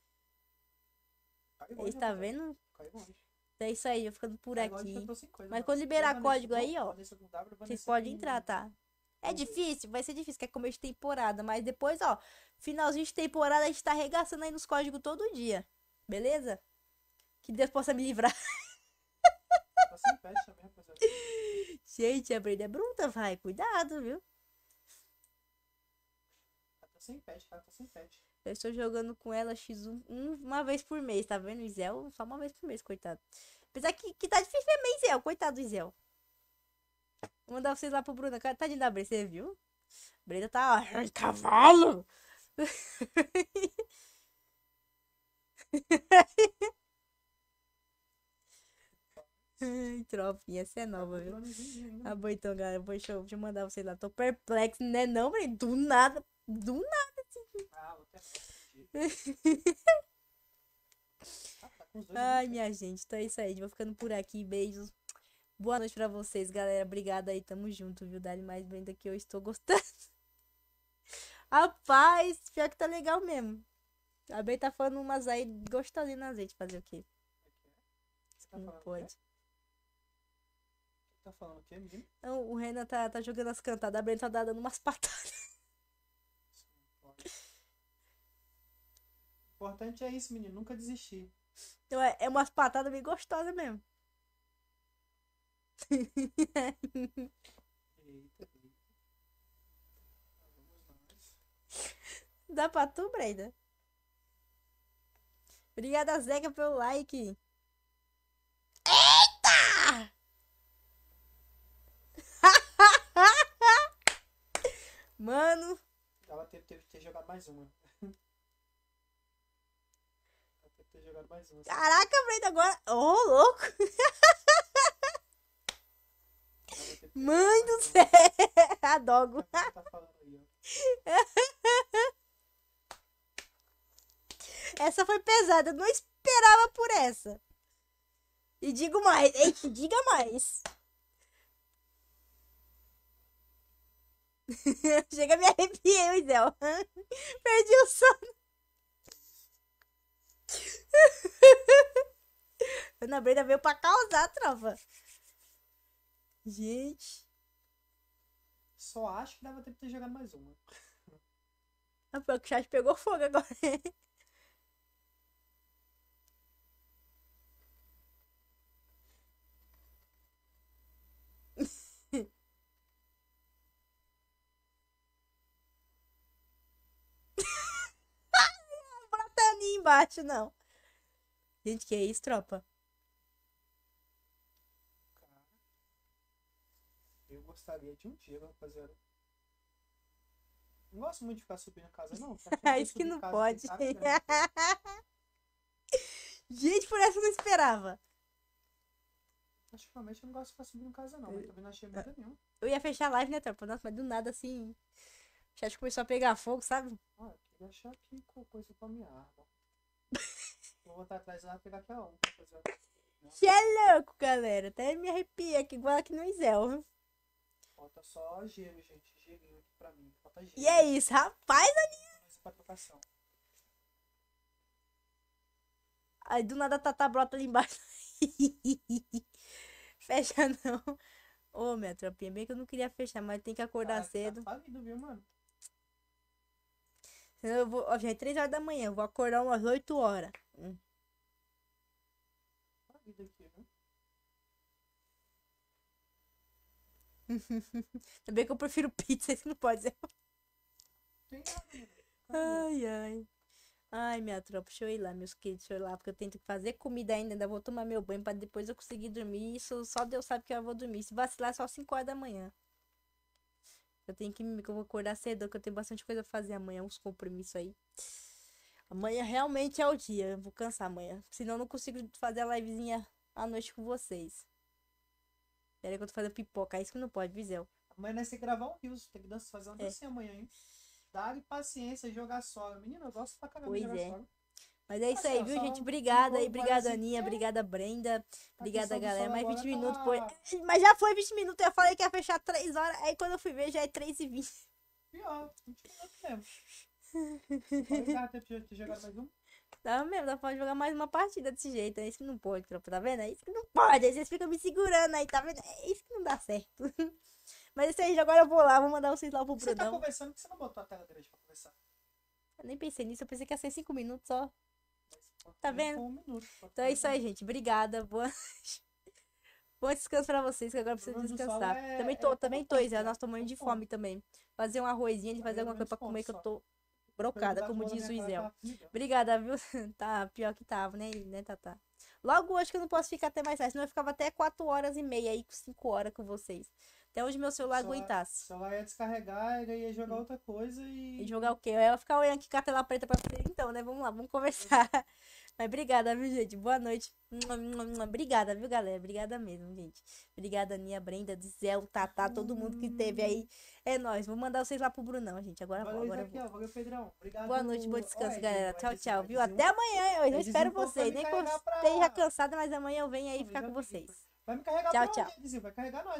Speaker 1: Você tá vendo? É isso aí, eu ficando por aqui. Mas quando liberar código aí, ó, vocês podem entrar, tá? É difícil, vai ser difícil, que é começo de temporada. Mas depois, ó, finalzinho de temporada, a gente tá arregaçando aí nos códigos todo dia. Beleza? Que Deus possa me livrar.
Speaker 2: Tá sem pet também, rapaziada.
Speaker 1: Gente, a Brenda é bruta, vai. Cuidado, viu?
Speaker 2: Tá sem pet, cara. Tá sem pet.
Speaker 1: Eu estou jogando com ela X1 uma vez por mês, tá vendo? O Izel, só uma vez por mês, coitado. Apesar que tá difícil também, Izel. Coitado do Izel. Vou mandar vocês lá pro Bruno. Tadinho da Brenda, você viu? Brenda tá, ó, cavalo! Ai, tropinha, essa é nova, viu?
Speaker 2: Dronezinho ainda.
Speaker 1: Ah, bom, então, galera, deixa eu mandar vocês lá. Tô perplexo, né? Não, velho? Do nada. Do nada.
Speaker 2: Ah, vou até tá com os dois
Speaker 1: Ai,
Speaker 2: juntos,
Speaker 1: minha gente, então é isso aí. Vou ficando por aqui. Beijos. Boa noite pra vocês, galera. Obrigada aí. Tamo junto, viu? Dá-lhe mais Brenda que eu estou gostando. Rapaz, pior que tá legal mesmo. A Bey tá falando umas aí gostosinhas na gente. Fazer o quê?
Speaker 2: Tá
Speaker 1: Não
Speaker 2: falando o
Speaker 1: pode.
Speaker 2: quê? Tá falando o quê, menino?
Speaker 1: Não, o Renan tá jogando as cantadas. A Brenda tá dando umas patadas.
Speaker 2: O importante é isso, menino. Nunca desistir.
Speaker 1: Então é umas patadas bem gostosas mesmo.
Speaker 2: Eita, eita. Vamos nós.
Speaker 1: Dá pra tu, Brenda? Obrigada, Zeca, pelo like. Eita! Mano,
Speaker 2: Ela teve que ter jogado mais uma. Ela teve que ter jogado mais uma.
Speaker 1: caraca, Brenda, agora. Ô, louco!
Speaker 2: Ela teve que ter
Speaker 1: Mãe
Speaker 2: jogado
Speaker 1: do
Speaker 2: mais
Speaker 1: céu!
Speaker 2: uma.
Speaker 1: Adogo.
Speaker 2: Ela tá falando aí, ó.
Speaker 1: Essa foi pesada, eu não esperava por essa. E digo mais, ei, diga mais. Chega, me arrepiei, Zé. Perdi o sono. Ana Brenda veio pra causar, tropa. Gente.
Speaker 2: Só acho que dava tempo de ter jogado mais uma.
Speaker 1: A o chat pegou fogo agora. Tá ali embaixo, não. Gente, que é isso, tropa?
Speaker 2: Cara, eu gostaria de um dia, rapaziada. Não gosto muito de ficar subindo a casa, não.
Speaker 1: Isso que não pode. Gente, por essa eu não esperava.
Speaker 2: Particularmente eu não gosto de ficar subindo casa, não. Mas também não achei muita nenhuma.
Speaker 1: Eu ia fechar a live, né, tropa? Nossa, mas do nada, assim, o chat começou a pegar fogo, sabe?
Speaker 2: Ah, eu queria achar aqui coisa pra minha arma. Vou voltar atrás lá e pegar aquela uma, rapaziada.
Speaker 1: Você é louco, galera. Até me arrepia aqui, igual aqui no Isel.
Speaker 2: Falta só gelo, gente. Gelinho aqui pra mim. Falta gelo.
Speaker 1: E é isso, rapaz.
Speaker 2: Coisa pra trocação.
Speaker 1: Aí do nada a Tata brota ali embaixo. Fecha não. Ô, minha tropinha, bem que eu não queria fechar, mas tem que acordar
Speaker 2: Caraca,
Speaker 1: cedo.
Speaker 2: Tá falido, viu, mano?
Speaker 1: Senão eu vou. Ó, já é 3 horas da manhã, eu vou acordar umas 8 horas.
Speaker 2: Falido aqui, viu?
Speaker 1: Também que eu prefiro pizza, isso não pode ser.
Speaker 2: Tem nada, mano.
Speaker 1: Ai, ai. Ai, minha tropa, deixa eu ir lá, meus queridos, deixa eu ir lá, porque eu tenho que fazer comida ainda vou tomar meu banho pra depois eu conseguir dormir. Isso só Deus sabe que eu vou dormir. Se vacilar, é só 5 horas da manhã. Eu tenho que eu vou acordar cedo, que eu tenho bastante coisa pra fazer amanhã, uns compromissos aí. Amanhã realmente é o dia, eu vou cansar amanhã. Senão eu não consigo fazer a livezinha à noite com vocês. Pera aí que eu tô fazendo pipoca, é isso que não pode, Visel.
Speaker 2: Amanhã nós temos que gravar um Rios. Tem que fazer uma
Speaker 1: É.
Speaker 2: dancinha amanhã, hein? Dá-lhe paciência jogar sogra. Menina, eu gosto pra caramba
Speaker 1: Pois
Speaker 2: de jogar
Speaker 1: é.
Speaker 2: sogra.
Speaker 1: Mas é isso
Speaker 2: Assim,
Speaker 1: aí,
Speaker 2: ó,
Speaker 1: viu,
Speaker 2: só
Speaker 1: gente? Obrigada aí,
Speaker 2: vai
Speaker 1: obrigada,
Speaker 2: assim,
Speaker 1: Aninha, obrigada, Brenda. Obrigada,
Speaker 2: questão do
Speaker 1: galera.
Speaker 2: sono
Speaker 1: Mais
Speaker 2: agora
Speaker 1: 20 minutos.
Speaker 2: tá
Speaker 1: Mas já foi 20 minutos. Eu falei que ia fechar 3 horas. Aí quando eu fui ver, já é 3h20.
Speaker 2: pior. 20 minutos mesmo. Falei que dava tempo de ter jogado mais um.
Speaker 1: Dá mesmo, dá pra jogar mais uma partida desse jeito. É isso que não pode, tropa, tá vendo? É isso que não pode. Aí vocês ficam me segurando aí, tá vendo? É isso que não dá certo. Mas é isso aí, agora eu vou lá, vou mandar vocês lá pro
Speaker 2: Você tá
Speaker 1: Brunão.
Speaker 2: conversando, por que você não botou a tela grande pra conversar?
Speaker 1: Eu nem pensei nisso, eu pensei que ia ser 5 minutos só.
Speaker 2: Mas,
Speaker 1: Tá
Speaker 2: nem
Speaker 1: vendo?
Speaker 2: com 1 minuto, pode
Speaker 1: Então é isso aí,
Speaker 2: conversar.
Speaker 1: gente. Obrigada. Boa noite. Bom descanso pra vocês, que agora eu preciso
Speaker 2: Bruno do
Speaker 1: descansar.
Speaker 2: Sol
Speaker 1: Também tô, Isa. Nós estamos morrendo de fome também. Fazer um arrozinho, de fazer alguma coisa pra comer, que eu tô brocada, como diz o Isel. Obrigada, viu? Tá, pior que tava, né, Tata? Logo hoje que eu não posso ficar até mais tarde, senão eu ficava até 4h30 aí, 5 horas com vocês. Até onde meu celular
Speaker 2: O
Speaker 1: aguentasse.
Speaker 2: celular ia descarregar, ele ia jogar outra coisa
Speaker 1: E
Speaker 2: e...
Speaker 1: jogar o quê? Eu ia ficar olhando aqui com a tela preta pra frente. Então, né? Vamos lá, vamos conversar. Mas obrigada, viu, gente? Boa noite. Obrigada, viu, galera? Obrigada mesmo, gente. Obrigada, Aninha, Brenda, Dizel, Tatá, todo mundo que teve aí. É nóis. Vou mandar vocês lá pro Brunão, gente. Agora
Speaker 2: Valeu,
Speaker 1: agora eu
Speaker 2: aqui,
Speaker 1: vou.
Speaker 2: ó. Valeu, Pedrão. Obrigado.
Speaker 1: Boa noite, bom descanso,
Speaker 2: Ó,
Speaker 1: galera.
Speaker 2: vai
Speaker 1: Tchau,
Speaker 2: dizer-
Speaker 1: tchau,
Speaker 2: vai
Speaker 1: viu?
Speaker 2: dizer
Speaker 1: Até amanhã. Eu
Speaker 2: vai
Speaker 1: espero
Speaker 2: dizer um pouco,
Speaker 1: vocês.
Speaker 2: vai
Speaker 1: Nem
Speaker 2: me
Speaker 1: que eu
Speaker 2: carregar pra-
Speaker 1: esteja cansada, mas amanhã eu venho aí
Speaker 2: Não,
Speaker 1: ficar com
Speaker 2: já vi.
Speaker 1: vocês.
Speaker 2: Vai me carregar
Speaker 1: Tchau,
Speaker 2: pra
Speaker 1: tchau.
Speaker 2: onde, Edinho? Vai carregar nós.